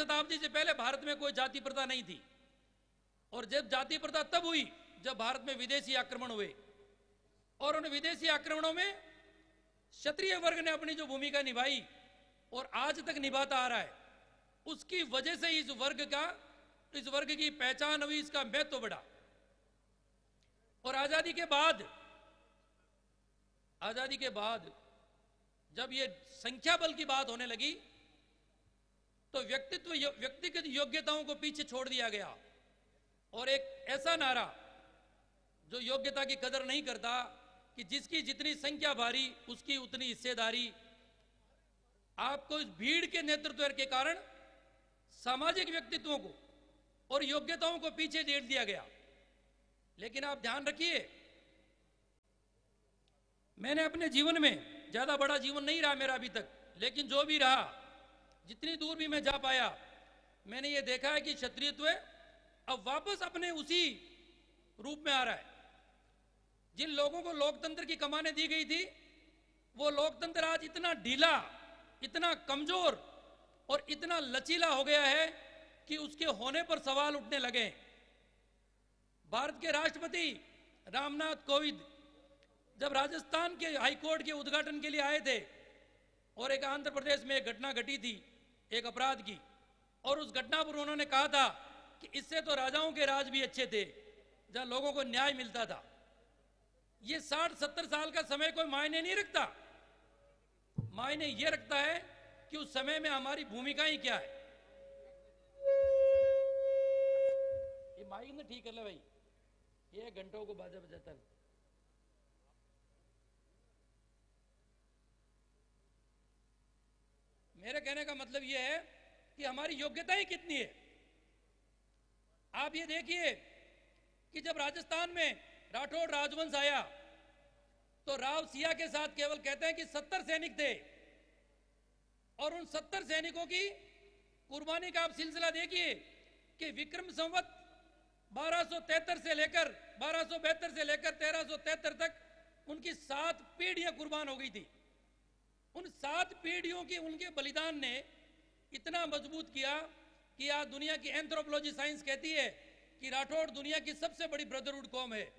शताब्दी से पहले भारत में कोई जाति प्रथा नहीं थी। और जब जाति प्रथा तब हुई जब भारत में विदेशी आक्रमण हुए, और उन विदेशी आक्रमणों में क्षत्रिय वर्ग ने अपनी जो भूमिका निभाई और आज तक निभाता आ रहा है, उसकी वजह से इस वर्ग की पहचान हुई, इसका महत्व बढ़ा। और आजादी के बाद जब ये संख्या बल की बात होने लगी तो व्यक्तिगत योग्यताओं को पीछे छोड़ दिया गया, और एक ऐसा नारा जो योग्यता की कदर नहीं करता कि जिसकी जितनी संख्या भारी उसकी उतनी हिस्सेदारी, आपको इस भीड़ के नेतृत्व के कारण सामाजिक व्यक्तित्वों को और योग्यताओं को पीछे डेट दिया गया। लेकिन आप ध्यान रखिए, मैंने अपने जीवन में, ज्यादा बड़ा जीवन नहीं रहा मेरा अभी तक, लेकिन जो भी रहा, जितनी दूर भी मैं जा पाया, मैंने ये देखा है कि क्षत्रियत्व अब वापस अपने उसी रूप में आ रहा है। जिन लोगों को लोकतंत्र की कमानें दी गई थी, वो लोकतंत्र आज इतना ढीला, इतना कमजोर और इतना लचीला हो गया है कि उसके होने पर सवाल उठने लगे। भारत के राष्ट्रपति रामनाथ कोविंद जब राजस्थान के हाईकोर्ट के उद्घाटन के लिए आए थे, और एक आंध्र प्रदेश में एक घटना घटी थी, एक अपराध की, और उस घटना पर उन्होंने कहा था कि इससे तो राजाओं के राज भी अच्छे थे जहां लोगों को न्याय मिलता था। ये 60-70 साल का समय कोई मायने नहीं रखता। मायने ये रखता है कि उस समय में हमारी भूमिकाएं क्या है। ये माइक ने ठीक कर ले भाई, ये घंटों को बाजा बजाता है। मेरे कहने का मतलब यह है कि हमारी योग्यताएं कितनी है। आप ये देखिए कि जब राजस्थान में राठौड़ राजवंश आया तो राव सिया के साथ केवल कहते हैं कि 70 सैनिक थे, और उन 70 सैनिकों की कुर्बानी का आप सिलसिला देखिए कि विक्रम संवत 1273 से लेकर 1272 से लेकर 1373 तक उनकी 7 पीढ़ियां कुर्बान हो गई थी। उन 7 पीढ़ियों की उनके बलिदान ने इतना मजबूत किया कि आज दुनिया की एंथ्रोपोलॉजी साइंस कहती है कि राठौड़ दुनिया की सबसे बड़ी ब्रदरहुड कौम है।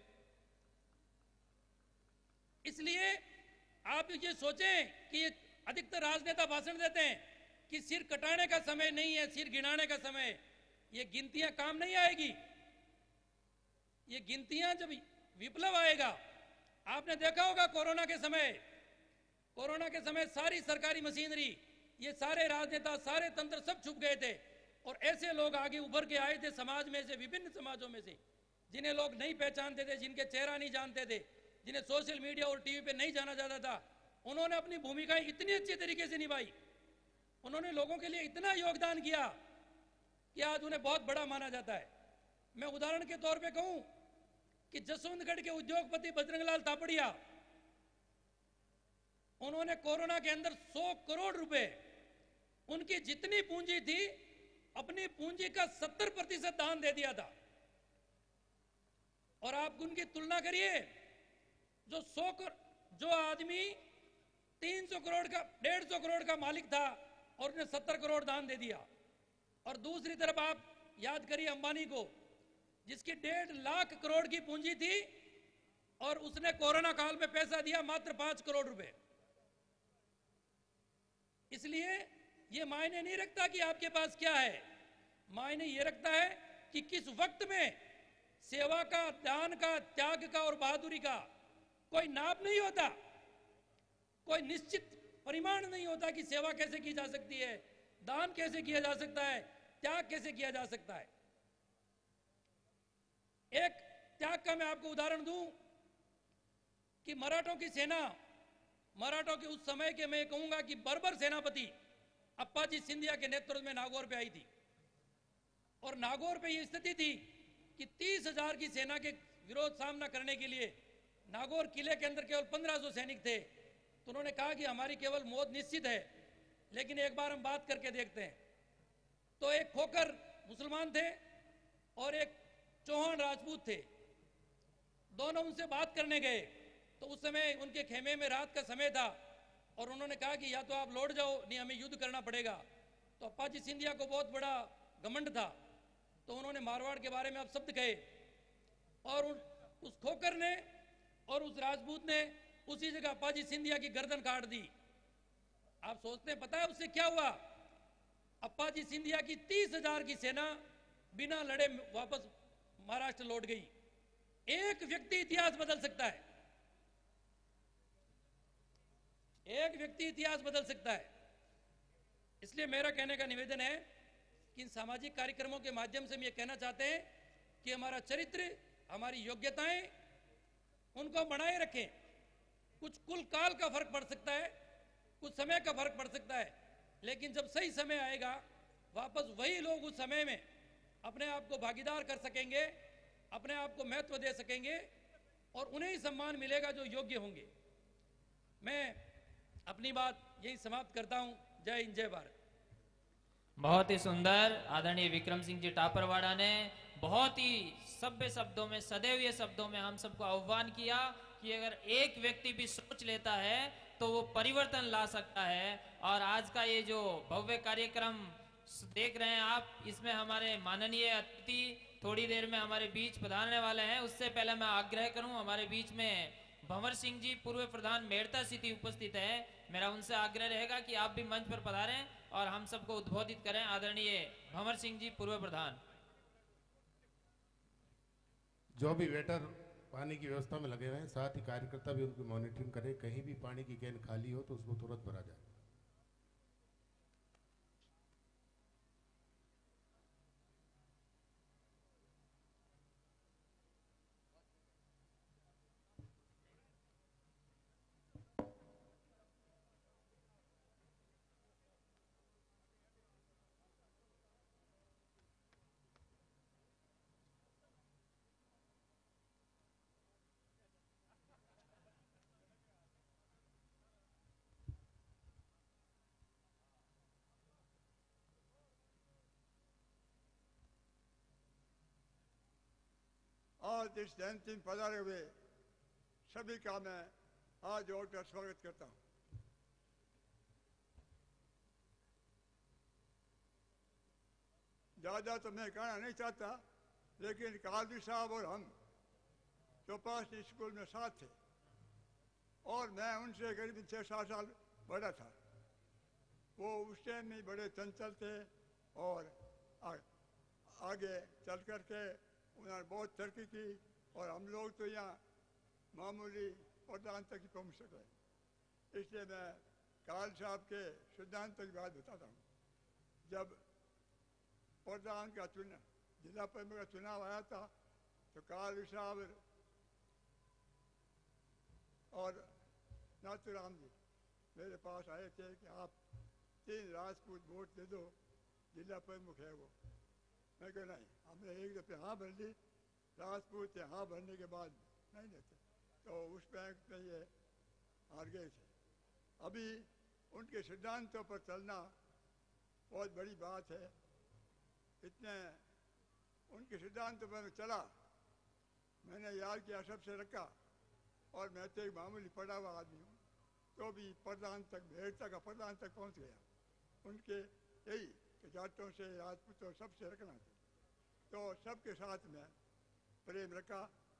इसलिए आप ये सोचें कि अधिकतर राजनेता भाषण देते हैं कि सिर कटाने का समय नहीं है, सिर गिनाने का समय। ये गिनतियां काम नहीं आएगी। ये गिनतियां जब विप्लव आएगा, आपने देखा होगा कोरोना के समय सारी सरकारी मशीनरी, ये सारे राजनेता, सारे तंत्र सब छुप गए थे, और ऐसे लोग आगे उभर के आए थे समाज में से, विभिन्न समाजों में से, जिन्हें लोग नहीं पहचानते थे, जिनके चेहरा नहीं जानते थे, जिन्हें सोशल मीडिया और टीवी पे नहीं जाना जाता था। उन्होंने अपनी भूमिकाएं इतनी अच्छी तरीके से निभाई, उन्होंने लोगों के लिए इतना योगदान किया कि आज उन्हें बहुत बड़ा माना जाता है। मैं उदाहरण के तौर पे कहूं कि जसवंतगढ़ के उद्योगपति बजरंगलाल तापड़िया, उन्होंने कोरोना के अंदर 100 करोड़ रुपए, उनकी जितनी पूंजी थी, अपनी पूंजी का 70% दान दे दिया था। और आप उनकी तुलना करिए, जो आदमी 300 करोड़ का, 150 करोड़ का मालिक था और उसने 70 करोड़ दान दे दिया। और दूसरी तरफ आप याद करिए अंबानी को, जिसकी 1.5 लाख करोड़ की पूंजी थी और उसने कोरोना काल में पैसा दिया मात्र 5 करोड़ रुपए। इसलिए ये मायने नहीं रखता कि आपके पास क्या है, मायने ये रखता है कि किस वक्त में सेवा का, दान का, त्याग का और बहादुरी का कोई नाप नहीं होता, कोई निश्चित परिमाण नहीं होता कि सेवा कैसे की जा सकती है, दान कैसे किया जा सकता है, त्याग कैसे किया जा सकता है। एक त्याग का मैं आपको उदाहरण दूं कि मराठों की सेना, मराठों के उस समय के, मैं कहूंगा कि बर्बर सेनापति अप्पाजी सिंधिया के नेतृत्व में नागौर पे आई थी। और नागौर पे ये स्थिति थी कि 30,000 की सेना के विरोध सामना करने के लिए नागौर किले के अंदर केवल 1500 सैनिक थे। तो उन्होंने कहा कि हमारी केवल मौत निश्चित है, लेकिन एक बार हम बात करके देखते हैं। तो एक खोकर मुसलमान थे और एक चौहान राजपूत थे, दोनों उनसे बात करने गए। तो उस समय उनके खेमे में रात का समय था और उन्होंने कहा कि या तो आप लौट जाओ, नहीं हमें युद्ध करना पड़ेगा। तो अप्पाजी सिंधिया को बहुत बड़ा घमंड था, तो उन्होंने मारवाड़ के बारे में अब शब्द कहे, और उस खोकर ने और उस राजपूत ने उसी जगह अप्पाजी सिंधिया की गर्दन काट दी। आप सोचते हैं पता है उससे क्या हुआ? अप्पाजी सिंधिया की 30,000 की सेना बिना लड़े वापस महाराष्ट्र लौट गई। एक व्यक्ति इतिहास बदल सकता है, एक व्यक्ति इतिहास बदल सकता है। इसलिए मेरा कहने का निवेदन है कि इन सामाजिक कार्यक्रमों के माध्यम से हम ये कहना चाहते हैं कि हमारा चरित्र, हमारी योग्यताएं, उनको बनाए रखें। कुछ कुल काल का फर्क पड़ सकता है, कुछ समय का फर्क पड़ सकता है, लेकिन जब सही समय आएगा वापस वही लोग उस समय में अपने आप को भागीदार कर सकेंगे, अपने आप को महत्व दे सकेंगे और उन्हें ही सम्मान मिलेगा जो योग्य होंगे। मैं अपनी बात यही समाप्त करता हूं। जय हिंद, जय भारत। बहुत ही सुंदर आदरणीय विक्रम सिंह जी टापरवाड़ा ने बहुत ही सभ्य शब्दों में, सदैवीय शब्दों में हम सबको आह्वान किया कि अगर एक व्यक्ति भी सोच लेता है तो वो परिवर्तन ला सकता है। और आज का ये जो भव्य कार्यक्रम देख रहे हैं आप, इसमें हमारे माननीय अतिथि थोड़ी देर में हमारे बीच पधारने वाले हैं। उससे पहले मैं आग्रह करूं, हमारे बीच में भंवर सिंह जी पूर्व प्रधान मेड़ता सिटी उपस्थित है। मेरा उनसे आग्रह रहेगा कि आप भी मंच पर पधारें और हम सबको उद्बोधित करें। आदरणीय भंवर सिंह जी पूर्व प्रधान। जो भी वेटर पानी की व्यवस्था में लगे हुए हैं, साथ ही कार्यकर्ता भी उनकी मॉनिटरिंग करें, कहीं भी पानी की कैन खाली हो तो उसको तुरंत भरा जाए। आज इस जयंती में पधारे हुए सभी का मैं हाथ जोड़कर स्वागत करता हूं। ज्यादा तो मैं कहना नहीं चाहता, लेकिन कालवी साहब और हम चौपासी स्कूल में साथ थे और मैं उनसे करीब 6-7 साल बड़ा था। वो उस टाइम में बड़े चंचल थे और आगे चल कर के उन्होंने बहुत तरक्की की और हम लोग तो यहाँ मामूली प्रधान तक ही पहुँच सके। इसलिए मैं काल साहब के सिद्धांत की बात बताता हूँ। जब प्रधान का जिला परिषद का चुनाव आया था तो काल साहब और नाथूराम जी मेरे पास आए थे कि आप 3 राजपूत वोट दे दो, जिला प्रमुख है वो। मैं कहा नहीं, हमने एक दफे हाँ भर ली, राजपूत हाँ भरने के बाद नहीं देते, तो उस बैंक में ये हार गए थे। अभी उनके सिद्धांतों पर चलना बहुत बड़ी बात है। इतने उनके सिद्धांतों पर चला, मैंने याद किया, सबसे रखा, और मैं तो एक मामूली पढ़ा हुआ आदमी हूँ, तो भी प्रधान तक, भेड़ता का प्रधान तक पहुँच गया। उनके यही कि जाटों से, राजपूतों सबसे रखना था, तो सबके साथ में प्रेम रखा।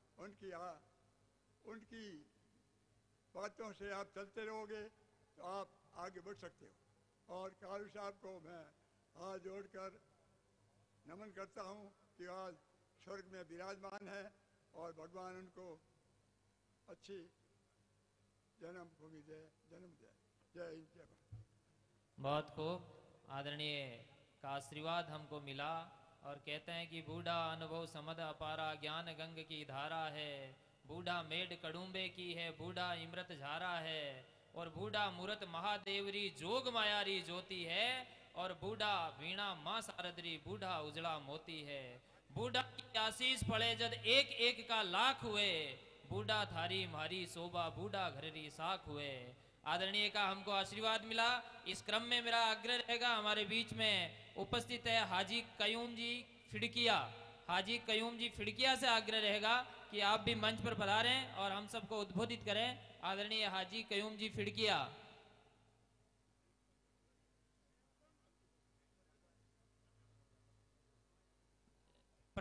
उनकी बातों से आप चलते रहोगे तो आप आगे बढ़ सकते हो। और कालू साहब को मैं हाथ जोड़कर नमन करता हूँ कि आज स्वर्ग में विराजमान है और भगवान उनको अच्छी जन्मभूमि दे, जन्म दे। जय हिंद, जय भारत। बहुत खूब। आदरणीय का आशीर्वाद हमको मिला और कहते हैं कि बूढ़ा अनुभव समद अपारा, ज्ञान गंग की धारा है, बूढ़ा मेड कड़ुम्बे की है, बूढ़ा इमृत झारा है, और बूढ़ा मूरत महादेवरी जोग मायारी ज्योति है, और बूढ़ा वीणा माँ सारदरी, बूढ़ा उजड़ा मोती है। बूढ़ा की आशीष पड़े जद एक एक का लाख हुए, बूढ़ा थारी मारी शोभा, बूढ़ा घरेरी साख हुए। आदरणीय का हमको आशीर्वाद मिला। इस क्रम में मेरा आग्रह रहेगा, हमारे बीच में उपस्थित है हाजी कयूम जी फिड़किया। हाजी कयूम जी फिड़किया से आग्रह रहेगा कि आप भी मंच पर पधारें और हम सबको उद्बोधित करें। आदरणीय हाजी कयूम जी फिड़किया।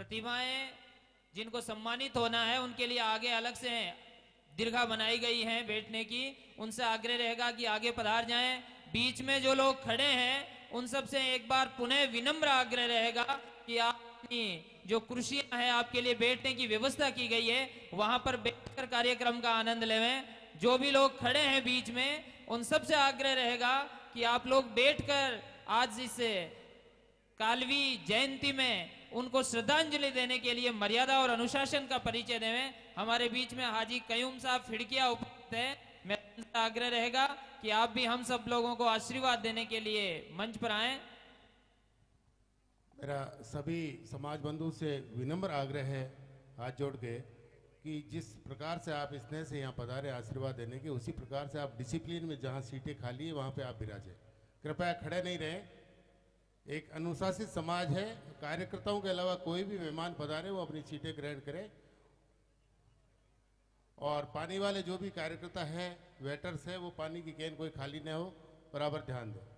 प्रतिभाएं जिनको सम्मानित होना है उनके लिए आगे अलग से दीर्घा बनाई गई है बैठने की, उनसे आग्रह रहेगा कि आगे पधार जाएं। बीच में जो लोग खड़े हैं उन सब से एक बार पुनः विनम्र आग्रह रहेगा कि आप अपनी जो कुर्सियां हैं आपके लिए बैठने की व्यवस्था की गई है वहां पर बैठकर कार्यक्रम का आनंद लेवें। जो भी लोग खड़े हैं बीच में उन सब से आग्रह रहेगा कि आप लोग बैठकर आज इस कालवी जयंती में उनको श्रद्धांजलि देने के लिए मर्यादा और अनुशासन का परिचय देवें। हमारे बीच में हाजी कयूम साहब फिड़किया उपस्थित है, मेरा आग्रह रहेगा कि आप भी हम सब लोगों को आशीर्वाद देने के लिए मंच पर आएं। मेरा सभी समाज बंधु से विनम्र आग्रह है हाथ जोड़ के कि जिस प्रकार से आप स्नेह से यहाँ पधारे आशीर्वाद देने के, उसी प्रकार से आप डिसिप्लिन में जहाँ सीटें खाली है वहाँ पे आप विराजें। कृपया खड़े नहीं रहें। एक अनुशासित समाज है, कार्यकर्ताओं के अलावा कोई भी मेहमान पधारे वो अपनी सीटें ग्रहण करें। और पानी वाले जो भी कार्यकर्ता हैं, वेटर्स हैं, वो पानी की कैन कोई खाली न हो, बराबर ध्यान दें।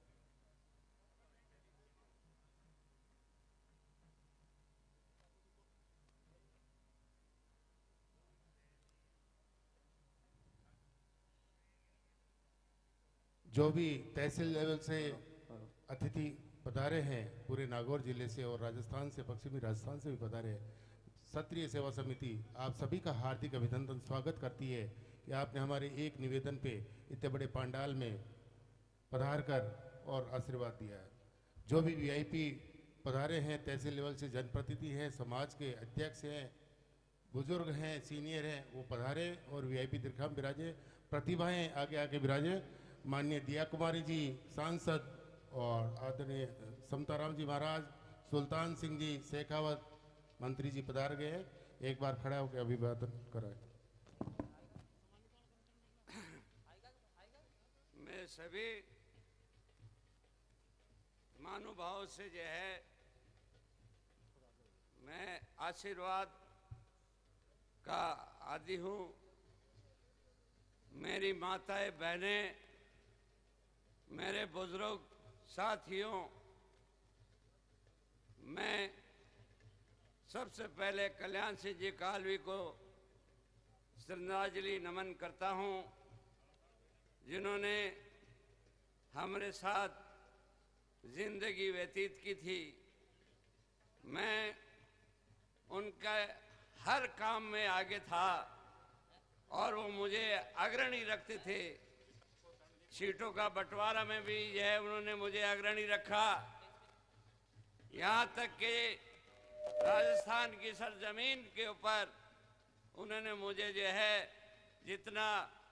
जो भी तहसील लेवल से अतिथि पधारे हैं पूरे नागौर जिले से और राजस्थान से, पश्चिमी राजस्थान से भी पधारे हैं, क्षत्रिय सेवा समिति आप सभी का हार्दिक अभिनंदन स्वागत करती है कि आपने हमारे एक निवेदन पे इतने बड़े पंडाल में पधार कर और आशीर्वाद दिया है। जो भी वीआईपी पधारे हैं तहसील लेवल से, जनप्रतिनिधि हैं, समाज के अध्यक्ष हैं, बुजुर्ग हैं, सीनियर हैं, वो पधारे और वीआईपी दीर्घाम विराजे। प्रतिभाएं आगे आके विराजे। माननीय दिया कुमारी जी सांसद और आदरणीय समताराम जी महाराज, सुल्तान सिंह जी शेखावत मंत्री जी पधार गए हैं। एक बार खड़ा होकर अभिवादन कराए। मैं सभी महानुभाव से जो है मैं आशीर्वाद का आदी हूँ। मेरी माताएं, बहनें, मेरे बुजुर्ग साथियों, मैं सबसे पहले कल्याण सिंह जी कालवी को श्रद्धांजलि नमन करता हूं, जिन्होंने हमारे साथ जिंदगी व्यतीत की थी। मैं उनका हर काम में आगे था और वो मुझे अग्रणी रखते थे। सीटों का बंटवारा में भी यह उन्होंने मुझे अग्रणी रखा। यहाँ तक कि राजस्थान की सरजमीन के ऊपर उन्होंने मुझे जो है जितना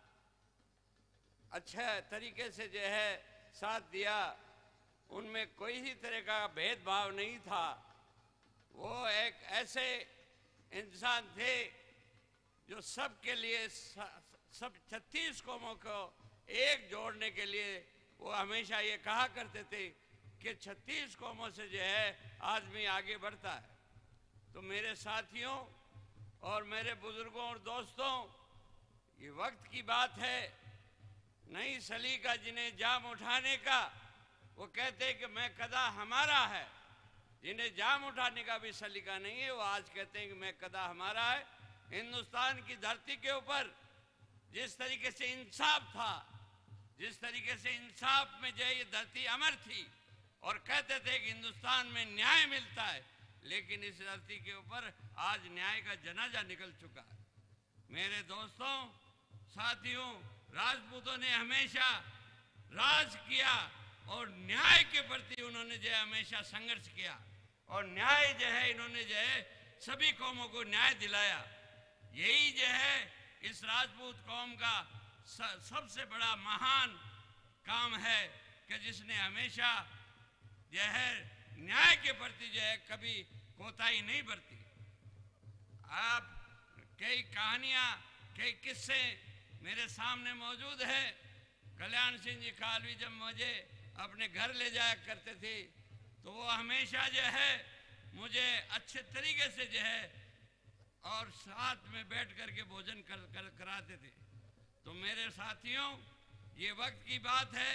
अच्छा तरीके से जो है साथ दिया, उनमें कोई ही तरह का भेदभाव नहीं था। वो एक ऐसे इंसान थे जो सबके लिए, सब 36 कौमों को एक जोड़ने के लिए वो हमेशा ये कहा करते थे कि 36 कौमों से जो है आदमी आगे बढ़ता है। तो मेरे साथियों और मेरे बुजुर्गों और दोस्तों, ये वक्त की बात है। नई सलीका जिन्हें जाम उठाने का, वो कहते हैं कि मैं कदा हमारा है। जिन्हें जाम उठाने का भी सलीका नहीं है, वो आज कहते हैं कि मैं कदा हमारा है। हिंदुस्तान की धरती के ऊपर जिस तरीके से इंसाफ था, जिस तरीके से इंसाफ में जो ये धरती अमर थी और कहते थे कि हिंदुस्तान में न्याय मिलता है, लेकिन इस धरती के ऊपर आज न्याय का जनाजा निकल चुका है। मेरे दोस्तों, साथियों, राजपूतों ने हमेशा राज किया और न्याय के प्रति उन्होंने जो है हमेशा संघर्ष किया और न्याय जो है इन्होंने जो है सभी कौमों को न्याय दिलाया। यही जो है इस राजपूत कौम का सबसे बड़ा महान काम है कि जिसने हमेशा जो है न्याय के प्रति जो है कभी कोताही नहीं बरती। आप कई कहानियां, कई किस्से मेरे सामने मौजूद है। कल्याण सिंह जी कालवी जब मुझे अपने घर ले जाया करते थे तो वो हमेशा जो है मुझे अच्छे तरीके से जो है और साथ में बैठ करके भोजन कराते थे। तो मेरे साथियों, ये वक्त की बात है।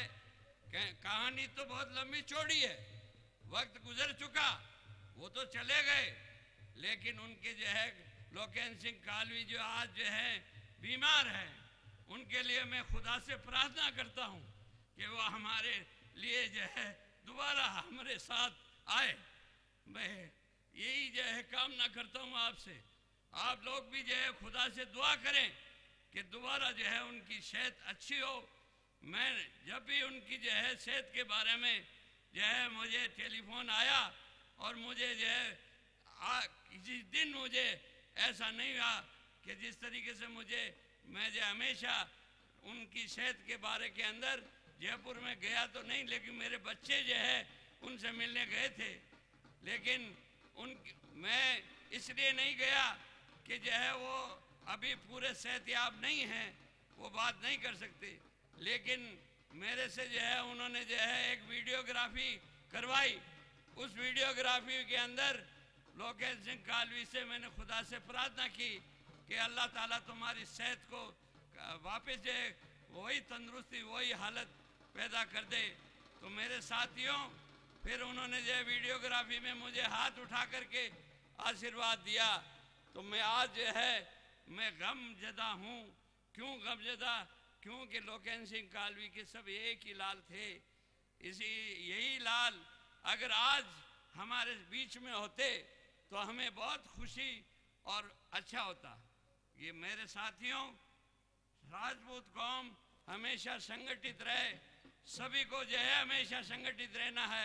कहानी तो बहुत लंबी चौड़ी है, वक्त गुजर चुका, वो तो चले गए, लेकिन उनके जो है लोकेन सिंह कालवी जो आज जो है बीमार है, उनके लिए मैं खुदा से प्रार्थना करता हूँ कि वो हमारे लिए जो है दोबारा हमारे साथ आए। मैं यही जो है कामना करता हूँ आपसे, आप लोग भी जो है खुदा से दुआ करें कि दोबारा जो है उनकी सेहत अच्छी हो। मैं जब भी उनकी जो है सेहत के बारे में जो है मुझे टेलीफोन आया और मुझे जो है किसी दिन मुझे ऐसा नहीं हुआ कि जिस तरीके से मैं जो हमेशा उनकी सेहत के बारे के अंदर जयपुर में गया तो नहीं, लेकिन मेरे बच्चे जो है उनसे मिलने गए थे, लेकिन मैं इसलिए नहीं गया कि जो है वो अभी पूरे सेहतयाब नहीं हैं, वो बात नहीं कर सकते। लेकिन मेरे से जो है उन्होंने जो है एक वीडियोग्राफी करवाई। उस वीडियोग्राफी के अंदर लोकेन सिंह कालवी से मैंने खुदा से प्रार्थना की कि अल्लाह ताला तुम्हारी सेहत को वापस जो है वही तंदुरुस्ती वही हालत पैदा कर दे। तो मेरे साथियों, फिर उन्होंने जो है वीडियोग्राफी में मुझे हाथ उठा करके आशीर्वाद दिया। तो मैं आज जो है मैं गमजदा हूँ। क्यों गमजदा? क्योंकि लोकेन सिंह कालवी के सब एक ही लाल थे। यही लाल अगर आज हमारे बीच में होते तो हमें बहुत खुशी और अच्छा होता। ये मेरे साथियों, राजपूत कौम हमेशा संगठित रहे, सभी को जो है हमेशा संगठित रहना है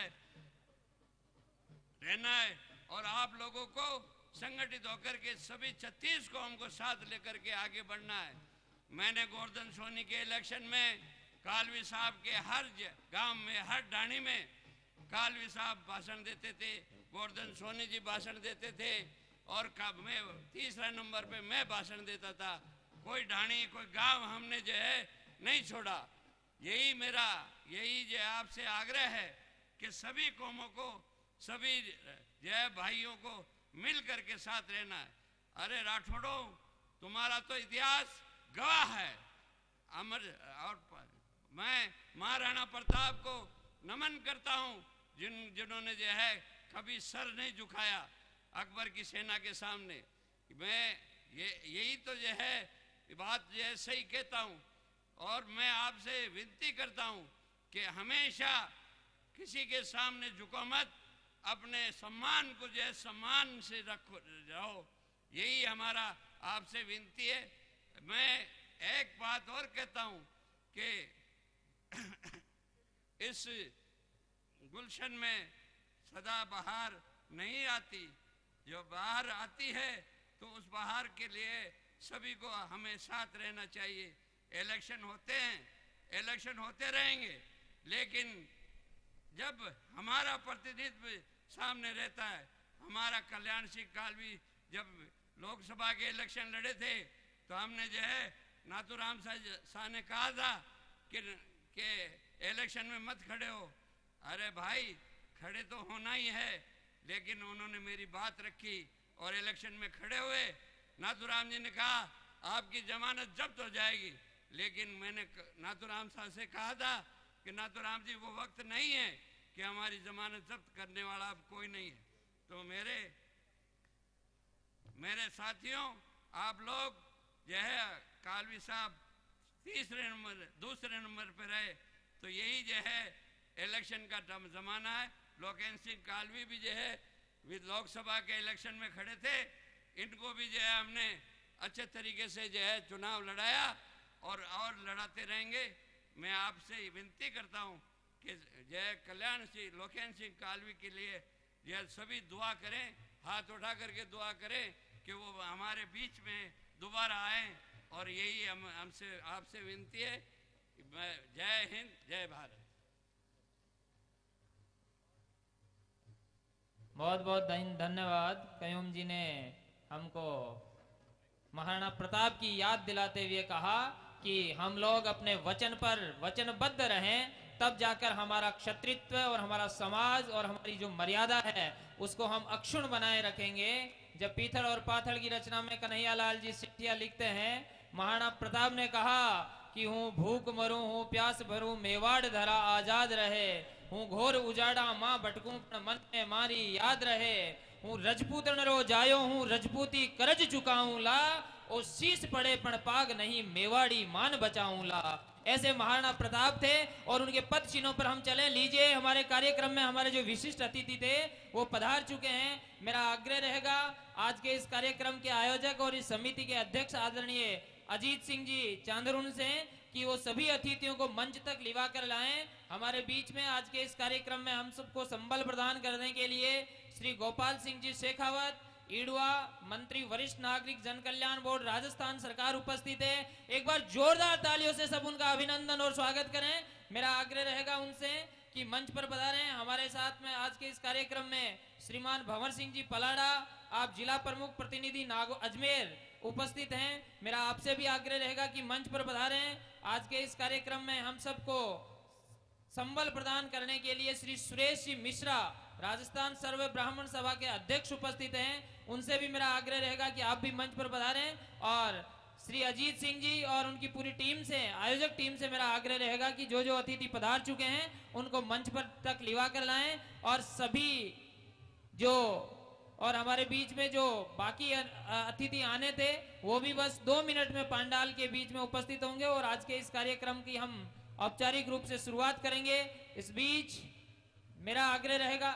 और आप लोगों को संगठित होकर के सभी 36 कौम को साथ लेकर के आगे बढ़ना है। मैंने गोवर्धन सोनी के इलेक्शन में कालवी साहब के हर गांव में, हर डाणी में कालवी साहब भाषण देते थे, गोवर्धन सोनी जी भाषण देते थे और मैं तीसरा नंबर पे मैं भाषण देता था। कोई ढाणी कोई गांव हमने जो है नहीं छोड़ा। यही जो आपसे आग्रह है कि सभी कौमों को, सभी जो है भाइयों को मिल करके साथ रहना है। अरे राठौड़ों, तुम्हारा तो इतिहास गवाह है अमर। और मैं महाराणा प्रताप को नमन करता हूँ जिन्होंने जो है कभी सर नहीं झुकाया अकबर की सेना के सामने। मैं यही तो जो है बात जो है सही कहता हूँ। और मैं आपसे विनती करता हूँ कि हमेशा किसी के सामने झुको मत, अपने सम्मान को जो है सम्मान से रहो। यही हमारा आपसे विनती है। मैं एक बात और कहता हूँ कि इस गुलशन में सदा बहार नहीं आती, जो बहार आती है तो उस बहार के लिए सभी को हमें साथ रहना चाहिए। इलेक्शन होते हैं, इलेक्शन होते रहेंगे, लेकिन जब हमारा प्रतिनिधित्व सामने रहता है, हमारा कल्याण सिंह कालवी जब लोकसभा के इलेक्शन लड़े थे तो हमने जो है नाथूराम शाह ने कहा था कि इलेक्शन में मत खड़े हो। अरे भाई, खड़े तो होना ही है, लेकिन उन्होंने मेरी बात रखी और इलेक्शन में खड़े हुए। नाथूराम जी ने कहा आपकी जमानत जब्त हो जाएगी, लेकिन मैंने नाथूराम साहब से कहा था कि नाथूराम जी वो वक्त नहीं है कि हमारी जमानत जब्त करने वाला अब कोई नहीं है। तो मेरे साथियों, आप लोग जो है कालवी साहब दूसरे नंबर पर रहे, तो यही जो है इलेक्शन का जमाना है। लोकेन सिंह कालवी भी जो है लोकसभा के इलेक्शन में खड़े थे, इनको भी जो है हमने अच्छे तरीके से जो है चुनाव लड़ाया और लड़ाते रहेंगे। मैं आपसे विनती करता हूं कि जय कल्याण सिंह लोकेन सिंह कालवी के लिए यह सभी दुआ करें, हाथ उठा करके दुआ करें कि वो हमारे बीच में दोबारा आए। और यही हमसे आपसे विनती है। जय हिंद, जय भारत। बहुत बहुत धन्यवाद। कयूम जी ने हमको महाराणा प्रताप की याद दिलाते हुए कहा कि हम लोग अपने वचन पर वचनबद्ध रहें, तब जाकर हमारा क्षत्रित्व और हमारा समाज और हमारी जो मर्यादा है उसको हम अक्षुण्ण बनाए रखेंगे। जब पीथल और पाथल की रचना में कन्हैयालाल जी सिट्ठिया लिखते हैं, महाराणा प्रताप ने कहा कि हूँ भूख मरूं, हूँ प्यास भरूं, मेवाड़ धरा आजाद रहे, हूँ घोर उजाड़ा माँ भटकूं पण मन में मारी याद रहे, हूँ रजपूतन रो जायो हूँ रजपूती करज चुकाऊं ला, ओ शीश पड़े पण पाग नहीं मेवाड़ी मान बचाऊं ला। ऐसे महाराणा प्रताप थे और उनके पद चिन्हों पर हम चले। लीजिए, हमारे कार्यक्रम में हमारे जो विशिष्ट अतिथि थे वो पधार चुके हैं। मेरा आग्रह रहेगा आज के इस कार्यक्रम के आयोजक और इस समिति के अध्यक्ष आदरणीय अजीत सिंह जी चांदरून से कि वो सभी अतिथियों को मंच तक लिवा कर लाएं। हमारे बीच में आज के इस कार्यक्रम में हम सबको संबल प्रदान करने के लिए श्री गोपाल सिंह जी शेखावत, ईडवा मंत्री वरिष्ठ नागरिक जन कल्याण बोर्ड राजस्थान सरकार उपस्थित है। एक बार जोरदार तालियों से सब उनका अभिनंदन और स्वागत करें। मेरा आग्रह रहेगा उनसे कि मंच पर पधारें। हमारे साथ में आज के इस कार्यक्रम में श्रीमान भंवर सिंह जी पलाड़ा, आप जिला प्रमुख प्रतिनिधि अजमेर उपस्थित हैं। मेरा आपसे भी आग्रह रहेगा कि मंच पर पधारें। आज के इस कार्यक्रम में हम सबको संबल प्रदान करने के लिए श्री सुरेश जी मिश्रा राजस्थान सर्व ब्राह्मण सभा के अध्यक्ष उपस्थित हैं। उनसे भी मेरा आग्रह रहेगा कि आप भी मंच पर पधारें। और श्री अजीत सिंह जी और उनकी पूरी टीम से, आयोजक टीम से मेरा आग्रह रहेगा कि जो जो अतिथि पधार चुके हैं उनको मंच पर तक लिवा कर लाएं। और सभी जो और हमारे बीच में जो बाकी अतिथि आने थे वो भी बस 2 मिनट में पंडाल के बीच में उपस्थित होंगे और आज के इस कार्यक्रम की हम औपचारिक रूप से शुरुआत करेंगे। इस बीच मेरा आग्रह रहेगा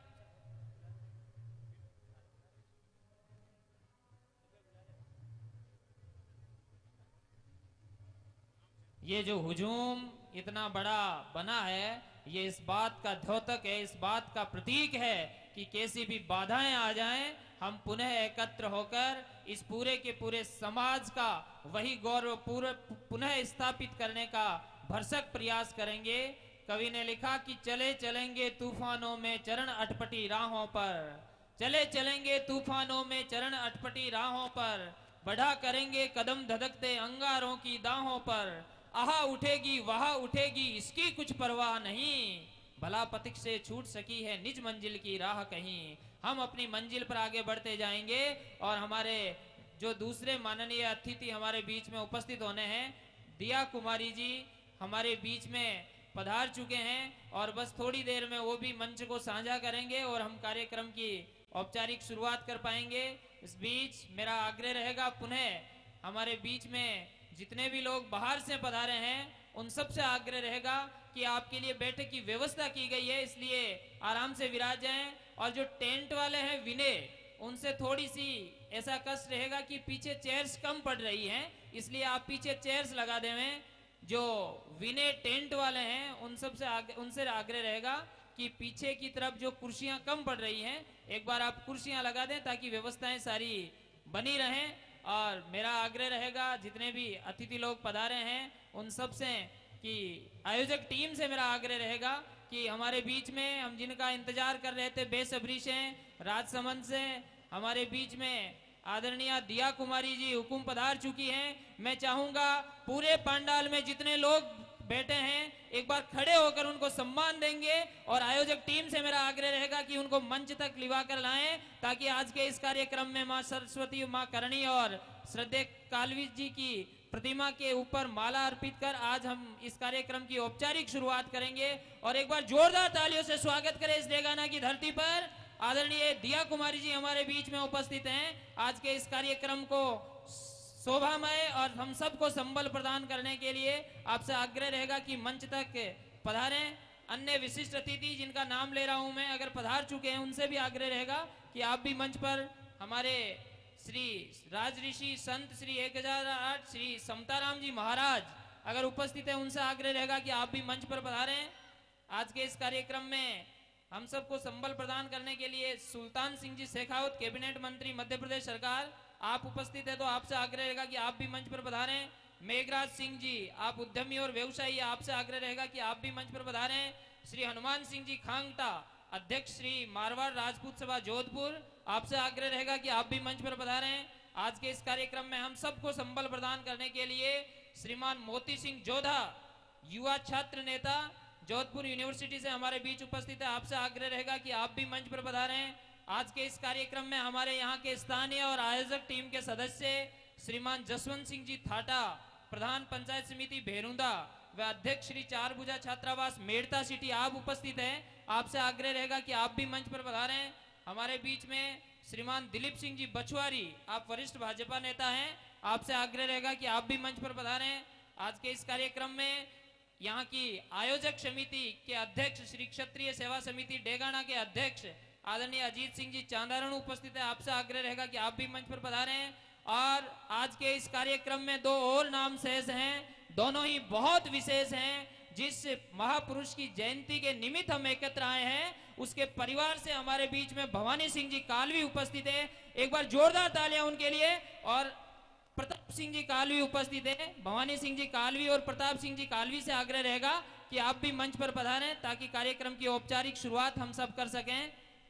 ये जो हुजूम इतना बड़ा बना है ये इस बात का द्योतक है, इस बात का प्रतीक है कि कैसी भी बाधाएं आ जाएं हम पुनः एकत्र होकर इस पूरे के पूरे समाज का वही गौरव पुनः स्थापित करने का भरसक प्रयास करेंगे। कवि ने लिखा कि चले चलेंगे तूफानों में चरण अटपटी राहों पर, चले चलेंगे तूफानों में चरण अटपटी राहों पर, बढ़ा करेंगे कदम धधकते अंगारों की दाहों पर, आहा उठेगी वहा उठेगी इसकी कुछ परवाह नहीं, भला पथिक से छूट सकी है निज मंजिल की राह कहीं। हम अपनी मंजिल पर आगे बढ़ते जाएंगे। और हमारे जो दूसरे माननीय अतिथि हमारे बीच में उपस्थित होने हैं, दिया कुमारी जी हमारे बीच में पधार चुके हैं और बस थोड़ी देर में वो भी मंच को साझा करेंगे और हम कार्यक्रम की औपचारिक शुरुआत कर पाएंगे। इस बीच मेरा आग्रह रहेगा पुनः हमारे बीच में जितने भी लोग बाहर से पधारे हैं उन सब से आग्रह रहेगा कि आपके लिए बैठक की व्यवस्था की गई है, इसलिए आराम से विराज जाएं। और जो टेंट वाले हैं विनय, उनसे थोड़ी सी ऐसा कष्ट रहेगा कि पीछे चेयर्स कम पड़ रही हैं, इसलिए आप पीछे चेयर्स लगा देवें। जो विनय टेंट वाले हैं उनसे आग्रह रहेगा कि पीछे की तरफ जो कुर्सियां कम पड़ रही हैं एक बार आप कुर्सियां लगा दें ताकि व्यवस्थाएं सारी बनी रहें। और मेरा आग्रह रहेगा जितने भी अतिथि लोग पधारे हैं उन सब से कि आयोजक टीम से मेरा आग्रह रहेगा कि हमारे बीच में हम जिनका इंतजार कर रहे थे बेसब्री से, राजसमंद से हमारे बीच में आदरणीय दिया कुमारी जी हुकुम पधार चुकी हैं। मैं चाहूंगा पूरे पंडाल में जितने लोग बैठे हैं एक बार खड़े होकर उनको सम्मान देंगे और आयोजक टीम से मेरा आग्रह रहेगा कि उनको मंच तक लिवा कर लाएं ताकि आज के इस कार्यक्रम में मां सरस्वती, मां करणी और श्रद्धेय कालवी जी की प्रतिमा के ऊपर माला अर्पित कर आज हम इस कार्यक्रम की औपचारिक शुरुआत करेंगे। और एक बार जोरदार तालियों से स्वागत करें इस डेगाना की धरती पर। आदरणीय दिया कुमारी जी हमारे बीच में उपस्थित हैं। आज के इस कार्यक्रम को शोभामय और हम सबको संबल प्रदान करने के लिए आपसे आग्रह रहेगा कि मंच तक पधारें। अन्य विशिष्ट अतिथि जिनका नाम ले रहा हूं मैं अगर पधार चुके हैं उनसे भी आग्रह रहेगा कि आप भी मंच पर, हमारे श्री राज ऋषि संत श्री 1008 श्री समताराम जी महाराज अगर उपस्थित है उनसे आग्रह रहेगा कि आप भी मंच पर पधारें। आज के इस कार्यक्रम में हम सबको संबल प्रदान करने के लिए सुल्तान सिंह जी शेखावत कैबिनेट मंत्री मध्य प्रदेश सरकार आप उपस्थित है तो आपसे आग्रह रहेगा कि आप भी मंच पर पधारें। मेघराज सिंह जी आप उद्यमी और व्यवसायी, आपसे आग्रह रहेगा कि आप भी मंच पर पधारें। श्री हनुमान सिंह जी खांगटा अध्यक्ष श्री मारवाड़ राजपूत सभा जोधपुर, आपसे आग्रह रहेगा कि आप भी मंच पर पधारें। आज के इस कार्यक्रम में हम सबको संबल प्रदान करने के लिए श्रीमान मोती सिंह जोधा युवा छात्र नेता जोधपुर यूनिवर्सिटी से हमारे बीच उपस्थित है, आपसे आग्रह रहेगा कि आप भी मंच पर पधारें। आज के इस कार्यक्रम में हमारे यहाँ के स्थानीय और आयोजक टीम के सदस्य श्रीमान जसवंत सिंह जी थाटा प्रधान पंचायत समिति भेरुंदा, व अध्यक्ष श्री चारभुजा छात्रावास मेड़ता सिटी आप उपस्थित हैं। आपसे आग्रह रहेगा कि आप भी मंच पर पधारें। हमारे बीच में श्रीमान दिलीप सिंह जी बछुआरी, आप वरिष्ठ भाजपा नेता हैं, आपसे आग्रह रहेगा कि आप भी मंच पर पधारें। आज के इस कार्यक्रम में यहाँ की आयोजक समिति के अध्यक्ष श्री क्षत्रिय सेवा समिति डेगाना के अध्यक्ष आदरणीय अजीत सिंह जी चांदारण उपस्थित है। आपसे आग्रह रहेगा कि आप भी मंच पर पधारें। और आज के इस कार्यक्रम में दो और नाम शेष हैं, दोनों ही बहुत विशेष हैं। जिस महापुरुष की जयंती के निमित्त हम एकत्र आए हैं, उसके परिवार से हमारे बीच में भवानी सिंह जी कालवी उपस्थित है। एक बार जोरदार तालियां उनके लिए। और प्रताप सिंह जी कालवी उपस्थित है। भवानी सिंह जी कालवी और प्रताप सिंह जी कालवी से आग्रह रहेगा कि आप भी मंच पर पधारें ताकि कार्यक्रम की औपचारिक शुरुआत हम सब कर सकें।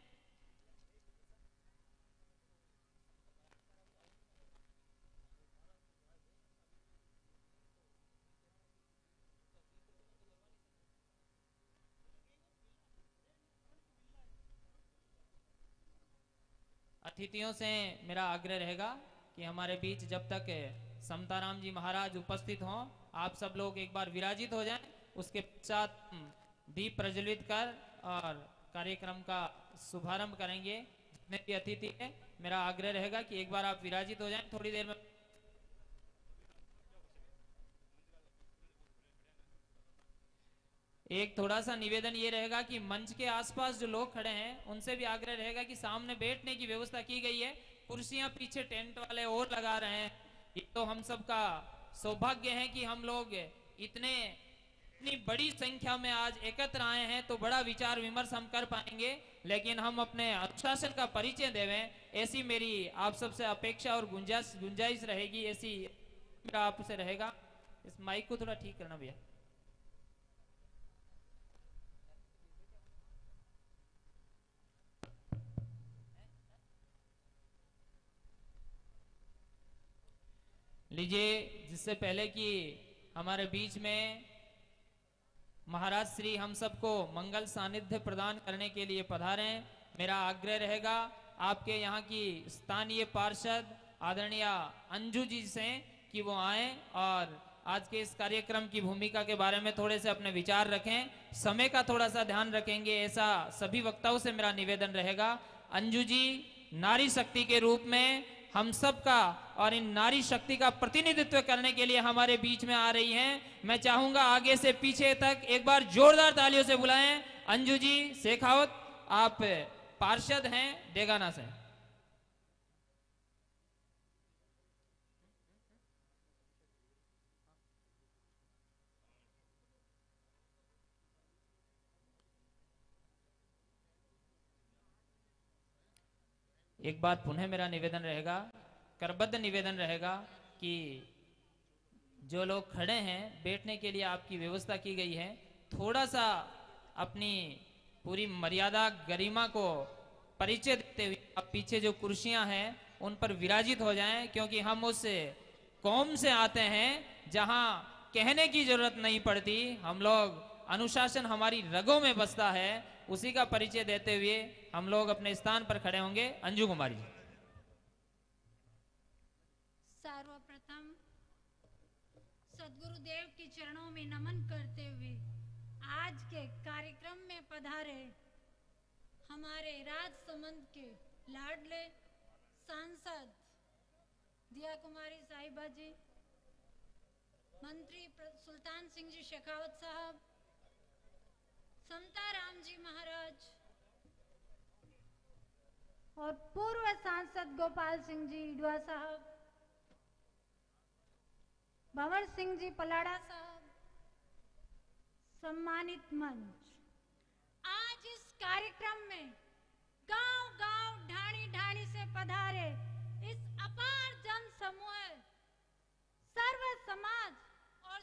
अतिथियों से मेरा आग्रह रहेगा कि हमारे बीच जब तक समताराम जी महाराज उपस्थित हों, आप सब लोग एक बार विराजित हो जाएं। उसके पश्चात दीप प्रज्वलित कर और कार्यक्रम का शुभारंभ करेंगे। जितने भी अतिथि हैं, मेरा आग्रह रहेगा कि एक बार आप विराजित हो जाएं। थोड़ी देर में एक थोड़ा सा निवेदन ये रहेगा कि मंच के आसपास जो लोग खड़े हैं उनसे भी आग्रह रहेगा कि सामने बैठने की व्यवस्था की गई है, कुर्सियां पीछे टेंट वाले और लगा रहे हैं। ये तो हम सबका सौभाग्य है कि हम लोग इतनी बड़ी संख्या में आज एकत्र आए हैं, तो बड़ा विचार विमर्श हम कर पाएंगे। लेकिन हम अपने अनुशासन का परिचय देवें, ऐसी मेरी आप सबसे अपेक्षा और गुंजाइश रहेगी, ऐसी मेरा आपसे रहेगा। इस माइक को थोड़ा ठीक करना भैया। लीजिए, जिससे पहले कि हमारे बीच में महाराज श्री हम सबको मंगल सानिध्य प्रदान करने के लिए पधारें, मेरा आग्रह रहेगा आपके यहाँ की स्थानीय पार्षद आदरणीय अंजू जी से कि वो आए और आज के इस कार्यक्रम की भूमिका के बारे में थोड़े से अपने विचार रखें। समय का थोड़ा सा ध्यान रखेंगे, ऐसा सभी वक्ताओं से मेरा निवेदन रहेगा। अंजू जी नारी शक्ति के रूप में हम सब का और इन नारी शक्ति का प्रतिनिधित्व करने के लिए हमारे बीच में आ रही हैं। मैं चाहूंगा आगे से पीछे तक एक बार जोरदार तालियों से बुलाएं। अंजू जी शेखावत, आप पार्षद हैं डेगाना से। एक बार पुनः मेरा निवेदन रहेगा, करबद्ध निवेदन रहेगा कि जो लोग खड़े हैं बैठने के लिए आपकी व्यवस्था की गई है, थोड़ा सा अपनी पूरी मर्यादा गरिमा को परिचय देते हुए आप पीछे जो कुर्सियां हैं उन पर विराजित हो जाएं, क्योंकि हम उस कौम से आते हैं जहां कहने की जरूरत नहीं पड़ती, हम लोग अनुशासन हमारी रगों में बसता है। उसी का परिचय देते हुए हम लोग अपने स्थान पर खड़े होंगे। अंजू कुमारी जी। सर्वप्रथम सदगुरुदेव के चरणों में नमन करते हुए आज के कार्यक्रम में पधारे हमारे राजसमंद के लाडले सांसद दिया कुमारी साहिबा जी, मंत्री सुल्तान सिंह जी शेखावत साहब, समताराम जी महाराज और पूर्व सांसद गोपाल सिंह जी ईडवा साहब, भंवर सिंह जी पलाड़ा साहब, सम्मानित मंच, आज इस कार्यक्रम में गांव-गांव ढाणी-ढाणी से पधारे इस अपार जन समूह सर्व समाज और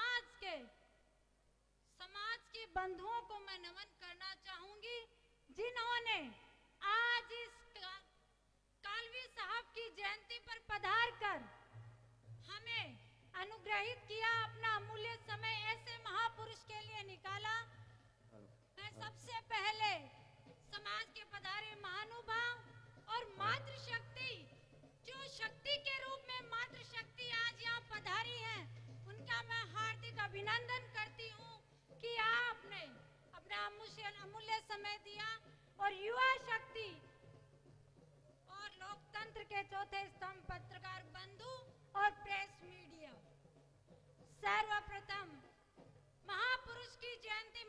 समाज के बंधुओं को मैं नमन करना चाहूंगी, जिन्होंने आज इस कालवी साहब की जयंती पर पधार कर हमें अनुग्रहित किया, अपना अमूल्य समय ऐसे महापुरुष के लिए निकाला। मैं सबसे पहले समाज के पधारे महानुभाव और मातृशक्ति, जो शक्ति के रूप में मातृशक्ति आज यहाँ पधारी है, उनका मैं हार्दिक अभिनंदन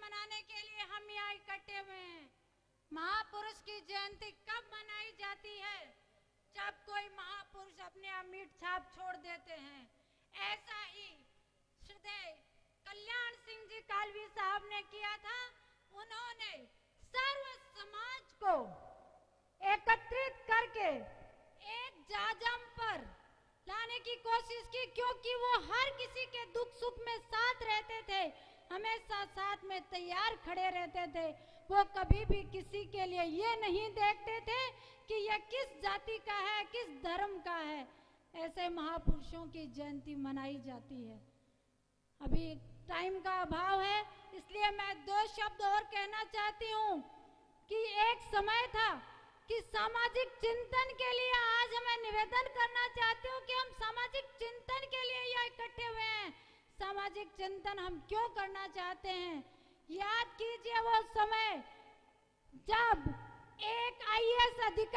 मनाने के लिए हम यहाँ इकट्ठे हुए हैं। महापुरुष की जयंती कब मनाई जाती है? जब कोई महापुरुष अपने अमिट छाप छोड़ देते हैं। ऐसा ही श्रद्धेय कल्याण सिंह जी कालवी साहब ने किया था। उन्होंने सर्व समाज को एकत्रित करके एक जाजम पर लाने की कोशिश की, क्योंकि वो हर किसी के दुख सुख में साथ रहते थे, हमेशा साथ में तैयार खड़े रहते थे। वो कभी भी किसी के लिए ये नहीं देखते थे कि यह किस जाति का है, किस धर्म का है। ऐसे महापुरुषों की जयंती मनाई जाती है। अभी टाइम का अभाव है, इसलिए मैं 2 शब्द और कहना चाहती हूँ कि एक समय था कि सामाजिक चिंतन के लिए, आज मैं निवेदन करना चाहती हूँ कि हम सामाजिक चिंतन के लिए यहाँ इकट्ठे हुए हैं। सामाजिक चिंतन हम क्यों करना चाहते हैं? याद कीजिए वो समय जब एक आईएएस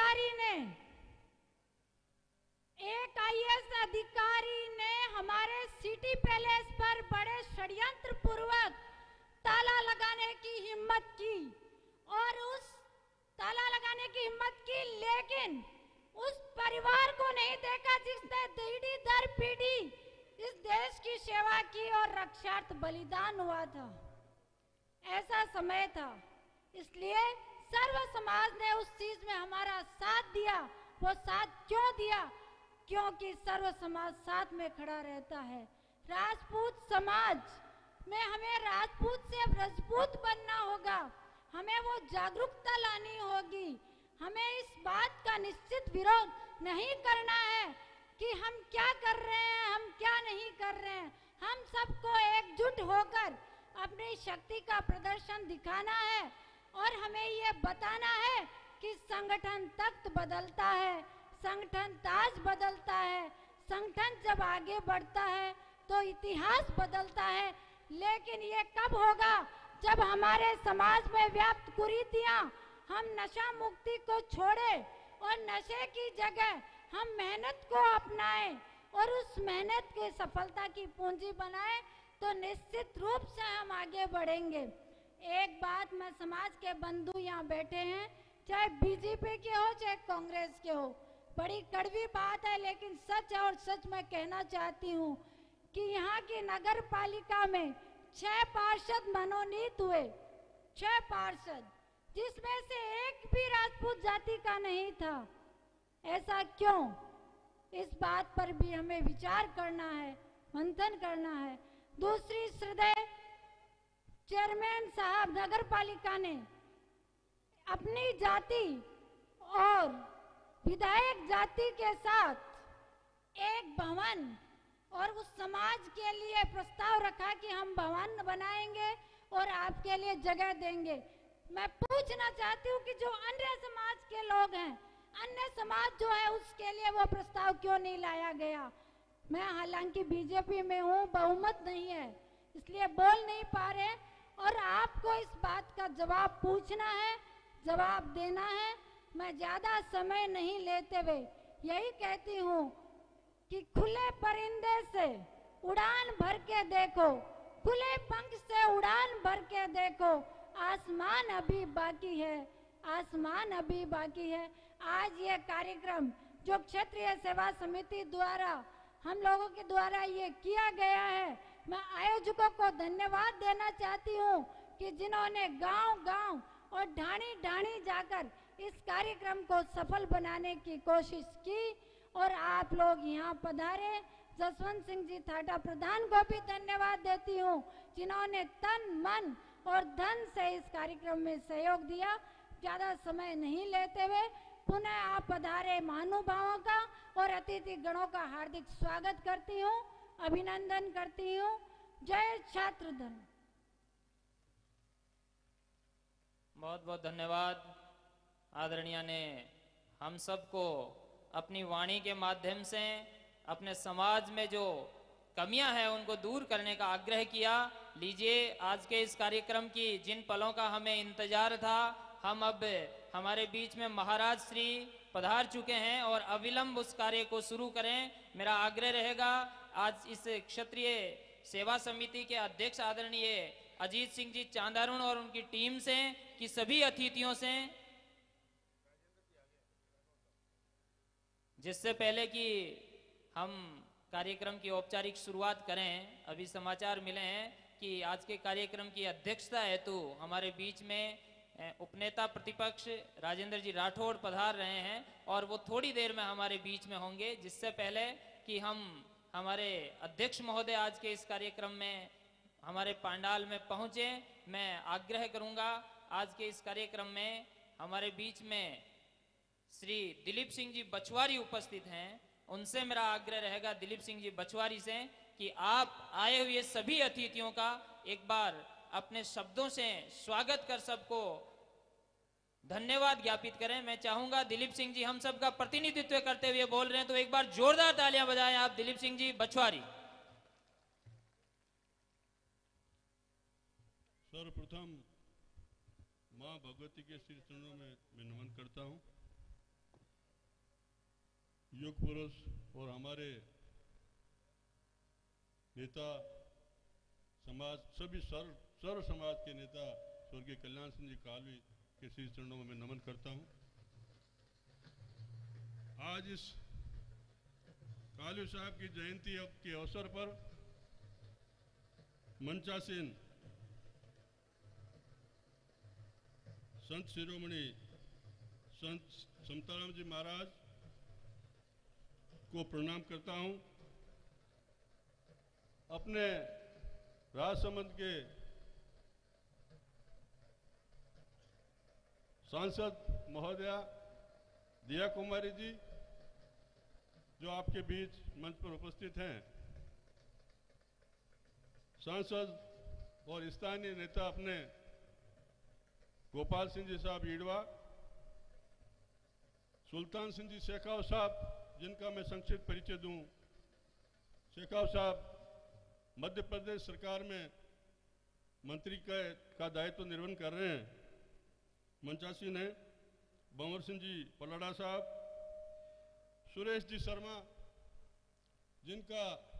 अधिकारी ने हमारे सिटी पैलेस पर बड़े षड्यंत्र पूर्वक ताला लगाने की हिम्मत की, और उस ताला लगाने की हिम्मत की, लेकिन उस परिवार को नहीं देखा जिसने पीढ़ी दर पीढ़ी इस देश की सेवा की और रक्षार्थ बलिदान हुआ था। ऐसा समय था, इसलिए सर्व समाज ने उस चीज में हमारा साथ दिया। वो साथ क्यों दिया? क्योंकि सर्व समाज साथ में खड़ा रहता है। राजपूत समाज में हमें राजपूत से राजपूत बनना होगा, हमें वो जागरूकता लानी होगी। हमें इस बात का निश्चित विरोध नहीं करना है कि हम क्या कर रहे हैं, हम क्या नहीं कर रहे हैं। हम सबको एकजुट होकर अपनी शक्ति का प्रदर्शन दिखाना है, और हमें ये बताना है कि संगठन तख्त बदलता है, संगठन ताज बदलता है। संगठन जब आगे बढ़ता है तो इतिहास बदलता है, लेकिन ये कब होगा? जब हमारे समाज में व्याप्त कुरीतियां, हम नशा मुक्ति को छोड़े और नशे की जगह हम मेहनत को अपनाएं और उस मेहनत की सफलता की पूंजी बनाएं, तो निश्चित रूप से हम आगे बढ़ेंगे। एक बात मैं समाज के बंधु यहाँ बैठे हैं, चाहे बीजेपी के हो चाहे कांग्रेस के हो, बड़ी कड़वी बात है लेकिन सच है, और सच मैं कहना चाहती हूँ कि यहाँ की नगर पालिका में 6 पार्षद मनोनीत हुए, 6 पार्षद, जिसमें से एक भी राजपूत जाति का नहीं था। ऐसा क्यों? इस बात पर भी हमें विचार करना है, मंथन करना है। दूसरी श्रद्धेय चेयरमैन साहब नगर पालिका ने अपनी जाति और विधायक जाति के साथ एक भवन और उस समाज के लिए प्रस्ताव रखा कि हम भवन बनाएंगे और आपके लिए जगह देंगे। मैं पूछना चाहती हूँ कि जो अन्य समाज के लोग हैं, अन्य समाज जो है, उसके लिए वो प्रस्ताव क्यों नहीं लाया गया? मैं हालांकि बीजेपी में हूँ, बहुमत नहीं है, इसलिए बोल नहीं पा रहे, और आपको इस बात का जवाब पूछना है, जवाब देना है। मैं ज्यादा समय नहीं लेते हुए यही कहती हूँ कि खुले परिंदे से उड़ान भर के देखो, खुले पंख से उड़ान भर के देखो, आसमान अभी बाकी है, आसमान अभी बाकी है। आज ये कार्यक्रम जो क्षेत्रीय सेवा समिति द्वारा हम लोगों के द्वारा ये किया गया है, मैं आयोजकों को धन्यवाद देना चाहती हूँ कि जिन्होंने गांव-गांव और ढाणी-ढाणी जाकर इस कार्यक्रम को सफल बनाने की कोशिश की, और आप लोग यहाँ पधारे। जसवंत सिंह जी थाटा प्रधान को भी धन्यवाद देती हूँ, जिन्होंने तन मन और धन से इस कार्यक्रम में सहयोग दिया। ज्यादा समय नहीं लेते हुए पुनः आप पधारे महानुभावों का और अतिथि गणों का हार्दिक स्वागत करती हूँ, अभिनंदन करती हूँ। जय छात्र धन। बहुत बहुत धन्यवाद। आदरणीय ने हम सबको अपनी वाणी के माध्यम से अपने समाज में जो कमियां हैं उनको दूर करने का आग्रह किया। लीजिए, आज के इस कार्यक्रम की जिन पलों का हमें इंतजार था, हम अब हमारे बीच में महाराज श्री पधार चुके हैं और अविलंब उस कार्य को शुरू करें। मेरा आग्रह रहेगा, आज इस क्षेत्रीय सेवा समिति के अध्यक्ष आदरणीय अजीत सिंह जी चांदारुण और उनकी टीम से कि सभी अतिथियों से, जिससे पहले कि हम कार्यक्रम की औपचारिक शुरुआत करें, अभी समाचार मिले हैं कि आज के कार्यक्रम की अध्यक्षता हेतु हमारे बीच में उपनेता प्रतिपक्ष राजेंद्र जी राठौड़ पधार रहे हैं और वो थोड़ी देर में हमारे बीच में होंगे। जिससे पहले कि हम हमारे अध्यक्ष महोदय आज के इस कार्यक्रम में हमारे पंडाल में पहुंचे, मैं आग्रह करूंगा आज के इस कार्यक्रम में हमारे बीच में श्री दिलीप सिंह जी बछवारी उपस्थित हैं। उनसे मेरा आग्रह रहेगा दिलीप सिंह जी बछवारी से कि आप आए हुए सभी अतिथियों का एक बार अपने शब्दों से स्वागत कर सबको धन्यवाद ज्ञापित करें। मैं चाहूंगा दिलीप सिंह जी हम सबका प्रतिनिधित्व करते हुए बोल रहे हैं, तो एक बार जोरदार तालियां बजाएं आप दिलीप सिंह जी बछवारी। सर्वप्रथम मां भगवती के श्री चरणों में मैं नमन करता हूं। युग पुरुष और हमारे नेता समाज, सभी सर्व समाज के नेता स्वर्गीय कल्याण सिंह जी कालवी के श्री चरणों में मैं नमन करता हूं। आज इस कालवी साहब की जयंती के अवसर पर मंचासीन संत शिरोमणि संत समताराम जी महाराज को प्रणाम करता हूं। अपने राजसमंद के सांसद महोदया दिया कुमारी जी जो आपके बीच मंच पर उपस्थित हैं, सांसद और स्थानीय नेता अपने गोपाल सिंह जी साहब ईडवा, सुल्तान सिंह जी शेखाव साहब जिनका मैं संक्षिप्त परिचय दूं। शेखाव साहब मध्य प्रदेश सरकार में मंत्री का दायित्व निर्वहन कर रहे हैं। मंचासीन हैं बंवर सिंह जी पलड़ा साहब, सुरेश जी शर्मा जिनका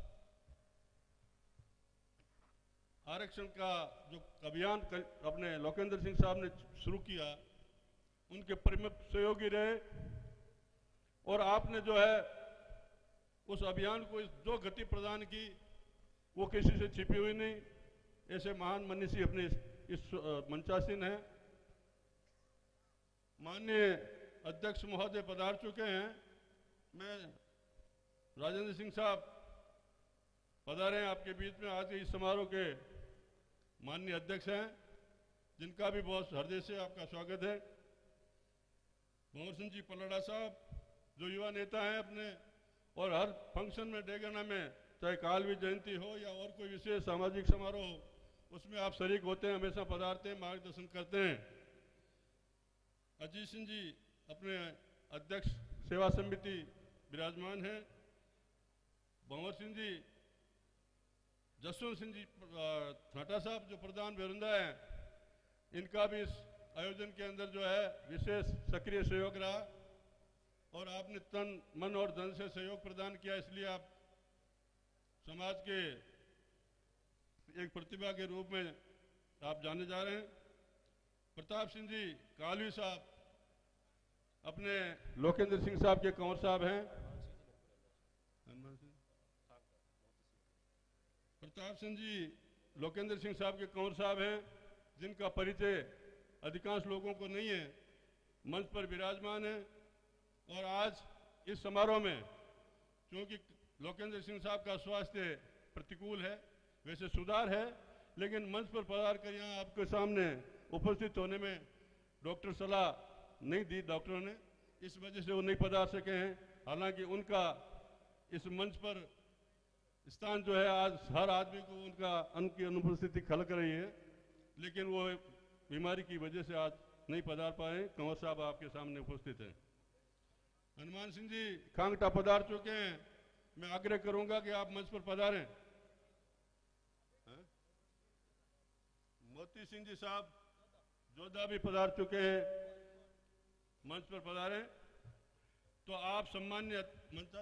आरक्षण का जो अभियान अपने लोकेंद्र सिंह साहब ने शुरू किया, उनके प्रमुख सहयोगी रहे और आपने जो है उस अभियान को जो गति प्रदान की वो किसी से छिपी हुई नहीं। ऐसे महान मनीषी अपने इस मंचासीन हैं। माननीय अध्यक्ष महोदय पधार चुके हैं। मैं राजेंद्र सिंह साहब पधारे हैं आपके बीच में। आज के इस समारोह के माननीय अध्यक्ष हैं जिनका भी बहुत हृदय से आपका स्वागत है। भंवर सिंह जी पलड़ा साहब जो युवा नेता हैं अपने, और हर फंक्शन में डेगाना में चाहे कालवी जयंती हो या और कोई विशेष सामाजिक समारोह हो, उसमें आप शरीक होते हैं, हमेशा पधारते हैं, मार्गदर्शन करते हैं। अजीत सिंह जी अपने अध्यक्ष सेवा समिति विराजमान हैं। भंवर सिंह जी, जसवंत सिंह जी थाटा साहब जो प्रधान बेरुंदा हैं, इनका भी इस आयोजन के अंदर जो है विशेष सक्रिय सहयोग रहा और आपने तन मन और धन से सहयोग प्रदान किया, इसलिए आप समाज के एक प्रतिभा के रूप में आप जाने जा रहे हैं। प्रताप सिंह जी कालवी साहब अपने लोकेंद्र सिंह साहब के कंवर साहब हैं। प्रताप सिंह जी लोकेंद्र सिंह साहब के कंवर साहब हैं, जिनका परिचय अधिकांश लोगों को नहीं है, मंच पर विराजमान है। और आज इस समारोह में क्योंकि लोकेंद्र सिंह साहब का स्वास्थ्य प्रतिकूल है, वैसे सुधार है, लेकिन मंच पर पधार कर यहाँ आपके सामने उपस्थित होने में डॉक्टर सलाह नहीं दी डॉक्टरों ने, इस वजह से वो नहीं पधार सके हैं। हालांकि उनका इस मंच पर स्थान जो है आज हर आदमी को उनकी अनुपस्थिति खलक रही है, लेकिन वो बीमारी की वजह से आज नहीं पधार पाए। कंवर साहब आपके सामने उपस्थित हैं। हनुमान सिंह जी खांगटा पधार चुके हैं। मैं आग्रह करूंगा कि आप मंच पर पधारें। मोती सिंह जी साहब जोधा भी पधार चुके हैं, मंच पर पधारें। तो आप सम्मान्य मंच,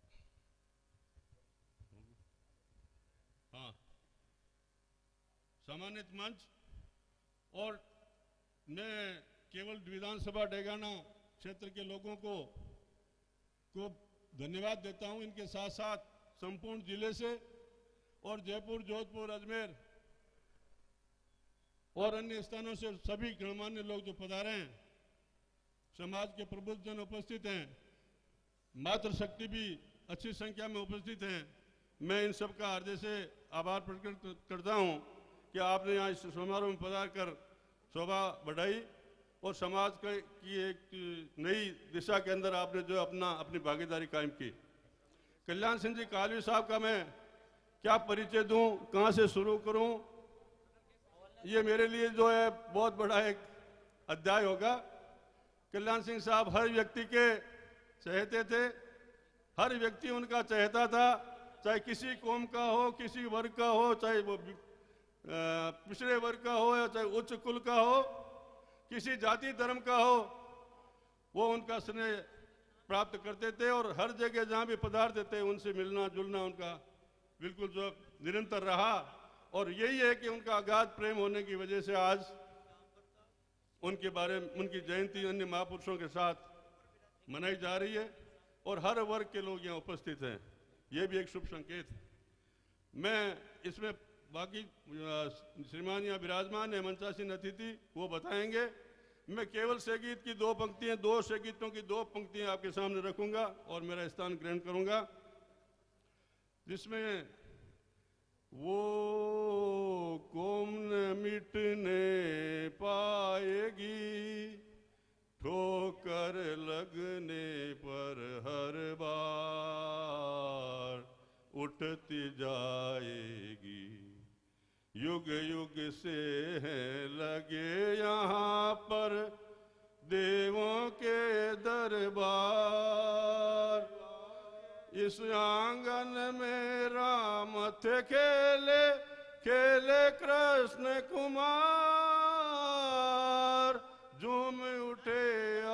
हाँ, सम्मानित मंच और मैं केवल विधानसभा डेगाना क्षेत्र के लोगों को धन्यवाद देता हूं। इनके साथ साथ संपूर्ण जिले से और जयपुर, जोधपुर, अजमेर और अन्य स्थानों से सभी गणमान्य लोग जो पधारे हैं, समाज के प्रबुद्ध जन उपस्थित हैं, मातृशक्ति भी अच्छी संख्या में उपस्थित हैं। मैं इन सब का हृदय से आभार प्रकट करता हूं कि आपने यहाँ इस समारोह में पधार कर शोभा बढ़ाई और समाज की एक नई दिशा के अंदर आपने जो अपनी भागीदारी कायम की। कल्याण सिंह जी कालवी साहब का मैं क्या परिचय दूं, कहां से शुरू करूं, ये मेरे लिए जो है बहुत बड़ा एक अध्याय होगा। कल्याण सिंह साहब हर व्यक्ति के चहेते थे, हर व्यक्ति उनका चहेता था, चाहे किसी कौम का हो, किसी वर्ग का हो, चाहे वो पिछड़े वर्ग का हो या चाहे उच्च कुल का हो, किसी जाति धर्म का हो, वो उनका स्नेह प्राप्त करते थे और हर जगह जहां भी पधारते थे उनसे मिलना जुलना उनका बिल्कुल जो निरंतर रहा। और यही है कि उनका अगाध प्रेम होने की वजह से आज उनके बारे में उनकी जयंती अन्य महापुरुषों के साथ मनाई जा रही है और हर वर्ग के लोग यहाँ उपस्थित हैं। ये भी एक शुभ संकेत है। मैं इसमें बाकी श्रीमान यहाँ विराजमान है मंचासीन अतिथि, वो बताएंगे। मैं केवल संगीत की दो पंक्तियाँ, दो संगीतों की दो पंक्तियाँ आपके सामने रखूंगा और मेरा स्थान ग्रहण करूंगा, जिसमें वो कौम न मिटने पाएगी, ठोकर लगने पर हर बार उठती जाएगी। युग युग से हैं लगे यहाँ पर देवों के दरबार। इस आंगन में राम थे खेले खेले कृष्ण कुमार, झूम उठे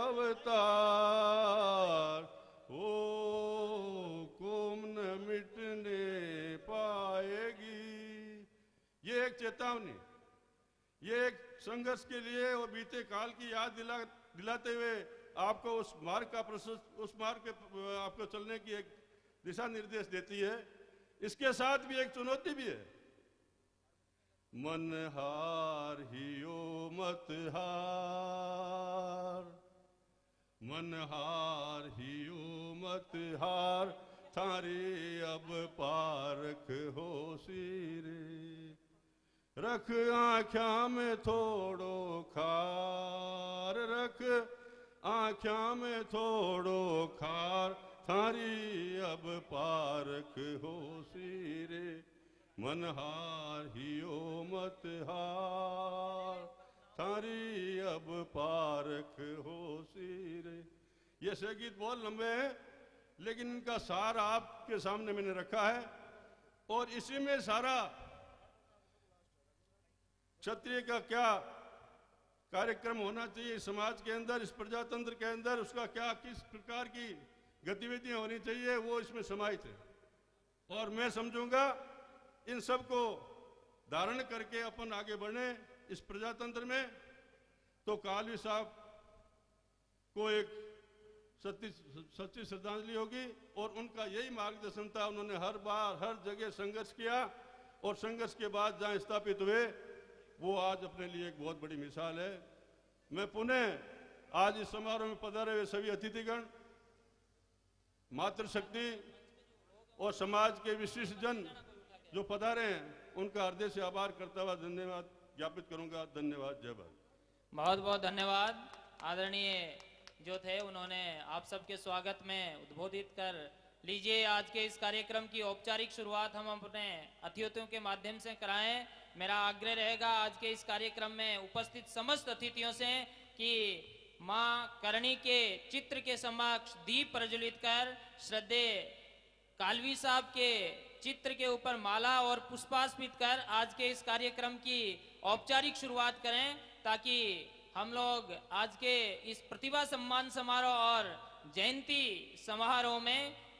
अवतार, ओ कौम न मिटने पाएगी। ये एक चेतावनी, ये एक संघर्ष के लिए और बीते काल की याद दिलाते हुए आपको उस मार्ग पे आपको चलने की एक दिशा निर्देश देती है। इसके साथ भी एक चुनौती भी है। मन हार हियो मत हार, मन हार हियो मत हार, थारी अब पारख हो सिरे। रख आँख्या में थोड़ो खार, रख आँख्या में थोड़ो खार, थारी अब पारख हो सिरे। मन हार हियो मत हार, थारी अब पारख हो सिरे। ये संगीत बहुत लंबे हैं, लेकिन इनका सार आपके सामने मैंने रखा है और इसी में सारा क्षत्रिय का क्या कार्यक्रम होना चाहिए समाज के अंदर, इस प्रजातंत्र के अंदर, उसका क्या किस प्रकार की गतिविधियां होनी चाहिए, वो इसमें समाहित है। और मैं समझूंगा इन सब को धारण करके अपन आगे बढ़े इस प्रजातंत्र में, तो कालवी साहब को एक सच्ची श्रद्धांजलि होगी। और उनका यही मार्गदर्शन था, उन्होंने हर बार हर जगह संघर्ष किया और संघर्ष के बाद जहां स्थापित हुए वो आज अपने लिए एक बहुत बड़ी मिसाल है। मैं पुनः आज इस समारोह में पधारे हुए सभी अतिथिगण, मातृशक्ति और समाज के विशिष्ट जन जो पधारे हैं, उनका हृदय से आभार करता हुआ धन्यवाद ज्ञापित करूंगा। धन्यवाद। जय भारत। बहुत बहुत धन्यवाद। आदरणीय जो थे उन्होंने आप सबके स्वागत में उद्बोधित कर लीजिए। आज के इस कार्यक्रम की औपचारिक शुरुआत हम अपने अतिथियों के माध्यम से कराएं। मेरा आग्रह रहेगा आज के इस कार्यक्रम में उपस्थित समस्त अतिथियों से कि मां करणी के चित्र के समक्ष दीप प्रज्वलित कर श्रद्धेय कालवी साहब के चित्र के ऊपर माला और पुष्पार्पित कर आज के इस कार्यक्रम की औपचारिक शुरुआत करें, ताकि हम लोग आज के इस प्रतिभा सम्मान समारोह और जयंती समारोह में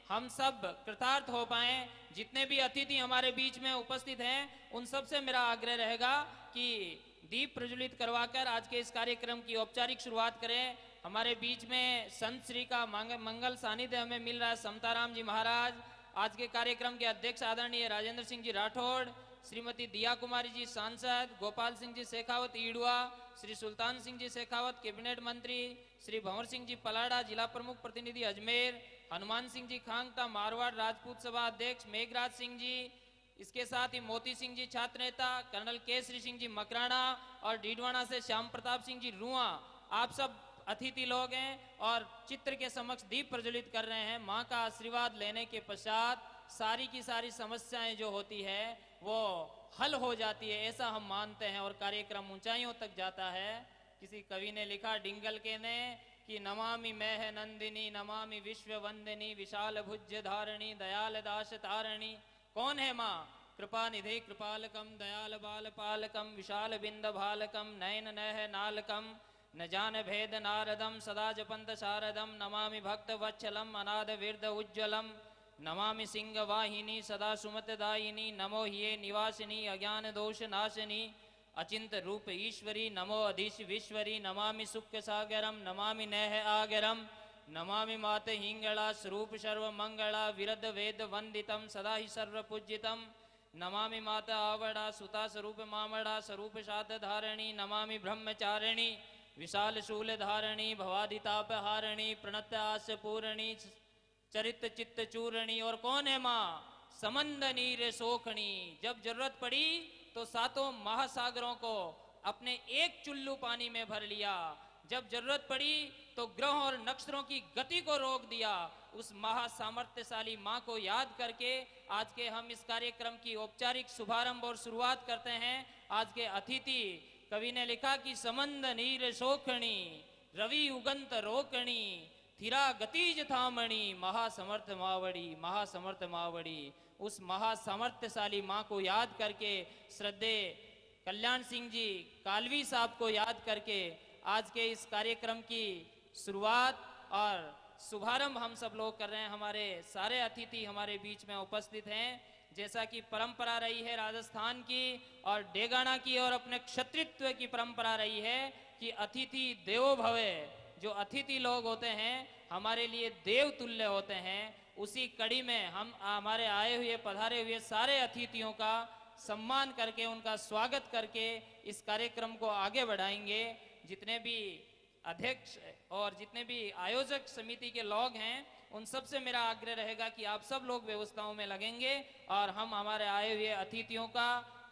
हम सब कृतार्थ हो पाए। जितने भी अतिथि हमारे बीच में उपस्थित हैं उन सब से मेरा आग्रह रहेगा कि दीप प्रज्वलित करवाकर आज के इस कार्यक्रम की औपचारिक शुरुआत करें। हमारे बीच में संत श्री का मंगल सानिध्य हमें मिल रहा है। समताराम जी महाराज, आज के कार्यक्रम के अध्यक्ष आदरणीय राजेंद्र सिंह जी राठौड़, श्रीमती दिया कुमारी जी सांसद, गोपाल सिंह जी शेखावत ईडुआ, श्री सुल्तान सिंह जी शेखावत कैबिनेट मंत्री, श्री भंवर सिंह जी पलाड़ा जिला प्रमुख प्रतिनिधि अजमेर, हनुमान सिंह जी खांगता मारवाड़ राजपूत सभा अध्यक्ष, मेघराज सिंह जी, इसके साथ ही मोती सिंह जी छात्र नेता, कर्नल केसरी सिंह जी मकराना और डीडवाना से श्याम प्रताप सिंह जी रुआ, आप सब अतिथि लोग हैं और चित्र के समक्ष दीप प्रज्वलित कर रहे हैं। माँ का आशीर्वाद लेने के पश्चात सारी की सारी समस्याएं जो होती है वो हल हो जाती है, ऐसा हम मानते हैं और कार्यक्रम ऊंचाइयों तक जाता है। किसी कवि ने लिखा डिंगल के ने कि नमामि मैं नंदिनी नमामि विश्व वंदिनी विशाल भुज्य धारणी दयाल दास तारणी। कौन है माँ? कृपा निधि कृपालकम दयाल बाल पालकम विशाल बिंद भालकम नयन नह नालकम न जान भेद नारदम सदा जपंत शारदम नमामि भक्त वत्सलम अनाद विरद उज्ज्वलम नमामि सिंह वाहिनी सदा सुमत दायिनी नमो हिये निवासिनी अज्ञान दोष नाशिनी अचिंत रूप ईश्वरी नमो अधीश विश्वरी नमामि सुख सागरम नमामि नह आगरम नमामि मात हिंगला स्वरूप सर्व मंगला विरद वेद वंदितम सदा ही सर्व पूज्यतम नमामि माता आवड़ा सुता स्वरूप मामड़ा स्वरूप सात धारणी नमामि ब्रह्मचारिणी विशाल शूल धारणी भवादिताप हारणी प्रणत आस पूरणी चरित चित्त चूरणी। और कौन है माँ? समंद नीर सोखणी। जब जरूरत पड़ी तो सातों महासागरों को अपने एक चुल्लू पानी में भर लिया, जब जरूरत पड़ी तो ग्रहों और नक्षत्रों की गति को रोक दिया। उस महासामर्थ्यशाली माँ को याद करके आज के हम इस कार्यक्रम की औपचारिक शुभारंभ और शुरुआत करते हैं। आज के अतिथि कवि ने लिखा कि समंद नीर सोखणी रवि उगंत रोकणी थिरा गतिज थामणी महासमर्थ मावड़ी महासमर्थ मावड़ी। उस महासामर्थ्यशाली माँ को याद करके श्रद्धेय कल्याण सिंह जी कालवी साहब को याद करके आज के इस कार्यक्रम की शुरुआत और शुभारंभ हम सब लोग कर रहे हैं। हमारे सारे अतिथि हमारे बीच में उपस्थित हैं। जैसा कि परंपरा रही है राजस्थान की और डेगाना की और अपने क्षत्रित्व की परंपरा रही है कि अतिथि देवो भवे। जो अतिथि लोग होते हैं हमारे लिए देव तुल्य होते हैं। उसी कड़ी में हम हमारे आए हुए पधारे हुए सारे अतिथियों का सम्मान करके उनका स्वागत करके इस कार्यक्रम को आगे बढ़ाएंगे। जितने भी अध्यक्ष और जितने भी आयोजक समिति के लोग हैं उन सब से मेरा आग्रह रहेगा कि आप सब लोग व्यवस्थाओं में लगेंगे और हम हमारे आए हुए अतिथियों का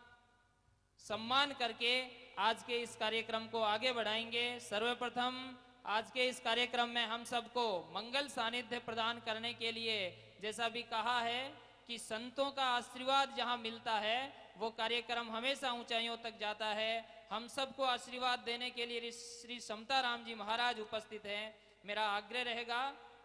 सम्मान करके आज के इस कार्यक्रम को आगे बढ़ाएंगे। सर्वप्रथम आज के इस कार्यक्रम में हम सबको मंगल सानिध्य प्रदान करने के लिए जैसा भी कहा है कि संतों का आशीर्वाद जहां मिलता है वो कार्यक्रम हमेशा ऊंचाइयों तक जाता है। हम सबको आशीर्वाद देने के लिए श्री समताराम जी महाराज उपस्थित हैं। मेरा आग्रह रहेगा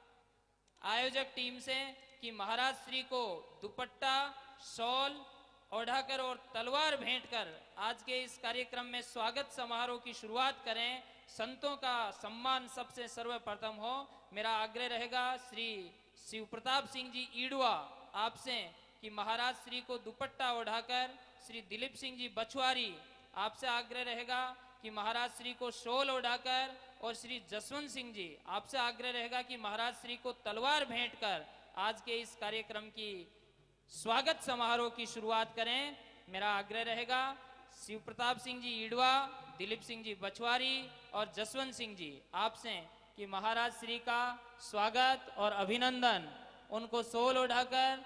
आयोजक टीम से कि महाराज श्री को दुपट्टा शॉल ओढ़ाकर और तलवार भेंट कर आज के इस कार्यक्रम में स्वागत समारोह की शुरुआत करें। संतों का सम्मान सबसे सर्वप्रथम हो। मेरा आग्रह रहेगा श्री शिव प्रताप सिंह जी ईडुआ आपसे कि महाराज श्री को दुपट्टा ओढ़ाकर, श्री दिलीप सिंह जी बछवारी आपसे आग्रह रहेगा कि महाराज श्री को शॉल ओढ़ाकर और श्री जसवंत सिंह जी आपसे आग्रह रहेगा कि महाराज श्री को तलवार भेंट कर आज के इस कार्यक्रम की स्वागत समारोह की शुरुआत करें। मेरा आग्रह रहेगा शिव प्रताप सिंह जी ईडवा, दिलीप सिंह जी बछवारी और जसवंत सिंह जी आपसे कि महाराज श्री का स्वागत और अभिनंदन, उनको शॉल ओढ़ाकर,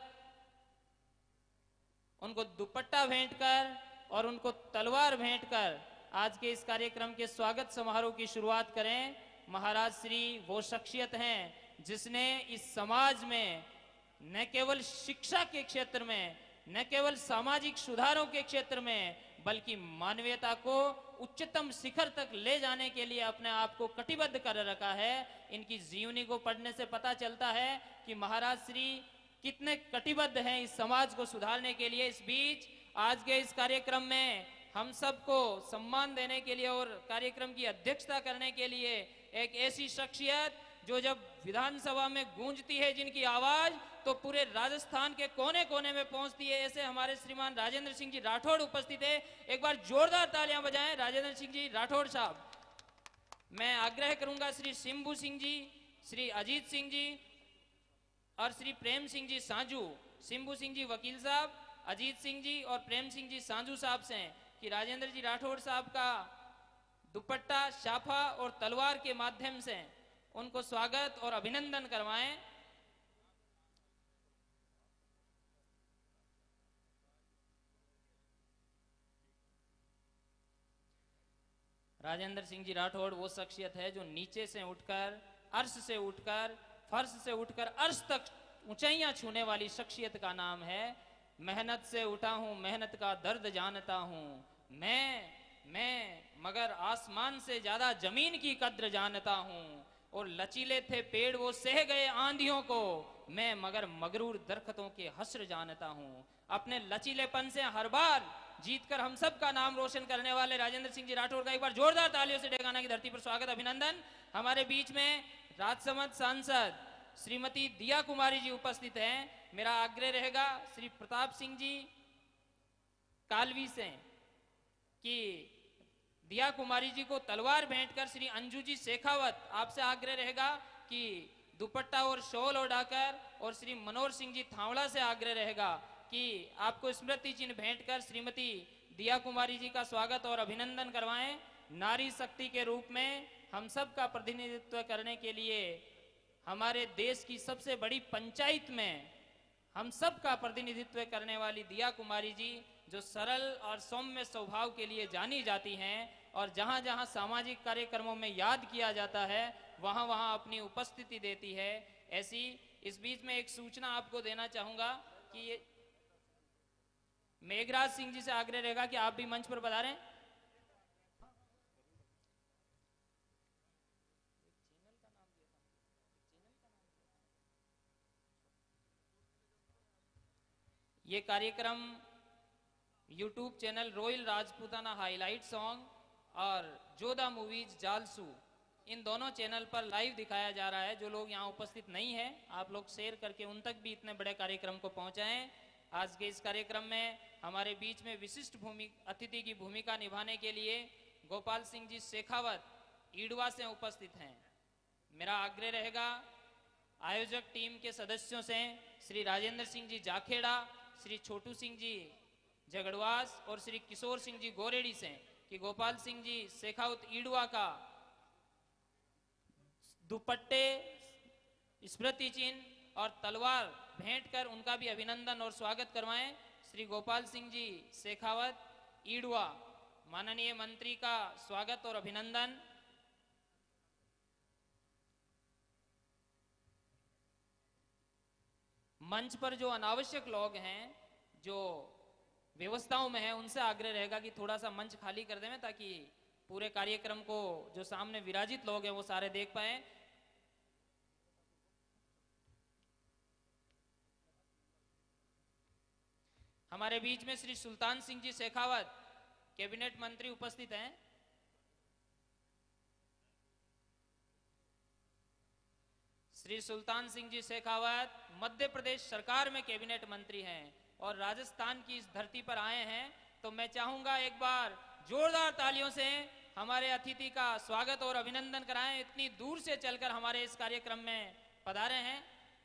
उनको दुपट्टा भेंट कर और उनको तलवार भेंट कर आज के इस कार्यक्रम के स्वागत समारोह की शुरुआत करें। महाराज श्री वो शख्सियत हैं जिसने इस समाज में न केवल शिक्षा के क्षेत्र में, न केवल सामाजिक सुधारों के क्षेत्र में, बल्कि मानवीयता को उच्चतम शिखर तक ले जाने के लिए अपने आप को कटिबद्ध कर रखा है। इनकी जीवनी को पढ़ने से पता चलता है कि महाराज श्री कितने कटिबद्ध हैं इस समाज को सुधारने के लिए। इस बीच आज के इस कार्यक्रम में हम सबको सम्मान देने के लिए और कार्यक्रम की अध्यक्षता करने के लिए एक ऐसी शख्सियत जो जब विधानसभा में गूंजती है, जिनकी आवाज तो पूरे राजस्थान के कोने कोने में पहुंचती है, ऐसे हमारे श्रीमान राजेंद्र सिंह जी राठौड़ उपस्थित है। एक बार जोरदार तालियां बजाएं राजेंद्र सिंह जी राठौड़ साहब। मैं आग्रह करूंगा श्री शिंबू सिंह जी, श्री अजीत सिंह जी और श्री प्रेम सिंह जी साजू, शिंबू सिंह जी वकील साहब, अजीत सिंह जी और प्रेम सिंह जी साजू साहब से कि राजेंद्र जी राठौड़ साहब का दुपट्टा, शाफा और तलवार के माध्यम से उनको स्वागत और अभिनंदन करवाएं। राजेंद्र सिंह जी राठौड़ वो शख्सियत है जो नीचे से उठकर, अर्श से उठकर, फर्श से उठकर अर्श तक ऊंचाइयां छूने वाली शख्सियत का नाम है। मेहनत से उठा हूं, मेहनत का दर्द जानता हूं मैं मगर आसमान से ज्यादा जमीन की कद्र जानता हूं। और लचीले थे पेड़ वो सह गए आंधियों को, मैं मगर मगरूर दरख्तों के हस्र जानता हूं। अपने लचीलेपन से हर बार जीतकर हम सब का नाम रोशन करने वाले राजेंद्र सिंह जी राठौड़ का एक बार जोरदार तालियों से डेगाना की धरती पर स्वागत, अभिनंदन। हमारे बीच में राजसमंद सांसद श्रीमती दिया कुमारी जी उपस्थित हैं। मेरा आग्रह रहेगा श्री प्रताप सिंह जी कालवी से कि दिया कुमारी जी को तलवार भेंटकर, श्री अंजू जी शेखावत आपसे आग्रह रहेगा कि दुपट्टा और शॉल ओढ़ाकर, और श्री मनोहर सिंह जी थावड़ा से आग्रह रहेगा कि आपको स्मृति चिन्ह भेंटकर श्रीमती दिया कुमारी जी का स्वागत और अभिनंदन करवाएं। नारी शक्ति के रूप में हम सब का प्रतिनिधित्व करने के लिए हमारे देश की सबसे बड़ी पंचायत में हम सब का प्रतिनिधित्व करने वाली दिया कुमारी जी, जो सरल और सौम्य स्वभाव के लिए जानी जाती हैं और जहां जहां सामाजिक कार्यक्रमों में याद किया जाता है वहां वहां अपनी उपस्थिति देती है। ऐसी इस बीच में एक सूचना आपको देना चाहूंगा कि ये मेघराज सिंह जी से आग्रह रहेगा कि आप भी मंच पर पधारें। ये कार्यक्रम YouTube channel royal Rajputana highlight song और जोधा मूवीज जालसू, इन दोनों चैनल पर लाइव दिखाया जा रहा है। जो लोग यहाँ उपस्थित नहीं हैं, आप लोग शेयर करके उन तक भी इतने बड़े कार्यक्रम को पहुँचाएं। आज के इस कार्यक्रम में हमारे बीच में विशिष्ट अतिथि की भूमिका निभाने के लिए गोपाल सिंह जी शेखावत ईडवा से उपस्थित हैं। मेरा आग्रह रहेगा आयोजक टीम के सदस्यों से श्री राजेंद्र सिंह जी जाखेड़ा, श्री छोटू सिंह जी झगड़वास और श्री किशोर सिंह जी गोरेड़ी से कि गोपाल सिंह जी शेखावत ईडवा का दुपट्टे, स्मृति चिन्ह और तलवार भेंट कर उनका भी अभिनंदन और स्वागत करवाएं। श्री गोपाल सिंह जी शेखावत ईडवा, माननीय मंत्री का स्वागत और अभिनंदन। मंच पर जो अनावश्यक लोग हैं, जो व्यवस्थाओं में हैं, उनसे आग्रह रहेगा कि थोड़ा सा मंच खाली कर दें ताकि पूरे कार्यक्रम को जो सामने विराजित लोग हैं वो सारे देख पाएं। हमारे बीच में श्री सुल्तान सिंह जी शेखावत कैबिनेट मंत्री उपस्थित हैं। श्री सुल्तान सिंह जी शेखावत मध्य प्रदेश सरकार में कैबिनेट मंत्री हैं और राजस्थान की इस धरती पर आए हैं, तो मैं चाहूंगा एक बार जोरदार तालियों से हमारे अतिथि का स्वागत और अभिनंदन कराएं। इतनी दूर से चलकर हमारे इस कार्यक्रम में पधारे हैं।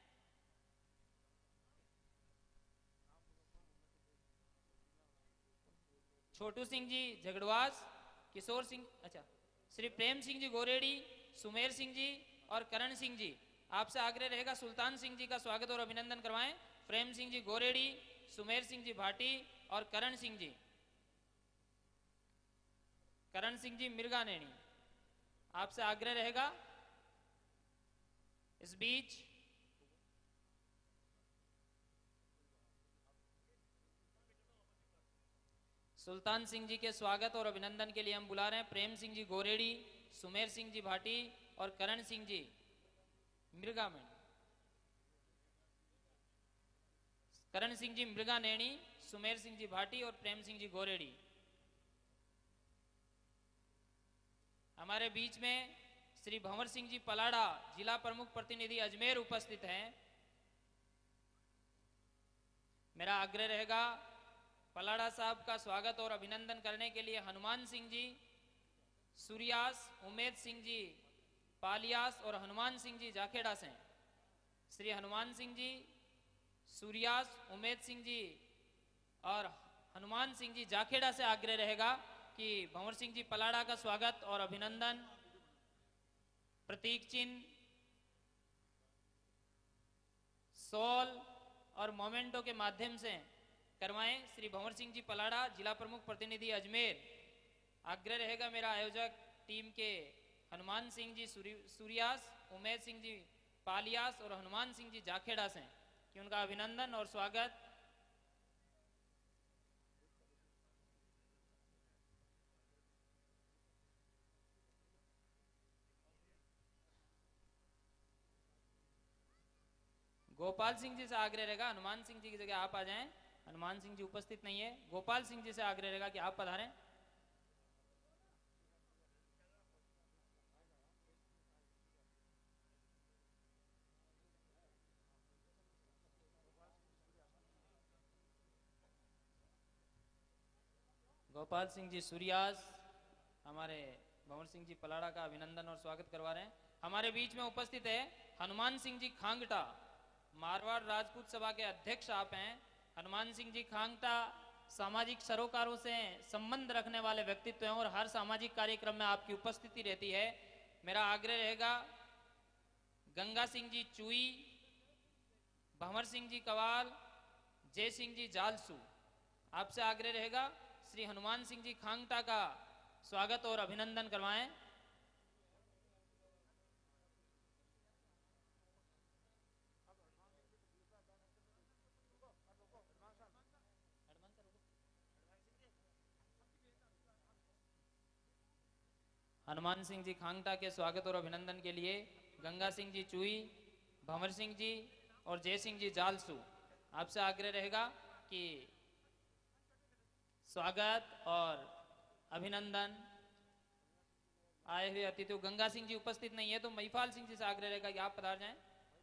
छोटू सिंह जी झगड़वास, किशोर सिंह, अच्छा, श्री प्रेम सिंह जी गोरेड़ी, सुमेर सिंह जी और करण सिंह जी, आपसे आग्रह रहेगा सुल्तान सिंह जी का स्वागत और अभिनंदन करवाएं। प्रेम सिंह जी गोरेड़ी, सुमेर सिंह जी भाटी और करण सिंह जी मिर्गानेनी, आपसे आग्रह रहेगा। इस बीच सुल्तान सिंह जी के स्वागत और अभिनंदन के लिए हम बुला रहे हैं प्रेम सिंह जी गोरेड़ी, सुमेर सिंह जी भाटी और करण सिंह जी मिर्गामेनी। करण सिंह जी मृगानेणी, सुमेर सिंह जी भाटी और प्रेम सिंह जी गोरेड़ी। हमारे बीच में श्री भंवर सिंह जी पलाड़ा जिला प्रमुख प्रतिनिधि अजमेर उपस्थित हैं। मेरा आग्रह रहेगा पलाड़ा साहब का स्वागत और अभिनंदन करने के लिए हनुमान सिंह जी सूर्यास, उमेद सिंह जी पालियास और हनुमान सिंह जी जाखेड़ा से। श्री हनुमान सिंह जी सूर्यास, उमेद सिंह जी और हनुमान सिंह जी जाखेड़ा से आग्रह रहेगा कि भंवर सिंह जी पलाड़ा का स्वागत और अभिनंदन प्रतीक चिन्ह, सॉल और मोमेंटो के माध्यम से करवाएं। श्री भंवर सिंह जी पलाड़ा जिला प्रमुख प्रतिनिधि अजमेर। आग्रह रहेगा मेरा आयोजक टीम के हनुमान सिंह जी सूर्यास, उमेद सिंह जी पालियास और हनुमान सिंह जी जाखेड़ा से कि उनका अभिनंदन और स्वागत। गोपाल सिंह जी से आग्रह रहेगा हनुमान सिंह जी की जगह आप आ जाएं। हनुमान सिंह जी उपस्थित नहीं है। गोपाल सिंह जी से आग्रह रहेगा कि आप पधारें। गोपाल सिंह जी सूर्यास हमारे भंवर सिंह जी पलाड़ा का अभिनंदन और स्वागत करवा रहे हैं। हमारे बीच में उपस्थित है हनुमान सिंह जी खांगटा, मारवाड़ राजपूत सभा के अध्यक्ष आप हैं। हनुमान सिंह जी खांगटा सामाजिक सरोकारों से संबंध रखने वाले व्यक्तित्व हैं और हर सामाजिक कार्यक्रम में आपकी उपस्थिति रहती है। मेरा आग्रह रहेगा गंगा सिंह जी चुई, भंवर सिंह जी कवाल, जय सिंह जी जालसू, आपसे आग्रह रहेगा श्री हनुमान सिंह जी खांगटा का स्वागत और अभिनंदन करवाएं। हनुमान सिंह जी खांगटा के स्वागत और अभिनंदन के लिए गंगा सिंह जी चुई, भंवर सिंह जी और जय सिंह जी जालसू, आपसे आग्रह रहेगा कि स्वागत और अभिनंदन। आए हुए अतिथियों, गंगा सिंह जी उपस्थित नहीं है तो महिपाल सिंह जी से आग्रह रहेगा कि आप पधार जाएं।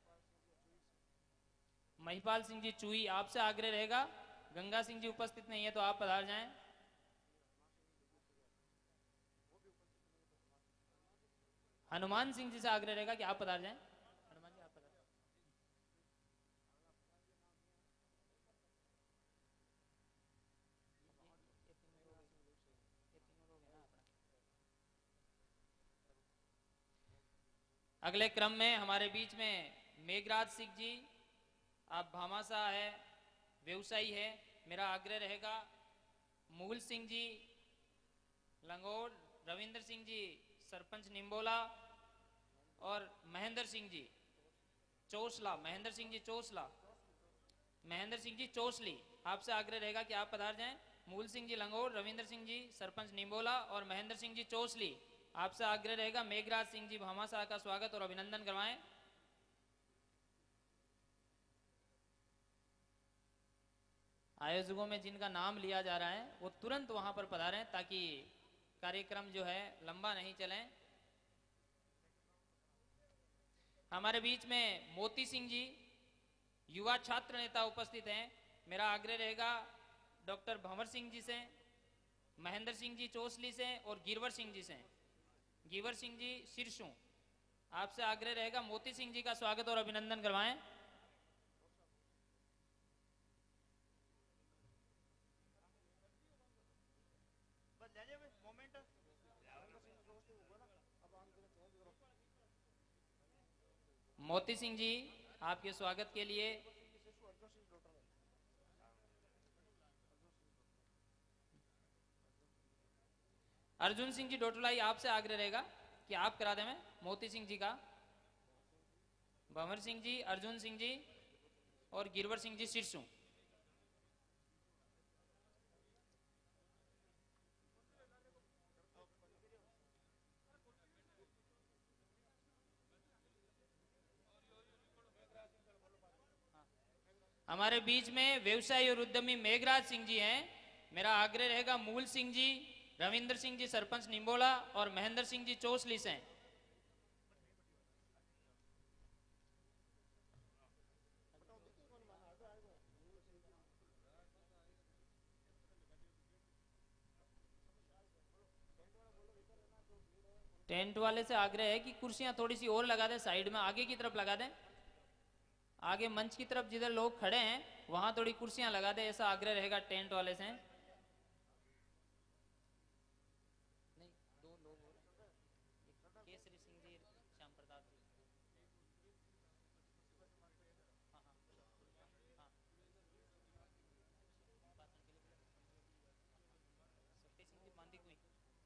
महिपाल सिंह जी चुई, आपसे आग्रह रहेगा गंगा सिंह जी उपस्थित नहीं है तो आप पधार जाएं। हनुमान सिंह जी से आग्रह रहेगा कि आप पधार जाएं। हनुमान जी आप पधार। अगले क्रम में हमारे बीच में मेघराज सिंह जी, आप भामाशाह है, व्यवसायी है। मेरा आग्रह रहेगा मूल सिंह जी लंगोर, रविंद्र सिंह जी सरपंच निम्बोला और महेंद्र सिंह जी चौसला, महेंद्र सिंह जी चौसला, महेंद्र सिंह जी चौसली, आपसे आग्रह रहेगा कि आप पधार जाएं। मूल सिंह जी लंगोर, रविंद्र सिंह जी सरपंच निम्बोला और महेंद्र सिंह जी चौसली, आपसे आग्रह रहेगा मेघराज सिंह जी भामाशाह का स्वागत और अभिनंदन करवाएं। आयोजकों में जिनका नाम लिया जा रहा है वो तुरंत वहां पर पधारें ताकि कार्यक्रम जो है लंबा नहीं चले। हमारे बीच में मोती सिंह जी युवा छात्र नेता उपस्थित हैं। मेरा आग्रह रहेगा डॉक्टर भंवर सिंह जी से, महेंद्र सिंह जी चौसली से और गिरवर सिंह जी से, गिरवर सिंह जी सिरसू, आपसे आग्रह रहेगा मोती सिंह जी का स्वागत और अभिनंदन करवाएं। मोती सिंह जी आपके स्वागत के लिए अर्जुन सिंह जी डोटलाई, आपसे आग्रह रहेगा कि आप करा दें में मोती सिंह जी का। भंवर सिंह जी, अर्जुन सिंह जी और गिरवर सिंह जी सिरसू। हमारे बीच में व्यवसायी और उद्यमी मेघराज सिंह जी हैं। मेरा आग्रह रहेगा मूल सिंह जी, रविंद्र सिंह जी सरपंच निम्बोला और महेंद्र सिंह जी चौसली से टेंट वाले से आग्रह है कि कुर्सियां थोड़ी सी और लगा दें, साइड में आगे की तरफ लगा दें, आगे मंच की तरफ जिधर लोग खड़े हैं वहां थोड़ी कुर्सियां लगा दें, ऐसा आग्रह रहेगा टेंट वाले से। केसरी सिंह जी, श्याम प्रताप जी, शक्ति सिंह जी मांदी कोई।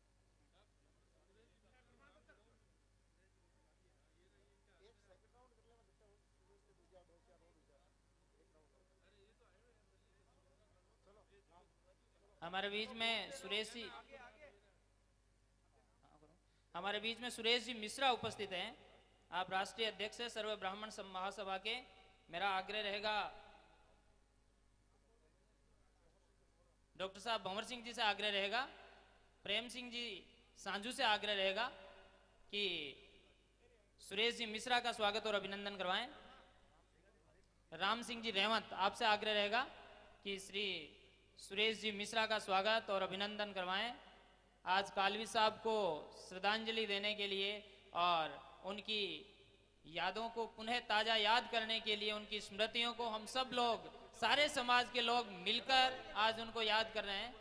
हमारे बीच में सुरेश जी, हमारे बीच में सुरेश जी मिश्रा उपस्थित हैं। आप राष्ट्रीय अध्यक्ष हैं सर्व ब्राह्मण महासभा के। मेरा आग्रह रहेगा, डॉक्टर साहब भंवर सिंह जी से आग्रह रहेगा, प्रेम सिंह जी सांझू से आग्रह रहेगा कि सुरेश जी मिश्रा का स्वागत और अभिनंदन करवाएं। राम सिंह जी रेवंत, आपसे आग्रह रहेगा कि श्री सुरेश जी मिश्रा का स्वागत और अभिनंदन करवाएं। आज कालवी साहब को श्रद्धांजलि देने के लिए और उनकी यादों को पुनः ताजा याद करने के लिए, उनकी स्मृतियों को हम सब लोग, सारे समाज के लोग मिलकर आज उनको याद कर रहे हैं।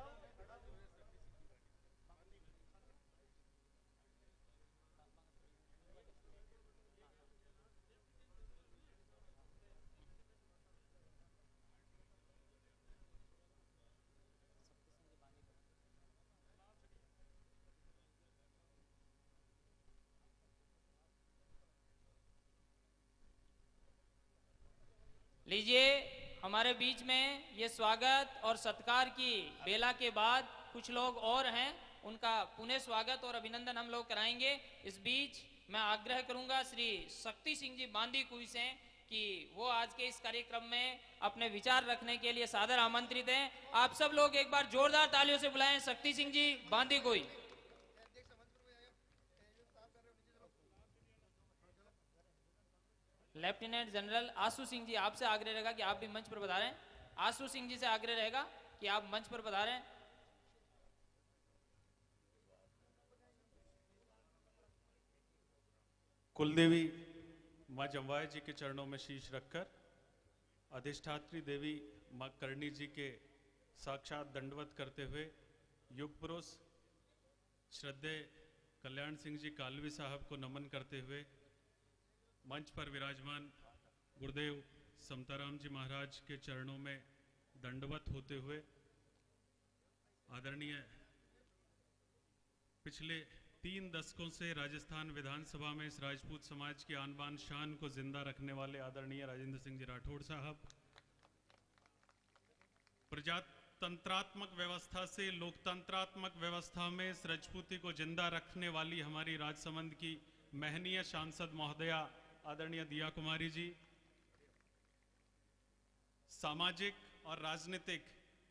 लीजिए, हमारे बीच में ये स्वागत और सत्कार की बेला के बाद कुछ लोग और हैं, उनका पुनः स्वागत और अभिनंदन हम लोग कराएंगे। इस बीच मैं आग्रह करूंगा श्री शक्ति सिंह जी बांदी कुई से कि वो आज के इस कार्यक्रम में अपने विचार रखने के लिए सादर आमंत्रित हैं। आप सब लोग एक बार जोरदार तालियों से बुलाएं शक्ति Singh ji Bandikui. Lieutenant general Ashu Singh ji, आपसे आग्रह रहेगा कि आप भी मंच पर पधारें। आशु सिंह जी से आग्रह रहेगा कि आप मंच पर पधारें। कुलदेवी माँ जमवाय जी के चरणों में शीश रखकर अधिष्ठात्री देवी माँ करणी जी के साक्षात दंडवत करते हुए युग पुरुष श्रद्धेय कल्याण सिंह जी कालवी साहब को नमन करते हुए मंच पर विराजमान गुरुदेव समताराम जी महाराज के चरणों में दंडवत होते हुए आदरणीय पिछले 3 दशकों से राजस्थान विधानसभा में इस राजपूत समाज की आन बान शान को जिंदा रखने वाले आदरणीय राजेंद्र सिंह जी राठौड़ साहब, प्रजातंत्रात्मक व्यवस्था से लोकतंत्रात्मक व्यवस्था में इस राजपूती को जिंदा रखने वाली हमारी राजसमंद की महनीय सांसद महोदया आदरणीय दिया कुमारी जी, सामाजिक और राजनीतिक,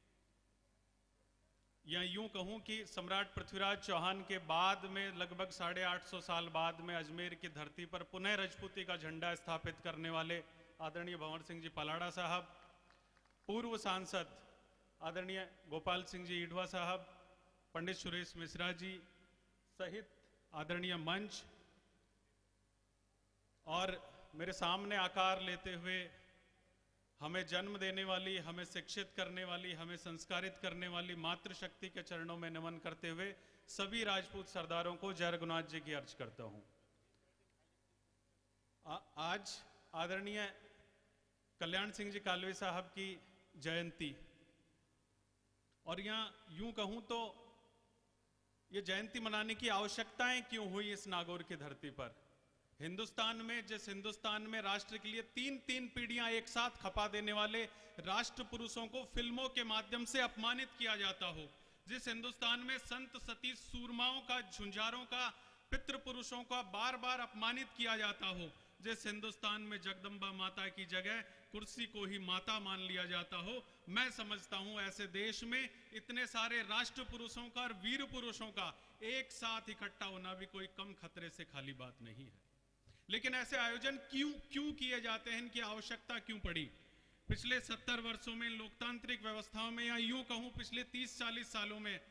या यूं कहूं कि सम्राट पृथ्वीराज चौहान के बाद में लगभग 850 साल बाद में अजमेर की धरती पर पुनः राजपूती का झंडा स्थापित करने वाले आदरणीय भंवर सिंह जी पलाड़ा साहब, पूर्व सांसद आदरणीय गोपाल सिंह जी ईडवा साहब, पंडित सुरेश मिश्रा जी सहित आदरणीय मंच और मेरे सामने आकार लेते हुए हमें जन्म देने वाली, हमें शिक्षित करने वाली, हमें संस्कारित करने वाली मातृशक्ति के चरणों में नमन करते हुए सभी राजपूत सरदारों को जय रघुनाथ जी की अर्ज करता हूं। आज आदरणीय कल्याण सिंह जी कालवे साहब की जयंती, और यहां यूं कहूं तो ये जयंती मनाने की आवश्यकताएं क्यों हुई इस नागौर की धरती पर। हिंदुस्तान में, जिस हिंदुस्तान में राष्ट्र के लिए 3-3 पीढ़ियां एक साथ खपा देने वाले राष्ट्र पुरुषों को फिल्मों के माध्यम से अपमानित किया जाता हो, जिस हिंदुस्तान में संत सती सूरमाओं का, झुंझारों का, पितृ पुरुषों का बार बार अपमानित किया जाता हो, जिस हिंदुस्तान में जगदम्बा माता की जगह कुर्सी को ही माता मान लिया जाता हो, मैं समझता हूं ऐसे देश में इतने सारे राष्ट्र पुरुषों का और वीर पुरुषों का एक साथ इकट्ठा होना भी कोई कम खतरे से खाली बात नहीं है। लेकिन ऐसे आयोजन क्यों किए जाते हैं, इनकी आवश्यकता क्यों पड़ी। पिछले 70 वर्षों में लोकतांत्रिक व्यवस्थाओं में, या यूं कहूं पिछले 30-40 सालों में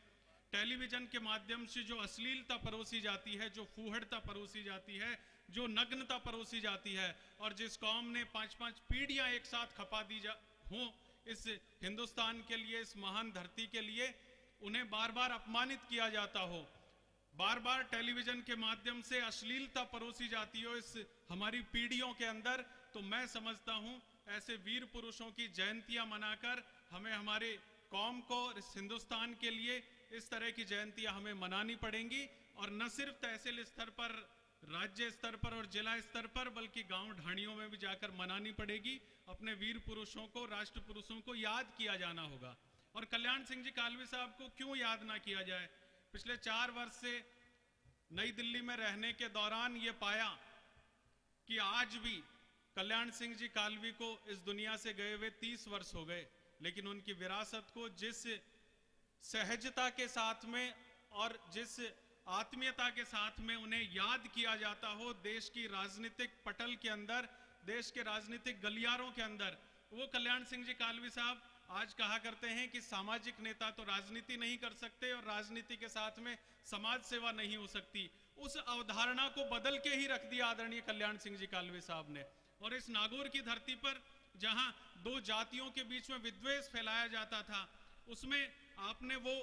टेलीविजन के माध्यम से जो अश्लीलता परोसी जाती है, जो फूहड़ता परोसी जाती है, जो नग्नता परोसी जाती है, और जिस कौम ने 5-5 पीढ़ियां एक साथ खपा दी हो इस हिंदुस्तान के लिए, इस महान धरती के लिए, उन्हें बार बार अपमानित किया जाता हो, बार बार टेलीविजन के माध्यम से अश्लीलता परोसी जाती हो इस हमारी पीढ़ियों के अंदर, तो मैं समझता हूं ऐसे वीर पुरुषों की जयंतियां मनाकर हमें, हमारे कौम को, इस हिंदुस्तान के लिए इस तरह की जयंतियां हमें मनानी पड़ेंगी। और न सिर्फ तहसील स्तर पर, राज्य स्तर पर और जिला स्तर पर, बल्कि गांव ढाणियों में भी जाकर मनानी पड़ेगी। अपने वीर पुरुषों को, राष्ट्र पुरुषों को याद किया जाना होगा। और कल्याण सिंह जी कालवी साहब को क्यों याद ना किया जाए? पिछले 4 वर्ष से नई दिल्ली में रहने के दौरान ये पाया कि आज भी कल्याण सिंह जी कालवी को इस दुनिया से गए हुए 30 वर्ष हो गए, लेकिन उनकी विरासत को जिस सहजता के साथ में और जिस आत्मीयता के साथ में उन्हें याद किया जाता हो देश की राजनीतिक पटल के अंदर, देश के राजनीतिक गलियारों के अंदर, वो कल्याण सिंह जी कालवी साहब आज कहा करते हैं कि सामाजिक नेता तो राजनीति नहीं कर सकते और राजनीति के साथ में समाज सेवा नहीं हो सकती। उस अवधारणा को बदल के ही रख दिया आदरणीय कल्याण सिंह जी कालवी साहब ने। और इस नागौर की धरती पर जहां 2 जातियों के बीच में विद्वेष फैलाया जाता था, उसमें आपने वो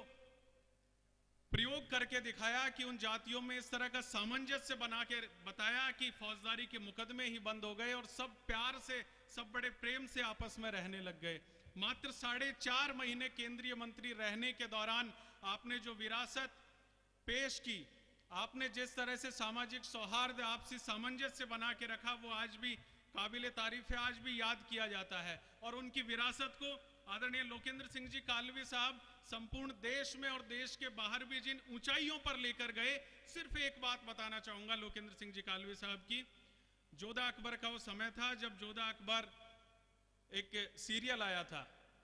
प्रयोग करके दिखाया कि उन जातियों में इस तरह का सामंजस्य बना के बताया कि फौजदारी के मुकदमे ही बंद हो गए और सब प्यार से, सब बड़े प्रेम से आपस में रहने लग गए। मात्र 4.5 महीने केंद्रीय मंत्री रहने के दौरान आपने जो विरासत पेश की, आपने जिस तरह से सामाजिक सौहार्द, आपसी सामंजस्य बना के रखा, वो आज भी काबिले तारीफ है, आज भी याद किया जाता है। और उनकी विरासत को आदरणीय लोकेंद्र सिंह जी कालवी साहब संपूर्ण देश में और देश के बाहर भी जिन ऊंचाइयों पर लेकर गए, सिर्फ एक बात बताना चाहूंगा लोकेंद्र सिंह जी कालवी साहब की। जोधा अकबर का वो समय था जब जोधा अकबर एक सीरियल आया था,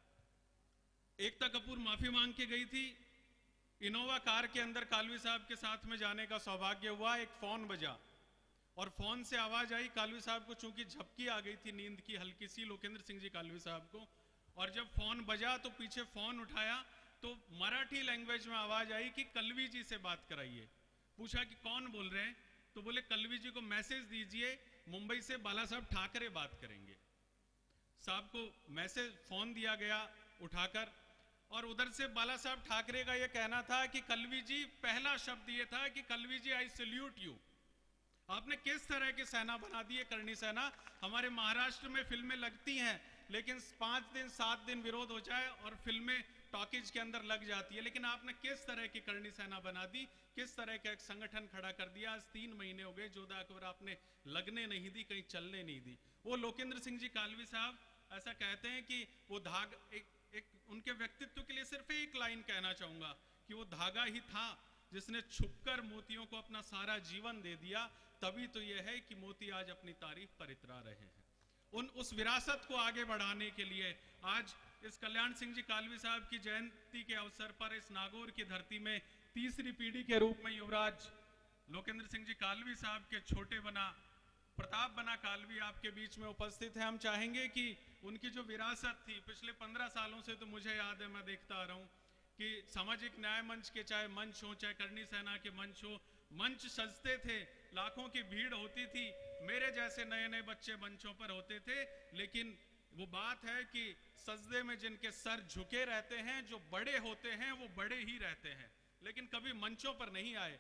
एकता कपूर माफी मांग के गई थी, इनोवा कार के अंदर कालवी साहब के साथ में जाने का सौभाग्य हुआ, एक फोन बजा और फोन से आवाज आई, कालवी साहब को चूंकि झपकी आ गई थी नींद की हल्की सी, लोकेंद्र सिंह जी कालवी साहब को, और जब फोन बजा तो पीछे फोन उठाया तो मराठी लैंग्वेज में आवाज आई कि कलवी जी से बात कराइए। पूछा कि कौन बोल रहे हैं, तो बोले कलवी जी को मैसेज दीजिए, मुंबई से बाला साहब ठाकरे बात करेंगे। साहब को मैसेज फोन दिया गया उठाकर, और उधर से बाला साहब ठाकरे का यह कहना था कि कलवी जी, पहला शब्द यह था कि कलवी जी आई सैल्यूट यू। आपने किस तरह की सेना बना दी है, करनी सेना। हमारे महाराष्ट्र में फिल्में लगती हैं, लेकिन 5 दिन 7 दिन विरोध हो जाए और फिल्में टॉकीज के अंदर लग जाती है, लेकिन आपने किस तरह की करनी सेना बना दी, किस तरह का एक संगठन खड़ा कर दिया। आज 3 महीने हो गए जोधा अकबर आपने लगने नहीं दी, कहीं चलने नहीं दी। वो लोकेंद्र सिंह जी कालवी साहब ऐसा कहते हैं कि वो एक उनके व्यक्तित्व के लिए सिर्फ एक लाइन कहना चाहूंगा कि वो धागा ही था जिसने छुपकर मोतियों को अपना सारा जीवन दे दिया। तभी तो यह है कि मोती आज अपनी तारीफ पर इतरा रहे हैं। उस विरासत को आगे बढ़ाने के लिए आज इस कल्याण सिंह जी कालवी साहब की जयंती के अवसर पर इस नागौर की धरती में तीसरी पीढ़ी के रूप में युवराज लोकेंद्र सिंह जी कालवी साहब के छोटे बना प्रताप बना कालवी आपके बीच में उपस्थित है। हम चाहेंगे कि उनकी जो विरासत थी पिछले 15 सालों से, तो मुझे याद है, मैं देखता आ रहा हूं कि सामाजिक न्याय मंच के चाहे मंच हो, चाहे करनी सेना के मंच हो, मंच सजते थे, लाखों की भीड़ होती थी, मेरे जैसे नए नए बच्चे मंचों पर होते थे, लेकिन वो बात है कि सजदे में जिनके सर झुके रहते हैं, जो बड़े होते हैं वो बड़े ही रहते हैं, लेकिन कभी मंचों पर नहीं आए।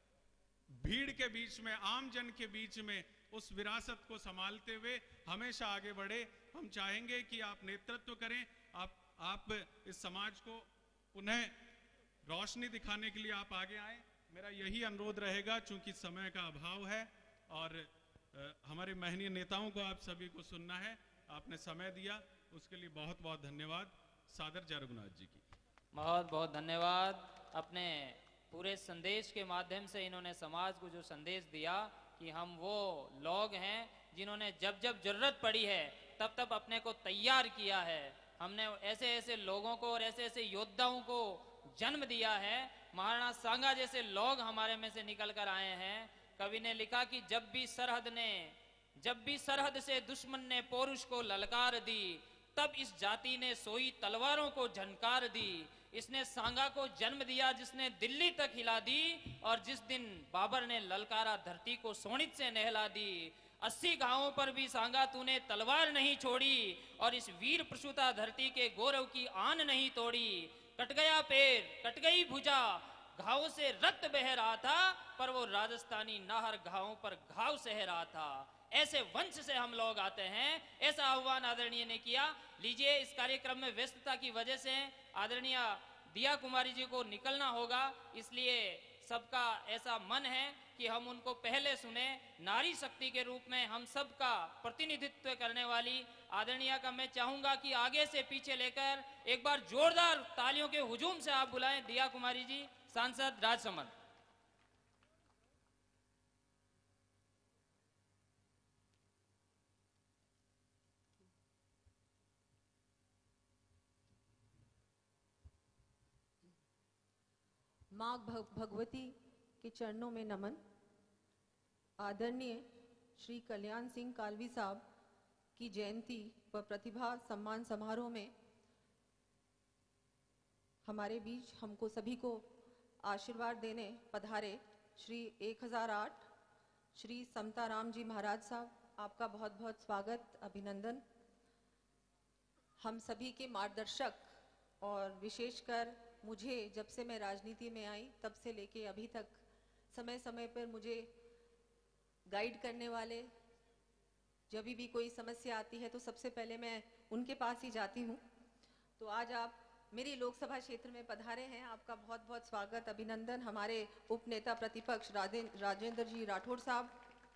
भीड़ के बीच में, आम जन के बीच में उस विरासत को संभालते हुए हमेशा आगे बढ़े। हम चाहेंगे कि आप नेतृत्व करें, आप इस समाज को पुनः रोशनी दिखाने के लिए आप आगे आए। मेरा यही अनुरोध रहेगा, चूंकि समय का अभाव है और हमारे महनीय नेताओं को आप सभी को सुनना है। आपने समय दिया, उसके लिए बहुत बहुत धन्यवाद। सादर जय रघुनाथ जी की बहुत बहुत धन्यवाद। अपने पूरे संदेश के माध्यम से इन्होंने समाज को जो संदेश दिया कि हम वो लोग हैं जिन्होंने जब जब जरूरत पड़ी है तब तब अपने को तैयार किया है। हमने ऐसे ऐसे लोगों को और ऐसे ऐसे योद्धाओं को जन्म दिया है। महाराणा सांगा जैसे लोग हमारे में से निकल कर आए हैं। कवि ने लिखा कि जब भी सरहद से दुश्मन ने पौरुष को ललकार दी, तब इस जाति ने सोई तलवारों को झनकार दी। इसने सांगा को जन्म दिया जिसने दिल्ली तक हिला दी, और जिस दिन बाबर ने ललकारा धरती को सोनित से नहला दी। 80 घावों पर भी सांगा तूने तलवार नहीं छोड़ी, और इस वीर प्रसूता धरती के गौरव की आन नहीं तोड़ी। कट गया पैर, कट गई भुजा, घावों से रक्त बह रहा था, पर वो राजस्थानी नाहर घावों पर घाव सह रहा था। ऐसे वंश से हम लोग आते हैं, ऐसा आह्वान आदरणीय ने किया। लीजिए, इस कार्यक्रम में व्यस्तता की वजह से आदरणीय दिया कुमारी जी को निकलना होगा, इसलिए सबका ऐसा मन है कि हम उनको पहले सुने। नारी शक्ति के रूप में हम सबका प्रतिनिधित्व करने वाली आदरणीय का मैं चाहूंगा कि आगे से पीछे लेकर एक बार जोरदार तालियों के हुजूम से आप बुलाएं दिया कुमारी जी, सांसद राजसमंद। माँ भगवती के चरणों में नमन। आदरणीय श्री कल्याण सिंह कालवी साहब की जयंती व प्रतिभा सम्मान समारोह में हमारे बीच हमको सभी को आशीर्वाद देने पधारे श्री 1008 श्री समताराम जी महाराज साहब, आपका बहुत बहुत स्वागत, अभिनंदन। हम सभी के मार्गदर्शक और विशेषकर मुझे जब से मैं राजनीति में आई तब से लेके अभी तक समय समय पर मुझे गाइड करने वाले, जब भी कोई समस्या आती है तो सबसे पहले मैं उनके पास ही जाती हूँ। तो आज आप मेरी लोकसभा क्षेत्र में पधारे हैं, आपका बहुत बहुत स्वागत, अभिनंदन। हमारे उपनेता प्रतिपक्ष राजेंद्र जी राठौड़ साहब,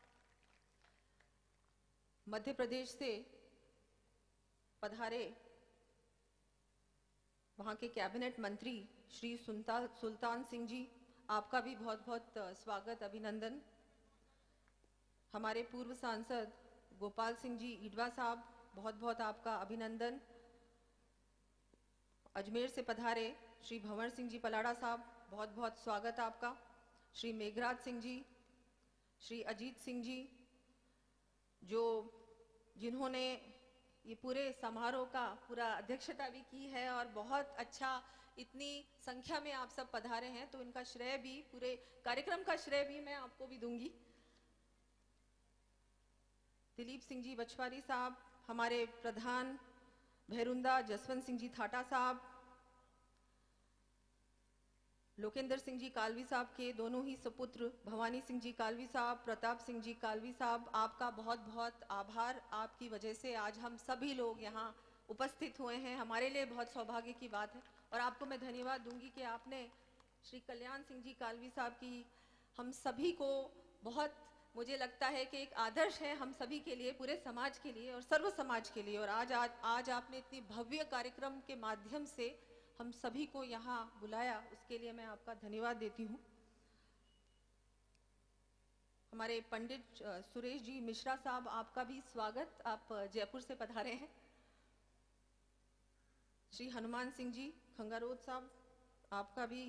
मध्य प्रदेश से पधारे वहाँ के कैबिनेट मंत्री श्री सुल्तान सिंह जी, आपका भी बहुत बहुत स्वागत, अभिनंदन। हमारे पूर्व सांसद गोपाल सिंह जी ईडवा साहब, बहुत बहुत आपका अभिनंदन। अजमेर से पधारे श्री भंवर सिंह जी पलाड़ा साहब, बहुत बहुत स्वागत आपका। श्री मेघराज सिंह जी, श्री अजीत सिंह जी, जिन्होंने ये पूरे समारोह का पूरा अध्यक्षता भी की है और बहुत अच्छा, इतनी संख्या में आप सब पधारे हैं तो इनका श्रेय भी, पूरे कार्यक्रम का श्रेय भी मैं आपको भी दूंगी। दिलीप सिंह जी बछवारी साहब, हमारे प्रधान भैरुंदा जसवंत सिंह जी थाटा साहब, लोकेंद्र सिंह जी कालवी साहब के दोनों ही सुपुत्र भवानी सिंह जी कालवी साहब, प्रताप सिंह जी कालवी साहब, आपका बहुत बहुत आभार। आपकी वजह से आज हम सभी लोग यहाँ उपस्थित हुए हैं, हमारे लिए बहुत सौभाग्य की बात है। और आपको मैं धन्यवाद दूंगी कि आपने श्री कल्याण सिंह जी कालवी साहब की हम सभी को बहुत, मुझे लगता है कि एक आदर्श है हम सभी के लिए, पूरे समाज के लिए और सर्व समाज के लिए। और आज आपने इतनी भव्य कार्यक्रम के माध्यम से हम सभी को यहाँ बुलाया, उसके लिए मैं आपका धन्यवाद देती हूँ। हमारे पंडित सुरेश जी मिश्रा साहब, आपका भी स्वागत, आप जयपुर से पधारे हैं। श्री हनुमान सिंह जी खंगारोद साहब, आपका भी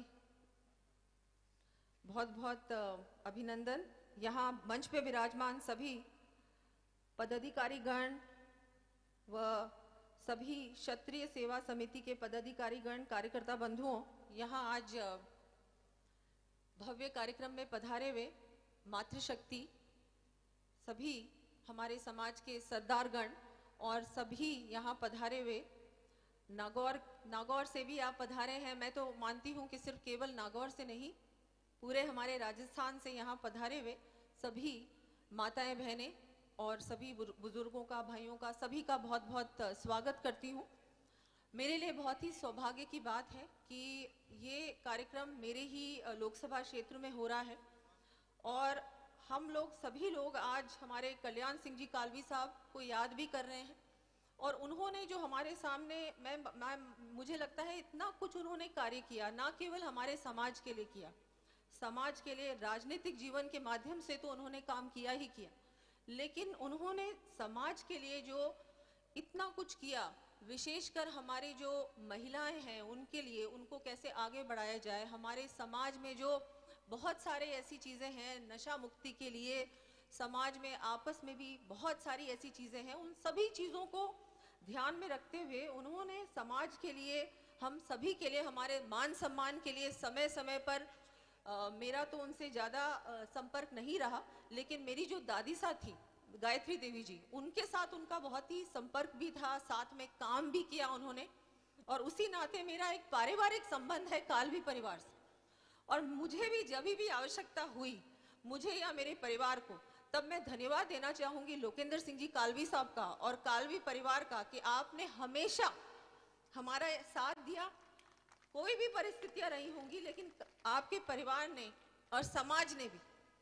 बहुत बहुत अभिनंदन। यहाँ मंच पे विराजमान सभी पदाधिकारीगण व सभी क्षत्रिय सेवा समिति के पदाधिकारीगण, कार्यकर्ता बंधुओं, यहाँ आज भव्य कार्यक्रम में पधारे हुए मातृशक्ति, सभी हमारे समाज के सरदारगण और सभी यहाँ पधारे हुए नागौर से भी आप पधारे हैं। मैं तो मानती हूँ कि सिर्फ केवल नागौर से नहीं, पूरे हमारे राजस्थान से यहाँ पधारे हुए सभी माताएं बहनें और सभी बुजुर्गों का, भाइयों का, सभी का बहुत बहुत स्वागत करती हूँ। मेरे लिए बहुत ही सौभाग्य की बात है कि ये कार्यक्रम मेरे ही लोकसभा क्षेत्र में हो रहा है और हम लोग सभी लोग आज हमारे कल्याण सिंह जी कालवी साहब को याद भी कर रहे हैं। और उन्होंने जो हमारे सामने, मुझे लगता है इतना कुछ उन्होंने कार्य किया, ना केवल हमारे समाज के लिए किया, समाज के लिए राजनीतिक जीवन के माध्यम से तो उन्होंने काम किया ही किया, लेकिन उन्होंने समाज के लिए जो इतना कुछ किया, विशेषकर हमारे जो महिलाएं हैं उनके लिए, उनको कैसे आगे बढ़ाया जाए। हमारे समाज में जो बहुत सारे ऐसी चीज़ें हैं, नशा मुक्ति के लिए समाज में आपस में भी बहुत सारी ऐसी चीज़ें हैं, उन सभी चीज़ों को ध्यान में रखते हुए उन्होंने समाज के लिए, हम सभी के लिए, हमारे मान सम्मान के लिए समय समय पर मेरा तो उनसे ज़्यादा संपर्क नहीं रहा, लेकिन मेरी जो दादी साथ थी गायत्री देवी जी, उनके साथ उनका बहुत ही संपर्क भी था, साथ में काम भी किया उन्होंने। और उसी नाते मेरा एक पारिवारिक संबंध है कालवी परिवार से, और मुझे भी जब भी आवश्यकता हुई, मुझे या मेरे परिवार को, तब मैं धन्यवाद देना चाहूंगी लोकेंद्र सिंह जी कालवी साहब का और कालवी परिवार का कि आपने हमेशा हमारा साथ दिया। कोई भी परिस्थितियां रही होंगी, लेकिन आपके परिवार ने और समाज ने भी।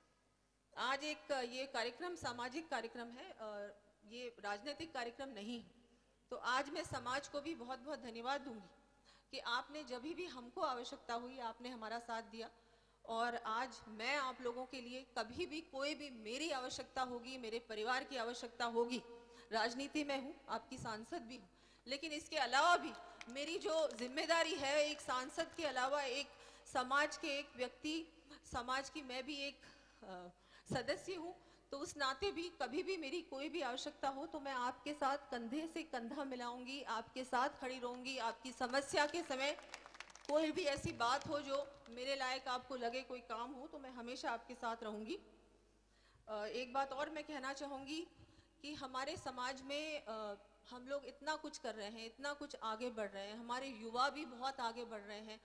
आज एक ये कार्यक्रम सामाजिक कार्यक्रम है, ये राजनीतिक कार्यक्रम नहीं है, तो आज मैं समाज को भी बहुत बहुत धन्यवाद दूंगी कि आपने जब भी हमको आवश्यकता हुई आपने हमारा साथ दिया। और आज मैं आप लोगों के लिए कभी भी कोई भी मेरी आवश्यकता होगी, मेरे परिवार की आवश्यकता होगी, राजनीति में हूँ, आपकी सांसद भी हूँ, लेकिन इसके अलावा भी मेरी जो जिम्मेदारी है, एक सांसद के अलावा एक समाज के एक व्यक्ति, समाज की मैं भी एक सदस्य हूँ, तो उस नाते भी कभी भी मेरी कोई भी आवश्यकता हो तो मैं आपके साथ कंधे से कंधा मिलाऊंगी, आपके साथ खड़ी रहूंगी। आपकी समस्या के समय कोई भी ऐसी बात हो जो मेरे लायक आपको लगे, कोई काम हो, तो मैं हमेशा आपके साथ रहूंगी। एक बात और मैं कहना चाहूँगी कि हमारे समाज में हम लोग इतना कुछ कर रहे हैं, इतना कुछ आगे बढ़ रहे हैं, हमारे युवा भी बहुत आगे बढ़ रहे हैं।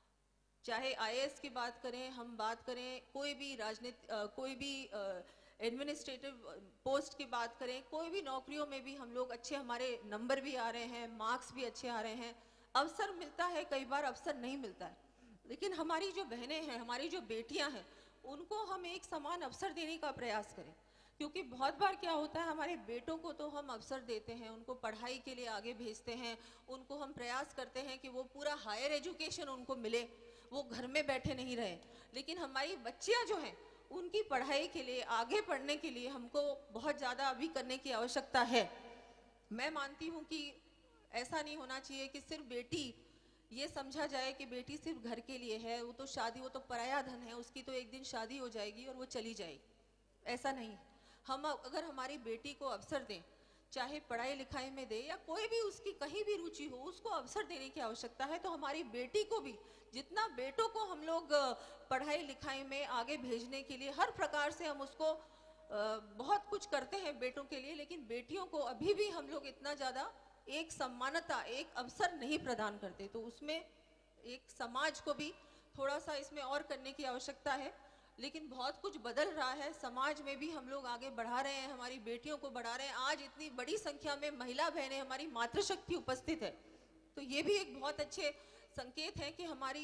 चाहे आईएएस की बात करें, हम बात करें कोई भी कोई भी एडमिनिस्ट्रेटिव पोस्ट की बात करें, कोई भी नौकरियों में भी हम लोग अच्छे, हमारे नंबर भी आ रहे हैं, मार्क्स भी अच्छे आ रहे हैं, अवसर मिलता है, कई बार अवसर नहीं मिलता है। लेकिन हमारी जो बहनें हैं, हमारी जो बेटियां हैं, उनको हम एक समान अवसर देने का प्रयास करें, क्योंकि बहुत बार क्या होता है, हमारे बेटों को तो हम अवसर देते हैं, उनको पढ़ाई के लिए आगे भेजते हैं, उनको हम प्रयास करते हैं कि वो पूरा हायर एजुकेशन उनको मिले, वो घर में बैठे नहीं रहे। लेकिन हमारी बच्चियां जो हैं, उनकी पढ़ाई के लिए, आगे पढ़ने के लिए हमको बहुत ज़्यादा अभी करने की आवश्यकता है। मैं मानती हूँ कि ऐसा नहीं होना चाहिए कि सिर्फ बेटी, ये समझा जाए कि बेटी सिर्फ घर के लिए है, वो तो शादी, वो तो पराया धन है, उसकी तो एक दिन शादी हो जाएगी और वो चली जाएगी। ऐसा नहीं। हम अगर हमारी बेटी को अवसर दें, चाहे पढ़ाई लिखाई में दे या कोई भी उसकी कहीं भी रुचि हो, उसको अवसर देने की आवश्यकता है। तो हमारी बेटी को भी, जितना बेटों को हम लोग पढ़ाई लिखाई में आगे भेजने के लिए हर प्रकार से हम उसको बहुत कुछ करते हैं बेटों के लिए, लेकिन बेटियों को अभी भी हम लोग इतना ज़्यादा एक सम्मानता, एक अवसर नहीं प्रदान करते। तो उसमें एक समाज को भी थोड़ा सा इसमें और करने की आवश्यकता है। लेकिन बहुत कुछ बदल रहा है, समाज में भी हम लोग आगे बढ़ा रहे हैं, हमारी बेटियों को बढ़ा रहे हैं। आज इतनी बड़ी संख्या में महिला बहनें, हमारी मातृशक्ति उपस्थित है, तो ये भी एक बहुत अच्छे संकेत है कि हमारी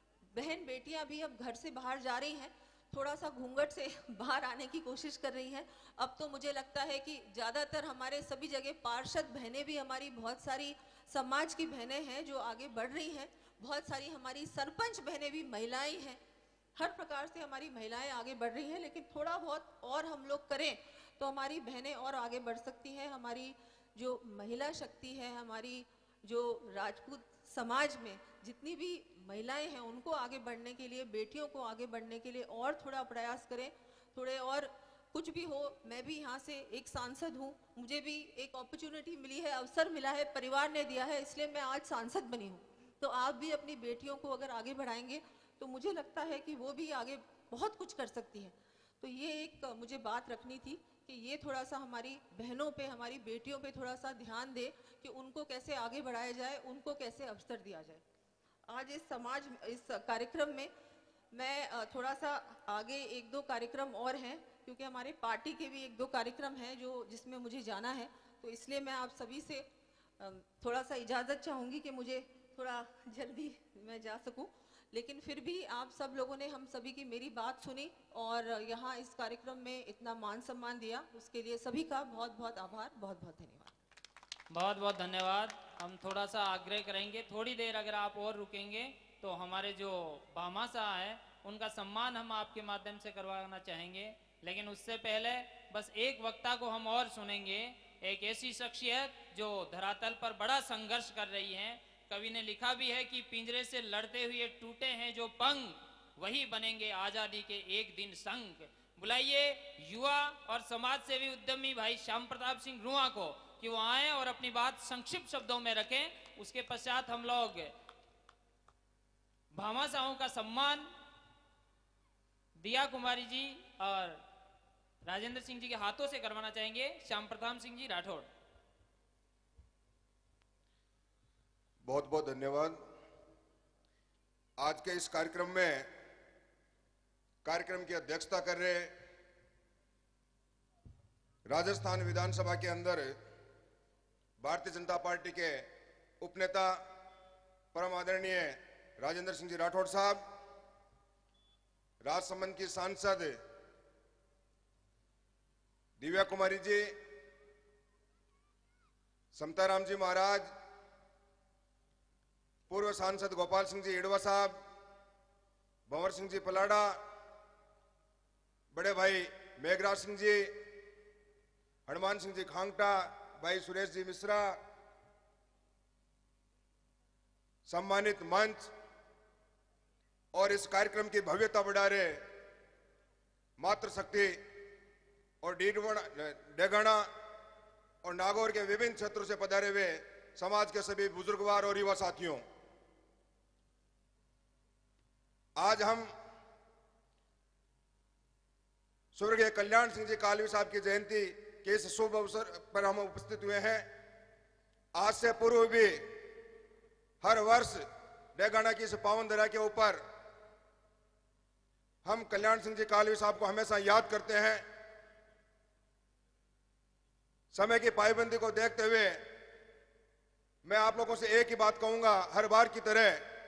बहन बेटियां भी अब घर से बाहर जा रही हैं, थोड़ा सा घूंघट से बाहर आने की कोशिश कर रही हैं। अब तो मुझे लगता है कि ज़्यादातर हमारे सभी जगह पार्षद बहनें भी, हमारी बहुत सारी समाज की बहनें हैं जो आगे बढ़ रही हैं, बहुत सारी हमारी सरपंच बहनें भी महिलाएं हैं, हर प्रकार से हमारी महिलाएं आगे बढ़ रही हैं। लेकिन थोड़ा बहुत और हम लोग करें तो हमारी बहनें और आगे बढ़ सकती हैं। हमारी जो महिला शक्ति है, हमारी जो राजपूत समाज में जितनी भी महिलाएं हैं, उनको आगे बढ़ने के लिए, बेटियों को आगे बढ़ने के लिए और थोड़ा प्रयास करें, थोड़े और कुछ भी हो। मैं भी यहाँ से एक सांसद हूँ, मुझे भी एक अपॉर्चुनिटी मिली है, अवसर मिला है, परिवार ने दिया है, इसलिए मैं आज सांसद बनी हूँ। तो आप भी अपनी बेटियों को अगर आगे बढ़ाएंगे तो मुझे लगता है कि वो भी आगे बहुत कुछ कर सकती है। तो ये एक मुझे बात रखनी थी कि ये थोड़ा सा हमारी बहनों पे, हमारी बेटियों पे थोड़ा सा ध्यान दे कि उनको कैसे आगे बढ़ाया जाए, उनको कैसे अवसर दिया जाए। आज इस कार्यक्रम में मैं थोड़ा सा आगे एक दो कार्यक्रम और हैं, क्योंकि हमारे पार्टी के भी एक दो कार्यक्रम हैं जिसमें मुझे जाना है। तो इसलिए मैं आप सभी से थोड़ा सा इजाज़त चाहूँगी कि मुझे थोड़ा जल्दी मैं जा सकूँ। लेकिन फिर भी आप सब लोगों ने हम सभी की मेरी बात सुनी और यहाँ इस कार्यक्रम में इतना मान सम्मान दिया, उसके लिए सभी का बहुत बहुत आभार, बहुत बहुत धन्यवाद। बहुत बहुत धन्यवाद। हम थोड़ा सा आग्रह करेंगे, थोड़ी देर अगर आप और रुकेंगे तो हमारे जो बामासा है उनका सम्मान हम आपके माध्यम से करवाना चाहेंगे। लेकिन उससे पहले बस एक वक्ता को हम और सुनेंगे, एक ऐसी शख्सियत जो धरातल पर बड़ा संघर्ष कर रही है। कवि ने लिखा भी है कि पिंजरे से लड़ते हुए टूटे हैं जो पंख, वही बनेंगे आजादी के एक दिन संग। बुलाइए युवा और समाज सेवी उद्यमी भाई श्याम प्रताप सिंह रुआ को कि वो आए और अपनी बात संक्षिप्त शब्दों में रखें। उसके पश्चात हम लोग भामाशाहों का सम्मान दिया कुमारी जी और राजेंद्र सिंह जी के हाथों से करवाना चाहेंगे। श्याम प्रताप सिंह जी राठौड़। बहुत बहुत धन्यवाद। आज के इस कार्यक्रम की अध्यक्षता कर रहे राजस्थान विधानसभा के अंदर भारतीय जनता पार्टी के उपनेता परम आदरणीय राजेंद्र सिंह जी राठौड़ साहब, राजसमंद की सांसद दिव्या कुमारी जी, समताराम जी महाराज, पूर्व सांसद गोपाल सिंह जी इडवा साहब, भंवर सिंह जी पलाड़ा, बड़े भाई मेघराज सिंह जी, हनुमान सिंह जी खांगटा, भाई सुरेश जी मिश्रा, सम्मानित मंच और इस कार्यक्रम की भव्यता बढ़ा रहे मातृशक्ति और डेगाना और नागौर के विभिन्न क्षेत्रों से पधारे हुए समाज के सभी बुजुर्गवार और युवा साथियों, आज हम स्वर्गीय कल्याण सिंह जी कालवी साहब की जयंती के इस शुभ अवसर पर हम उपस्थित हुए हैं। आज से पूर्व भी हर वर्ष डेगाना की इस पावन धरा के ऊपर हम कल्याण सिंह जी कालवी साहब को हमेशा याद करते हैं। समय की पाबंदी को देखते हुए मैं आप लोगों से एक ही बात कहूंगा, हर बार की तरह,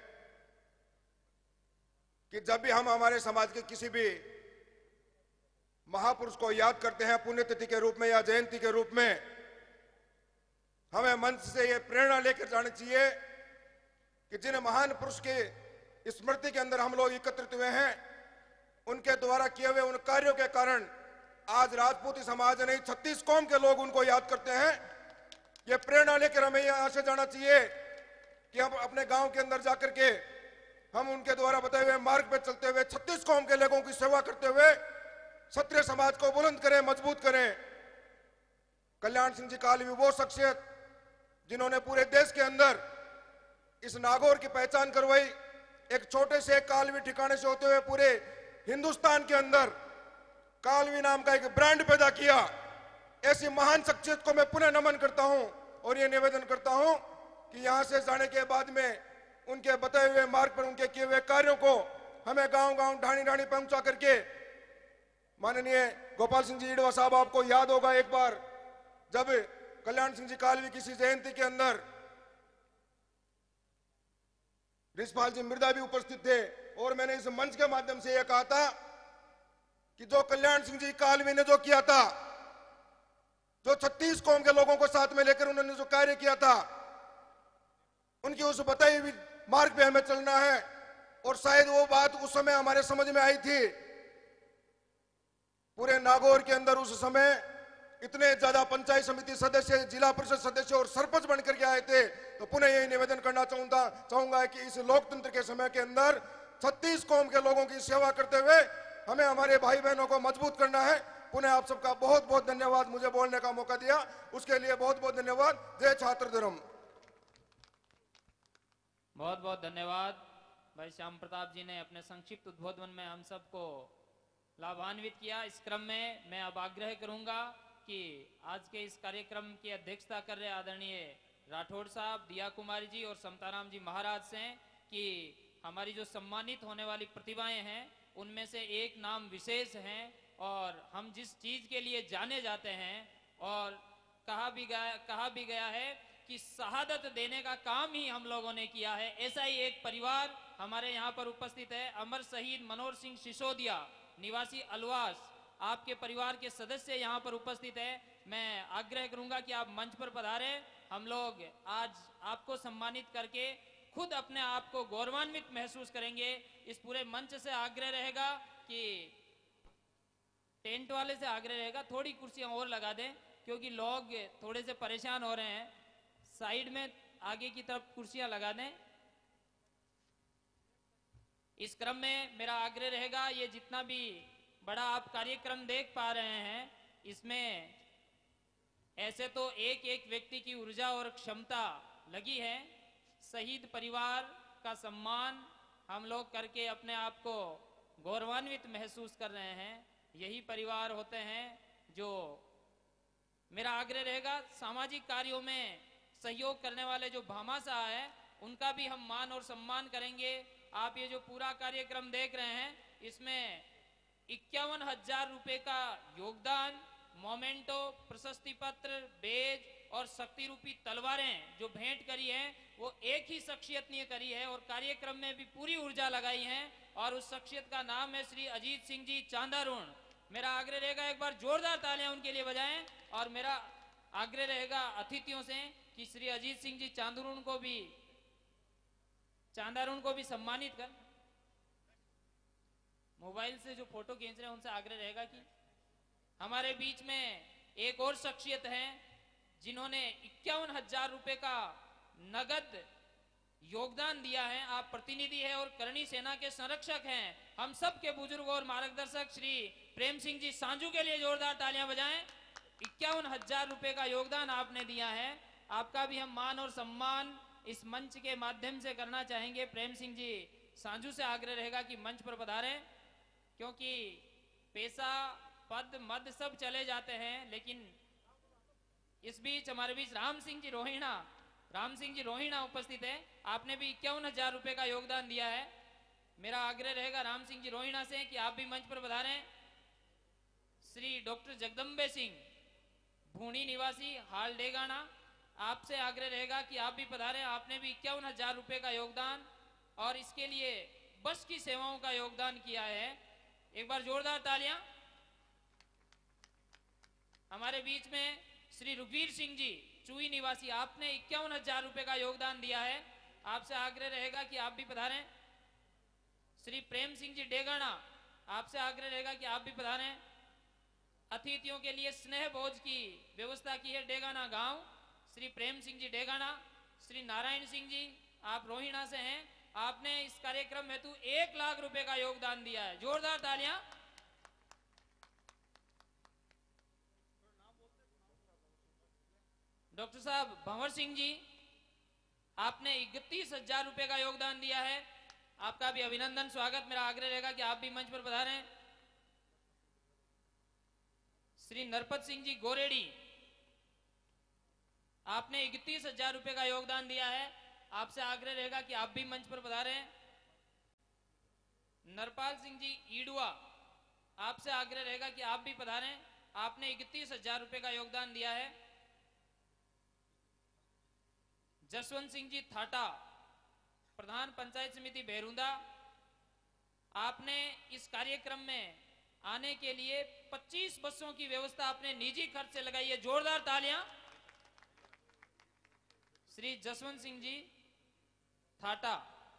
कि जब भी हम हमारे समाज के किसी भी महापुरुष को याद करते हैं पुण्यतिथि के रूप में या जयंती के रूप में, हमें मंच से ये प्रेरणा लेकर जानी चाहिए कि जिन महान पुरुष के स्मृति के अंदर हम लोग एकत्रित हुए हैं, उनके द्वारा किए हुए उन कार्यों के कारण आज राजपूती समाज नहीं 36 कौम के लोग उनको याद करते हैं। ये प्रेरणा लेकर हमें यहां से जाना चाहिए कि हम अपने गांव के अंदर जाकर के हम उनके द्वारा बताए हुए मार्ग पे चलते हुए 36 कौम के लोगों की सेवा करते हुए क्षत्रिय समाज को बुलंद करें, मजबूत करें। कल्याण सिंह जी कालवी वो शख्सियत जिन्होंने पूरे देश के अंदर इस नागौर की पहचान करवाई, एक छोटे से कालवी ठिकाने से होते हुए पूरे हिंदुस्तान के अंदर कालवी नाम का एक ब्रांड पैदा किया। ऐसी महान शख्सियत को मैं पुनः नमन करता हूं और ये निवेदन करता हूं कि यहां से जाने के बाद में उनके बताए हुए मार्ग पर उनके किए हुए कार्यों को हमें गांव-गांव, ढाणी-ढाणी पहुंचा करके, माननीय गोपाल सिंह जी इडवा साहब, आपको याद होगा एक बार जब कल्याण सिंह जी कालवी किसी जयंती के अंदर रिशपाल जी मिर्दा भी उपस्थित थे और मैंने इस मंच के माध्यम से यह कहा था कि जो कल्याण सिंह जी कालवी ने जो किया था, जो 36 कौम के लोगों को साथ में लेकर उन्होंने जो कार्य किया था, उनकी उस बताई हुई मार्ग पे हमें चलना है। और शायद वो बात उस समय हमारे समझ में आई थी। पूरे नागौर के अंदर उस समय इतने ज्यादा पंचायत समिति सदस्य, जिला परिषद सदस्य और सरपंच बनकर के आए थे। तो पुनः यही निवेदन करना चाहूंगा कि इस लोकतंत्र के समय के अंदर 36 कौम के लोगों की सेवा करते हुए हमें हमारे भाई बहनों को मजबूत करना है। पुनः आप सबका बहुत बहुत धन्यवाद, मुझे बोलने का मौका दिया उसके लिए बहुत बहुत धन्यवाद। जय छात्र धर्म। बहुत बहुत धन्यवाद भाई श्याम प्रताप जी ने अपने संक्षिप्त उद्बोधन में हम सबको लाभान्वित किया। इस क्रम में मैं अब आग्रह करूंगा कि आज के इस कार्यक्रम की अध्यक्षता कर रहे आदरणीय राठौड़ साहब, दिया कुमारी जी और समताराम जी महाराज से कि हमारी जो सम्मानित होने वाली प्रतिभाएं हैं उनमें से एक नाम विशेष हैं और हम जिस चीज के लिए जाने जाते हैं और कहा भी गया है कि शहादत देने का काम ही हम लोगों ने किया है। ऐसा ही एक परिवार हमारे यहाँ पर उपस्थित है। अमर शहीद मनोहर सिंह सिसोदिया निवासी अलवास, आपके परिवार के सदस्य यहाँ पर उपस्थित है। मैं आग्रह करूंगा कि आप मंच पर पधारे। हम लोग आज आपको सम्मानित करके खुद अपने आप को गौरवान्वित महसूस करेंगे। इस पूरे मंच से आग्रह रहेगा कि टेंट वाले से आग्रह रहेगा थोड़ी कुर्सियां और लगा दें क्योंकि लोग थोड़े से परेशान हो रहे हैं। साइड में आगे की तरफ कुर्सियां लगा दें। इस क्रम में मेरा आग्रह रहेगा, ये जितना भी बड़ा आप कार्यक्रम देख पा रहे हैं इसमें ऐसे तो एक एक व्यक्ति की ऊर्जा और क्षमता लगी है। शहीद परिवार का सम्मान हम लोग करके अपने आप को गौरवान्वित महसूस कर रहे हैं। यही परिवार होते हैं जो, मेरा आग्रह रहेगा, सामाजिक कार्यों में सहयोग करने वाले जो भामाशाह है उनका भी हम मान और सम्मान करेंगे। आप ये जो पूरा कार्यक्रम देख रहे हैं इसमें 51,000 रुपए का योगदान, मोमेंटो, प्रशस्ति पत्र, बेज और शक्ति रूपी तलवारें जो भेंट करी हैं वो एक ही शख्सियत ने करी है और कार्यक्रम में भी पूरी ऊर्जा लगाई है और उस शख्सियत का नाम है श्री अजीत सिंह जी चांदारुण। मेरा आग्रह रहेगा एक बार जोरदार तालियां उनके लिए बजाएं और मेरा आग्रह रहेगा अतिथियों से कि श्री अजीत सिंह जी चांदारुण को भी सम्मानित कर। मोबाइल से जो फोटो खींच रहे हैं उनसे आग्रह रहेगा कि हमारे बीच में एक और शख्सियत है जिन्होंने 51,000 रुपए का नगद योगदान दिया है। आप प्रतिनिधि है और करणी सेना के संरक्षक हैं। हम सब के बुजुर्ग और मार्गदर्शक श्री प्रेम सिंह जी सांझू के लिए जोरदार तालियां बजाएं। 51,000 रुपए का योगदान आपने दिया है। आपका भी हम मान और सम्मान इस मंच के माध्यम से करना चाहेंगे। प्रेम सिंह जी सांझू से आग्रह रहेगा कि मंच पर पधारें, क्योंकि पैसा, पद, मद सब चले जाते हैं, लेकिन इस बीच हमारे बीच राम सिंह जी रोहिणा उपस्थित है। आपने भी 51,000 रुपए का योगदान दिया है। मेरा आग्रह रहेगा राम सिंह जी रोहिणा से कि आप भी मंच पर पधारें। श्री डॉक्टर जगदम्बे सिंह, भूणी निवासी, हाल डेगाना, आपसे आग्रह रहेगा कि आप भी पधारें। आपने भी 51,000 रुपए का योगदान और इसके लिए बस की सेवाओं का योगदान किया है। एक बार जोरदार तालियां। हमारे बीच में श्री रुखवीर सिंह जी, चुई निवासी, आपने 51,000 रुपए का योगदान दिया है। आपसे आग्रह रहेगा कि आप भी पधारें। श्री प्रेम सिंह जी डेगाना, आपसे आग्रह रहेगा कि आप भी पधारें। अतिथियों के लिए स्नेह भोज की व्यवस्था की है डेगाना गांव। श्री प्रेम सिंह जी डेगाना, श्री नारायण सिंह जी, आप रोहिणा से हैं। आपने इस कार्यक्रम हेतु 1 लाख रुपए का योगदान दिया है। जोरदार तालियां। डॉक्टर साहब भंवर सिंह जी, आपने 31,000 रुपए का योगदान दिया है। आपका भी अभिनंदन, स्वागत। मेरा आग्रह रहेगा कि आप भी मंच पर पधारें। श्री नरपत सिंह जी गोरेड़ी, आपने 31,000 रुपए का योगदान दिया है। आपसे आग्रह रहेगा कि आप भी मंच पर पधारें। नरपाल सिंह जी ईडुआ, आपसे आग्रह रहेगा कि आप भी पधारें। आपने 31,000 रुपए का योगदान दिया है। जसवंत सिंह जी थाटा, प्रधान पंचायत समिति बेरुंदा, आपने इस कार्यक्रम में आने के लिए 25 बसों की व्यवस्था अपने निजी खर्च से लगाई है। जोरदार तालियां। श्री जसवंत सिंह जी थाटा।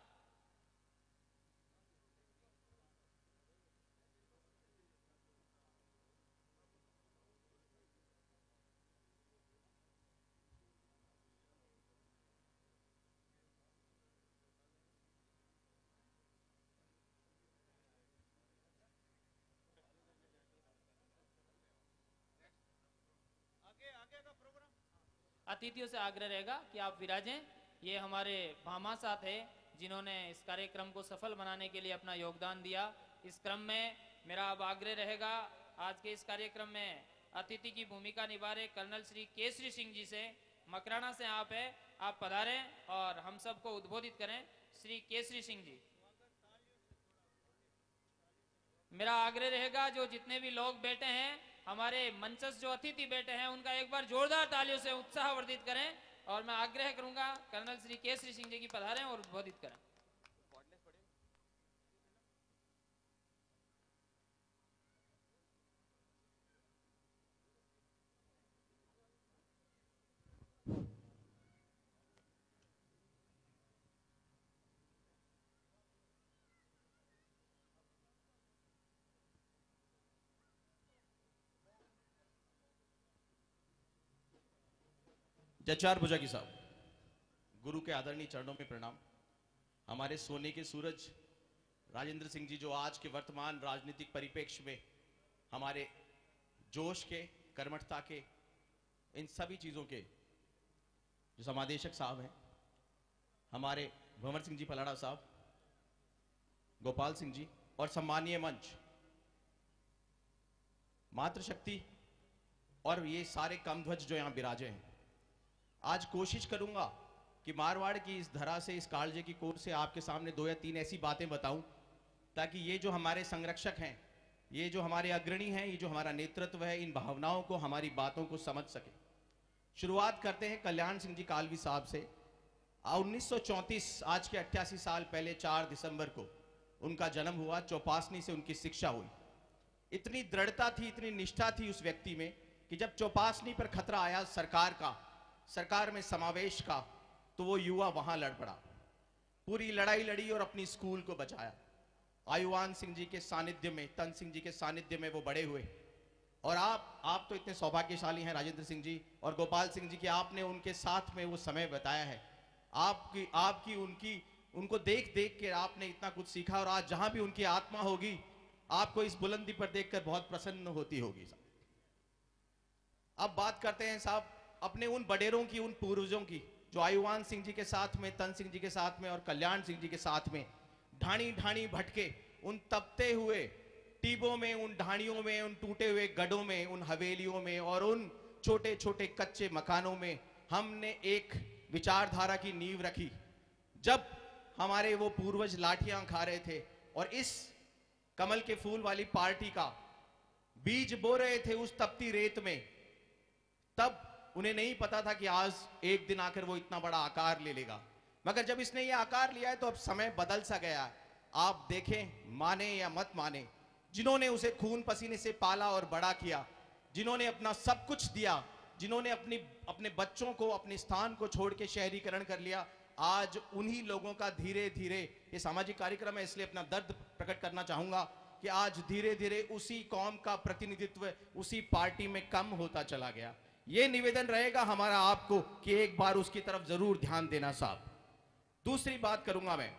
अतिथियों से आग्रह रहेगा कि आप विराजें। ये हमारे भामाशाह थे जिन्होंने इस कार्यक्रम को सफल बनाने के लिए अपना योगदान दिया। इस क्रम में मेरा अब आग्रह रहेगा आज के इस कार्यक्रम में अतिथि की भूमिका निभा रहे कर्नल श्री केसरी सिंह जी से। मकराना से आप है, आप पधारें और हम सबको उद्बोधित करें। श्री केसरी सिंह जी, मेरा आग्रह रहेगा जो जितने भी लोग बैठे हैं, हमारे मंचस्थ जो अतिथि बैठे हैं, उनका एक बार जोरदार तालियों से उत्साहवर्धित करें और मैं आग्रह करूंगा कर्नल श्री केसरी सिंह जी की पधारें और उद्बोधित करें। जचार भुजागी साहब, गुरु के आदरणीय चरणों में प्रणाम। हमारे सोने के सूरज राजेंद्र सिंह जी, जो आज के वर्तमान राजनीतिक परिप्रेक्ष्य में हमारे जोश के, कर्मठता के इन सभी चीज़ों के जो समादेशक साहब हैं, हमारे भंवर सिंह जी पलाड़ा साहब, गोपाल सिंह जी और सम्मानीय मंच, मातृशक्ति और ये सारे कमध्वज जो यहाँ विराजे हैं। आज कोशिश करूंगा कि मारवाड़ की इस धरा से, इस कालजे की कोर से आपके सामने 2 या 3 ऐसी बातें बताऊं ताकि ये जो हमारे संरक्षक हैं, ये जो हमारे अग्रणी हैं, ये जो हमारा नेतृत्व है, इन भावनाओं को, हमारी बातों को समझ सके। शुरुआत करते हैं कल्याण सिंह जी कालवी साहब से। 1934, आज के 88 साल पहले 4 दिसंबर को उनका जन्म हुआ। चौपासनी से उनकी शिक्षा हुई। इतनी दृढ़ता थी, इतनी निष्ठा थी उस व्यक्ति में कि जब चौपासनी पर खतरा आया सरकार में समावेश का, तो वो युवा वहां लड़ पड़ा, पूरी लड़ाई लड़ी और अपनी स्कूल को बचाया। आयुवान सिंह जी के सानिध्य में, तन सिंह जी के सानिध्य में वो बड़े हुए। और आप तो इतने सौभाग्यशाली हैं राजेंद्र सिंह जी और गोपाल सिंह जी कि आपने उनके साथ में वो समय बताया है। उनको देख देख के आपने इतना कुछ सीखा और आज जहां भी उनकी आत्मा होगी, आपको इस बुलंदी पर देखकर बहुत प्रसन्न होती होगी। अब बात करते हैं साहब अपने उन बडेरों की, उन पूर्वजों की जो आयुवान सिंह जी के साथ में, तन सिंह जी के साथ में और कल्याण सिंह जी के साथ में ढाणी ढाणी भटके, उन तपते हुए टीबों में, उन ढाणियों में, उन टूटे हुए गढ़ों में, उन हवेलियों में और उन छोटे छोटे कच्चे मकानों में हमने एक विचारधारा की नींव रखी। जब हमारे वो पूर्वज लाठियां खा रहे थे और इस कमल के फूल वाली पार्टी का बीज बो रहे थे उस तपती रेत में, तब उन्हें नहीं पता था कि आज एक दिन आकर वो इतना बड़ा आकार ले लेगा। मगर जब इसने ये आकार लिया है तो अब समय बदल सा गया है। आप देखें, माने या मत माने, जिन्होंने उसे खून पसीने से पाला और बड़ा किया, जिन्होंने अपना सब कुछ दिया, जिन्होंने अपने बच्चों को अपने स्थान को छोड़ के शहरीकरण कर लिया, आज उन्हीं लोगों का धीरे धीरे, ये सामाजिक कार्यक्रम है इसलिए अपना दर्द प्रकट करना चाहूंगा कि आज धीरे धीरे उसी कौम का प्रतिनिधित्व उसी पार्टी में कम होता चला गया। ये निवेदन रहेगा हमारा आपको कि एक बार उसकी तरफ जरूर ध्यान देना साहब। दूसरी बात करूंगा मैं,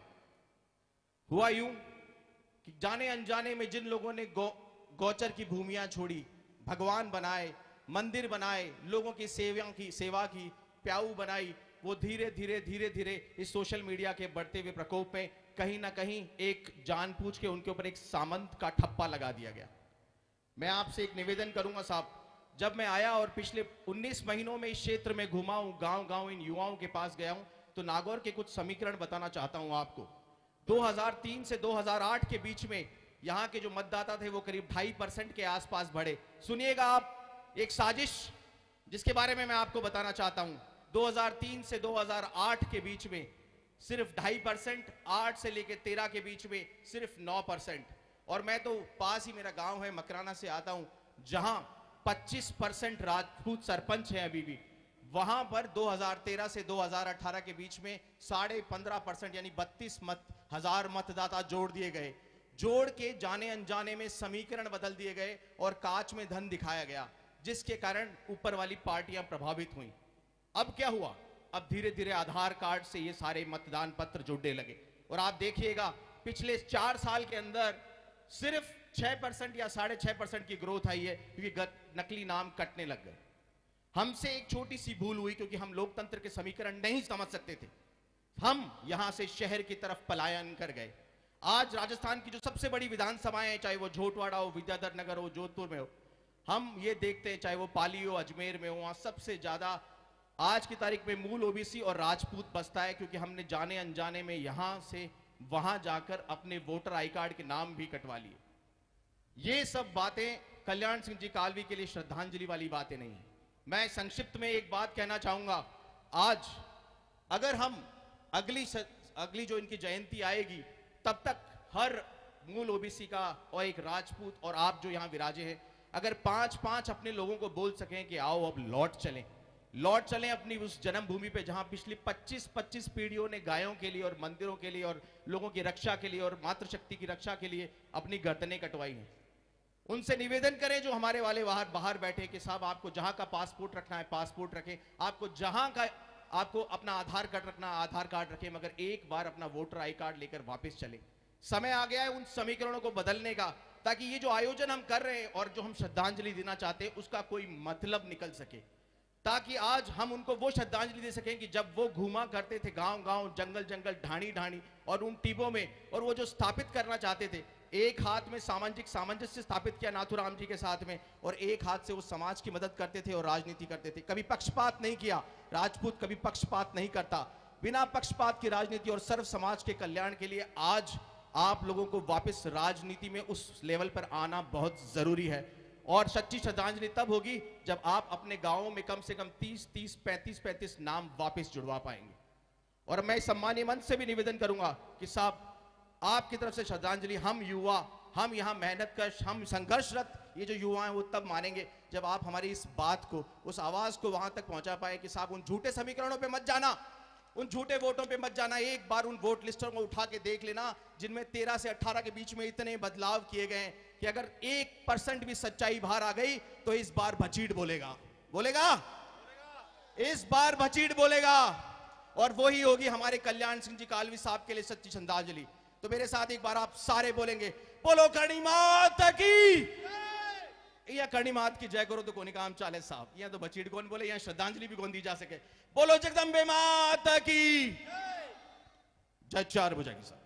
हुआ यूं कि जाने अनजाने में जिन लोगों ने गोचर की भूमियां छोड़ी, भगवान बनाए, मंदिर बनाए, लोगों की सेवा की प्याऊ बनाई, वो धीरे धीरे इस सोशल मीडिया के बढ़ते हुए प्रकोप में कहीं ना कहीं एक जानबूझ के उनके ऊपर एक सामंत का ठप्पा लगा दिया गया। मैं आपसे एक निवेदन करूंगा साहब, जब मैं आया और पिछले 19 महीनों में इस क्षेत्र में घुमा हूं, गांव इन युवाओं के पास गया हूं, तो नागौर के कुछ समीकरण बताना चाहता हूं आपको। 2003 से 2008 के बीच में यहां के जो मतदाता थे वो करीब 2.5% के आसपास बढ़े। सुनिएगा आप, एक साजिश जिसके बारे में मैं आपको बताना चाहता हूं। 2003 से 2008 के बीच में सिर्फ 2.5%, 8 से लेकर 13 के बीच में सिर्फ 9%। और मैं तो पास ही मेरा गांव है, मकराना से आता हूं, जहां 25% राजपूत सरपंच है अभी भी। वहां पर 2013 से 2018 के बीच में 15.5% यानी 32,000 मतदाता जोड़ दिए गए। जोड़ के जाने अनजाने में समीकरण बदल दिए गए और कांच में धन दिखाया गया, जिसके कारण ऊपर वाली पार्टियां प्रभावित हुई। अब क्या हुआ? अब धीरे धीरे आधार कार्ड से ये सारे मतदान पत्र जुड़ने लगे और आप देखिएगा पिछले 4 साल के अंदर सिर्फ 6% या 6.5% की ग्रोथ आई है, क्योंकि नकली नाम कटने लग गए। हमसे एक छोटी सी भूल हुई, क्योंकि हम लोकतंत्र के समीकरण नहीं समझ सकते थे। हम यहां से शहर की तरफ पलायन कर गए। आज राजस्थान की जो सबसे बड़ी विधानसभाएं हैं, चाहे वो झोटवाड़ा हो, विद्याधर नगर हो, जोधपुर में हो, हम ये देखते हैं, चाहे वो पाली हो, अजमेर में हो, वहां सबसे ज्यादा आज की तारीख में मूल ओबीसी और राजपूत बसता है, क्योंकि हमने जाने अनजाने में यहां से वहां जाकर अपने वोटर आई कार्ड के नाम भी कटवा लिए। ये सब बातें कल्याण सिंह जी कालवी के लिए श्रद्धांजलि वाली बातें नहीं है। मैं संक्षिप्त में एक बात कहना चाहूंगा, आज अगर हम अगली जो इनकी जयंती आएगी, तब तक हर मूल ओबीसी का और एक राजपूत और आप जो यहां विराजे हैं, अगर 5-5 अपने लोगों को बोल सकें कि आओ अब लौट चलें अपनी उस जन्मभूमि पे जहां पिछली 25 पीढ़ियों ने गायों के लिए और मंदिरों के लिए और लोगों की रक्षा के लिए और मातृशक्ति की रक्षा के लिए अपनी गर्दनें कटवाई हैं, उनसे निवेदन करें जो हमारे वाले बाहर बैठे कि साहब आपको जहां का पासपोर्ट रखना है पासपोर्ट रखें, आपको जहां का आपको अपना आधार कार्ड रखना आधार कार्ड रखें, मगर एक बार अपना वोटर आई कार्ड लेकर वापस चले। समय आ गया है उन समीकरणों को बदलने का, ताकि ये जो आयोजन हम कर रहे हैं और जो हम श्रद्धांजलि देना चाहते हैं उसका कोई मतलब निकल सके, ताकि आज हम उनको वो श्रद्धांजलि दे सकें कि जब वो घूमा करते थे गांव गांव, जंगल जंगल, ढाणी ढाणी और उन टीबों में, और वो जो स्थापित करना चाहते थे, एक हाथ में सामाजिक सामंजस्य स्थापित किया नाथूराम जी के साथ में, और एक हाथ से वो समाज की मदद करते थे और राजनीति करते थे। कभी पक्षपात नहीं किया, राजपूत कभी पक्षपात नहीं करता। बिना पक्षपात की राजनीति और सर्व समाज के कल्याण के लिए आज आप लोगों को वापस राजनीति में उस लेवल पर आना बहुत जरूरी है। और सच्ची श्रद्धांजलि तब होगी जब आप अपने गांवों में कम से कम 30-30, 35-35 नाम वापस जुड़वा पाएंगे। और मैं सम्मानीय मंच से भी निवेदन करूंगा कि साहब, आपकी तरफ से श्रद्धांजलि हम युवा, हम यहाँ मेहनत कश, हम संघर्षरत ये जो युवा हैं वो तब मानेंगे जब आप हमारी इस बात को, उस आवाज को वहां तक पहुंचा पाए कि साहब उन झूठे समीकरणों पे मत जाना, उन झूठे वोटों पे मत जाना। एक बार उन वोट लिस्टों को उठा के देख लेना जिनमें 13 से 18 के बीच में इतने बदलाव किए गए कि अगर 1% भी सच्चाई बाहर आ गई तो इस बार भचीड़ बोलेगा, इस बार भचीड़ बोलेगा। और वही होगी हमारे कल्याण सिंह जी कालवी साहब के लिए सच्ची श्रद्धांजलि। तो मेरे साथ एक बार आप सारे बोलेंगे, बोलो करणी मात की, या करणी मात की जय करो तो कोनी काम चाले साहब। यहाँ तो बचीड़ कौन बोले, यहाँ श्रद्धांजलि भी कौन दी जा सके। बोलो जगदम्बे मात की जय। 4 बुझाएगी साहब।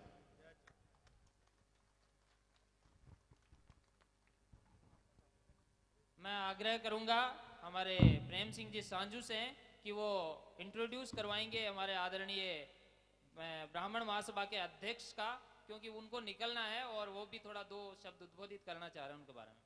मैं आग्रह करूंगा हमारे प्रेम सिंह जी सांझू से कि वो इंट्रोड्यूस करवाएंगे हमारे आदरणीय ब्राह्मण महासभा के अध्यक्ष का, क्योंकि उनको निकलना है और वो भी थोड़ा 2 शब्द उद्बोधित करना चाह रहे हैं उनके बारे में।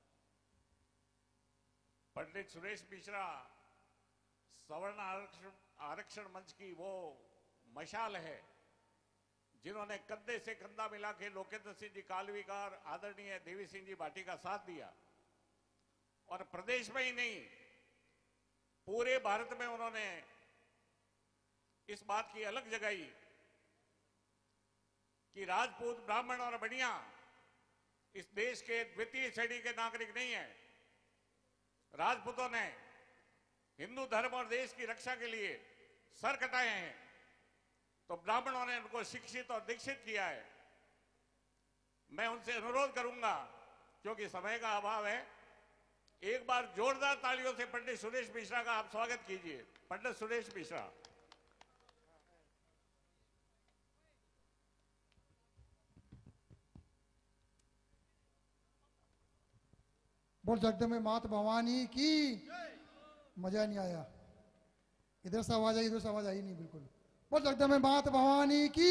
पंडित सुरेश मिश्रा सवर्ण आरक्षण मंच की वो मशाल है जिन्होंने कंधे से कंधा मिला के लोकेंद्र सिंह जी कालवी का और आदरणीय देवी सिंह जी भाटी का साथ दिया, और प्रदेश में ही नहीं पूरे भारत में उन्होंने इस बात की अलग जगाई कि राजपूत, ब्राह्मण और बनिया इस देश के द्वितीय श्रेणी के नागरिक नहीं है। राजपूतों ने हिंदू धर्म और देश की रक्षा के लिए सर कटाए हैं, तो ब्राह्मणों ने उनको शिक्षित और दीक्षित किया है। मैं उनसे अनुरोध करूंगा, क्योंकि समय का अभाव है, एक बार जोरदार तालियों से पंडित सुरेश मिश्रा का आप स्वागत कीजिए। पंडित सुरेश मिश्रा। बोल जगदम्बे मात भवानी की। मजा नहीं आया, इधर से आवाज आई, इधर से आवाज आई नहीं बिल्कुल। बोल जगदम्बे मात भवानी की।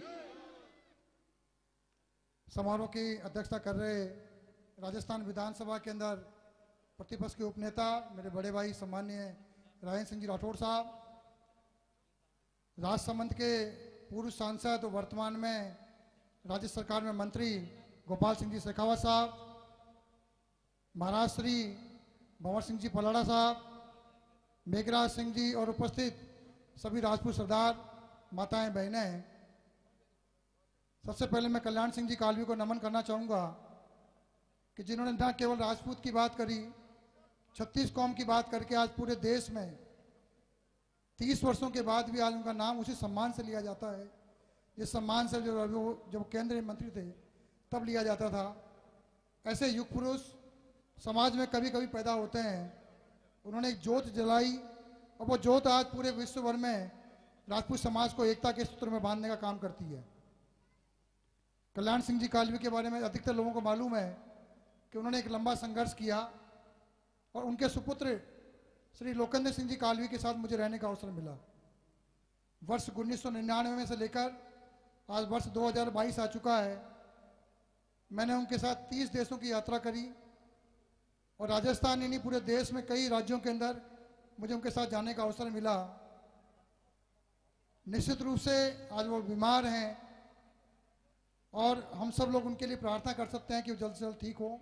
समारोह की अध्यक्षता कर रहे राजस्थान विधानसभा के अंदर प्रतिपक्ष के उपनेता मेरे बड़े भाई सम्माननीय राजेंद्र सिंह जी राठौड़ साहब, राजसमंद के पूर्व सांसद और वर्तमान में राज्य सरकार में मंत्री गोपाल सिंह जी शेखावत साहब, महाराज श्री भंवर सिंह जी पलाड़ा साहब, मेघराज सिंह जी और उपस्थित सभी राजपूत सरदार, माताएं, बहनें, सबसे पहले मैं कल्याण सिंह जी कालवी को नमन करना चाहूँगा कि जिन्होंने न केवल राजपूत की बात करी, 36 कौम की बात करके आज पूरे देश में 30 वर्षों के बाद भी आज उनका नाम उसी सम्मान से लिया जाता है जिस सम्मान से जब केंद्रीय मंत्री थे तब लिया जाता था। ऐसे युग पुरुष समाज में कभी कभी पैदा होते हैं। उन्होंने एक ज्योत जलाई और वो ज्योत आज पूरे विश्व भर में राजपूत समाज को एकता के सूत्र में बांधने का काम करती है। कल्याण सिंह जी कालवी के बारे में अधिकतर लोगों को मालूम है कि उन्होंने एक लंबा संघर्ष किया और उनके सुपुत्र श्री लोकेंद्र सिंह जी कालवी के साथ मुझे रहने का अवसर मिला। वर्ष 1999 में से लेकर आज वर्ष 2022 आ चुका है। मैंने उनके साथ 30 देशों की यात्रा करी और राजस्थान ही नहीं पूरे देश में कई राज्यों के अंदर मुझे उनके साथ जाने का अवसर मिला। निश्चित रूप से आज वो बीमार हैं और हम सब लोग उनके लिए प्रार्थना कर सकते हैं कि वो जल्द से जल्द ठीक हो।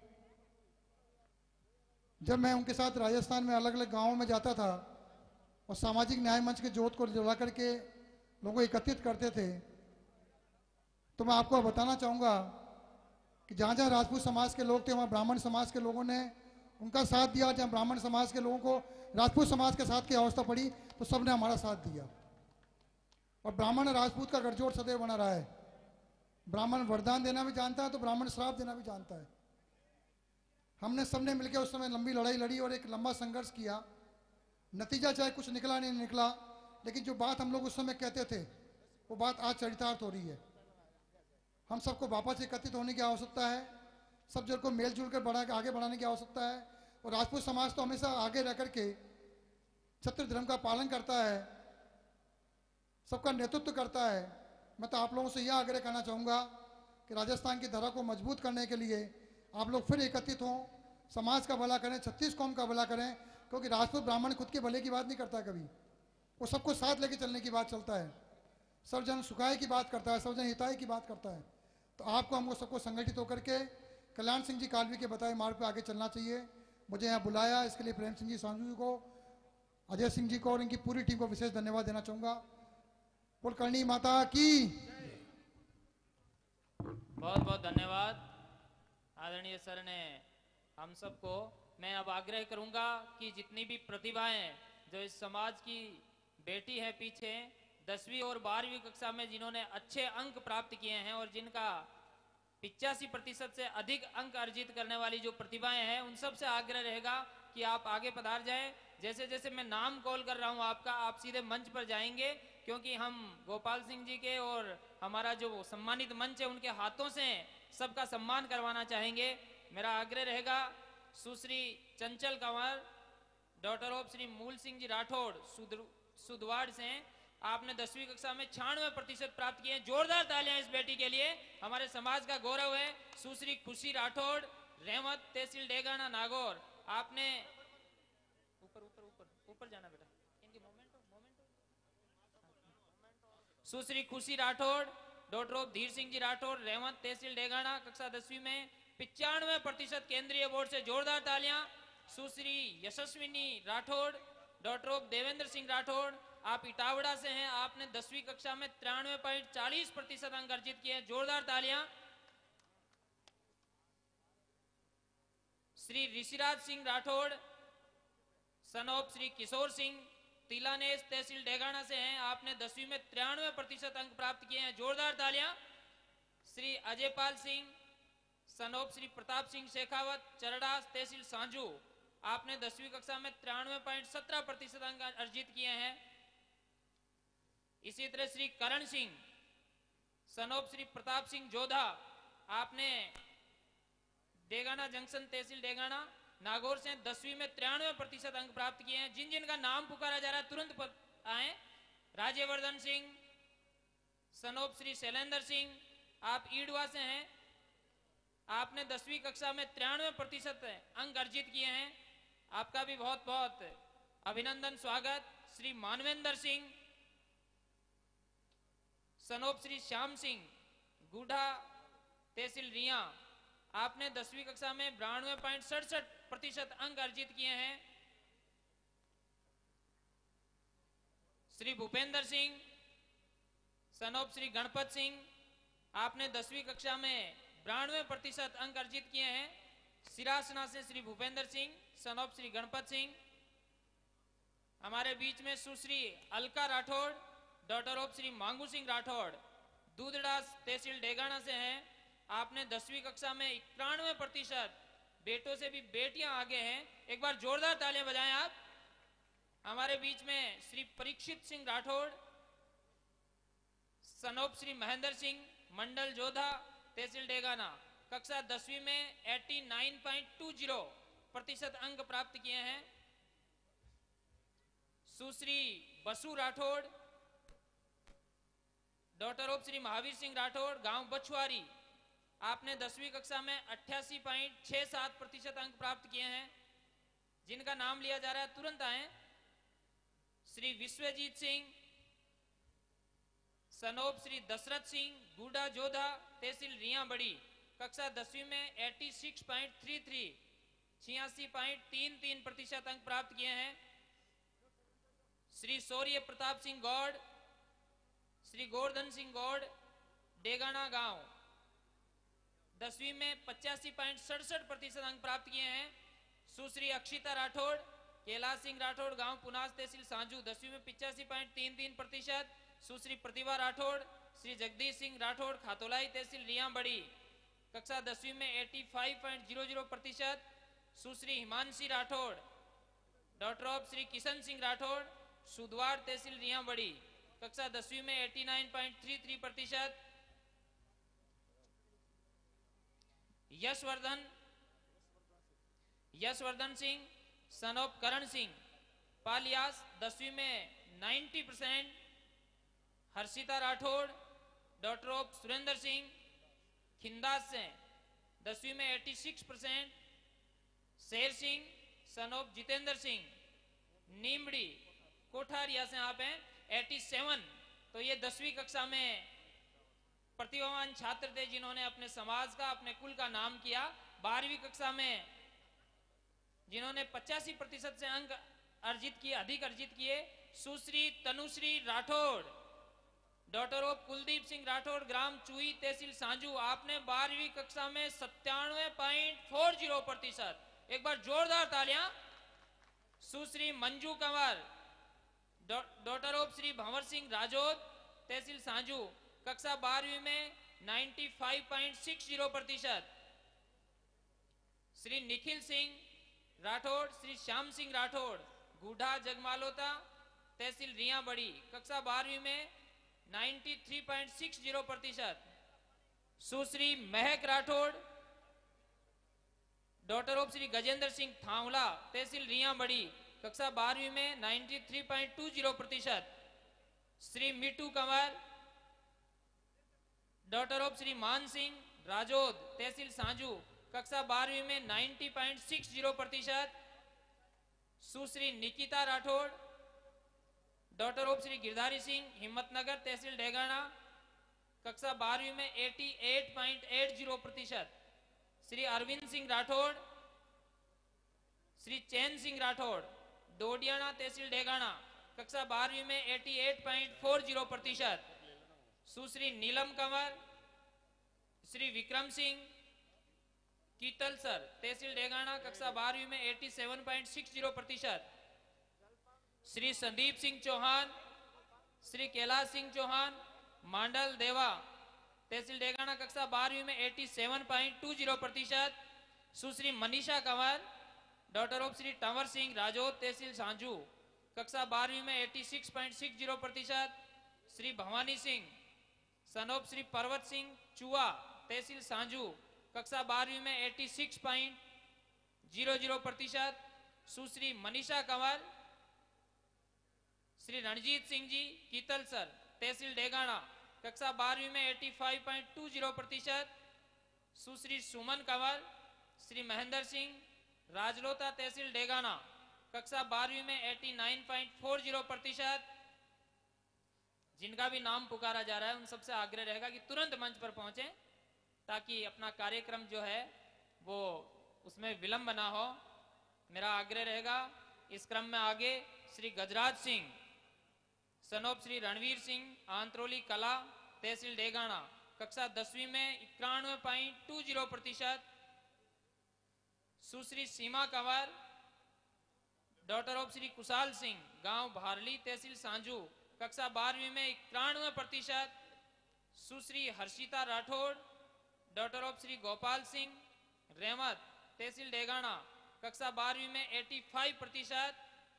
जब मैं उनके साथ राजस्थान में अलग अलग गांवों में जाता था और सामाजिक न्याय मंच के जोत को जला करके लोगों को एकत्रित करते थे, तो मैं आपको बताना चाहूँगा कि जहाँ जहाँ राजपूत समाज के लोग थे वहाँ ब्राह्मण समाज के लोगों ने उनका साथ दिया। जहाँ ब्राह्मण समाज के लोगों को राजपूत समाज के साथ की अवस्था पड़ी तो सबने हमारा साथ दिया और ब्राह्मण राजपूत का गठजोड़ सदैव बना रहा है। ब्राह्मण वरदान देना भी जानता है तो ब्राह्मण श्राप देना भी जानता है। हमने सबने मिलकर उस समय लंबी लड़ाई लड़ी और एक लंबा संघर्ष किया नतीजा चाहे कुछ निकला नहीं निकला, लेकिन जो बात हम लोग उस समय कहते थे वो बात आज चरितार्थ हो रही है। हम सबको वापस एकत्रित होने की आवश्यकता है, सब जन को मेल जुल कर आगे बढ़ाने की आवश्यकता है। और राजपूत समाज तो हमेशा आगे रह करके क्षत्रिय धर्म का पालन करता है, सबका नेतृत्व करता है। मैं तो आप लोगों से यह आग्रह करना चाहूँगा कि राजस्थान की धरा को मजबूत करने के लिए आप लोग फिर एकत्रित हों, समाज का भला करें, 36 कौम का भला करें। क्योंकि राजपूत ब्राह्मण खुद के भले की बात नहीं करता, कभी वो सबको साथ लेके चलने की बात चलता है, सर्वजन सुखाय की बात करता है, सर्वजन हिताय की बात करता है। तो आपको हमको सबको संगठित होकर के कल्याण सिंह जी कालवी के बताए मार्ग पर आगे चलना चाहिए। मुझे यहाँ बुलाया, इसके लिए प्रेम सिंह जी सांझू जी को, अजय सिंह जी को और इनकी पूरी टीम को विशेष धन्यवाद देना चाहूँगा। कुलकर्णी माता की बहुत बहुत धन्यवाद आदरणीय सर ने हम सबको। मैं अब आग्रह करूंगा कि जितनी भी प्रतिभाएं जो इस समाज की बेटी है पीछे 10वीं और 12वीं कक्षा में जिन्होंने अच्छे अंक प्राप्त किए हैं और जिनका 85% से अधिक अंक अर्जित करने वाली जो प्रतिभाएं हैं, उन सब से आग्रह रहेगा कि आप आगे पधार जाएं। जैसे जैसे मैं नाम कॉल कर रहा हूं आपका, आप सीधे मंच पर जाएंगे, क्योंकि हम गोपाल सिंह जी के और हमारा जो सम्मानित मंच है उनके हाथों से सबका सम्मान करवाना चाहेंगे। मेरा आग्रह रहेगा सुश्री चंचल कंवर, डॉटर ऑफ श्री मूल सिंह जी राठौड़ सुदवाड़ से, आपने 10वीं कक्षा में 96% प्राप्त किए। जोरदार तालियां इस बेटी के लिए, हमारे समाज का गौरव है। सुश्री खुशी राठौड़, रहमत, तहसील डेगाना नागौर, आपने ऊपर ऊपर ऊपर ऊपर जाना बेटा, इनकी मोमेंट सुश्री खुशी राठौड़, डॉक्टर ऑफ धीर सिंह जी राठौड़, रहमत, तहसील डेगाना, कक्षा 10वीं में 95% केंद्रीय बोर्ड से जोरदार तालियां। सुश्री यशस्विनी राठौड़, डॉक्टर ऑफ देवेंद्र सिंह राठौड़, आप इटावड़ा से हैं, आपने 10वीं कक्षा में 93.40% अंक अर्जित किए, जोरदार तालियां। श्री ऋषिराज सिंह राठौड़, सन ऑफ श्री किशोर सिंह, तिलानेस तहसील डेगाना से हैं, आपने 10वीं में 93% अंक प्राप्त किए हैं, जोरदार तालियां। श्री अजयपाल सिंह, सन ऑफ श्री प्रताप सिंह शेखावत, चरडास तहसील सांझू, आपने 10वीं कक्षा में 93.17% अंक अर्जित किए हैं। इसी तरह श्री करण सिंह, सन ऑफ श्री प्रताप सिंह जोधा, आपने डेगाना जंक्शन तहसील डेगाना नागौर से 10वीं में 93% अंक प्राप्त किए हैं। जिन जिन का नाम पुकारा जा रहा है तुरंत आए। राजेवर्धन सिंह, सन ऑफ श्री शैलेंद्र सिंह, आप ईडवा से हैं, आपने 10वीं कक्षा में 93% अंक अर्जित किए हैं, आपका भी बहुत बहुत अभिनंदन स्वागत। श्री मानवेंद्र सिंह, सन ऑफ श्री श्याम सिंह, गूढ़ा तहसील रिया, आपने 10वीं कक्षा में 92.67% अंक अर्जित किए हैं। श्री भूपेंद्र सिंह, सन ऑफ श्री गणपत सिंह, आपने 10वीं कक्षा में 92% अंक अर्जित किए हैं। सिरासना से श्री भूपेंद्र सिंह, सन ऑफ श्री गणपत सिंह। हमारे बीच में सुश्री अलका राठौड़, डॉटर ऑफ श्री मांगू सिंह राठौड़, दूधड़ा तहसील डेगाना से हैं, आपने 10वीं कक्षा में 91%, बेटों से भी बेटियां आगे हैं, एक बार जोरदार तालियां बजाएं आप। हमारे बीच में श्री परीक्षित सिंह राठौड़, सन ऑफ श्री महेंद्र सिंह, मंडल जोधा तहसील डेगाना, कक्षा 10वीं में 89.20% अंक प्राप्त किए हैं। सुश्री बसु राठौड़, डॉटर ऑफ श्री महावीर सिंह राठौड़, गांव बछुआरी, आपने 10वीं कक्षा में 88.67% अंक प्राप्त किए हैं। जिनका नाम लिया जा रहा है तुरंत आए। श्री विश्वजीत सिंह, सन ऑफ श्री दशरथ सिंह, गूडा जोधा तहसील रिया बड़ी, कक्षा 10वीं में 86.33 86.33% अंक प्राप्त किए हैं। श्री शौर्य प्रताप सिंह गौड़, श्री गोवर्धन सिंह गौड़, डेगाना गांव, 10वीं में 85.67% अंक प्राप्त किए हैं। सुश्री अक्षिता राठौड़, कैलाश सिंह राठौड़, गांव पुनास तहसील सांझू, 10वीं में 85.33%। सुश्री प्रतिभा राठौड़, श्री जगदीश सिंह राठौड़, खातोलाई तहसील रिया बड़ी, कक्षा 10वीं में 85.00%। सुश्री हिमांशी राठौड़, डॉक्टर ऑफ श्री किशन सिंह राठौड़, सुधवाड़ तहसील रिया बड़ी, कक्षा 10वीं में 89.33%। यशवर्धन सिंह सन ऑफ करण सिंह, पालियास 10वीं में 90%। हर्षिता राठौड़, डॉक्टर ऑफ सुरेंद्र सिंह, खिंदास से 10वीं में 86%। शेर सिंह सन ऑफ जितेंद्र सिंह, नीमड़ी कोठारिया से आप हैं 87। तो ये 10वीं कक्षा में प्रतिभावान छात्र थे जिन्होंने अपने समाज का, अपने कुल का नाम किया। 12वीं कक्षा में जिन्होंने 85% से अंक अधिक अर्जित किए, सुश्री तनुश्री राठौड़, डॉक्टर ऑफ कुलदीप सिंह राठौड़, ग्राम चुई तहसील सांजू, आपने 12वीं कक्षा में 97.40%। एक बार जोरदार तालियां। सुश्री मंजू कंवर, डॉक्टर ऑफ श्री भंवर सिंह राजौद, तहसील सांजू, कक्षा 12वीं में 95.60%। श्री निखिल सिंह राठौड़, श्री श्याम सिंह राठौड़, गुढ़ा जगमालोता, तहसील रिया बड़ी, कक्षा 12वीं में 93.60%। सुश्री महक राठौड़, डॉक्टर ऑफ श्री गजेंद्र सिंह थावला, तहसील रिया बड़ी, कक्षा 12वीं में 93.20%। श्री मिट्टू कंवर, डॉक्टर ऑफ श्री मान सिंह राजौद, तहसील सांजू, कक्षा 12वीं में 90.60%। सुश्री निकिता राठौड़, डॉक्टर ऑफ श्री गिरधारी सिंह, हिम्मतनगर, तहसील डेगाना, कक्षा 12वीं में 88.80%। श्री अरविंद सिंह राठौड़, श्री चैन सिंह राठौड़, डोडियाना, तहसील डेगाना, कक्षा 12वीं में 88.40%। सुश्री नीलम कंवर, श्री विक्रम सिंह कीतलसर, तहसील डेगाना, कक्षा 12वीं में 87.60%। श्री संदीप सिंह चौहान, श्री कैलाश सिंह चौहान, मांडल देवा, तहसील डेगाना, कक्षा 12वीं में 87.20%। सुश्री मनीषा कंवर, डॉक्टर ऑफ श्री टंवर सिंह राजौद, तहसील सांजू, कक्षा 12वीं में 86.60%। श्री भवानी सिंह सन ऑफ श्री पर्वत सिंह चुआ, तहसील सांजू, कक्षा 12वीं में 86.00%। सुश्री मनीषा कंवर, श्री रणजीत सिंह जी कीतलसर, तहसील डेगाना, कक्षा 12वीं में 85.20%। सुश्री सुमन कंवर, श्री महेंद्र सिंह राजलोता, तहसील डेगाना, कक्षा 12वीं में 89.40%। जिनका भी नाम पुकारा जा रहा है उन सबसे आग्रह रहेगा कि तुरंत मंच पर पहुंचे ताकि अपना कार्यक्रम जो है वो उसमें विलंब ना हो। मेरा आग्रह रहेगा। इस क्रम में आगे श्री गजराज सिंह सन ऑफ श्री रणवीर सिंह, आंतरोली कला, तहसील डेगाना, कक्षा 10वीं में 91.20%। सुश्री सीमा कंवर, डॉक्टर ऑफ श्री कुशाल सिंह, गांव भारली, तहसील सांजू, कक्षा 12वीं में 91%। सुश्री हर्षिता राठौड़, डॉक्टर ऑफ श्री गोपाल सिंह रहमत, तहसील डेगाना, कक्षा 12वीं में 85%।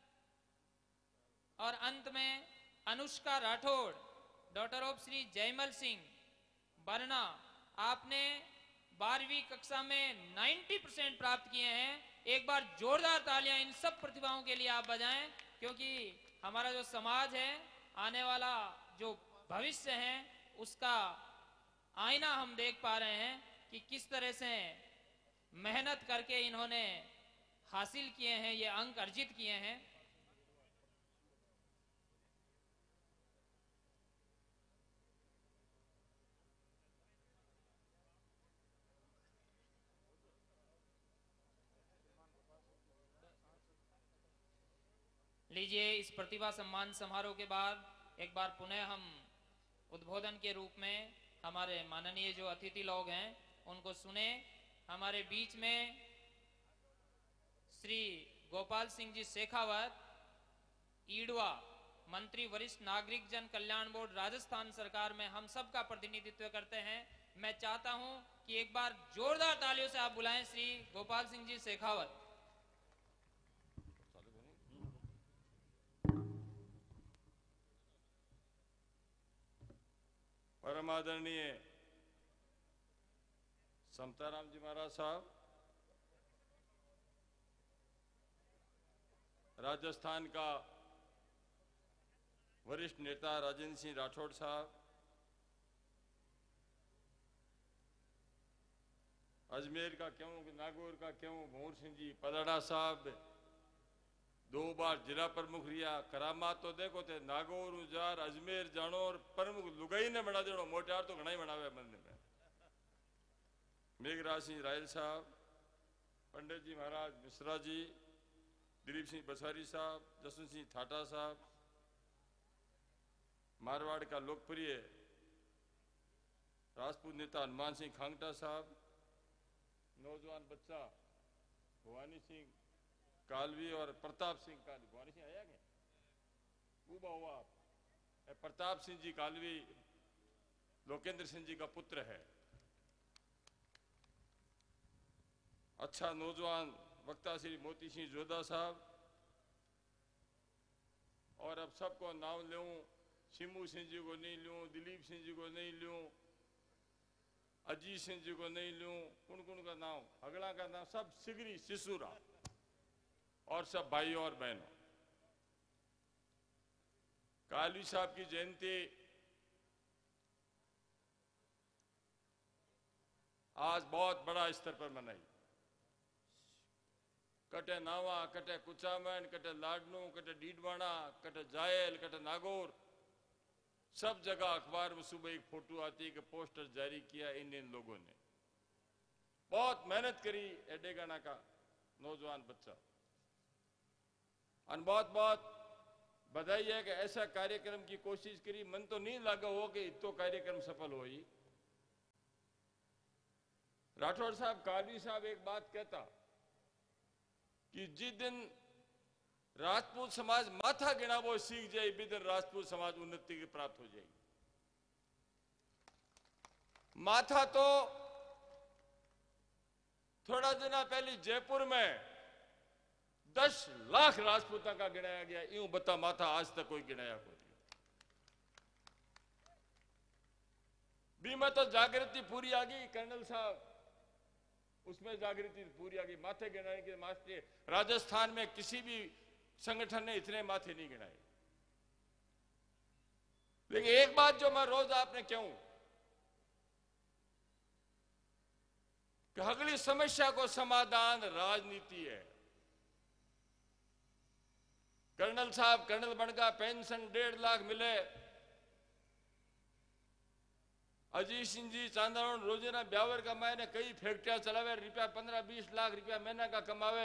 और अंत में अनुष्का राठौड़, डॉक्टर ऑफ श्री जयमल सिंह बरना, आपने 12वीं कक्षा में 90% प्राप्त किए हैं। एक बार जोरदार तालियां इन सब प्रतिभाओं के लिए आप बजाएं, क्योंकि हमारा जो समाज है, आने वाला जो भविष्य है, उसका आईना हम देख पा रहे हैं कि किस तरह से मेहनत करके इन्होंने हासिल किए हैं, ये अंक अर्जित किए हैं। लीजिए, इस प्रतिभा सम्मान समारोह के बाद एक बार पुनः हम उद्बोधन के रूप में हमारे माननीय जो अतिथि लोग हैं उनको सुने। हमारे बीच में श्री गोपाल सिंह जी शेखावत, ईडवा, मंत्री वरिष्ठ नागरिक जन कल्याण बोर्ड, राजस्थान सरकार में हम सब का प्रतिनिधित्व करते हैं। मैं चाहता हूं कि एक बार जोरदार तालियों से आप बुलाएं श्री गोपाल सिंह जी शेखावत। परम आदरणीय समताराम जी महाराज साहब, राजस्थान का वरिष्ठ नेता राजेंद्र सिंह राठौड़ साहब, अजमेर का क्यों, नागौर का क्यों, भंवर सिंह जी पलाड़ा साहब 2 बार जिला प्रमुख रिया। करामात तो देखो थे, नागौर उजार अजमेर जानो और प्रमुख लुगाई ने बना देनो, मोटार तो घना ही बनावे मंदिर में। मेघराज सिंह रायल साहब, पंडित जी महाराज मिश्रा जी, दिलीप सिंह बसारी साहब, जसवंत सिंह ठाटा साहब, मारवाड़ का लोकप्रिय राजपूत नेता हनुमान सिंह खांगटा साहब, नौजवान बच्चा भवानी सिंह कालवी और प्रताप सिंह कालवी। भवानी सिंह आया क्या? बूबा हुआ आप। प्रताप सिंह जी कालवी लोकेंद्र सिंह जी का पुत्र है। अच्छा नौजवान वक्ता श्री मोती सिंह जोधा साहब, और अब सबको नाम लूं, शिमू सिंह जी को नहीं लूं, दिलीप सिंह जी को नहीं लूं, अजीत सिंह जी को नहीं लूं, कुण का नाम, हगड़ा का नाम, सब सिगरी सिसुरा और सब भाई और बहनों। कालवी साहब की जयंती आज बहुत बड़ा स्तर पर मनाई। कटे नावा, कटे कुचामन, कटे लाडनू, कटे डीडवाना, कटे जायल, कटे नागौर, सब जगह अखबार में सुबह एक फोटो आती है कि पोस्टर जारी किया इन लोगों ने। बहुत मेहनत करी एडेगाना का नौजवान बच्चा, और बहुत बहुत बधाई है कि ऐसा कार्यक्रम की कोशिश करी। मन तो नहीं लगा हो कि इतो कार्यक्रम सफल हो ही। राठौड़ साहब, कालवी साहब एक बात कहता कि जिस दिन राजपूत समाज माथा गिना वो सीख जाए, बिदर राजपूत समाज उन्नति की प्राप्त हो जाएगी। माथा तो थोड़ा दिन पहले जयपुर में 10 लाख राजपूतों का गिनाया गया। यूं बता माथा आज तक कोई गिनाया कोई। भी में तो जागृति पूरी आ गई कर्नल साहब, उसमें जागृति पूरी आ गई। माथे गिनाने के माथे राजस्थान में किसी भी संगठन ने इतने माथे नहीं गिनाए। लेकिन एक बात जो मैं रोज आपने कहूं कि अगली समस्या को समाधान राजनीति है। कर्नल साहब कर्नल बन गया, पेंशन 1.5 लाख मिले। अजीत सिंह जी चांदावण रोजाना ब्यावर कमाए ने कई फैक्ट्रियां चलावे, रुपया 15-20 लाख रुपया महीना का कमावे।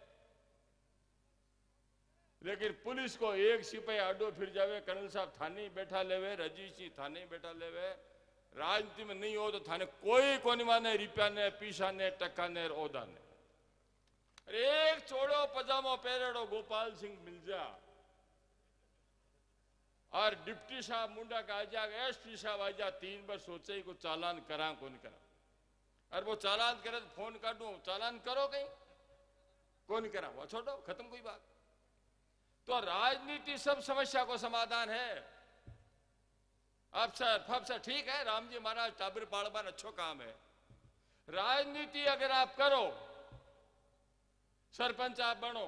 लेकिन पुलिस को एक सिपाही आडो फिर जावे, कर्नल साहब थाने बैठा लेवे, अजीत सिंह थाने बैठा लेवे। राजनीति में नहीं हो तो थाने कोई को नहीं माने, रुपया ने, पीसा ने, टक्का ने, ओदा ने। एक चोड़ो पजामो पहरेड़ो गोपाल सिंह मिल जा और डिप्टी साहब मुंडा का आ जा, एसपी साहब आ जा, 3 बार सोचे ही को चालान करा को नहीं करा। और वो चालान करे तो फोन काटू, चालान करो कहीं को नहीं करा, वो छोड़ो, खत्म कोई बात। तो राजनीति सब समस्या को समाधान है। अफसर ठीक है, राम जी महाराज टाबर पाड़बान अच्छो काम है। राजनीति अगर आप करो, सरपंच आप बनो,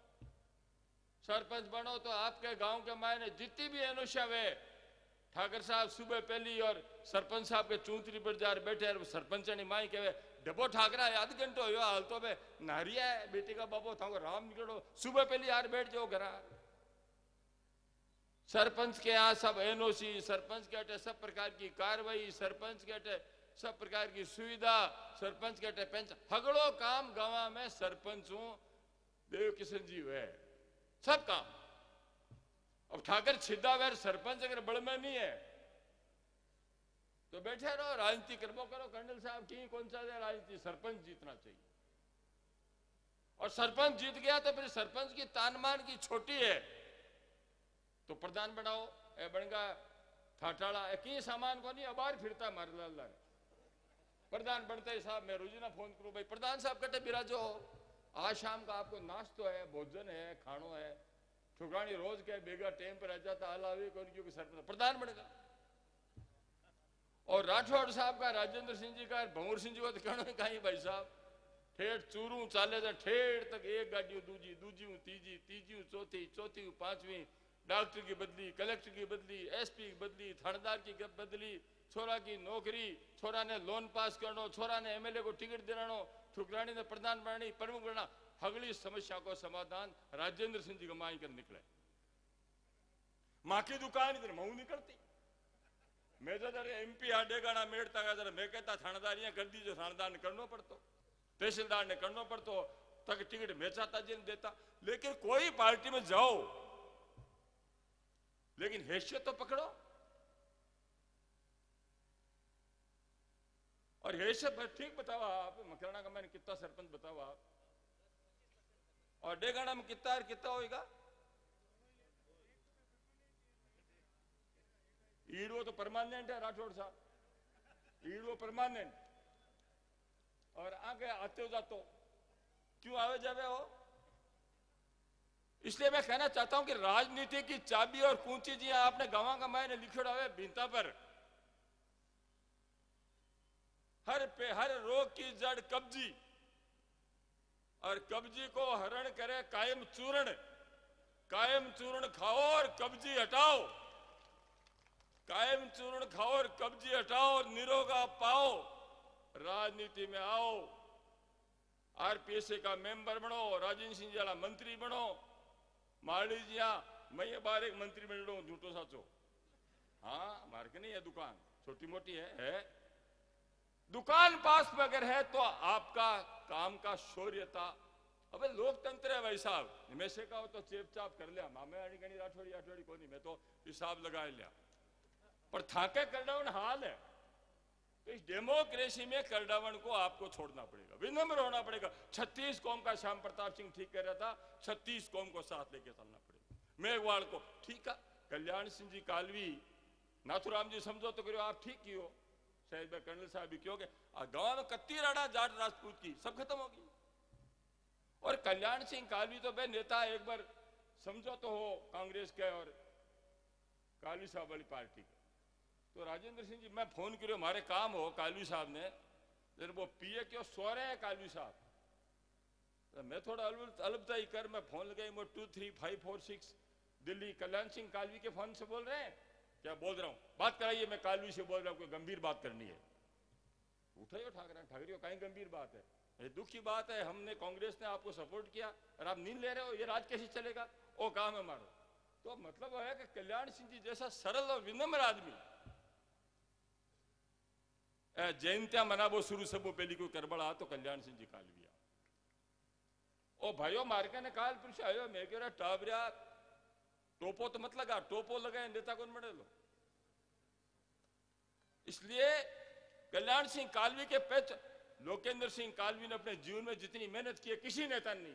सरपंच बनो तो आपके गांव के मायने जितनी भी एनुष्या वे ठाकर साहब सुबह पहली और सरपंच साहब के चूंतरी पर जार बैठे और सरपंच ने माई कहे डबो ठाकरा है, आध घंटो हो हाल तो बे नारिया है बेटी का बाबो था राम निकलो सुबह पहली यार बैठ जाओ घरा। सरपंच के यहाँ सब एनओसी, सरपंच के हटे सब प्रकार की कार्रवाई, सरपंच के हटे सब प्रकार की सुविधा, सरपंच के हटे पेंशन, हगड़ो काम गांव में सरपंचों देव किशन जी हुए सब काम। अब ठाकर छिदा वैर सरपंच अगर बड़ में नहीं है तो बैठे रहो, राजनीति कर्मो करो। कर्नल साहब की कौन सा राजनीति, सरपंच जीतना चाहिए। और सरपंच जीत गया तो फिर सरपंच की तानमान की छोटी है तो प्रधान बनाओ। ए बनगा ठाठाड़ा की सामान को नहीं अबार फिरता मार लाल प्रधान बनते ही साहब मैं रोजाना फोन करूं भाई प्रधान साहब कटे बिराजो हो, आज शाम का आपको नाश्तो है, भोजन है, खानो है। ठुकानी रोज के बेगा टाइम पर आ जाता हालावी कौन क्योंकि सरपंच प्रधान बनेगा। और राठौड़ साहब का, राजेंद्र सिंह जी का, भंवर सिंह जी को तो कहना ही कहीं भाई साहब, ठेठ चूरू चाले तो ठेठ तक एक गाड़ी दूजी, दूजी तीजी, तीजी चौथी, चौथी पांचवी, डॉक्टर की बदली, कलेक्टर की बदली, एसपी की बदली, थानेदार की बदली, छोरा की नौकरी, छोरा ने लोन पास करनो, छोरा ने एमएलए को टिकट दिलानो, ठुकरानी ने प्रधान बनानी, प्रमुख बनना। अगली समस्या को समाधान राजेंद्र सिंह जी कमाई कर निकले। माँ की दुकान इधर मऊ निकलती, मैं तो एमपी आडेगाना मेड़ता गया, मैं कहता थानेदारियां कर दी जो थानेदार ने करना पड़तो, तहसीलदार ने करना पड़तो, तक टिकट मैं चाहता जी ने देता। लेकिन कोई पार्टी में जाओ, लेकिन हैसियत तो पकड़ो। और हैसियत ठीक बताओ आप, मकराना का मैंने कितना सरपंच बताओ आप, और डेगाना में कितना होगा? ईडो तो परमानेंट है राठौड़ साहब, ईडो परमानेंट, और आगे आते हो जातो क्यों आवे जावे हो? इसलिए मैं कहना चाहता हूं कि राजनीति की चाबी और कुंजी जी आपने गांव का मैंने लिखा हुआ है भिंता पर। हर रोग की जड़ कब्जी, और कब्जी को हरण करे कायम चूर्ण। कायम चूर्ण खाओ और कब्जी हटाओ, कायम चूर्ण खाओ और कब्जी हटाओ, निरोगा पाओ, राजनीति में आओ, आरपीएसए का मेंबर बनो, राजेंद्र सिंह जी वाला मंत्री बनो। मारडी जी मैं ये बार एक मंत्री बन लो, झूठो साचो, हाँ मार के नहीं है, दुकान छोटी मोटी है। दुकान पास में अगर है तो आपका काम का शौर्यता। अबे लोकतंत्र है भाई साहब, हमेशा का हो तो चेपचाप कर लिया, मामे आनी गणी राठौड़ी आठौड़ी को नहीं, मैं तो हिसाब लगा लिया, पर थाके करडावन हाल है। तो इस डेमोक्रेसी में करडावन को आपको छोड़ना पड़ेगा, विनम्र होना पड़ेगा। 36 कौम का श्याम प्रताप सिंह ठीक कह रहा था, 36 कौम को साथ लेके चलना पड़ेगा। मेघवाल को ठीक है, कल्याण सिंह जी कालवी, नाथुराम जी समझो तो करो आप ठीक की हो, शायद भाई कर्नल साहब भी क्यों गांव में कत्ती राणा जाट राजपूत की सब खत्म होगी। और कल्याण सिंह कालवी तो भाई नेता एक बार समझो तो हो कांग्रेस के और कालवी साहब वाली पार्टी के। तो राजेंद्र सिंह जी मैं फोन करो, हमारे काम हो कालवी साहब ने, लेकिन वो पीए क्यों सो रहे हैं कालवी साहब, तो मैं थोड़ा अलबता ही कर, मैं फोन लगाई, मैं 2 3 5 4 6 दिल्ली, कल्याण सिंह कालवी के फोन से बोल रहे हैं क्या? बोल रहा हूं, बात कराइए, मैं कालवी से बोल रहा हूं, कोई गंभीर बात करनी है। उठाइए ठाकरे, कहीं गंभीर बात है? ये दुख की बात है, हमने कांग्रेस ने आपको सपोर्ट किया और आप नींद ले रहे हो, ये राज कैसे चलेगा? वो काम है हमारा। तो मतलब है कि कल्याण सिंह जी जैसा सरल और विनम्र आदमी जयंतिया मनाबो शुरू से वो पहली कोई करबड़ा तो कल्याण सिंह जी कालविया। ओ भाइयों मार्के ने काल पुरुष आयो, मैं कह रहा टाबरिया टोपो तो मत लगा, टोपो लगाए नेता कौन बने लो। इसलिए कल्याण सिंह कालवी के पेच लोकेंद्र सिंह कालवी ने अपने जीवन में जितनी मेहनत की है किसी नेता ने नहीं।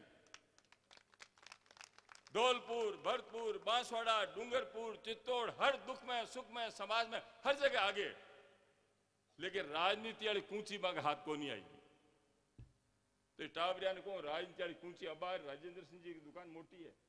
धौलपुर, भरतपुर, बांसवाड़ा, डूंगरपुर, चित्तौड़, हर दुख में सुख में समाज में हर जगह आगे, लेकिन राजनीति वाली कूची मांग हाथ को नहीं आई। तो टावरिया ने कहो राजनीति वाली कूची, अबार राजेंद्र सिंह जी की दुकान मोटी है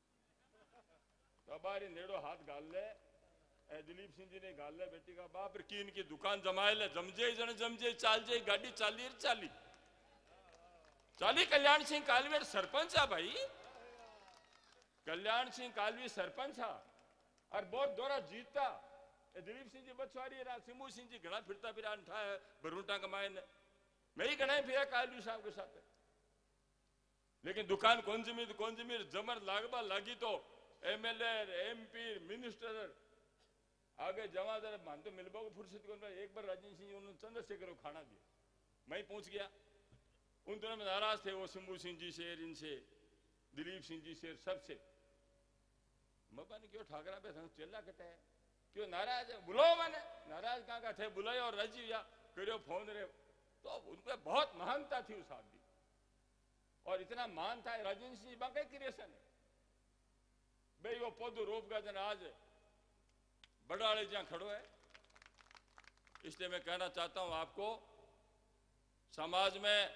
तो अबार नेड़ो हाथ गाल ले, दिलीप सिंह जी ने गाल ले बेटी का बाप की इनकी दुकान जमाए ले, जमजे जन जमजे चाल जे गाड़ी चाली चाली चाली। कल्याण सिंह कालवी सरपंच है भाई, कल्याण सिंह कालवी सरपंच है और बहुत दौरा जीतता। दिलीप सिंह जी बछवारी सिमू सिंह जी घना फिरता फिर अंठा है बरूटा कमाए ने, मैं ही घना फिरा कालवी साहब के साथ। लेकिन दुकान कौन जमीर जमर लागबा लागी तो एमएलए एमपी मिनिस्टर आगे जमा दर मान तो मिलबा को फुर्सत को। एक बार राजेंद्र सिंह उन्होंने चंद्रशेखर को खाना दिया, मैं पहुंच गया, उन दोनों में नाराज थे वो सिंबू सिंह जी से, इनसे दिलीप सिंह जी से, सबसे। मबा ने क्यों ठाकरा पे चेला कटे है, क्यों नाराज है, बुलाओ मैंने, नाराज कहाँ का थे, बुलाओ और राजी या करो फोन रे। तो उनपे बहुत महानता थी उस आदमी, और इतना मान था राजेंद्र सिंह बाकी क्रिएशन है भाई। वो पौधो रोप का जन आज बड़ाड़े जहां खड़ो है। इसलिए मैं कहना चाहता हूं आपको, समाज में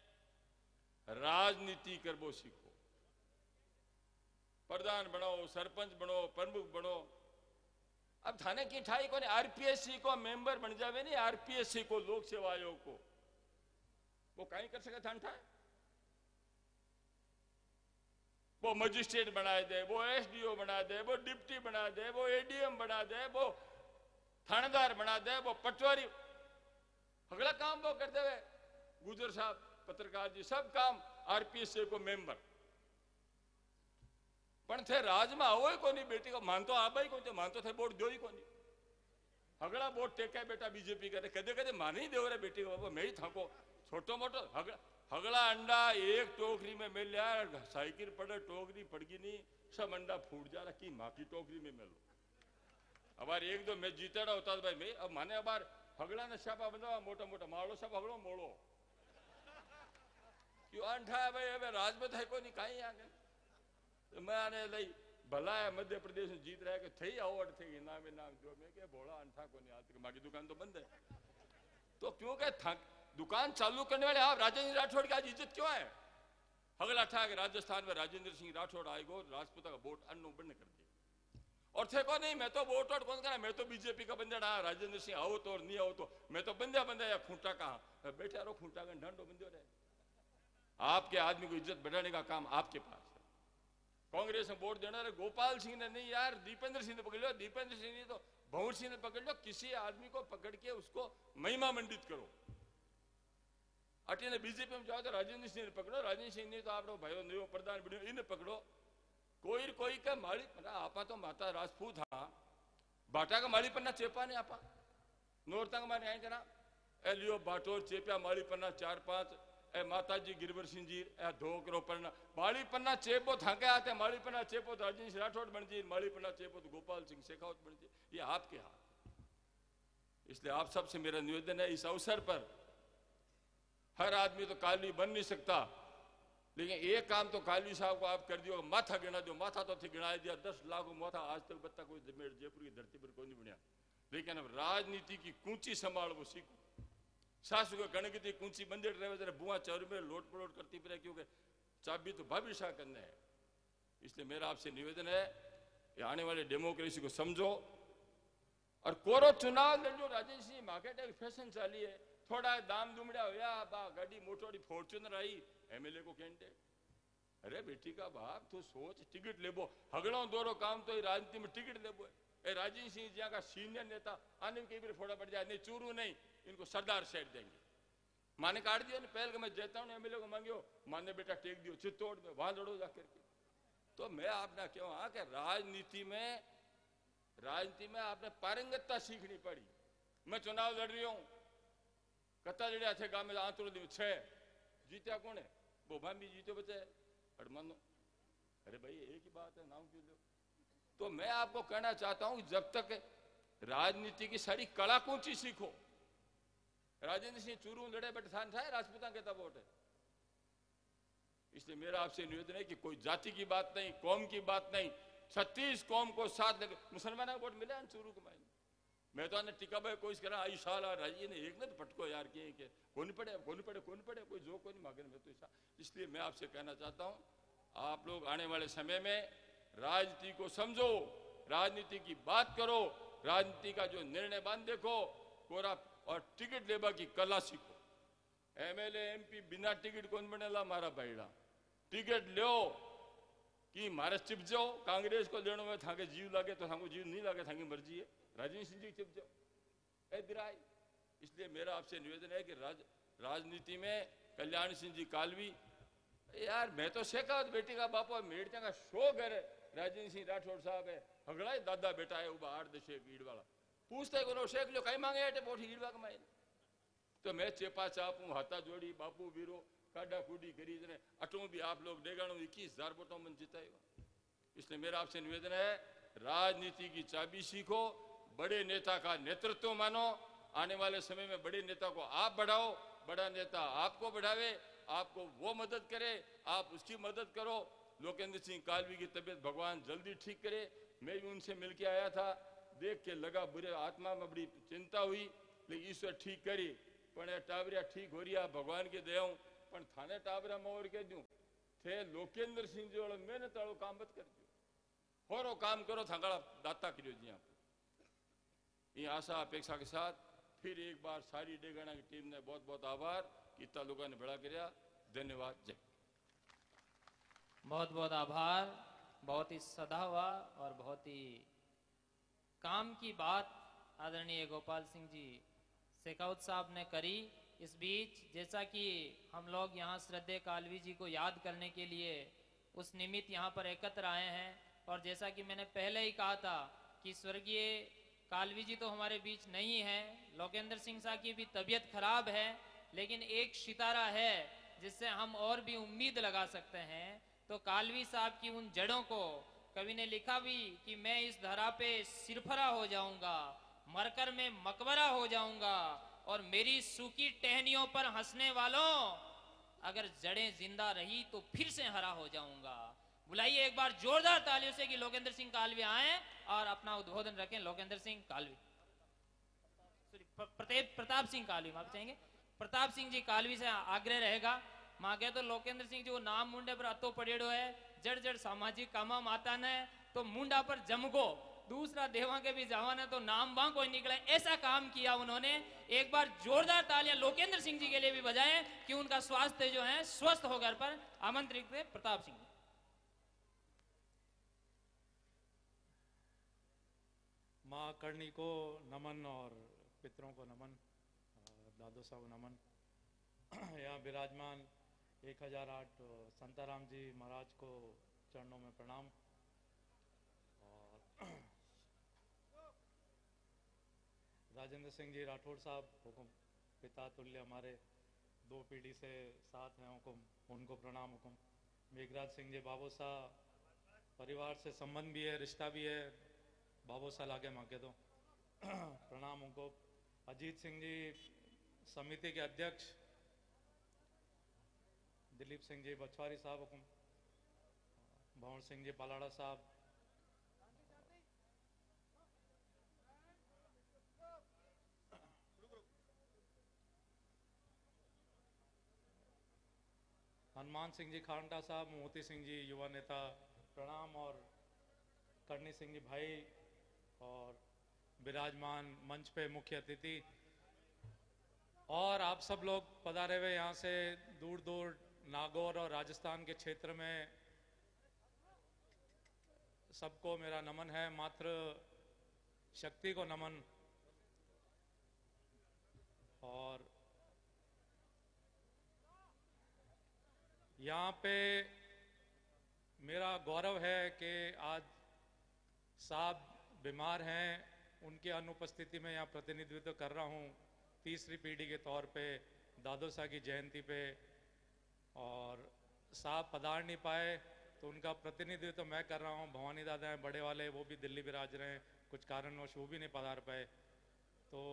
राजनीति करबो सीखो, प्रधान बनो, सरपंच बनो, प्रमुख बनो, अब थाने की ठाई को आरपीएससी को मेंबर बन जावे नहीं, आरपीएससी को लोक सेवा आयोग को वो कहीं कर सके थान ठाए, वो मजिस्ट्रेट बना दे, वो एसडीओ बना दे, वो डिप्टी बना दे, वो एडीएम बना दे, वो थानेदार बना दे, वो पटवारी, अगला काम वो कर दे। गुजर साहब पत्रकार जी सब काम आरपीएससी को मेंबर पण थे राज में आवो को नहीं, बेटी को मानतो आबाई को मानतो थे वोट दो ही को नहीं, हगड़ा वोट टेका बेटा बीजेपी करे, कदे कदे मान ही देव रे बेटी को, मैं ही थाको छोटो मोटो हगड़ा अंडा एक टोकरी में मिल लिया, साइकिल पड़े टोकरी पड़गी नहीं, सब अंडा फूट जा रहा की माँ की टोकरी में मिलो। अबार एक दो मैच जीतेड़ा होता भाई मैं अब माने अबार हगड़ा ने छापा बंदा मोटा मोटा मारो सब हगड़ो मोड़ो क्यों अंठा है भाई अब राज में थे को नहीं कहीं आगे तो मैं आने लई भला है मध्य प्रदेश में जीत रहा है कि थे अवार्ड थे इनाम इनाम जो मैं के बोला अंठा को नहीं आती माँ की दुकान तो बंद है तो क्यों क्या दुकान चालू करने वाले आप राजेंद्र राठौड़ की आज इज्जत क्यों है? अगला था कि राजस्थान में राजेंद्र सिंह राठौड़ आएगो राजपूत का वोट अन्न बंद कर दिया और थे को नहीं मैं तो वोट वोट कौन करा, मैं तो बीजेपी का बंदे रहा, राजेंद्र सिंह आओ तो और नहीं आओ तो मैं तो बंदे बंदे या खूंटा कहा बैठे रहो खूंटा का ढंडो बंदे रहे। आपके आदमी को इज्जत बढ़ाने का काम आपके पास है। कांग्रेस में वोट देना है गोपाल सिंह ने नहीं यार, दीपेंद्र सिंह ने पकड़ लो, दीपेंद्र सिंह नहीं तो भंवर सिंह ने पकड़ लो, किसी आदमी को पकड़ के उसको महिमा मंडित करो। अटी ने बीजेपी में जाओ तो राजेंद्र सिंह ने पकड़ो, राजेंद्र सिंह नहीं तो आप भाई नयो प्रधान बनो इन्हें पकड़ो। कोई का माली आपा तो माता राजपूत हाँ बाटा का माली पन्ना चेपा नहीं आपा नोरतंग माने आए जना ए लियो बाटोर चेपिया माली पन्ना 4-5 ए माताजी गिरवर सिंह जी ए धोकरो पन्ना माली पन्ना चेपो थाके आते माली पन्ना चेपो तो राजेंद्र सिंह राठौड़ बन जी, माली पन्ना चेपो तो गोपाल सिंह शेखावत बन जी, ये आपके हाथ। इसलिए आप सबसे मेरा निवेदन है इस अवसर पर हर आदमी तो काली बन नहीं सकता, लेकिन एक काम तो काली साहब को आप कर दियो, माथा गिना दो, माथा तो थी गिना दिया 10 लाख माथा आज तक बत्ता कोई जयपुर की धरती पर कोई नहीं बनिया। लेकिन अब राजनीति की कूंची संभाल वो सीखो। सासू को गणगति कूंची बंदेड़ रहे जरा बुआ चौर में लोट पलोट करती फिर क्योंकि चाबी तो भाभी शाह करने है। इसलिए मेरा आपसे निवेदन है कि आने वाले डेमोक्रेसी को समझो और कोरो चुनाव लड़ो। राजेश सिंह मार्केट एक फैशन चाली है, थोड़ा दाम दुमड़ा होया बा गाड़ी मोटोड़ी फॉर्च्यूनर आई एमएलए को कैंडिडेट, अरे बेटी का बाप तो सोच टिकट लेबो हगड़ों दोरो काम तो राजनीति में टिकट लेबो है। राजेश सिंह जी का सीनियर नेता आने कई बार फोड़ा पड़ जाए, नहीं चूरू नहीं इनको सरदार सेट देंगे। माने काट दिया पहल के मैं जेता हूँ एमएलए को मांगियो, माने बेटा टेक दियो चित्तौड़ में वहां लड़ो जाकर के। तो मैं आपने क्यों हाँ कि राजनीति में आपने पारंगतता सीखनी पड़ी। मैं चुनाव लड़ रही हूँ कत्ता जड़िया थे गांव में आंतरो दिन 6 जीत्या कौन है वो भाभी जीते बचे अड़मानो, अरे भाई एक ही बात है नाम क्यों लो। तो मैं आपको कहना चाहता हूं जब तक राजनीति की सारी कला कूंची सीखो। राजेंद्र सिंह चूरू लड़े बट थान था राजपूता कहता वोट है। इसलिए मेरा आपसे निवेदन है कि कोई जाति की बात नहीं, कौम की बात नहीं, 36 कौम को साथ लगे मुसलमानों को वोट मिले चूरू को मायने। मैं तो आने टिका भाई कोई करा आई साल आ रही ने एक ने तो पटको यार के कौन पड़े कोई जो कोई नहीं मांगे में तो ऐसा। इसलिए मैं आपसे कहना चाहता हूं आप लोग आने वाले समय में राजनीति को समझो, राजनीति की बात करो, राजनीति का जो निर्णय बांध देखो कोरा और टिकट लेबा की कला सीखो। एमएलए एमपी बिना टिकट कौन बनेला मारा भाईड़ा, टिकट लो कि मारे चिप जाओ। कांग्रेस को लेने में थाके जीव लागे तो थाको जीव नहीं लागे थाकी मर्जी है, राजेंद्र सिंह जी चिप जाओ ए दिराई। इसलिए मेरा आपसे निवेदन है कि राजनीति में कल्याण सिंह जी कालवी यार मैं तो शेखावत बेटी का बापा मेड़चा का शो घर राजेंद्र सिंह राठौड़ साहब है हगड़ा दादा बेटा है उबा 8 शेख ईड़ वाला पूछते को शेख लो कहीं मांगे अटे पोठी ईड़वा कमाए। तो मैं चेपा चापू हाथा जोड़ी बापू वीरो काडा कूडी करी अटो भी आप लोग डेगाणो 21,000 वोटों में जिताएगा। इसलिए मेरा आपसे निवेदन है राजनीति की चाबी सीखो, बड़े नेता का नेतृत्व मानो। आने वाले समय में बड़े नेता को आप बढ़ाओ, बड़ा नेता आपको बढ़ावे, आपको वो मदद करे आप उसकी मदद करो। लोकेंद्र सिंह कालवी की तबीयत भगवान जल्दी ठीक करे। मैं भी उनसे मिलके आया था, देख के लगा बुरे आत्मा में बड़ी चिंता हुई, लेकिन ईश्वर ठीक करी पण टाबरिया ठीक हो रही भगवान के दयाऊं। पण थाने टाबरिया में और कह दूं थे लोकेंद्र सिंह जो मेहनत वालों काम मत कर दो, होरो काम करो थांगड़ा दाता करियो जी आप ये आशा अपेक्षा के साथ फिर एक बार सारी डेगाना की टीम ने बहुत बहुत आभार कि इतना लोगों ने बड़ा किया। धन्यवाद। जय। बहुत बहुत आभार। बहुत ही सधा हुआ और बहुत ही काम की बात आदरणीय गोपाल सिंह जी शेखावत साहब ने करी। इस बीच जैसा कि हम लोग यहाँ श्रद्धेय कालवी जी को याद करने के लिए उस निमित्त यहाँ पर एकत्र आए हैं, और जैसा कि मैंने पहले ही कहा था कि स्वर्गीय कालवी जी तो हमारे बीच नहीं है, लोकेंद्र सिंह साहब की भी तबीयत खराब है, लेकिन एक सितारा है जिससे हम और भी उम्मीद लगा सकते हैं। तो कालवी साहब की उन जड़ों को कवि ने लिखा भी कि मैं इस धरा पे सिरफरा हो जाऊंगा, मरकर मैं मकबरा हो जाऊंगा, और मेरी सूखी टहनियों पर हंसने वालों अगर जड़ें जिंदा रही तो फिर से हरा हो जाऊंगा। बुलाइए एक बार जोरदार तालियों से कि लोकेंद्र सिंह कालवी आए और अपना उद्बोधन रखें। लोकेंद्र सिंह कालवी, प्रताप सिंह कालवी, माफ चाहेंगे, प्रताप सिंह जी कालवी से आग्रह रहेगा। मां कहे तो लोकेंद्र सिंह जी वो नाम मुंडे पर अतो पड़ेड़ो है, जड़ जड़ सामाजिक कामा माता ने तो मुंडा पर जमगो, दूसरा देवा के भी जवान है तो नाम बां कोई निकले, ऐसा काम किया उन्होंने। एक बार जोरदार तालियां लोकेंद्र सिंह जी के लिए भी बजाएं कि उनका स्वास्थ्य जो है स्वस्थ हो घर पर। आमंत्रित थे प्रताप सिंह। माँ करणी को नमन और पितरों को नमन, दादो साहब नमन। यहाँ विराजमान 1008 संताराम जी महाराज को चरणों में प्रणाम। और राजेंद्र सिंह जी राठौड़ साहब हुकुम, पिता तुल्य हमारे 2 पीढ़ी से साथ हैं हुकुम, उनको प्रणाम हुकुम। मेघराज सिंह जी बाबोसा परिवार से संबंध भी है, रिश्ता भी है, बाबोसा लागे माँ के तो प्रणाम उनको। अजीत सिंह जी समिति के अध्यक्ष, दिलीप सिंह जी बछवारी साहब हुकुम, भवन सिंह जी पलाड़ा साहब, हनुमान सिंह जी खांडा साहब, मोती सिंह जी युवा नेता प्रणाम, और करणी सिंह जी भाई, और विराजमान मंच पे मुख्य अतिथि, और आप सब लोग पधारे हुए यहाँ से दूर दूर नागौर और राजस्थान के क्षेत्र में, सबको मेरा नमन है। मातृ शक्ति को नमन। और यहाँ पे मेरा गौरव है कि आज साहब बीमार हैं, उनकी अनुपस्थिति में यहाँ प्रतिनिधित्व कर रहा हूँ तीसरी पीढ़ी के तौर पे दादो साहब की जयंती पे। और साहब पधार नहीं पाए तो उनका प्रतिनिधित्व मैं कर रहा हूँ। भवानी दादा हैं बड़े वाले, वो भी दिल्ली विराज रहे हैं, कुछ कारणवश वो भी नहीं पधार पाए। तो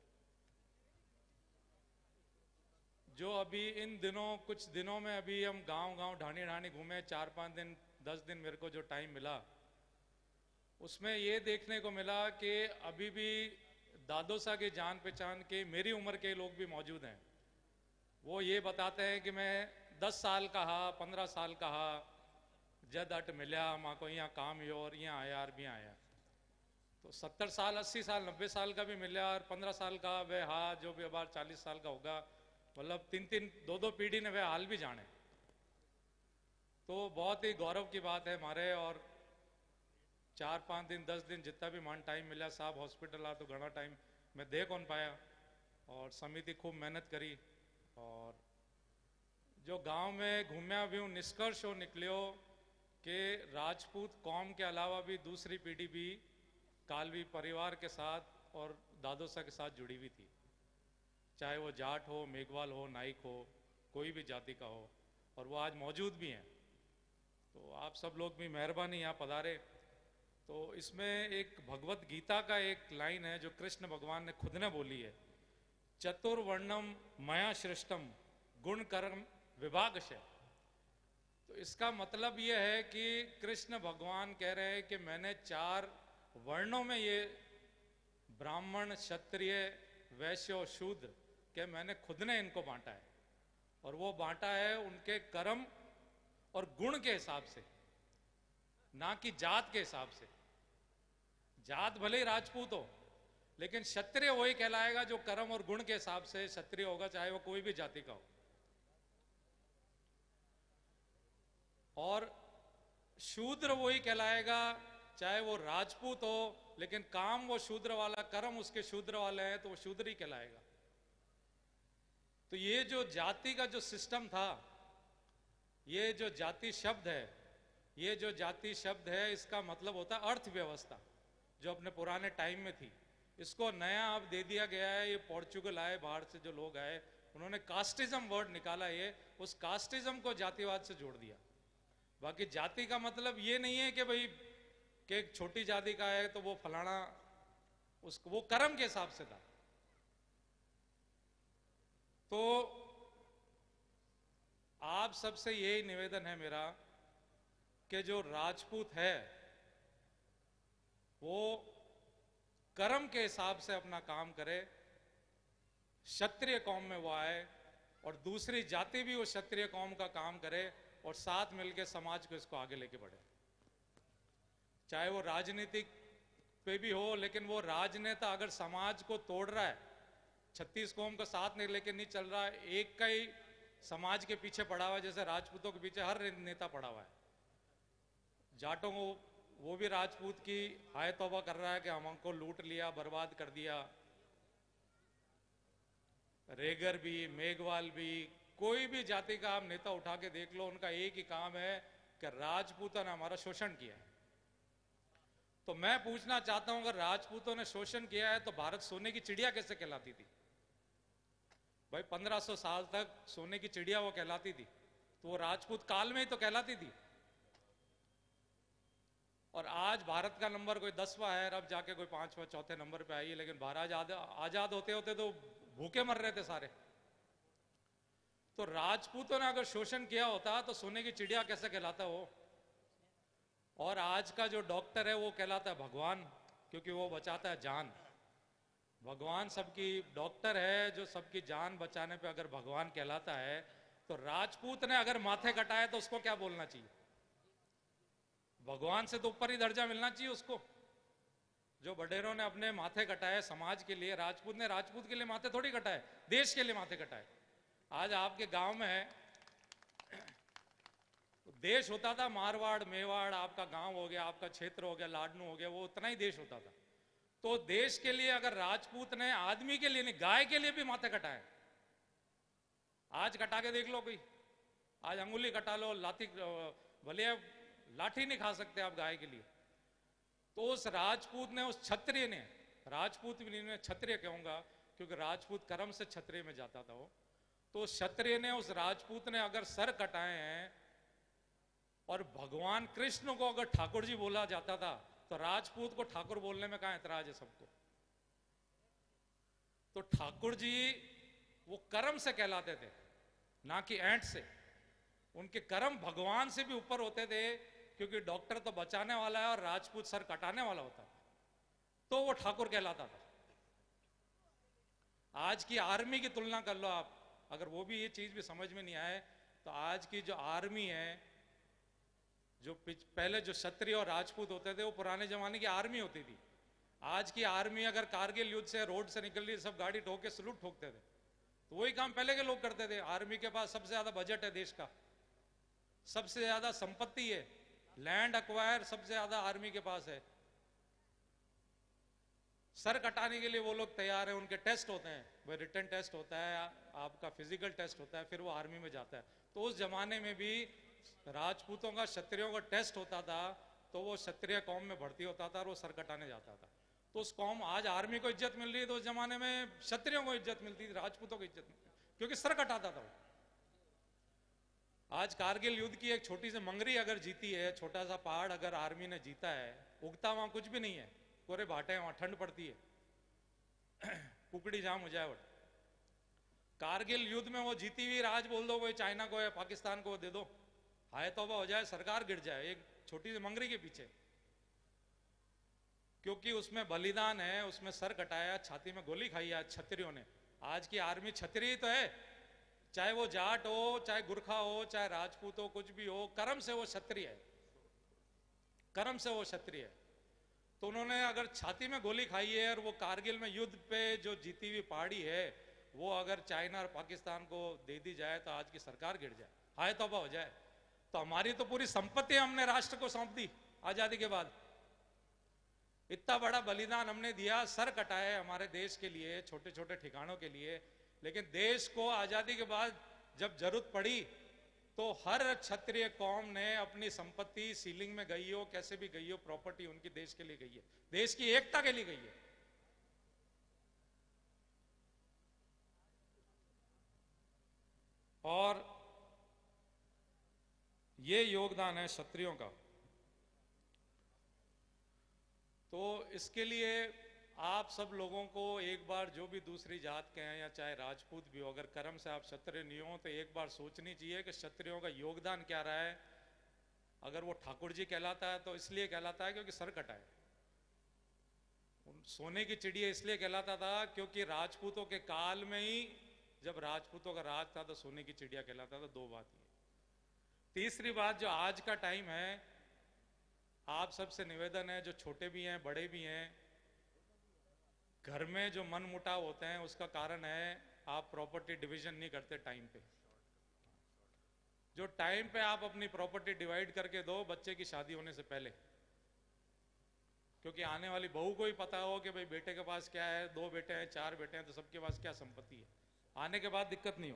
जो अभी इन दिनों कुछ दिनों में अभी हम गांव ढाणी ढाणी घूमे, 4-5 दिन 10 दिन मेरे को जो टाइम मिला, उसमें ये देखने को मिला कि अभी भी दादो साहब की जान पहचान के मेरी उम्र के लोग भी मौजूद हैं। वो ये बताते हैं कि मैं 10 साल का हा, 15 साल का हा, जद अट मिलिया मां को यहाँ काम ही और यहाँ आया और भी आया। तो 70 साल 80 साल 90 साल का भी मिला और 15 साल का वह हा जो भी अब 40 साल का होगा, मतलब 3-3 2-2 पीढ़ी ने वह हाल भी जाने। तो बहुत ही गौरव की बात है हमारे। और 4-5 दिन 10 दिन जितना भी मन टाइम मिला, साहब हॉस्पिटल आ तो घना टाइम मैं दे कौन पाया, और समिति खूब मेहनत करी। और जो गांव में घूमया भी हूँ, निष्कर्ष हो निकलियो कि राजपूत कौम के अलावा भी दूसरी पीढ़ी भी कालवी परिवार के साथ और दादो साहब के साथ जुड़ी हुई थी, चाहे वो जाट हो, मेघवाल हो, नाइक हो, कोई भी जाति का हो, और वो आज मौजूद भी हैं। तो आप सब लोग भी मेहरबानी यहाँ पधारे। तो इसमें एक भगवत गीता का एक लाइन है जो कृष्ण भगवान ने खुद ने बोली है, चतुर्वर्णम मया श्रेष्ठम गुण कर्म विभागश। तो इसका मतलब ये है कि कृष्ण भगवान कह रहे हैं कि मैंने 4 वर्णों में ये ब्राह्मण, क्षत्रिय, वैश्य और शूद्र के मैंने खुद ने इनको बांटा है। और वो बांटा है उनके कर्म और गुण के हिसाब से, ना कि जात के हिसाब से। जात भले ही राजपूत हो, लेकिन क्षत्रिय वही कहलाएगा जो कर्म और गुण के हिसाब से क्षत्रिय होगा, चाहे वो कोई भी जाति का हो। और शूद्र वही कहलाएगा चाहे वो राजपूत हो, लेकिन काम वो शूद्र वाला, कर्म उसके शूद्र वाले हैं, तो वो शूद्र ही कहलाएगा। तो ये जो जाति का जो सिस्टम था, ये जो जाति शब्द है, ये जो जाति शब्द है, इसका मतलब होता है अर्थव्यवस्था, जो अपने पुराने टाइम में थी। इसको नया अब दे दिया गया है। ये पोर्चुगल आए, बाहर से जो लोग आए, उन्होंने कास्टिज्म वर्ड निकाला, ये उस कास्टिज्म को जातिवाद से जोड़ दिया। बाकी जाति का मतलब ये नहीं है कि भाई कि एक छोटी जाति का है तो वो फलाना, उसको वो कर्म के हिसाब से था। तो आप सबसे यही निवेदन है मेरा कि जो राजपूत है वो कर्म के हिसाब से अपना काम करे, क्षत्रिय कौम में वो आए और दूसरी जाति भी वो क्षत्रिय कौम का काम करे और साथ मिलकर समाज को इसको आगे लेके बढ़े। चाहे वो राजनीतिक पे भी हो, लेकिन वो राजनेता अगर समाज को तोड़ रहा है, 36 कौम का साथ नहीं लेके नहीं चल रहा है, एक का ही समाज के पीछे पड़ा हुआ है, जैसे राजपूतों के पीछे हर नेता पड़ा हुआ है। जाटों को वो भी राजपूत की हाय तौबा कर रहा है कि हम हमको लूट लिया, बर्बाद कर दिया। रेगर भी, मेघवाल भी, कोई भी जाति का आप नेता उठा के देख लो, उनका एक ही काम है कि राजपूतों ने हमारा शोषण किया है। तो मैं पूछना चाहता हूं, अगर राजपूतों ने शोषण किया है तो भारत सोने की चिड़िया कैसे कहलाती थी? भाई 1500 साल तक सोने की चिड़िया वो कहलाती थी, तो वो राजपूत काल में ही तो कहलाती थी। और आज भारत का नंबर कोई 10वां है, अब जाके कोई 5वां 4थे नंबर पे आई है। लेकिन भारत आजाद होते होते तो भूखे मर रहे थे सारे। तो राजपूतों ने अगर शोषण किया होता तो सोने की चिड़िया कैसे कहलाता वो? और आज का जो डॉक्टर है वो कहलाता है भगवान, क्योंकि वो बचाता है जान। भगवान सबकी डॉक्टर है, जो सबकी जान बचाने पे अगर भगवान कहलाता है, तो राजपूत ने अगर माथे कटाए तो उसको क्या बोलना चाहिए? भगवान से तो ऊपर ही दर्जा मिलना चाहिए उसको। जो बडेरों ने अपने माथे कटाए समाज के लिए, राजपूत ने राजपूत के लिए माथे थोड़ी कटाए, देश के लिए माथे कटाए। आज आपके गांव में है, देश होता था मारवाड़, मेवाड़, आपका गांव हो गया, आपका क्षेत्र हो गया, लाडनू हो गया, वो उतना ही देश होता था। तो देश के लिए अगर राजपूत ने आदमी के लिए नहीं, गाय के लिए भी माथे कटाए। आज कटा के देख लो कोई, आज अंगुली कटा लो, लाठी, भले लाठी नहीं खा सकते आप गाय के लिए। तो उस राजपूत ने, उस क्षत्रिय ने, राजपूत भी नहीं, मैं क्षत्रिय कहूंगा क्योंकि राजपूत कर्म से क्षत्रिय में जाता था वो। तो क्षत्रिय ने, उस राजपूत ने अगर सर कटाए हैं, और भगवान कृष्ण को अगर ठाकुर जी बोला जाता था, तो राजपूत को ठाकुर बोलने में कहां ऐतराज है सबको? तो ठाकुर जी वो कर्म से कहलाते थे, ना कि ऐंठ से। उनके कर्म भगवान से भी ऊपर होते थे, क्योंकि डॉक्टर तो बचाने वाला है और राजपूत सर कटाने वाला होता है, तो वो ठाकुर कहलाता था। आज की आर्मी की तुलना कर लो आप, अगर वो भी ये चीज भी समझ में नहीं आए, तो आज की जो आर्मी है, जो पहले जो क्षत्रिय और राजपूत होते थे, वो पुराने जमाने की आर्मी होती थी। आज की आर्मी अगर कारगिल युद्ध से रोड से निकल रही, सब गाड़ी ठोक के सलूट ठोकते थे। तो वही काम पहले के लोग करते थे। आर्मी के पास सबसे ज्यादा बजट है देश का, सबसे ज्यादा संपत्ति है, लैंड अक्वायर सबसे ज्यादा आर्मी के पास है। सर कटाने के लिए वो लोग तैयार है, उनके टेस्ट होते हैं, वो रिटन टेस्ट होता है, आपका फिजिकल टेस्ट होता है, फिर वो आर्मी में जाता है। तो उस जमाने में भी राजपूतों का, क्षत्रियों का टेस्ट होता था, तो वो क्षत्रिय कौम में भर्ती होता था और वो सर कटाने जाता था। तो उस कौम, आज आर्मी को इज्जत मिल रही है, तो उस जमाने में क्षत्रियों को इज्जत मिलती थी, राजपूतों को इज्जत मिलती, क्योंकि सर कटाता था वो। आज कारगिल युद्ध की एक छोटी सी मंगरी अगर जीती है, छोटा सा पहाड़ अगर आर्मी ने जीता है, उगता वहां कुछ भी नहीं है, कोरे भाटे हैं, वहां ठंड पड़ती है, कुकड़ी जाम हो जाए। कारगिल युद्ध में वो जीती हुई राज बोल दो कोई चाइना को या पाकिस्तान को दे दो, हाय तौबा हो जाए, सरकार गिर जाए एक छोटी सी मंगरी के पीछे, क्योंकि उसमें बलिदान है, उसमें सर कटाया, छाती में गोली खाई है क्षत्रियों ने। आज की आर्मी क्षत्रिय तो है, चाहे वो जाट हो, चाहे गुरखा हो, चाहे राजपूत हो, कुछ भी हो, कर्म से वो क्षत्रिय है, कर्म से वो क्षत्रिय है। तो उन्होंने अगर छाती में गोली खाई है और वो कारगिल में युद्ध पे जो जीती हुई पहाड़ी है वो अगर चाइना और पाकिस्तान को दे दी जाए तो आज की सरकार गिर जाए, हाय तौबा हो जाए। तो हमारी तो पूरी संपत्ति हमने राष्ट्र को सौंप दी आजादी के बाद। इतना बड़ा बलिदान हमने दिया, सर कटाए हमारे देश के लिए, छोटे छोटे ठिकानों के लिए। लेकिन देश को आजादी के बाद जब जरूरत पड़ी तो हर क्षत्रिय कौम ने अपनी संपत्ति सीलिंग में गई हो, कैसे भी गई हो, प्रॉपर्टी उनकी देश के लिए गई है, देश की एकता के लिए गई है। और ये योगदान है क्षत्रियों का। तो इसके लिए आप सब लोगों को एक बार, जो भी दूसरी जात के हैं या चाहे राजपूत भी हो, अगर कर्म से आप क्षत्रिय नहीं हो तो एक बार सोचनी चाहिए कि क्षत्रियों का योगदान क्या रहा है। अगर वो ठाकुर जी कहलाता है तो इसलिए कहलाता है क्योंकि सर कटा है। सोने की चिड़िया इसलिए कहलाता था क्योंकि राजपूतों के काल में ही जब राजपूतों का राज था तो सोने की चिड़िया कहलाता था। दो बात ये। तीसरी बात, जो आज का टाइम है, आप सबसे निवेदन है, जो छोटे भी हैं बड़े भी हैं, घर में जो मन मुटाव होते हैं उसका कारण है आप प्रॉपर्टी डिवीजन नहीं करते टाइम पे। जो टाइम पे आप अपनी प्रॉपर्टी डिवाइड करके दो बच्चे की शादी होने से पहले, क्योंकि आने वाली बहू को ही पता हो कि भाई बेटे के पास क्या है, 2 बेटे हैं 4 बेटे हैं तो सबके पास क्या संपत्ति है, आने के बाद दिक्कत नहीं हो।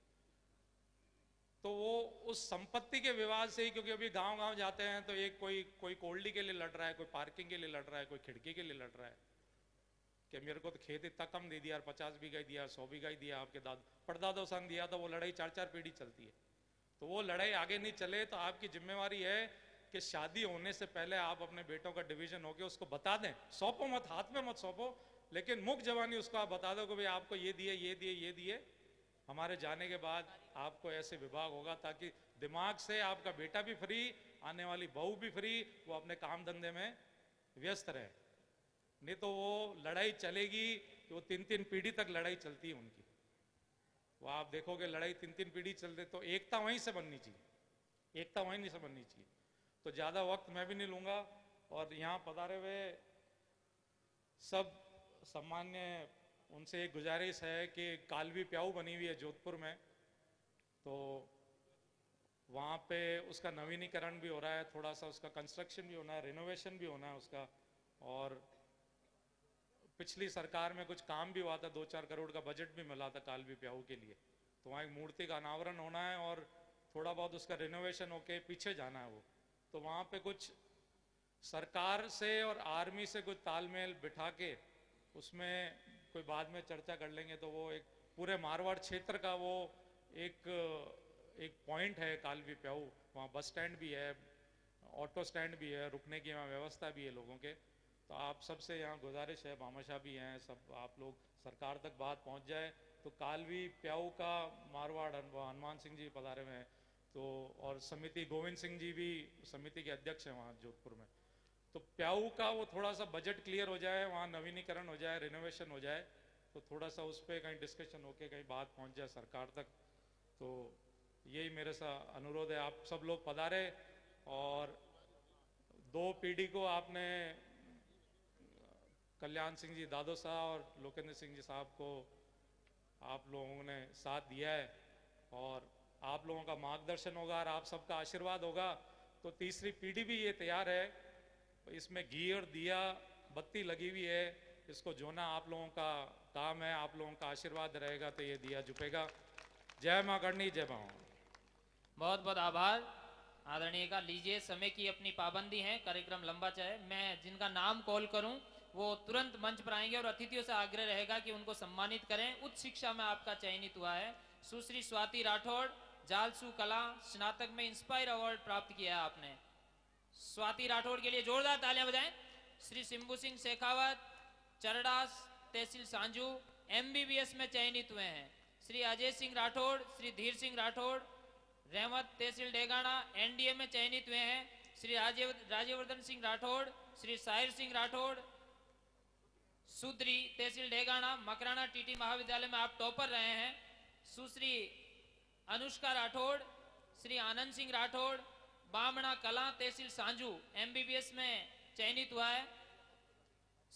तो वो उस संपत्ति के विवाद से ही, क्योंकि अभी गांव-गांव जाते हैं तो एक कोई कोल्डी के लिए लड़ रहा है, कोई पार्किंग के लिए लड़ रहा है, कोई खिड़की के लिए लड़ रहा है कि मेरे को तो खेत इतना कम दे दिया, 50 बीघा दिया, 100 बीघा दिया, आपके परदादों संग दिया, तो वो लड़ाई 4-4 पीढ़ी चलती है। तो वो लड़ाई आगे नहीं चले तो आपकी जिम्मेवारी है कि शादी होने से पहले आप अपने बेटों का डिवीजन होके उसको बता दें। सौंपो मत, हाथ में मत सौंपो, लेकिन मुख जवानी उसको आप बता दो कि भाई आपको ये दिए, ये दिए, ये दिए। हमारे जाने के बाद आपको ऐसे विभाग होगा ताकि दिमाग से आपका बेटा भी फ्री, आने वाली बहू भी फ्री, वो अपने काम धंधे में व्यस्त रहे। नहीं तो वो लड़ाई चलेगी कि वो 3-3 पीढ़ी तक लड़ाई चलती है उनकी। वो आप देखोगे लड़ाई 3-3 पीढ़ी चलते तो एकता वहीं से बननी चाहिए, एकता वहीं से बननी चाहिए। तो ज्यादा वक्त मैं भी नहीं लूंगा और यहाँ पधारे हुए सब सम्मान्य, उनसे एक गुजारिश है कि कालवी प्याऊ बनी हुई है जोधपुर में, तो वहाँ पे उसका नवीनीकरण भी हो रहा है, थोड़ा सा उसका कंस्ट्रक्शन भी होना है, रिनोवेशन भी होना है उसका। और पिछली सरकार में कुछ काम भी हुआ था, 2-4 करोड़ का बजट भी मिला था कालवी प्याऊ के लिए। तो वहाँ एक मूर्ति का अनावरण होना है और थोड़ा बहुत उसका रिनोवेशन होके पीछे जाना है वो। तो वहाँ पे कुछ सरकार से और आर्मी से कुछ तालमेल बिठा के उसमें कोई बाद में चर्चा कर लेंगे। तो वो एक पूरे मारवाड़ क्षेत्र का वो एक पॉइंट है कालवी प्याऊ। वहाँ बस स्टैंड भी है, ऑटो स्टैंड भी है, रुकने की वहाँ व्यवस्था भी है लोगों के। तो आप सबसे यहाँ गुजारिश है, भामाशाह भी हैं, सब आप लोग सरकार तक बात पहुँच जाए। तो कालवी प्याऊ का मारवाड़ हनुमान सिंह जी पधारे हुए हैं, तो और समिति गोविंद सिंह जी भी समिति के अध्यक्ष हैं वहाँ जोधपुर में। तो प्याऊ का वो थोड़ा सा बजट क्लियर हो जाए, वहाँ नवीनीकरण हो जाए, रिनोवेशन हो जाए, तो थोड़ा सा उस पर कहीं डिस्कशन होके कहीं बात पहुँच जाए सरकार तक। तो यही मेरे सा अनुरोध है, आप सब लोग पधारे। और 2 पीढ़ी को आपने कल्याण सिंह जी दादो साहब और लोकेंद्र सिंह जी साहब को आप लोगों ने साथ दिया है और आप लोगों का मार्गदर्शन होगा और आप सबका आशीर्वाद होगा तो तीसरी पीढ़ी भी ये तैयार है। इसमें घी और दिया बत्ती लगी हुई है, इसको जोना आप लोगों का काम है। आप लोगों का आशीर्वाद रहेगा तो ये दिया जुपेगा। जय मां करनी, जय मां। बहुत बहुत आभार आदरणीय का। लीजिए, समय की अपनी पाबंदी है, कार्यक्रम लंबा चाहे। मैं जिनका नाम कॉल करूं वो तुरंत मंच पर आएंगे और अतिथियों से आग्रह रहेगा कि उनको सम्मानित करें। उच्च शिक्षा में आपका चयनित हुआ है सुश्री स्वाति राठौड़, जालसू कला, स्नातक में इंस्पायर अवार्ड प्राप्त किया है आपने। स्वाति राठौड़ के लिए जोरदार तालियां बजाएं। श्री सिंबू सिंह शेखावत, चरडास, तहसील सांजू, MBBS में चयनित हुए हैं। श्री अजय सिंह राठौड़, श्री धीर सिंह राठौड़, रहमत, तहसील डेगाना, NDA में चयनित हुए हैं। श्री राजवर्धन सिंह राठौड़, श्री साहिर सिंह राठौड़, सुद्री, तहसील डेगाना, मकराना TT महाविद्यालय में आप टॉपर रहे हैं। सुश्री अनुष्का राठौड़, श्री आनंद सिंह राठौड़, बामणा कला, तहसील सांजू, MBBS में चयनित हुआ है।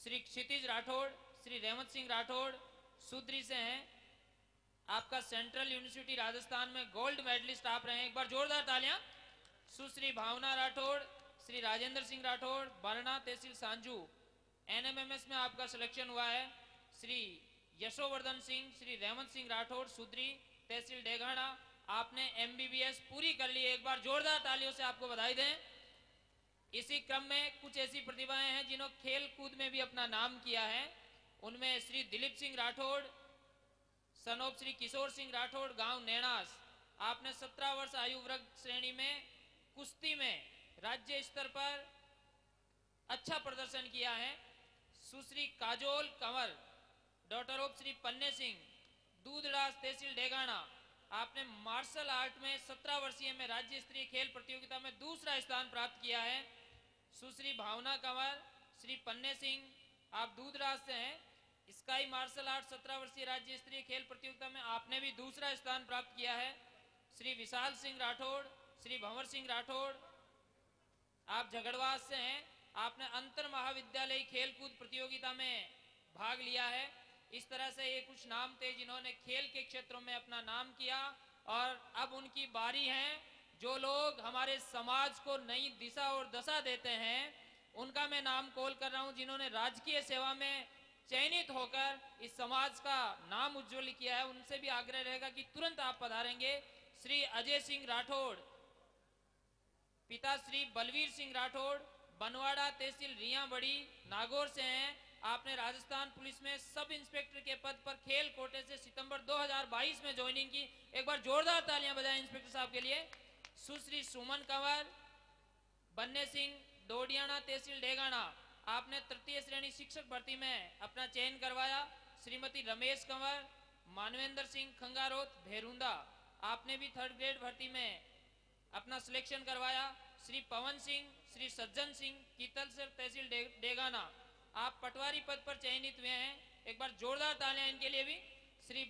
श्री क्षितिज राठौड़, श्री रेवंत सिंह राठौड़ सुद्री से हैं। आपका सेंट्रल यूनिवर्सिटी राजस्थान में गोल्ड मेडलिस्ट आप रहे हैं, एक बार जोरदार तालियां। सुश्री भावना राठौड़, श्री राजेंद्र सिंह राठौड़, बरना तहसील सांजू। एनएमएमएस में आपका सिलेक्शन हुआ है। श्री यशोवर्धन सिंह, श्री रेवंत सिंह राठौड़ सुद्री तहसील डेगाना, आपने एमबीबीएस पूरी कर ली, एक बार जोरदार तालियों से आपको बधाई दें। इसी क्रम में कुछ ऐसी प्रतिभाएं हैं जिन्होंने खेल कूद में भी अपना नाम किया है। उनमें श्री दिलीप सिंह राठौड़, सनोप श्री किशोर सिंह राठौड़, गांव नैणास। आपने 17 वर्ष आयु वर्ग श्रेणी में कुश्ती में राज्य स्तर पर अच्छा प्रदर्शन किया है। सुश्री काजोल कंवर, डॉटर ऑफ श्री पन्ने सिंह, दूधराज तहसील डेगाना, आपने मार्शल आर्ट में 17 वर्षीय में राज्य स्तरीय खेल प्रतियोगिता में दूसरा स्थान प्राप्त किया है। सुश्री भावना कंवर, श्री पन्ने सिंह, आप दूधराज से हैं। स्काई मार्शल आर्ट 17 वर्षीय राज्य स्तरीय खेल प्रतियोगिता में आपने भी दूसरा स्थान प्राप्त किया है। श्री विशाल सिंह राठौड़, श्री भंवर सिंह राठौड़, आप झगड़वास से हैं। आपने अंतर महाविद्यालय खेलकूद प्रतियोगिता में भाग लिया है। इस तरह से ये कुछ नाम थे जिन्होंने खेल के क्षेत्रों में अपना नाम किया, और अब उनकी बारी है। जो लोग हमारे समाज को नई दिशा और दशा देते हैं, उनका मैं नाम कॉल कर रहा हूं, जिन्होंने राजकीय सेवा में चयनित होकर इस समाज का नाम उज्जवल किया है। उनसे भी आग्रह रहेगा कि तुरंत आप पधारेंगे। श्री अजय सिंह राठौड़, पिता श्री बलवीर सिंह राठौड़, बनवाड़ा तहसील रिया बड़ी नागौर से हैं। आपने राजस्थान पुलिस में सब इंस्पेक्टर के पद पर खेल कोटे से सितंबर 2022 में ज्वाइनिंग की, एक बार जोरदार तालियां बजाएं इंस्पेक्टर साहब के लिए। सुश्री सुमन कंवर, बन्ने सिंह, डोडियाना तहसील डेगाना, आपने तृतीय श्रेणी शिक्षक भर्ती में अपना चयन करवाया। श्रीमती रमेश कंवर, मानवेंद्र सिंह खंगारोत भेरुंदा, आपने भी 3rd ग्रेड भर्ती में अपना सिलेक्शन करवाया। श्री पवन सिंह, श्री सज्जन सिंह, कीतलसर तहसील डेगाना, आप पटवारी पद पर चयनित हुए हैं, एक बार जोरदार तालियां इनके लिए भी। श्री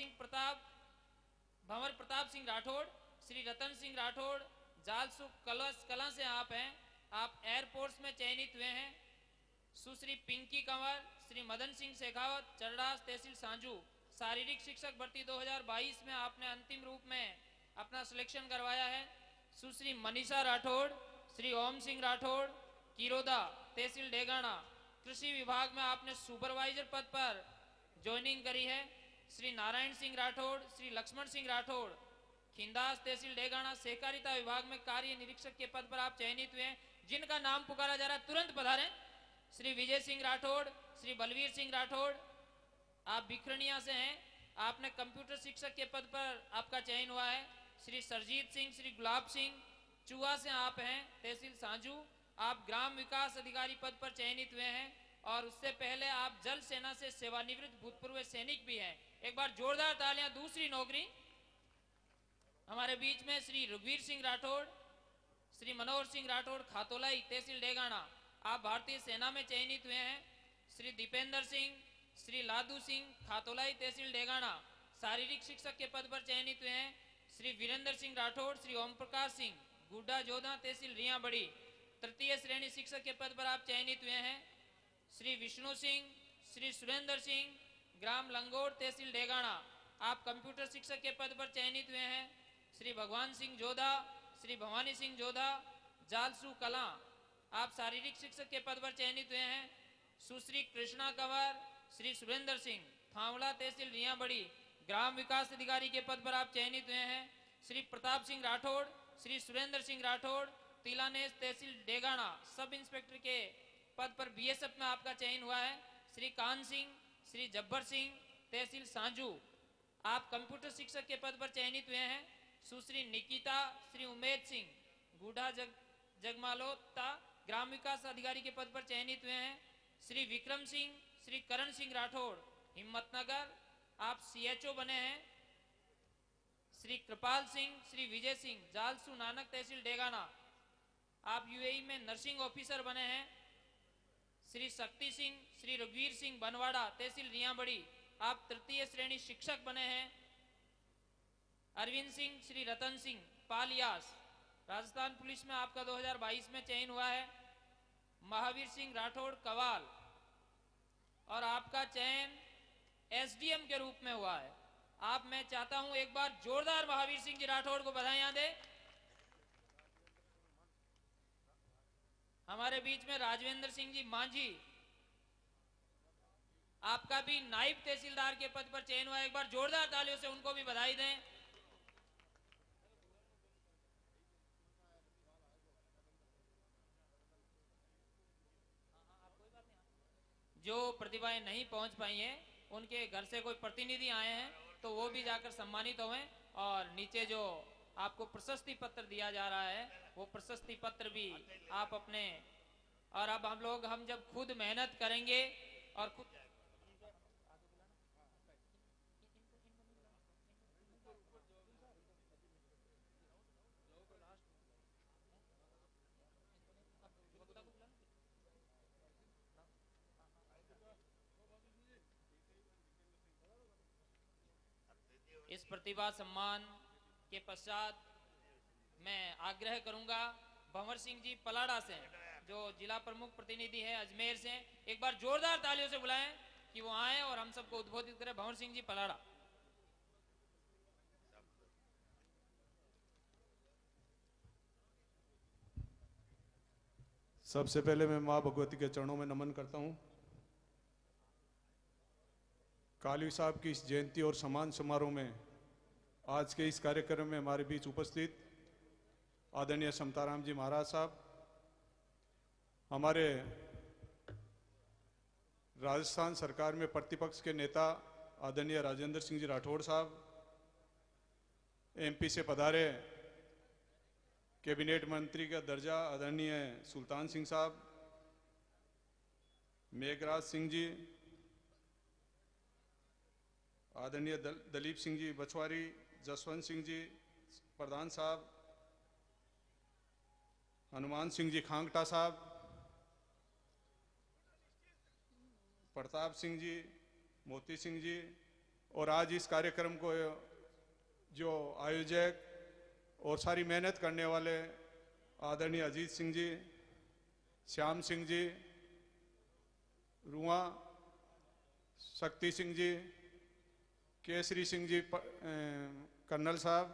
भंवर प्रताप सिंह राठौड़, श्री रतन सिंह राठौड़, जालसू कला से आप हैं, आप एयरफोर्स में चयनित हुए हैं। सुश्री पिंकी कंवर, श्री मदन सिंह शेखावत, चरडास तहसील सांजू, शारीरिक शिक्षक भर्ती 2022 में आपने अंतिम रूप में अपना सिलेक्शन करवाया है। सुश्री मनीषा राठौड़, श्री ओम सिंह राठौड़, किरोदा तहसील डेगाना, कृषि विभाग में आपने सुपरवाइजर पद पर ज्वाइनिंग करी है। श्री नारायण सिंह राठौड़, श्री लक्ष्मण सिंह राठौड़, खिंदास तहसील डेगाना, सहकारिता विभाग में कार्य निरीक्षक के पद पर आप चयनित हुए हैं। जिनका नाम पुकारा जा रहा है तुरंत पधारें। श्री विजय सिंह राठौड़, श्री बलवीर सिंह राठौड़, आप बिखरनिया से हैं, आपने कंप्यूटर शिक्षक के पद पर आपका चयन हुआ है। श्री सरजीत सिंह, श्री गुलाब सिंह, चुआ से आप हैं, तहसील सांजू, आप ग्राम विकास अधिकारी पद पर चयनित हुए हैं, और उससे पहले आप जल सेना से सेवानिवृत्त भूतपूर्व सैनिक भी हैं। एक बार जोरदार तालियां। दूसरी नौकरी हमारे बीच में श्री रघुवीर सिंह राठौड़, श्री मनोहर सिंह राठौड़, खातोलाई तहसील डेगाना, आप भारतीय सेना में चयनित हुए हैं। श्री दीपेंद्र सिंह, श्री लादू सिंह, खातोलाई तहसील डेगाना, शारीरिक शिक्षक के पद पर चयनित हुए हैं। श्री वीरेंद्र सिंह राठौड़, श्री ओम प्रकाश सिंह, गुड्डा जोधा तहसील रिया बड़ी, तृतीय श्रेणी शिक्षक के पद पर आप चयनित हुए हैं। श्री विष्णु सिंह, श्री सुरेंद्र सिंह, ग्राम लंगोर तहसील डेगाना, आप कंप्यूटर शिक्षक के पद पर चयनित हुए हैं। श्री भगवान सिंह जोधा, श्री भवानी सिंह जोधा, जालसू कला, आप शारीरिक शिक्षक के पद पर चयनित हुए हैं। सुश्री कृष्णा कंवर, श्री सुरेंद्र सिंह, थावड़ा तहसील रिया बड़ी, ग्राम विकास अधिकारी के पद पर आप चयनित हुए हैं। श्री प्रताप सिंह राठौड़, श्री सुरेंद्र सिंह राठौड़, तिलानेस तहसील डेगाना, सब इंस्पेक्टर के पद पर बीएसएफ में आपका चयन हुआ है। श्री कान सिंह, श्री जब्बर सिंह, तहसील सांजू, आप कंप्यूटर शिक्षक के पद पर चयनित हुए हैं। सुश्री निकिता, श्री उमेद सिंह, बूढ़ा जगमालोता, ग्राम विकास अधिकारी के पद पर चयनित हुए हैं। श्री विक्रम सिंह, श्री करण सिंह राठौड़, हिम्मतनगर, आप सीएचओ बने हैं। श्री कृपाल सिंह, श्री विजय सिंह, जालसू नानक तहसील डेगाना, आप यूएई में नर्सिंग ऑफिसर बने हैं। श्री शक्ति सिंह, श्री रघुवीर सिंह, बनवाड़ा तहसील रिया बड़ी, आप तृतीय श्रेणी शिक्षक बने हैं। अरविंद सिंह, श्री रतन सिंह, पालियास, राजस्थान पुलिस में आपका 2022 में चयन हुआ है। महावीर सिंह राठौड़ कवाल, और आपका चयन एसडीएम के रूप में हुआ है। आप, मैं चाहता हूं एक बार जोरदार महावीर सिंह जी राठौड़ को बधाइयां दें। हमारे बीच में राजवेंद्र सिंह जी मांझी, आपका भी नायब तहसीलदार के पद पर चयन हुआ, एक बार जोरदार तालियों से उनको भी बधाई दें। जो प्रतिभाएं नहीं पहुंच पाई हैं, उनके घर से कोई प्रतिनिधि आए हैं तो वो भी जाकर सम्मानित हों। और नीचे जो आपको प्रशस्ति पत्र दिया जा रहा है, वो प्रशस्ति पत्र भी आप अपने, और अब हम जब खुद मेहनत करेंगे और खुद इस प्रतिभा सम्मान के पश्चात मैं आग्रह करूंगा भंवर सिंह जी पलाड़ा से, जो जिला प्रमुख प्रतिनिधि है अजमेर से, एक बार जोरदार तालियों से बुलाएं कि वो आए और हम सबको उद्बोधित करें। भंवर सिंह जी पलाड़ा। सबसे पहले मैं मां भगवती के चरणों में नमन करता हूं। कालवी साहब की इस जयंती और सम्मान समारोह में आज के इस कार्यक्रम में हमारे बीच उपस्थित आदरणीय समताराम जी महाराज साहब, हमारे राजस्थान सरकार में प्रतिपक्ष के नेता आदरणीय राजेंद्र सिंह जी राठौड़ साहब, एमपी से पधारे कैबिनेट मंत्री का दर्जा आदरणीय सुल्तान सिंह साहब, मेघराज सिंह जी, आदरणीय दलीप सिंह जी बछवारी, जसवंत सिंह जी प्रधान साहब, हनुमान सिंह जी खांगटा साहब, प्रताप सिंह जी, मोती सिंह जी, और आज इस कार्यक्रम को जो आयोजक और सारी मेहनत करने वाले आदरणीय अजीत सिंह जी, श्याम सिंह जी, रुआ, शक्ति सिंह जी, केसरी सिंह जी कर्नल साहब,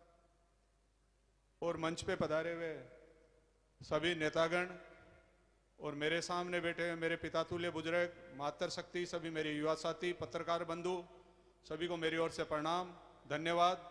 और मंच पे पधारे हुए सभी नेतागण, और मेरे सामने बैठे हुए मेरे पिता तुल्य बुजुर्ग, मातर शक्ति, सभी मेरे युवा साथी, पत्रकार बंधु, सभी को मेरी ओर से प्रणाम, धन्यवाद।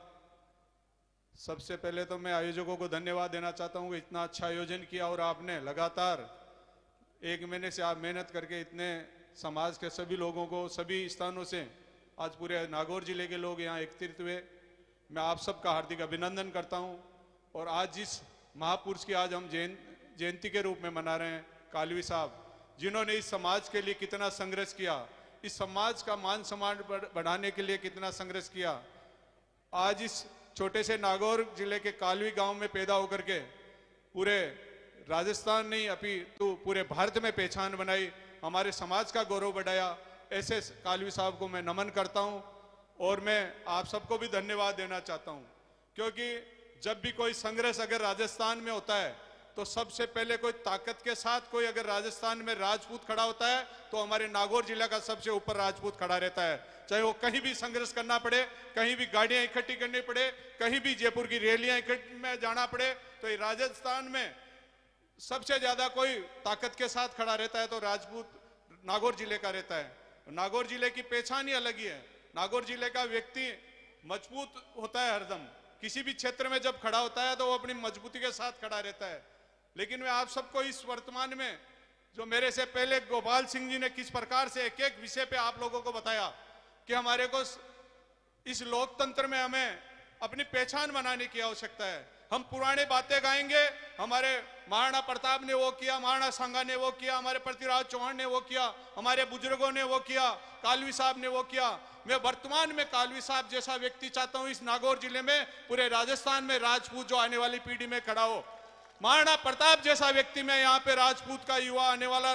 सबसे पहले तो मैं आयोजकों को धन्यवाद देना चाहता हूँ कि इतना अच्छा आयोजन किया और आपने लगातार 1 महीने से आप मेहनत करके इतने समाज के सभी लोगों को सभी स्थानों से आज पूरे नागौर जिले के लोग यहाँ एकत्रित हुए। मैं आप सबका हार्दिक अभिनंदन करता हूँ। और आज जिस महापुरुष की आज हम जयंती के रूप में मना रहे हैं, कालवी साहब, जिन्होंने इस समाज के लिए कितना संघर्ष किया, इस समाज का मान सम्मान बढ़ाने के लिए कितना संघर्ष किया, आज इस छोटे से नागौर जिले के कालवी गांव में पैदा होकर के पूरे राजस्थान नहीं अपितु पूरे भारत में पहचान बनाई, हमारे समाज का गौरव बढ़ाया, ऐसे कालवी साहब को मैं नमन करता हूं। और मैं आप सबको भी धन्यवाद देना चाहता हूं, क्योंकि जब भी कोई संघर्ष अगर राजस्थान में होता है तो सबसे पहले कोई ताकत के साथ कोई अगर राजस्थान में राजपूत खड़ा होता है तो हमारे नागौर जिला का सबसे ऊपर राजपूत खड़ा रहता है। चाहे वो कहीं भी संघर्ष करना पड़े, कहीं भी गाड़ियां इकट्ठी करनी पड़े, कहीं भी जयपुर की रैलियां इकट्ठी में जाना पड़े, तो राजस्थान में सबसे ज्यादा कोई ताकत के साथ खड़ा रहता है तो राजपूत नागौर जिले का रहता है। नागौर जिले की पहचान ही अलग ही है। नागौर जिले का व्यक्ति मजबूत होता है, हरदम किसी भी क्षेत्र में जब खड़ा होता है तो वो अपनी मजबूती के साथ खड़ा रहता है। लेकिन मैं आप सबको इस वर्तमान में जो मेरे से पहले गोपाल सिंह जी ने किस प्रकार से एक एक विषय पे आप लोगों को बताया कि हमारे को इस लोकतंत्र में हमें अपनी पहचान बनाने की आवश्यकता है। हम पुराने बातें गाएंगे, हमारे महाराणा प्रताप ने वो किया, महाराणा सांगा ने वो किया, हमारे पृथ्वीराज चौहान ने वो किया, हमारे बुजुर्गों ने वो किया, कालवी साहब ने वो किया। मैं वर्तमान में कालवी साहब जैसा व्यक्ति चाहता हूं इस नागौर जिले में, पूरे राजस्थान में राजपूत जो आने वाली पीढ़ी में खड़ा हो। महाराणा प्रताप जैसा व्यक्ति मैं यहाँ पे राजपूत का युवा आने वाला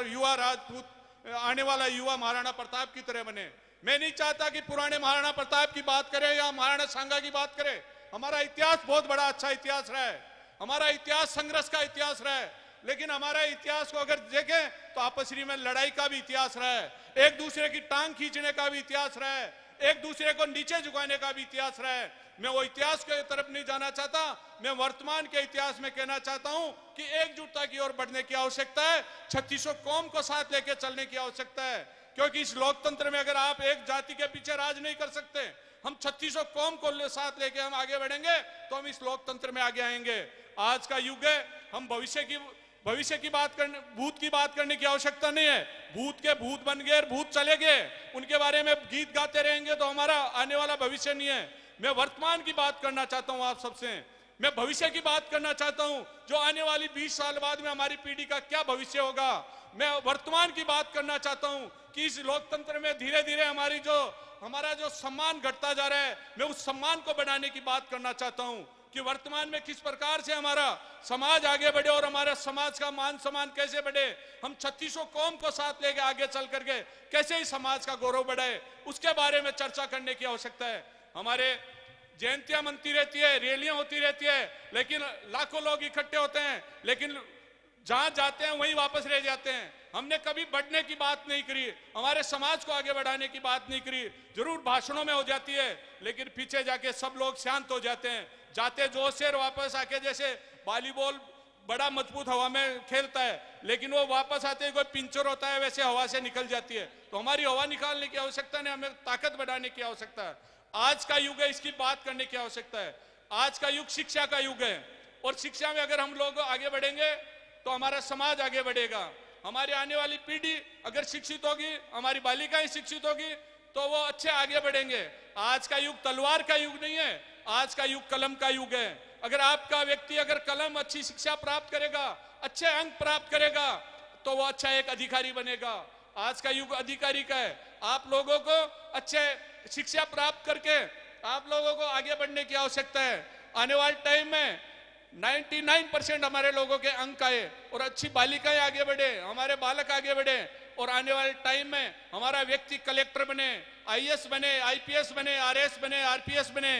युवा महाराणा प्रताप की तरह बने। मैं नहीं चाहता कि पुराने महाराणा प्रताप की बात करें या महाराणा सांगा की बात करें। हमारा इतिहास बहुत बड़ा अच्छा इतिहास रहा है, हमारा इतिहास संघर्ष का इतिहास रहा है। लेकिन हमारा इतिहास को अगर देखें तो आपसी में लड़ाई का भी इतिहास रहा है, एक दूसरे की टांग खींचने का भी इतिहास रहा है, एक दूसरे को नीचे झुकाने का भी इतिहास रहा है। मैं वो इतिहास की तरफ नहीं जाना चाहता, मैं वर्तमान के इतिहास में कहना चाहता हूं कि एकजुटता की ओर बढ़ने की आवश्यकता है, 3600 कौम को साथ लेकर चलने की आवश्यकता है। क्योंकि इस लोकतंत्र में अगर आप एक जाति के पीछे राज नहीं कर सकते, हम 3600 कौम को साथ लेके हम आगे बढ़ेंगे तो हम इस लोकतंत्र में आगे आएंगे। आज का युग है, हम भविष्य की बात करने, भूत की बात करने की आवश्यकता नहीं है। भूत के भूत बन गए, भूत चले गए, उनके बारे में गीत गाते रहेंगे तो हमारा आने वाला भविष्य नहीं है। मैं वर्तमान की बात करना चाहता हूं आप सबसे, मैं भविष्य की बात करना चाहता हूं, जो आने वाली 20 साल बाद में हमारी पीढ़ी का क्या भविष्य होगा। मैं वर्तमान की बात करना चाहता हूं कि इस लोकतंत्र में धीरे धीरे हमारा जो सम्मान घटता जा रहा है, मैं उस सम्मान को बढ़ाने की बात करना चाहता हूं कि वर्तमान में किस प्रकार से हमारा समाज आगे बढ़े और हमारे समाज का मान सम्मान कैसे बढ़े। हम 3600 कौम को साथ लेके आगे चल करके कैसे इस समाज का गौरव बढ़ाए, उसके बारे में चर्चा करने की आवश्यकता है। हमारे जयंतियां मनती रहती है, रैलियां होती रहती है, लेकिन लाखों लोग इकट्ठे होते हैं, लेकिन जहां जाते हैं वहीं वापस रह जाते हैं। हमने कभी बढ़ने की बात नहीं करी, हमारे समाज को आगे बढ़ाने की बात नहीं करी। जरूर भाषणों में हो जाती है, लेकिन पीछे जाके सब लोग शांत हो जाते हैं। जाते जोश से वापस आके जैसे वॉलीबॉल बड़ा मजबूत हवा में खेलता है, लेकिन वो वापस आते ही कोई पिंचर होता है, वैसे हवा से निकल जाती है। तो हमारी हवा निकालने की आवश्यकता नहीं, हमें ताकत बढ़ाने की आवश्यकता है। आज का युग है, इसकी बात करने की आवश्यकता है। आज का युग शिक्षा का युग है, और शिक्षा में अगर हम लोग आगे बढ़ेंगे तो हमारा समाज आगे बढ़ेगा। हमारी आने वाली पीढ़ी अगर शिक्षित होगी, हमारी बालिकाएं शिक्षित होगी, तो वो अच्छे आगे बढ़ेंगे। आज का युग तलवार का युग नहीं है, आज का युग कलम का युग है। अगर आपका व्यक्ति अगर कलम अच्छी शिक्षा प्राप्त करेगा, अच्छे अंक प्राप्त करेगा, तो वो अच्छा एक अधिकारी बनेगा। आज का युग अधिकारी का है। आप लोगों को अच्छे शिक्षा प्राप्त करके आप लोगों को आगे बढ़ने की आवश्यकता है। आने वाले टाइम में 99% हमारे लोगों के अंक आए और अच्छी बालिकाएं आगे बढ़े, हमारे बालक आगे बढ़े, और आने वाले टाइम में हमारा व्यक्ति कलेक्टर बने, IAS बने, IPS बने, RS बने, RPS बने।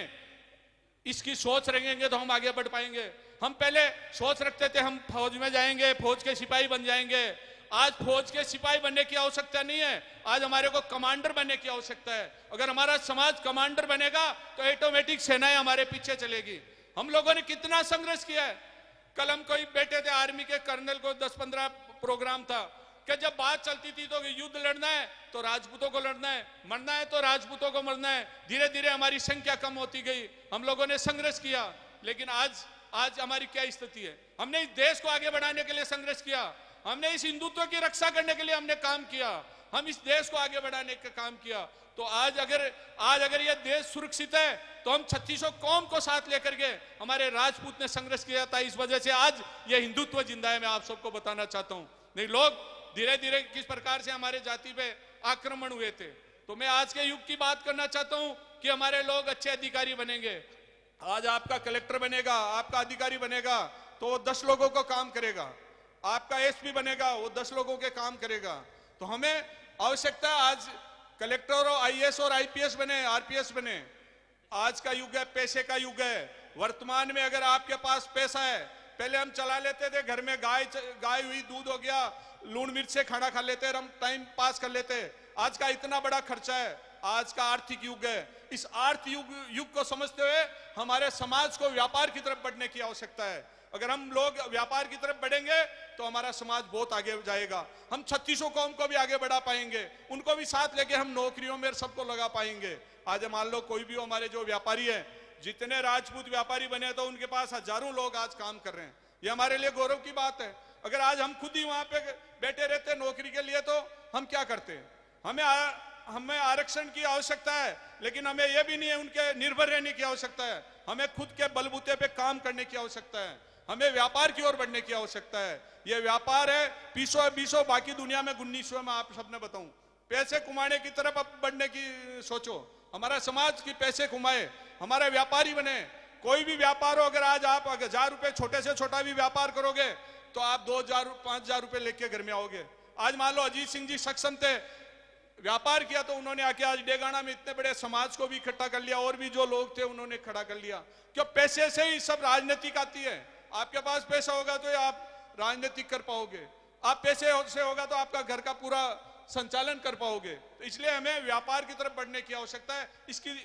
इसकी सोच रखेंगे तो हम आगे बढ़ पाएंगे। हम पहले सोच रखते थे हम फौज में जाएंगे, फौज के सिपाही बन जाएंगे। आज फौज के सिपाही बनने की आवश्यकता नहीं है, आज हमारे को कमांडर बनने की आवश्यकता है। अगर हमारा समाज कमांडर बनेगा तो ऑटोमेटिक सेनाएं हमारे पीछे चलेगी। हम लोगों ने कितना संघर्ष किया है। कलम कोई बैठे थे आर्मी के कर्नल को 10-15 प्रोग्राम था कि जब बात चलती थी तो युद्ध लड़ना है तो राजपूतों को लड़ना है, मरना है तो राजपूतों को मरना है। धीरे धीरे हमारी संख्या कम होती गई, हम लोगों ने संघर्ष किया, लेकिन आज हमारी क्या स्थिति है। हमने इस देश को आगे बढ़ाने के लिए संघर्ष किया, हमने इस हिंदुत्व की रक्षा करने के लिए हमने काम किया, हम इस देश को आगे बढ़ाने का काम किया। तो आज अगर ये देश सुरक्षित है तो हम 3600 कौम को साथ लेकर के हमारे राजपूत ने संघर्ष किया था, इस वजह से आज ये हिंदुत्व जिंदा है। मैं आप सबको बताना चाहता हूं। नहीं, लोग धीरे धीरे किस प्रकार से हमारे जाति पे आक्रमण हुए थे। तो मैं आज के युग की बात करना चाहता हूं कि हमारे लोग अच्छे अधिकारी बनेंगे। आज आपका कलेक्टर बनेगा, आपका अधिकारी बनेगा तो वो 10 लोगों को काम करेगा। आपका SP बनेगा, वो 10 लोगों के काम करेगा। तो हमें आवश्यकता है आज कलेक्टर और IAS और IPS बने, RPS बने। आज का युग है, पैसे का युग है। वर्तमान में अगर आपके पास पैसा है, पहले हम चला लेते थे घर में गाय हुई, दूध हो गया, लूण मिर्च से खाना खा लेते और हम टाइम पास कर लेते। आज का इतना बड़ा खर्चा है, आज का आर्थिक युग है। इस आर्थिक युग को समझते हुए हमारे समाज को व्यापार की तरफ बढ़ने की आवश्यकता है। अगर हम लोग व्यापार की तरफ बढ़ेंगे तो हमारा समाज बहुत आगे जाएगा। हम 3600 कौम को भी आगे बढ़ा पाएंगे, उनको भी साथ लेके हम नौकरियों में सबको लगा पाएंगे। आज मान लो कोई भी हमारे जो व्यापारी है, जितने राजपूत व्यापारी बने तो उनके पास हजारों लोग आज काम कर रहे हैं। ये हमारे लिए गौरव की बात है। अगर आज हम खुद ही वहां पे बैठे रहते नौकरी के लिए तो हम क्या करते। हमें आरक्षण की आवश्यकता है, लेकिन हमें यह भी नहीं है उनके निर्भर रहने की आवश्यकता है। हमें खुद के बलबूते पे काम करने की आवश्यकता है। हमें व्यापार की ओर बढ़ने की आवश्यकता है। यह व्यापार है 20 बाकी दुनिया में 1900 में आप सबने बताऊं। पैसे कमाने की तरफ अब बढ़ने की सोचो। हमारा समाज की पैसे कमाए, हमारा व्यापारी बने। कोई भी व्यापार हो, अगर आज आप 1000 रुपए छोटे से छोटा भी व्यापार करोगे तो आप 2000-5000 रुपए लेके घर में आओगे। आज मान लो अजीत सिंह जी सक्षम थे, व्यापार किया तो उन्होंने आके आज डेगाना में इतने बड़े समाज को भी इकट्ठा कर लिया, और भी जो लोग थे उन्होंने खड़ा कर लिया। क्यों? पैसे से ही सब राजनीतिक आती है। आपके पास पैसा होगा तो आप राजनीतिक कर पाओगे। आप पैसे से होगा तो आपका घर का पूरा संचालन कर पाओगे। तो इसलिए हमें व्यापार की तरफ बढ़ने की आवश्यकता है,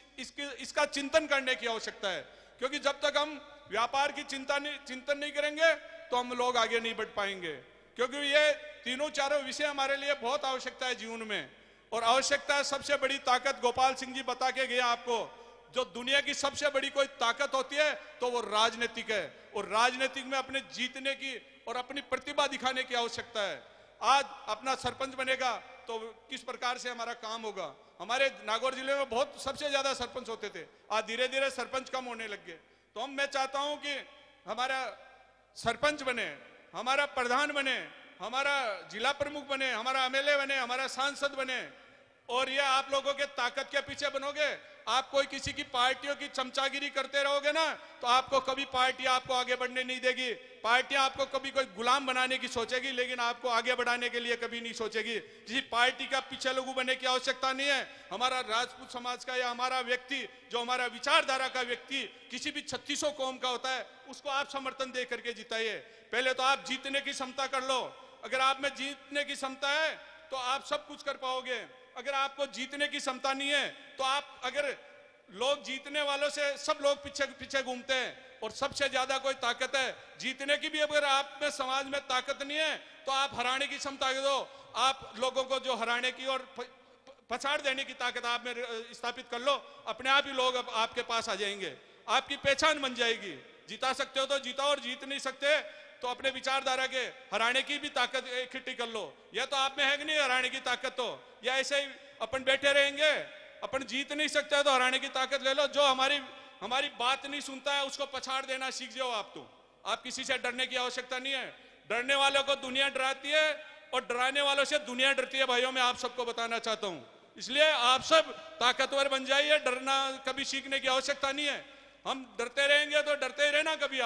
इसका चिंतन करने की आवश्यकता है, क्योंकि जब तक हम व्यापार की चिंतन नहीं करेंगे तो हम लोग आगे नहीं बढ़ पाएंगे। क्योंकि ये तीनों चारों विषय हमारे लिए बहुत आवश्यकता है जीवन में। और आवश्यकता है, सबसे बड़ी ताकत गोपाल सिंह जी बता के गया आपको, जो दुनिया की सबसे बड़ी कोई ताकत होती है तो वो राजनीतिक है। और राजनीतिक में अपने जीतने की और अपनी प्रतिभा दिखाने की आवश्यकता है। आज अपना सरपंच बनेगा तो किस प्रकार से हमारा काम होगा। हमारे नागौर जिले में बहुत सबसे ज्यादा सरपंच होते थे, आज धीरे धीरे सरपंच कम होने लग गए। तो मैं चाहता हूं कि हमारा सरपंच बने, हमारा प्रधान बने, हमारा जिला प्रमुख बने, हमारा एमएलए बने, हमारा सांसद बने। और ये आप लोगों के ताकत के पीछे बनोगे। आप कोई किसी की पार्टियों की चमचागिरी करते रहोगे ना, तो आपको कभी पार्टी आपको आगे बढ़ने नहीं देगी। पार्टियां आपको कभी कोई गुलाम बनाने की सोचेगी, लेकिन आपको आगे बढ़ाने के लिए कभी नहीं सोचेगी। किसी पार्टी का पीछे लोगू बनने की आवश्यकता नहीं है। हमारा राजपूत समाज का या हमारा व्यक्ति, जो हमारा विचारधारा का व्यक्ति किसी भी 3600 कौम का होता है, उसको आप समर्थन दे करके जिताइए। पहले तो आप जीतने की क्षमता कर लो। अगर आप में जीतने की क्षमता है तो आप सब कुछ कर पाओगे। अगर आपको जीतने की क्षमता नहीं है तो आप, अगर लोग जीतने वालों से सब लोग पीछे पीछे घूमते हैं और सबसे ज्यादा कोई ताकत है जीतने की भी, अगर आप में समाज में ताकत नहीं है तो आप हराने की क्षमता दो। आप लोगों को जो हराने की और पछाड़ देने की ताकत आप में स्थापित कर लो, अपने आप ही लोग आपके पास आ जाएंगे, आपकी पहचान बन जाएगी। जिता सकते हो तो जिताओ, और जीत नहीं सकते तो अपने विचारधारा के हराने की भी ताकत इकट्ठी कर लो। यह तो आप में है कि नहीं हराने की ताकत, तो या ऐसे ही अपन बैठे रहेंगे, अपन जीत नहीं सकते तो हराने की ताकत ले लो। जो हमारी बात नहीं सुनता है उसको पछाड़ देना सीख जाओ आप। तो आप किसी से डरने की आवश्यकता नहीं है। डरने वालों को दुनिया डराती है और डराने वालों से दुनिया डरती है। भाइयों, मैं आप सबको बताना चाहता हूं। इसलिए आप सब ताकतवर बन जाइए, डरना कभी सीखने की आवश्यकता नहीं है। हम डरते रहेंगे तो डरते ही रहना कभी।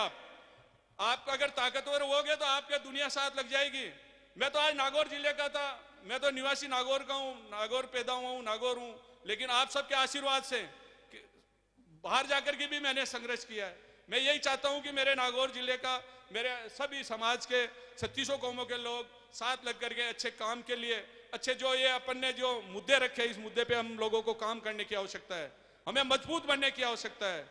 आप अगर ताकतवर होगे तो आपके दुनिया साथ लग जाएगी। मैं तो आज नागौर जिले का था, मैं तो निवासी नागौर का हूँ, नागौर पैदा हुआ हूँ, नागौर हूँ, लेकिन आप सबके आशीर्वाद से बाहर जाकर के भी मैंने संघर्ष किया है। मैं यही चाहता हूं कि मेरे नागौर जिले का, मेरे सभी समाज के 3600 कौमों के लोग साथ लग करके अच्छे काम के लिए, अच्छे जो ये अपन ने जो मुद्दे रखे, इस मुद्दे पे हम लोगों को काम करने की आवश्यकता है। हमें मजबूत बनने की आवश्यकता है।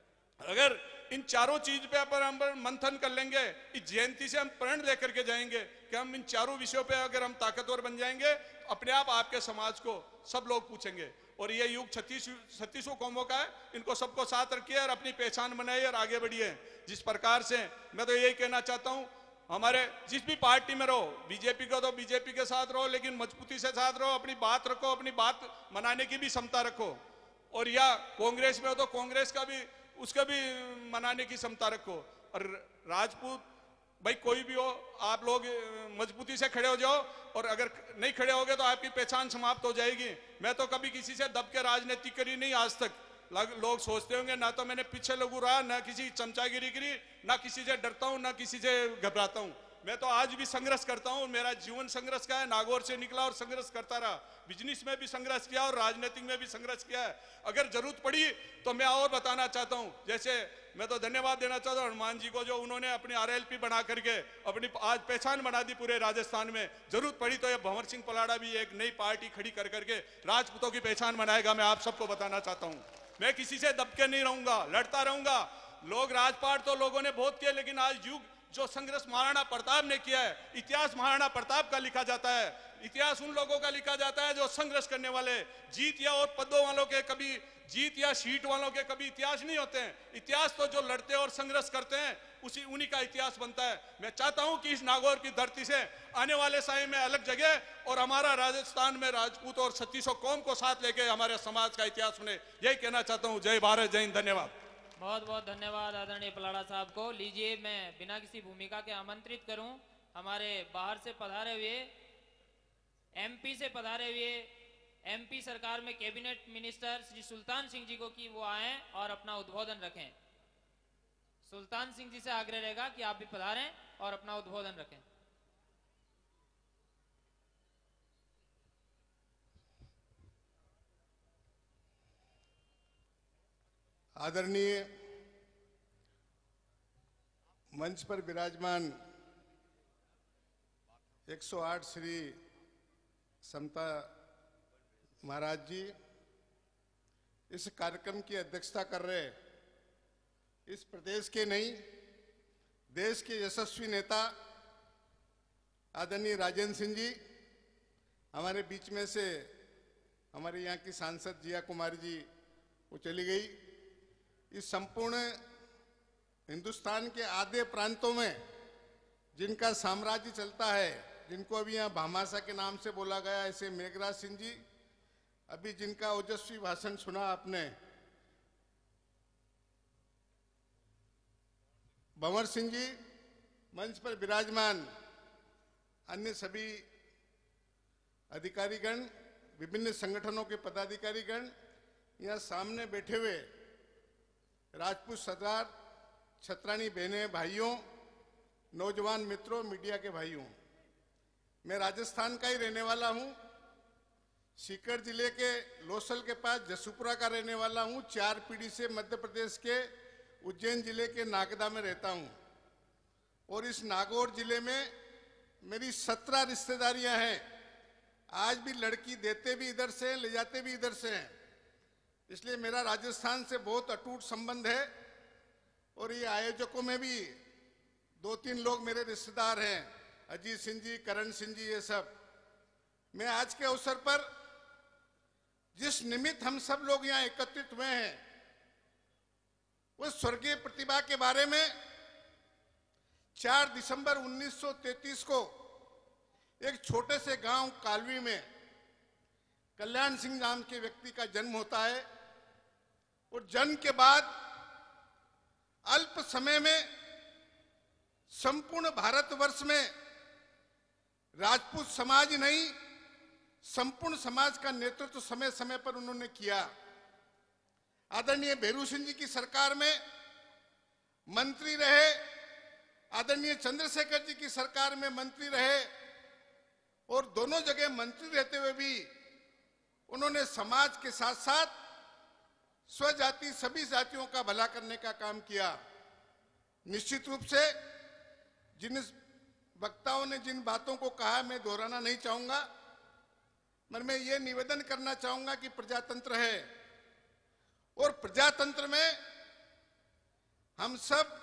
अगर इन चारों चीज पे अपन हम मंथन कर लेंगे, इस जयंती से हम प्रण लेकर के जाएंगे कि हम इन चारों विषयों पे अगर हम ताकतवर बन जाएंगे, अपने आप आपके समाज को सब लोग पूछेंगे। और ये युग 3600 कौमों का है, इनको सबको साथ रखिए और अपनी पहचान बनाइए और आगे बढ़िए। जिस प्रकार से मैं तो यही कहना चाहता हूं, हमारे जिस भी पार्टी में रहो, बीजेपी को तो बीजेपी के साथ रहो, लेकिन मजबूती से साथ रहो, अपनी बात रखो, अपनी बात मनाने की भी क्षमता रखो। और या कांग्रेस में हो तो कांग्रेस का भी, उसका भी मनाने की क्षमता रखो। और राजपूत भाई कोई भी हो, आप लोग मजबूती से खड़े हो जाओ, और अगर नहीं खड़े होगे तो आपकी पहचान समाप्त हो जाएगी। मैं तो कभी किसी से दब के राजनीति करी नहीं आज तक। लोग सोचते होंगे ना तो मैंने पीछे लगू रहा, ना किसी चमचागिरी करी, ना किसी से डरता हूं, ना किसी से घबराता हूं। मैं तो आज भी संघर्ष करता हूं। मेरा जीवन संघर्ष का है। नागौर से निकला और संघर्ष करता रहा। बिजनेस में भी संघर्ष किया और राजनीतिक में भी संघर्ष किया है। अगर जरूरत पड़ी तो मैं और बताना चाहता हूं। जैसे मैं तो धन्यवाद देना चाहता हूं हनुमान जी को, जो उन्होंने अपनी RLP बना करके अपनी आज पहचान बना दी पूरे राजस्थान में। जरूरत पड़ी तो ये भंवर सिंह पलाड़ा भी एक नई पार्टी खड़ी कर करके राजपूतों की पहचान बनाएगा। मैं आप सबको बताना चाहता हूं, मैं किसी से दबके नहीं रहूंगा, लड़ता रहूंगा। लोग राजपाट तो लोगों ने बहुत किया, लेकिन आज युग जो संघर्ष महाराणा प्रताप ने किया है, इतिहास महाराणा प्रताप का लिखा जाता है। इतिहास उन लोगों का लिखा जाता है जो संघर्ष करने वाले, जीत या और पदों वालों के कभी, जीत या सीट वालों के कभी इतिहास नहीं होते हैं। इतिहास तो जो लड़ते और संघर्ष करते हैं उन्हीं का इतिहास बनता है। मैं चाहता हूं कि इस नागौर की धरती से आने वाले समय में अलग जगह और हमारा राजस्थान में राजपूत और 3600 कौम को साथ लेके हमारे समाज का इतिहास बने, यही कहना चाहता हूं। जय भारत, जय हिंद, धन्यवाद। बहुत बहुत धन्यवाद आदरणीय पलाड़ा साहब को। लीजिए मैं बिना किसी भूमिका के आमंत्रित करूं हमारे बाहर से पधारे हुए, MP से पधारे हुए MP सरकार में कैबिनेट मिनिस्टर श्री सुल्तान सिंह जी को कि वो आए और अपना उद्बोधन रखें। सुल्तान सिंह जी से आग्रह रहेगा कि आप भी पधारें और अपना उद्बोधन रखें। आदरणीय मंच पर विराजमान 108 श्री समता महाराज जी इस कार्यक्रम की अध्यक्षता कर रहे इस प्रदेश के नहीं देश के यशस्वी नेता आदरणीय राजेंद्र सिंह जी, हमारे बीच में से हमारे यहाँ की सांसद जिया कुमारी जी वो चली गई। इस संपूर्ण हिंदुस्तान के आधे प्रांतों में जिनका साम्राज्य चलता है, जिनको अभी यहाँ भामाशा के नाम से बोला गया, ऐसे मेघराज सिंह जी, अभी जिनका ओजस्वी भाषण सुना आपने, भंवर सिंह जी, मंच पर विराजमान अन्य सभी अधिकारीगण, विभिन्न संगठनों के पदाधिकारीगण, यहाँ सामने बैठे हुए राजपूत सरदार, छत्रानी बहनें, भाइयों, नौजवान मित्रों, मीडिया के भाइयों, मैं राजस्थान का ही रहने वाला हूँ। सीकर जिले के लोसल के पास जसूपुरा का रहने वाला हूँ। 4 पीढ़ी से मध्य प्रदेश के उज्जैन जिले के नागदा में रहता हूँ और इस नागौर जिले में मेरी 17 रिश्तेदारियां हैं। आज भी लड़की देते भी इधर से हैं, ले जाते भी इधर से हैं, इसलिए मेरा राजस्थान से बहुत अटूट संबंध है। और ये आयोजकों में भी 2-3 लोग मेरे रिश्तेदार हैं, अजीत सिंह जी, करण सिंह जी, ये सब। मैं आज के अवसर पर जिस निमित्त हम सब लोग यहाँ एकत्रित हुए हैं, वो स्वर्गीय प्रतिभा के बारे में 4 दिसंबर 1933 को एक छोटे से गांव कालवी में कल्याण सिंह नाम के व्यक्ति का जन्म होता है और जन्म के बाद अल्प समय में संपूर्ण भारतवर्ष में राजपूत समाज नहीं, संपूर्ण समाज का नेतृत्व समय समय पर उन्होंने किया। आदरणीय भैरू सिंह जी की सरकार में मंत्री रहे, आदरणीय चंद्रशेखर जी की सरकार में मंत्री रहे और दोनों जगह मंत्री रहते हुए भी उन्होंने समाज के साथ साथ स्वजाति सभी जातियों का भला करने का काम किया। निश्चित रूप से जिन वक्ताओं ने जिन बातों को कहा मैं दोहराना नहीं चाहूंगा, मगर मैं ये निवेदन करना चाहूंगा कि प्रजातंत्र है और प्रजातंत्र में हम सब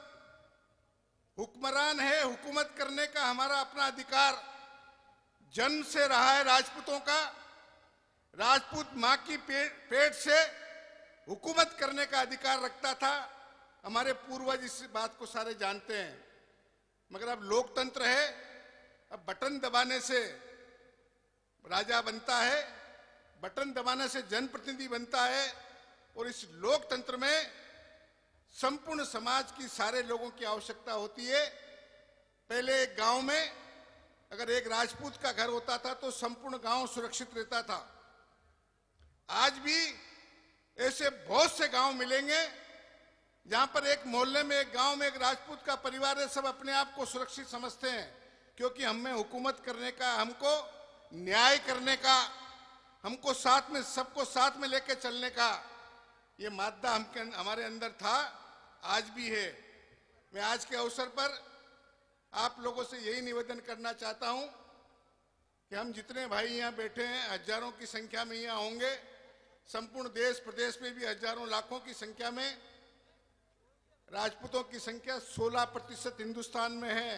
हुक्मरान है, हुकूमत करने का हमारा अपना अधिकार जन्म से रहा है। राजपूतों का, राजपूत मां की पेट से हुकूमत करने का अधिकार रखता था। हमारे पूर्वज इस बात को सारे जानते हैं, मगर अब लोकतंत्र है, अब बटन दबाने से राजा बनता है, बटन दबाने से जनप्रतिनिधि बनता है और इस लोकतंत्र में संपूर्ण समाज की सारे लोगों की आवश्यकता होती है। पहले एक गांव में अगर एक राजपूत का घर होता था तो संपूर्ण गांव सुरक्षित रहता था। आज भी ऐसे बहुत से गांव मिलेंगे जहां पर एक मोहल्ले में, एक गांव में एक राजपूत का परिवार है, सब अपने आप को सुरक्षित समझते हैं, क्योंकि हमें हुकूमत करने का, हमको न्याय करने का, हमको साथ में, सबको साथ में लेकर चलने का ये मादा हमारे अंदर था, आज भी है। मैं आज के अवसर पर आप लोगों से यही निवेदन करना चाहता हूं कि हम जितने भाई यहाँ बैठे हैं, हजारों की संख्या में यहाँ होंगे, संपूर्ण देश प्रदेश में भी हजारों लाखों की संख्या में, राजपूतों की संख्या 16% हिंदुस्तान में है।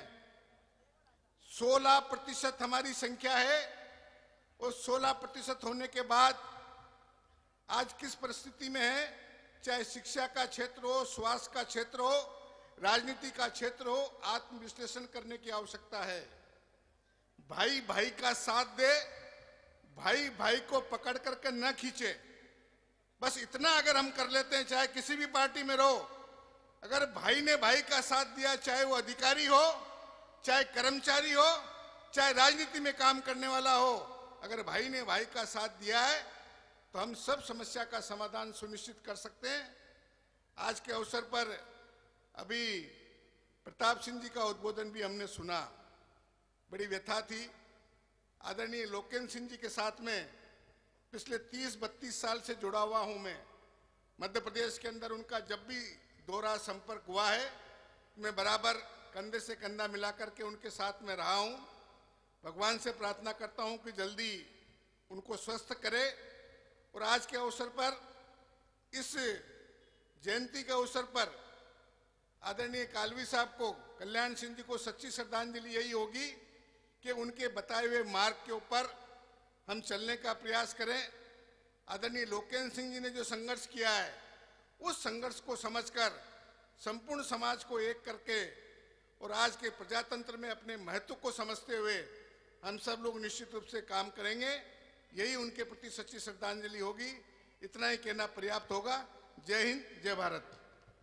16% हमारी संख्या है और 16% होने के बाद आज किस परिस्थिति में है, चाहे शिक्षा का क्षेत्र हो, स्वास्थ्य का क्षेत्र हो, राजनीति का क्षेत्र हो, आत्मविश्लेषण करने की आवश्यकता है। भाई भाई का साथ दे, भाई भाई को पकड़ करके न खींचे, बस इतना अगर हम कर लेते हैं, चाहे किसी भी पार्टी में रहो, अगर भाई ने भाई का साथ दिया, चाहे वो अधिकारी हो, चाहे कर्मचारी हो, चाहे राजनीति में काम करने वाला हो, अगर भाई ने भाई का साथ दिया है तो हम सब समस्या का समाधान सुनिश्चित कर सकते हैं। आज के अवसर पर अभी प्रताप सिंह जी का उद्बोधन भी हमने सुना, बड़ी व्यथा थी। आदरणीय लोकेंद्र सिंह जी के साथ में पिछले 30-32 साल से जुड़ा हुआ हूं मैं। मध्य प्रदेश के अंदर उनका जब भी दोहरा संपर्क हुआ है, मैं बराबर कंधे से कंधा मिला करके उनके साथ में रहा हूं भगवान से प्रार्थना करता हूं कि जल्दी उनको स्वस्थ करे। और आज के अवसर पर, इस जयंती के अवसर पर आदरणीय कालवी साहब को, कल्याण सिंह जी को सच्ची श्रद्धांजलि यही होगी कि उनके बताए हुए मार्ग के ऊपर हम चलने का प्रयास करें। आदरणीय लोकेंद्र सिंह जी ने जो संघर्ष किया है, उस संघर्ष को समझकर संपूर्ण समाज को एक करके और आज के प्रजातंत्र में अपने महत्व को समझते हुए हम सब लोग निश्चित रूप से काम करेंगे। यही उनके प्रति सच्ची श्रद्धांजलि होगी। इतना ही कहना पर्याप्त होगा। जय हिंद, जय भारत।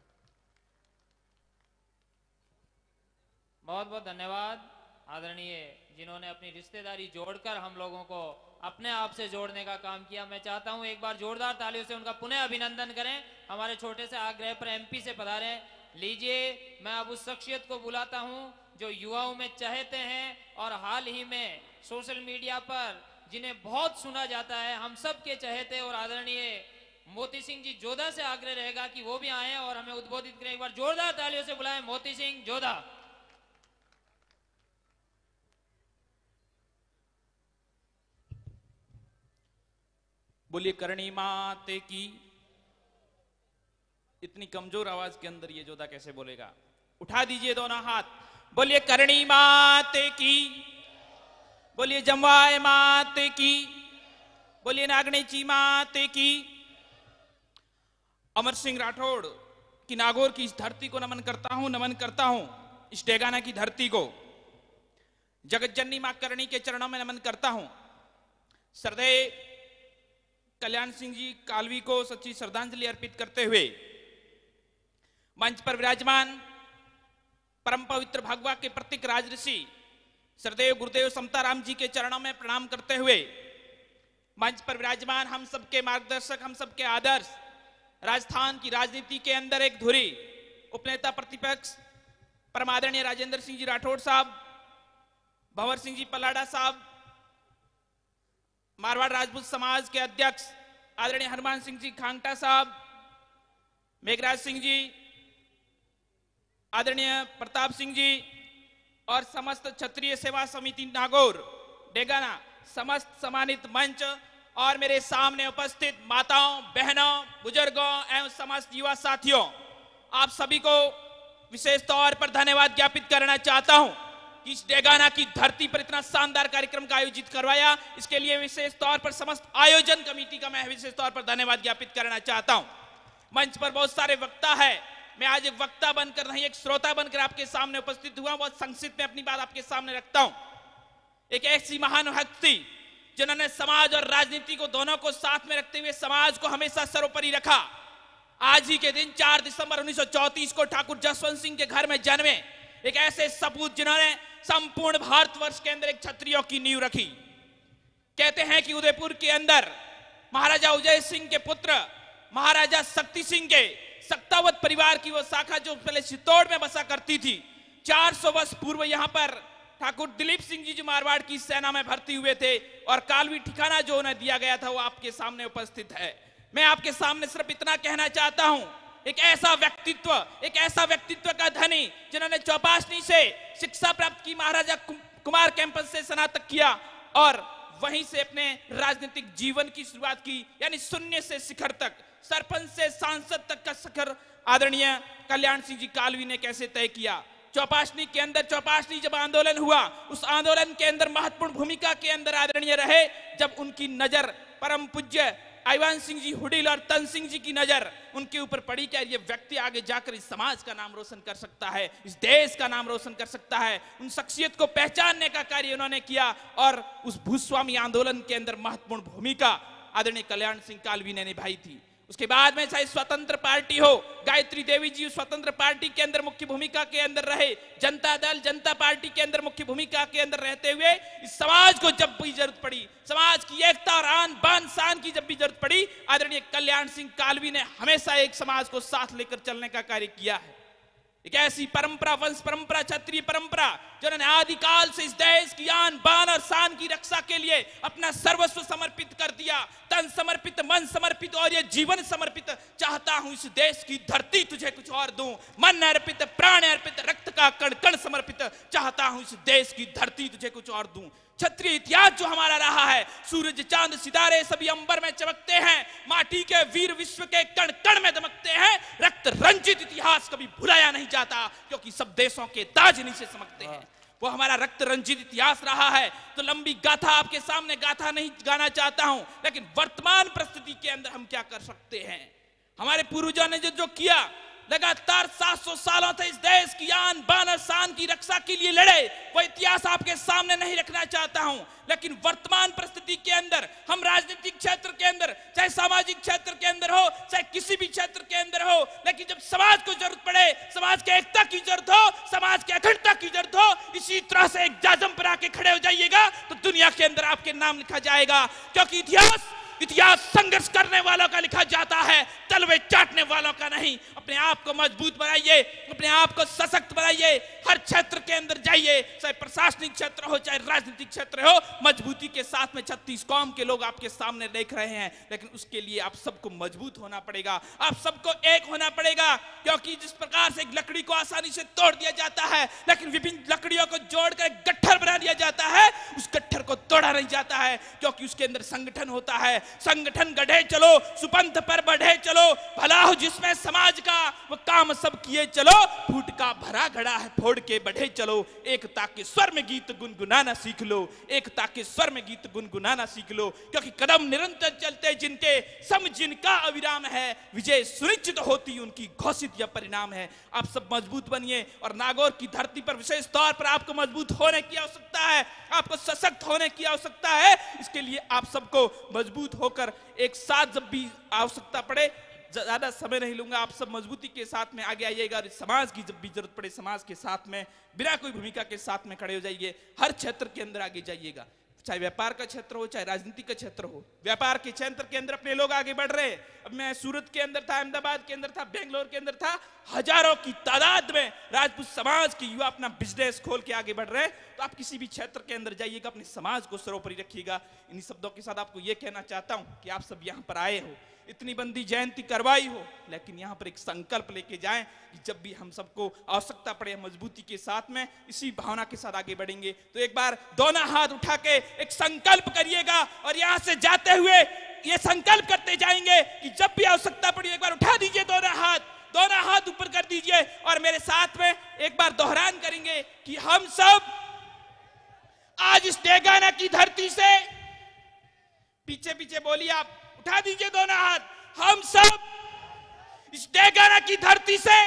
बहुत बहुत धन्यवाद आदरणीय, जिन्होंने अपनी रिश्तेदारी जोड़कर हम लोगों को अपने आप से जोड़ने का काम किया। मैं चाहता हूं एक बार जोरदार तालियों से उनका पुनः अभिनंदन करें। हमारे छोटे से आग्रह पर एमपी से पधारे। लीजिए, मैं अब उस शख्सियत को बुलाता हूं जो युवाओं में चहेते हैं और हाल ही में सोशल मीडिया पर जिन्हें बहुत सुना जाता है, हम सब के चहेते और आदरणीय मोती सिंह जी जोधा से आग्रह रहेगा कि वो भी आए और हमें उद्बोधित करें। एक बार जोरदार तालियों से बुलाएं मोती सिंह जोधा। बोलिए करणी माते की। इतनी कमजोर आवाज के अंदर ये जोधा कैसे बोलेगा? उठा दीजिए दोनों हाथ, बोलिए करणी माते की, बोलिए जमवाय माते की, बोलिए नागणेची माते की। अमर सिंह राठौड़ की नागौर की इस धरती को नमन करता हूं, इस डेगाना की धरती को जगत जननी मां करणी के चरणों में नमन करता हूं। श्रद्धेय कल्याण सिंह जी कालवी को सच्ची श्रद्धांजलि अर्पित करते हुए मंच पर विराजमान परम पवित्र भगवा के प्रतीक राजऋषि श्रद्धेय गुरुदेव समताराम जी के चरणों में प्रणाम करते हुए मंच पर विराजमान हम सबके मार्गदर्शक, हम सबके आदर्श, राजस्थान की राजनीति के अंदर एक धुरी उपनेता प्रतिपक्ष परम आदरणीय राजेंद्र सिंह जी राठौड़ साहब, भंवर सिंह जी पलाड़ा साहब, मारवाड़ राजपूत समाज के अध्यक्ष आदरणीय हनुमान सिंह जी खांगटा साहब, मेघराज सिंह जी, आदरणीय प्रताप सिंह जी और समस्त क्षत्रिय सेवा समिति नागौर डेगाना, समस्त सम्मानित मंच और मेरे सामने उपस्थित माताओं, बहनों, बुजुर्गों एवं समस्त युवा साथियों, आप सभी को विशेष तौर पर धन्यवाद ज्ञापित करना चाहता हूं कि इस डेगाना की धरती पर इतना शानदार कार्यक्रम का आयोजित करवाया। इसके लिए विशेष तौर पर समस्त आयोजन कमेटी का मैं विशेष तौर पर धन्यवाद ज्ञापित करना चाहता हूं। मंच पर बहुत सारे वक्ता है, मैं आज एक वक्ता बनकर नहीं, एक श्रोता बनकर आपके सामने उपस्थित हुआ। बहुत संक्षिप्त में अपनी बात आपके सामने रखता हूं। एक ऐसी महान हस्ती जिन्होंने समाज और राजनीति को दोनों को साथ में रखते हुए समाज को हमेशा सर्वोपरि रखा। आज ही के दिन 4 दिसंबर 1934 को ठाकुर जसवंत सिंह के घर में जन्मे एक ऐसे सपूत जिन्होंने संपूर्ण भारतवर्ष के अंदर एक क्षत्रियों की नींव रखी। कहते हैं कि उदयपुर के अंदर महाराजा उदय सिंह के पुत्र महाराजा शक्ति सिंह के सक्तावत परिवार की वो शाखा जो पहले चित्तौड़ में बसा करती थी, 400 वर्ष पूर्व यहाँ पर ठाकुर दिलीप सिंह जी जो मारवाड़ की सेना में भर्ती हुए थे और कालवी ठिकाना जो उन्हें दिया गया था वो आपके सामने उपस्थित है। मैं आपके सामने सिर्फ इतना कहना चाहता हूं, एक ऐसा व्यक्तित्व का धनी जिन्होंने चौपासनी से शिक्षा प्राप्त की, महाराजा कुमार कैंपस से स्नातक किया और वहीं से अपने राजनीतिक जीवन की शुरुआत की, यानी शून्य से शिखर तक, सरपंच से सांसद तक का शिखर आदरणीय कल्याण सिंह जी कालवी ने कैसे तय किया। चौपासनी के अंदर, चौपासनी जब आंदोलन हुआ, उस आंदोलन के अंदर महत्वपूर्ण भूमिका के अंदर आदरणीय रहे जब उनकी नजर परम पूज्य आईवान सिंह जी हुडिल और तन सिंह जी की नजर उनके ऊपर पड़ी। क्या ये व्यक्ति आगे जाकर इस समाज का नाम रोशन कर सकता है, इस देश का नाम रोशन कर सकता है? उन शख्सियत को पहचानने का कार्य उन्होंने किया और उस भूस्वामी आंदोलन के अंदर महत्वपूर्ण भूमिका आदरणीय कल्याण सिंह कालवी ने निभाई थी। उसके बाद में चाहे स्वतंत्र पार्टी हो, गायत्री देवी जी स्वतंत्र पार्टी के अंदर मुख्य भूमिका के अंदर रहे, जनता दल जनता पार्टी के अंदर मुख्य भूमिका के अंदर रहते हुए इस समाज को जब भी जरूरत पड़ी, समाज की एकता और आन बान शान की जब भी जरूरत पड़ी, आदरणीय कल्याण सिंह कालवी ने हमेशा एक समाज को साथ लेकर चलने का कार्य किया है। एक ऐसी परंपरा, वंश परंपरा, क्षत्रिय परंपरा जिन्होंने आदिकाल से इस देश की आन बान और शान की रक्षा के लिए अपना सर्वस्व समर्पित कर दिया, तन समर्पित, मन समर्पित और ये जीवन समर्पित। चाहता हूं इस देश की धरती तुझे कुछ और दूं, मन अर्पित, प्राण अर्पित, रक्त का कण कण समर्पित। चाहता हूं इस देश की धरती तुझे कुछ और दूं। क्षत्रिय इतिहास जो हमारा रहा है, सूरज चांद सितारे सभी अंबर में चमकते हैं, माटी के वीर विश्व के कण कण में दमकते हैं। रक्त रंजित इतिहास कभी भुलाया नहीं जाता, क्योंकि सब देशों के ताज नीचे चमकते हैं। वो हमारा रक्त रंजित इतिहास रहा है। तो लंबी गाथा आपके सामने गाथा नहीं गाना चाहता हूं, लेकिन वर्तमान परिस्थिति के अंदर हम क्या कर सकते हैं। हमारे पूर्वजों ने जो किया, लगातार 700 सालों से इस देश की आन बान और शान की रक्षा के लिए लड़े, वो इतिहास आपके सामने नहीं रखना चाहता हूं। लेकिन वर्तमान परिस्थिति के अंदर हम राजनीतिक क्षेत्र के अंदर, चाहे सामाजिक क्षेत्र के अंदर हो, चाहे किसी भी क्षेत्र के अंदर हो, लेकिन जब समाज को जरूरत पड़े, समाज के एकता की जरूरत हो, समाज की अखंडता की जरूरत हो, इसी तरह से एक जाजम पर आके खड़े हो जाइएगा तो दुनिया के अंदर आपके नाम लिखा जाएगा। क्योंकि इतिहास संघर्ष करने वालों का लिखा जाता है, तलवे चाटने वालों का नहीं। अपने आप को मजबूत बनाइए, अपने आप को सशक्त बनाइए, हर क्षेत्र के अंदर जाइए, चाहे प्रशासनिक क्षेत्र हो चाहे राजनीतिक क्षेत्र हो, मजबूती के साथ में 36 कौम के लोग आपके सामने देख रहे हैं। लेकिन उसके लिए आप सबको मजबूत होना पड़ेगा, आप सबको एक होना पड़ेगा। क्योंकि जिस प्रकार से एक लकड़ी को आसानी से तोड़ दिया जाता है, लेकिन विभिन्न लकड़ियों को जोड़कर एक गट्ठर बना दिया जाता है, उस गट्ठर को तोड़ा नहीं जाता है, क्योंकि उसके अंदर संगठन होता है। संगठन गढ़े चलो, सुपंथ पर बढ़े चलो, भला हो जिसमें समाज का वो काम सब किए चलो, फूट का भरा घड़ा है फोड़ के बढ़े चलो। एकता के स्वर में गीत गुनगुनाना सीख लो, एकता के स्वर में गीत गुनगुनाना सीख लो। क्योंकि कदम निरंतर चलते जिनके, सम जिनका अविराम है, विजय सुनिश्चित होती उनकी घोषित यह परिणाम है। आप सब मजबूत बनिए, और नागौर की धरती पर विशेष तौर पर आपको मजबूत होने की आवश्यकता है, आपको सशक्त होने की आवश्यकता है। इसके लिए आप सबको मजबूत होकर एक साथ जब भी आवश्यकता पड़े, ज्यादा समय नहीं लूंगा, आप सब मजबूती के साथ में आगे आइएगा। और समाज की जब भी जरूरत पड़े, समाज के साथ में बिना कोई भूमिका के साथ में खड़े हो जाइए। हर क्षेत्र के अंदर आगे जाइएगा, चाहे व्यापार का क्षेत्र हो चाहे राजनीति का क्षेत्र हो। व्यापार के क्षेत्र के अंदर अपने लोग आगे बढ़ रहे। अब मैं सूरत के अंदर था, अहमदाबाद के अंदर था, बेंगलोर के अंदर था, हजारों की तादाद में राजपूत समाज के युवा अपना बिजनेस खोल के आगे बढ़ रहे हैं। तो आप किसी भी क्षेत्र के अंदर जाइएगा, अपने समाज को सर्वोपरि रखिएगा। इन्हीं शब्दों के साथ आपको यह कहना चाहता हूं कि आप सब यहां पर आए हो, इतनी बंदी जयंती करवाई हो, लेकिन यहां पर एक संकल्प लेके जाएं कि जब भी हम सबको आवश्यकता पड़े, मजबूती के साथ में इसी भावना के साथ आगे बढ़ेंगे। तो एक बार दोनों हाथ उठा के एक संकल्प करिएगा, और यहां से जाते हुए ये संकल्प करते जाएंगे कि जब भी आवश्यकता पड़ी, एक बार उठा दीजिए दोनों हाथ ऊपर कर दीजिए, और मेरे साथ में एक बार दोहरान करेंगे कि हम सब आज इस डेगाना की धरती से, पीछे पीछे बोलिए आप, उठा दीजिए दोनों हाथ, हम सब इस डेगाना की धरती से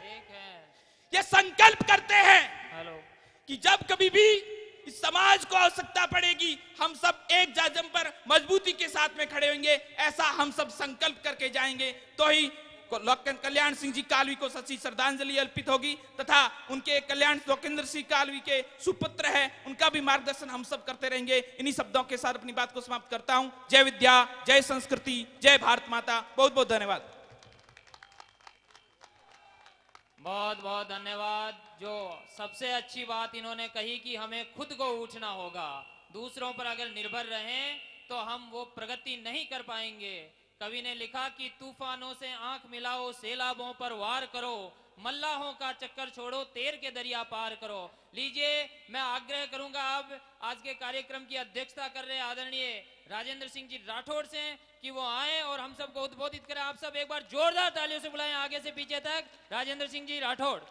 ये संकल्प करते हैं कि जब कभी भी इस समाज को आवश्यकता पड़ेगी, हम सब एक जाजम पर मजबूती के साथ में खड़े होंगे। ऐसा हम सब संकल्प करके जाएंगे, तो ही कल्याण सिंह जी कालवी को सच्ची श्रद्धांजलि अर्पित होगी, तथा उनके कल्याण लोकेंद्र सिंह कालवी के सुपुत्र है, उनका भी मार्गदर्शन हम सब करते रहेंगे। इन्हीं शब्दों के साथ अपनी बात को समाप्त करता हूं। जय विद्या, जय संस्कृति, जय भारत माता। बहुत बहुत धन्यवाद। बहुत बहुत धन्यवाद। जो सबसे अच्छी बात इन्होंने कही कि हमें खुद को उठना होगा, दूसरों पर अगर निर्भर रहें तो हम वो प्रगति नहीं कर पाएंगे। कवि ने लिखा कि तूफानों से आंख मिलाओ, सैलाबों पर वार करो, मल्लाहों का चक्कर छोड़ो, तेर के दरिया पार करो। लीजिए, मैं आग्रह करूंगा अब आज के कार्यक्रम की अध्यक्षता कर रहे आदरणीय राजेंद्र सिंह जी राठौड़ से कि वो आए और हम सबको उद्बोधित करें। आप सब एक बार जोरदार तालियों से बुलाएं आगे से पीछे तक। राजेंद्र सिंह जी राठौड़।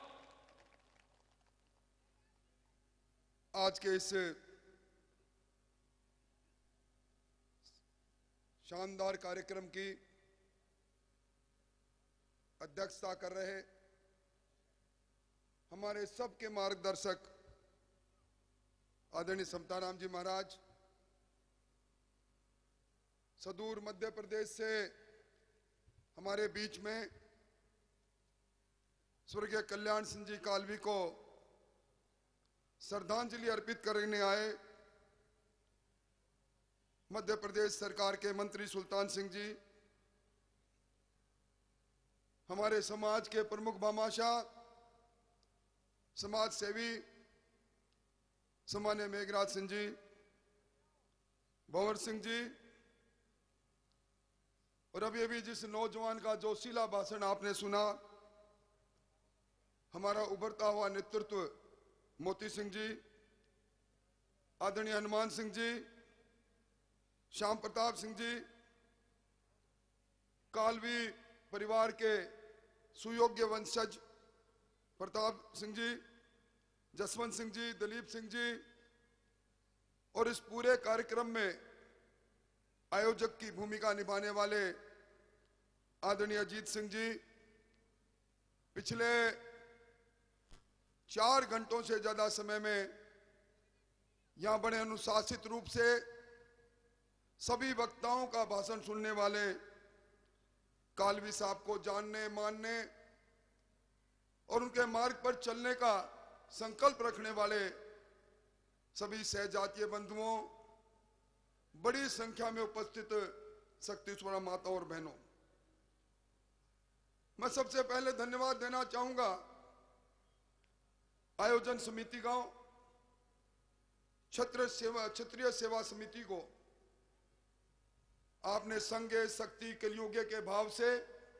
आज के इस शानदार कार्यक्रम की अध्यक्षता कर रहे हमारे सबके मार्गदर्शक आदरणीय समताराम जी महाराज, सुदूर मध्य प्रदेश से हमारे बीच में स्वर्गीय कल्याण सिंह जी कालवी को श्रद्धांजलि अर्पित करने आए मध्य प्रदेश सरकार के मंत्री सुल्तान सिंह जी, हमारे समाज के प्रमुख भामाशाह, समाज सेवी सम्मान्य मेघराज सिंह जी, भंवर सिंह जी, और अभी जिस नौजवान का जोशीला भाषण आपने सुना, हमारा उभरता हुआ नेतृत्व मोती सिंह जी, आदरणीय हनुमान सिंह जी, श्याम प्रताप सिंह जी, कालवी परिवार के सुयोग्य वंशज प्रताप सिंह जी, जसवंत सिंह जी, दलीप सिंह जी, और इस पूरे कार्यक्रम में आयोजक की भूमिका निभाने वाले आदरणीय अजीत सिंह जी, पिछले 4 घंटों से ज्यादा समय में यहां बड़े अनुशासित रूप से सभी वक्ताओं का भाषण सुनने वाले, कालवी साहब को जानने, मानने और उनके मार्ग पर चलने का संकल्प रखने वाले सभी सहजातीय बंधुओं, बड़ी संख्या में उपस्थित शक्तिश्वरा माता और बहनों, मैं सबसे पहले धन्यवाद देना चाहूंगा आयोजन समिति गांव क्षत्रिय सेवा समिति को। आपने संघे शक्ति कलयुगे के भाव से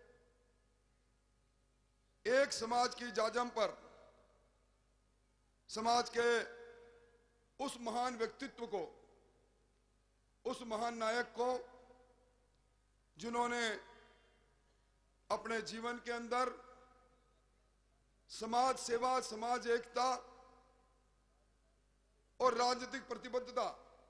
एक समाज की जाजम पर समाज के उस महान व्यक्तित्व को, उस महान नायक को, जिन्होंने अपने जीवन के अंदर समाज सेवा, समाज एकता और राजनीतिक प्रतिबद्धता,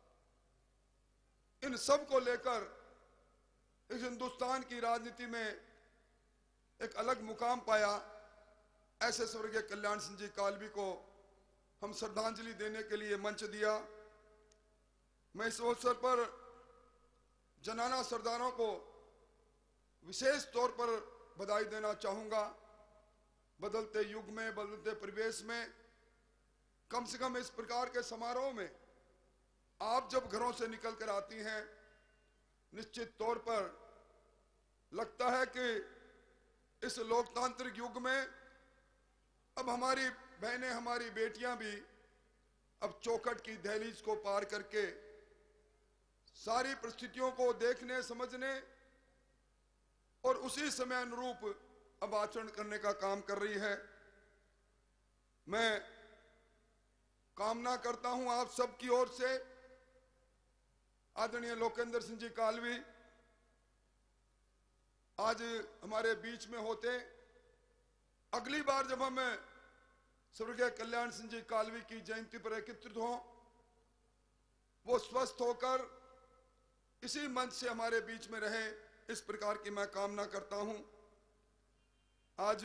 इन सब को लेकर इस हिंदुस्तान की राजनीति में एक अलग मुकाम पाया, ऐसे स्वर्गीय कल्याण सिंह जी कालवी को हम श्रद्धांजलि देने के लिए मंच दिया। मैं इस अवसर पर जनाना सरदारों को विशेष तौर पर बधाई देना चाहूंगा। बदलते युग में, बदलते परिवेश में कम से कम इस प्रकार के समारोह में आप जब घरों से निकल कर आती हैं, निश्चित तौर पर लगता है कि इस लोकतांत्रिक युग में अब हमारी बहनें, हमारी बेटियां भी अब चौखट की दहलीज को पार करके सारी परिस्थितियों को देखने, समझने और उसी समय अनुरूप अब आचरण करने का काम कर रही है। मैं कामना करता हूं आप सबकी ओर से, आदरणीय लोकेंद्र सिंह जी कालवी आज हमारे बीच में होते, अगली बार जब हम स्वर्गीय कल्याण सिंह जी कालवी की जयंती पर एकत्रित हों, वो स्वस्थ होकर इसी मंच से हमारे बीच में रहे, इस प्रकार की मैं कामना करता हूं। आज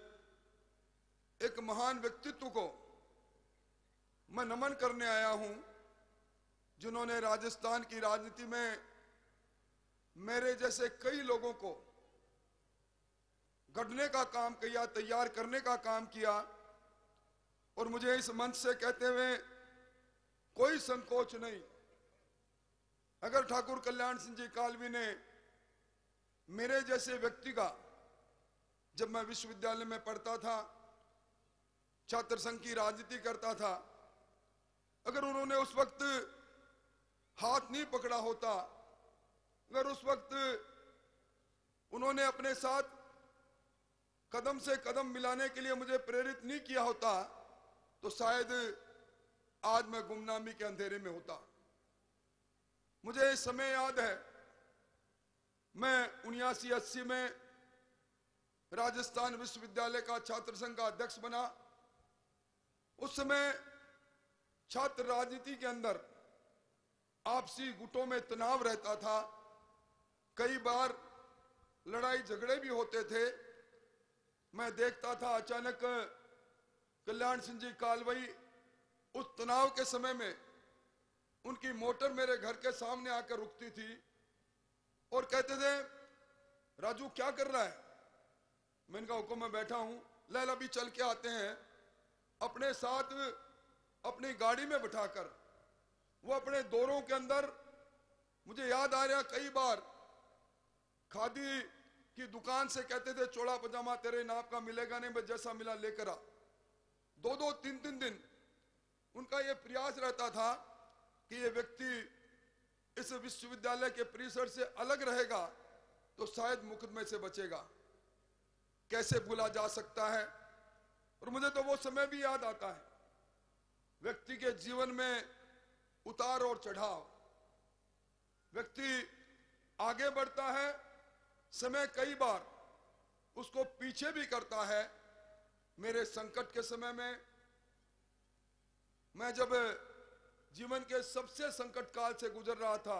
एक महान व्यक्तित्व को मैं नमन करने आया हूं, जिन्होंने राजस्थान की राजनीति में मेरे जैसे कई लोगों को गढ़ने का काम किया, तैयार करने का काम किया, और मुझे इस मंच से कहते हुए कोई संकोच नहीं, अगर ठाकुर कल्याण सिंह जी कालवी ने मेरे जैसे व्यक्ति का, जब मैं विश्वविद्यालय में पढ़ता था, छात्र संघ की राजनीति करता था, अगर उन्होंने उस वक्त हाथ नहीं पकड़ा होता, अगर उस वक्त उन्होंने अपने साथ कदम से कदम मिलाने के लिए मुझे प्रेरित नहीं किया होता, तो शायद आज मैं गुमनामी के अंधेरे में होता। मुझे इस समय याद है, मैं 79-80 में राजस्थान विश्वविद्यालय का छात्र संघ का अध्यक्ष बना। उस समय छात्र राजनीति के अंदर आपसी गुटों में तनाव रहता था, कई बार लड़ाई झगड़े भी होते थे। मैं देखता था अचानक कल्याण सिंह जी कालवी उस तनाव के समय में उनकी मोटर मेरे घर के सामने आकर रुकती थी और कहते थे, राजू क्या कर रहा है? मैंने कहा हुक्म में बैठा हूं। लैला भी चल के आते हैं, अपने साथ अपनी गाड़ी में बिठाकर वो अपने दौरों के अंदर, मुझे याद आ रहा कई बार खादी की दुकान से कहते थे चौड़ा पजामा तेरे नाप का मिलेगा नहीं, बस जैसा मिला लेकर आ। 2-2, 3-3 दिन उनका ये प्रयास रहता था कि ये व्यक्ति इस विश्वविद्यालय के परिसर से अलग रहेगा तो शायद मुकदमे से बचेगा। कैसे भूला जा सकता है? और मुझे तो वो समय भी याद आता है, व्यक्ति के जीवन में उतार और चढ़ाव, व्यक्ति आगे बढ़ता है, समय कई बार उसको पीछे भी करता है। मेरे संकट के समय में, मैं जब जीवन के सबसे संकट काल से गुजर रहा था,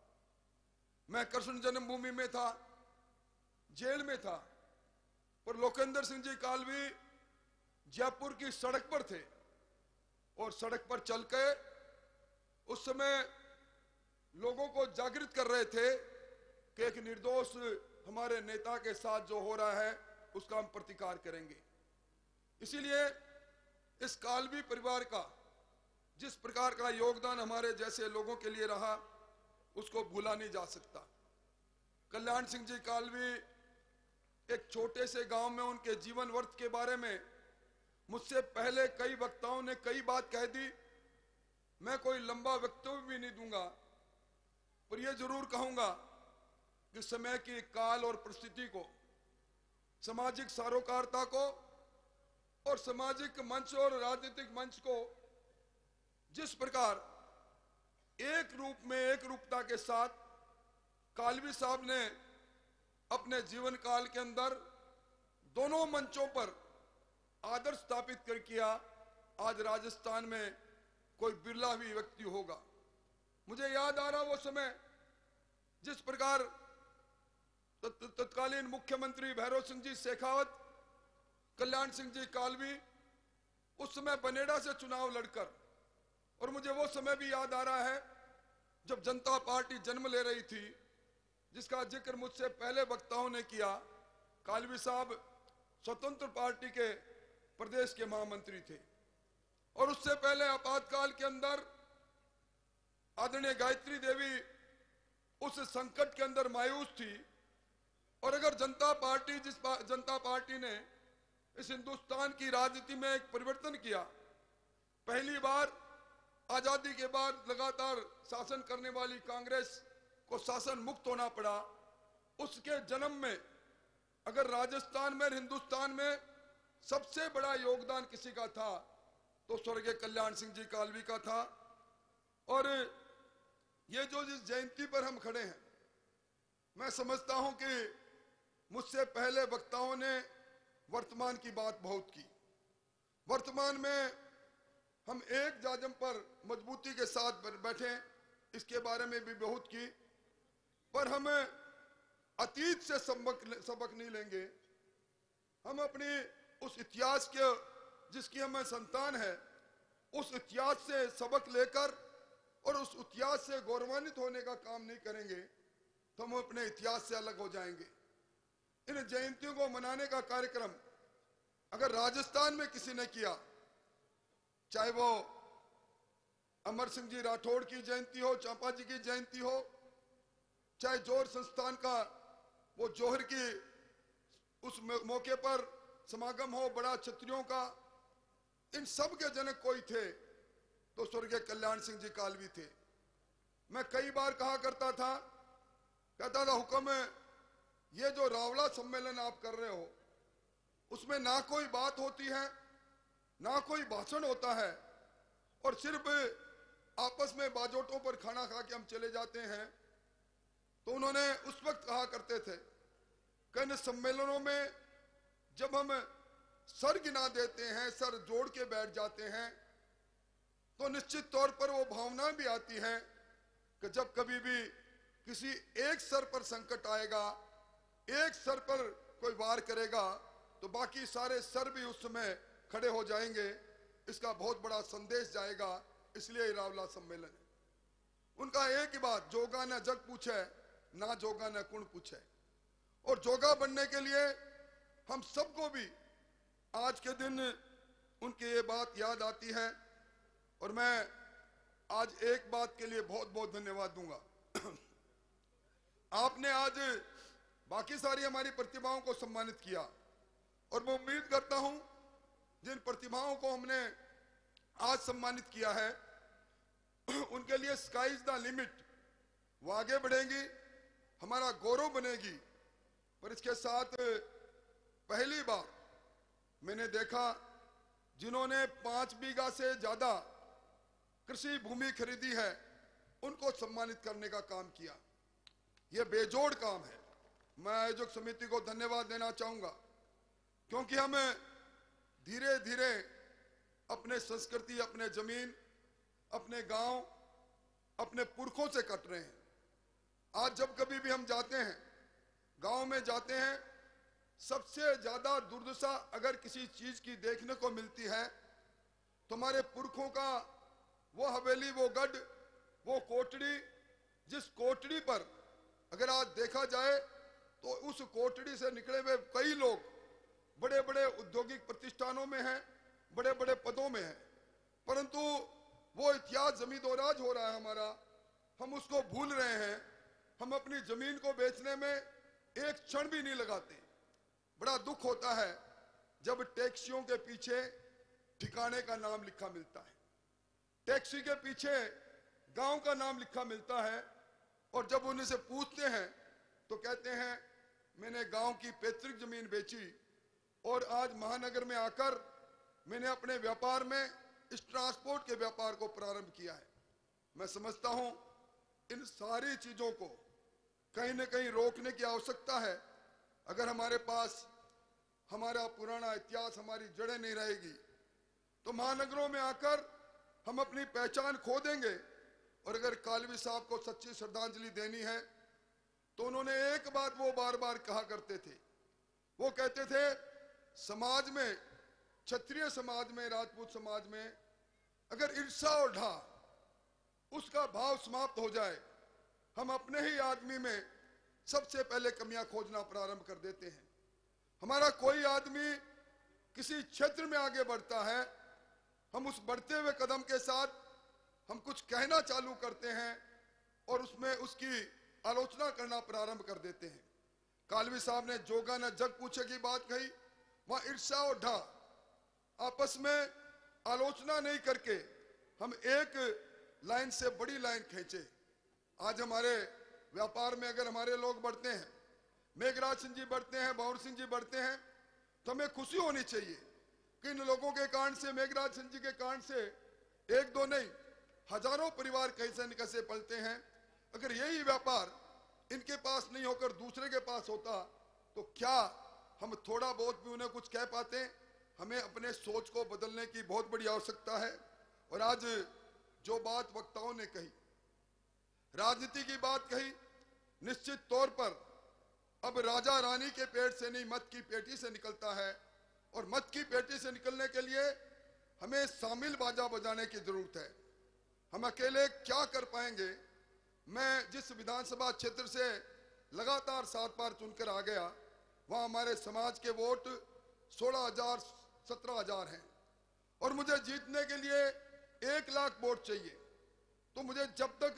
मैं कृष्ण जन्मभूमि में था, जेल में था, पर लोकेंद्र सिंह जी कालवी जयपुर की सड़क पर थे और सड़क पर चल के उस समय लोगों को जागृत कर रहे थे कि एक निर्दोष हमारे नेता के साथ जो हो रहा है उसका हम प्रतिकार करेंगे। इसीलिए इस कालवी परिवार का जिस प्रकार का योगदान हमारे जैसे लोगों के लिए रहा, उसको भूला नहीं जा सकता। कल्याण सिंह जी कालवी एक छोटे से गांव में उनके जीवन वर्ष के बारे में मुझसे पहले कई वक्ताओं ने कई बात कह दी। मैं कोई लंबा वक्तव्य भी नहीं दूंगा, पर यह जरूर कहूंगा कि समय की काल और परिस्थिति को, सामाजिक सारोकारिता को और सामाजिक मंच और राजनीतिक मंच को जिस प्रकार एक रूप में एक रूपता के साथ कालवी साहब ने अपने जीवन काल के अंदर दोनों मंचों पर आदर्श स्थापित कर किया, आज राजस्थान में कोई बिरला भी व्यक्ति होगा। मुझे याद आ रहा वो समय जिस प्रकार तत्कालीन मुख्यमंत्री भैरव सिंह जी शेखावत, कल्याण सिंह जी कालवी उस समय बनेड़ा से चुनाव लड़कर, और मुझे वो समय भी याद आ रहा है जब जनता पार्टी जन्म ले रही थी, जिसका जिक्र मुझसे पहले वक्ताओं ने किया। कालवी साहब स्वतंत्र पार्टी के प्रदेश के महामंत्री थे और उससे पहले आपातकाल के अंदर आदरणीय गायत्री देवी उस संकट के अंदर मायूस थी। और अगर जनता पार्टी ने इस हिंदुस्तान की राजनीति में एक परिवर्तन किया, पहली बार आजादी के बाद लगातार शासन करने वाली कांग्रेस को शासन मुक्त होना पड़ा, उसके जन्म में अगर राजस्थान में, हिंदुस्तान में सबसे बड़ा योगदान किसी का था तो स्वर्गीय कल्याण सिंह जी कालवी का था। और ये जो जिस जयंती पर हम खड़े हैं, मैं समझता हूं कि मुझसे पहले वक्ताओं ने वर्तमान की बात बहुत की। वर्तमान में हम एक जाजम पर मजबूती के साथ बैठे, इसके बारे में भी बहुत की, पर हम अतीत से सबक नहीं लेंगे। हम अपनी उस इतिहास के जिसकी हमें संतान है, उस इतिहास से सबक लेकर और उस इतिहास से गौरवान्वित होने का काम नहीं करेंगे तो हम अपने इतिहास से अलग हो जाएंगे। इन जयंतियों को मनाने का कार्यक्रम अगर राजस्थान में किसी ने किया, चाहे वो अमर सिंह जी राठौड़ की जयंती हो, चांपा जी की जयंती हो, चाहे जोहर संस्थान का वो जोहर की उस मौके पर समागम हो, बड़ा क्षत्रियों का, इन सब के जनक कोई थे तो स्वर्गीय कल्याण सिंह जी कालवी थे। मैं कई बार कहा करता था, कहता था हुक्म ये जो रावला सम्मेलन आप कर रहे हो उसमें ना कोई बात होती है, ना कोई भाषण होता है, और सिर्फ आपस में बाजोटों पर खाना खा के हम चले जाते हैं। तो उन्होंने उस वक्त कहा करते थे कि इन सम्मेलनों में जब हम सर गिना देते हैं, सर जोड़ के बैठ जाते हैं, तो निश्चित तौर पर वो भावना भी आती है कि जब कभी भी किसी एक सर पर संकट आएगा, एक सर पर कोई वार करेगा, तो बाकी सारे सर भी उस समय खड़े हो जाएंगे। इसका बहुत बड़ा संदेश जाएगा, इसलिए रावला सम्मेलन है। उनका एक ही बात, जोगा न जग पूछे, ना जोगा न कुण पूछे। और जोगा बनने के लिए हम सबको भी आज के दिन उनकी ये बात याद आती है। और मैं आज एक बात के लिए बहुत बहुत धन्यवाद दूंगा। आपने आज बाकी सारी हमारी प्रतिभाओं को सम्मानित किया, और मैं उम्मीद करता हूं जिन प्रतिभाओं को हमने आज सम्मानित किया है उनके लिए स्काई इज द लिमिट, वो आगे बढ़ेंगी, हमारा गौरव बनेगी। पर इसके साथ पहली बार मैंने देखा जिन्होंने 5 बीघा से ज्यादा कृषि भूमि खरीदी है, उनको सम्मानित करने का काम किया। यह बेजोड़ काम है। मैं आयोजक समिति को धन्यवाद देना चाहूंगा, क्योंकि हम धीरे धीरे अपने संस्कृति, अपने जमीन, अपने गांव, अपने पुरखों से कट रहे हैं। आज जब कभी भी हम जाते हैं, गांव में जाते हैं, सबसे ज्यादा दुर्दशा अगर किसी चीज की देखने को मिलती है तो हमारे पुरखों का वो हवेली, वो गढ़, वो कोटड़ी, जिस कोटड़ी पर अगर आज देखा जाए तो उस कोटड़ी से निकले हुए कई लोग बड़े बड़े औद्योगिक प्रतिष्ठानों में हैं, बड़े बड़े पदों में हैं, परंतु वो इतिहास जमींदोराज हो रहा है हमारा, हम उसको भूल रहे हैं। हम अपनी जमीन को बेचने में एक क्षण भी नहीं लगाते। बड़ा दुख होता है जब टैक्सियों के पीछे ठिकाने का नाम लिखा मिलता है, टैक्सी के पीछे गांव का नाम लिखा मिलता है, और जब उन्हें से पूछते हैं तो कहते हैं मैंने गांव की पैतृक जमीन बेची और आज महानगर में आकर मैंने अपने व्यापार में इस ट्रांसपोर्ट के व्यापार को प्रारंभ किया है। मैं समझता हूं इन सारी चीजों को कहीं न कहीं रोकने की आवश्यकता है। अगर हमारे पास हमारा पुराना इतिहास, हमारी जड़ें नहीं रहेगी तो महानगरों में आकर हम अपनी पहचान खो देंगे। और अगर कालवी साहब को सच्ची श्रद्धांजलि देनी है तो उन्होंने एक बात वो बार बार कहा करते थे, वो कहते थे समाज में, क्षत्रिय समाज में, राजपूत समाज में अगर ईर्ष्या और ढा उसका भाव समाप्त हो जाए, हम अपने ही आदमी में सबसे पहले कमियां खोजना प्रारंभ कर देते हैं। हमारा कोई आदमी किसी क्षेत्र में आगे बढ़ता है, हम उस बढ़ते हुए कदम के साथ हम कुछ कहना चालू करते हैं और उसमें उसकी आलोचना करना प्रारंभ कर देते हैं। कालवी साहब ने जोगा न जग पूछे की बात कही, वहां ईर्ष्या और ढा आपस में आलोचना नहीं करके हम एक लाइन से बड़ी लाइन खींचे। आज हमारे व्यापार में अगर हमारे लोग बढ़ते हैं, मेघराज सिंह जी बढ़ते हैं, भंवर सिंह जी बढ़ते हैं, तो हमें खुशी होनी चाहिए कि इन लोगों के कारण से, मेघराज सिंह जी के कारण से एक दो नहीं हजारों परिवार कैसे न कैसे पलते हैं। अगर यही व्यापार इनके पास नहीं होकर दूसरे के पास होता तो क्या हम थोड़ा बहुत भी उन्हें कुछ कह पाते? हमें अपने सोच को बदलने की बहुत बड़ी आवश्यकता है। और आज जो बात वक्ताओं ने कही, राजनीति की बात कही, निश्चित तौर पर अब राजा रानी के पेट से नहीं मत की पेटी से निकलता है, और मत की पेटी से निकलने के लिए हमें शामिल बाजा बजाने की जरूरत है। हम अकेले क्या कर पाएंगे? मैं जिस विधानसभा क्षेत्र से लगातार 7 बार चुनकर आ गया, वहां हमारे समाज के वोट 16,000 17,000 हैं, और मुझे जीतने के लिए 1 लाख वोट चाहिए। तो मुझे जब तक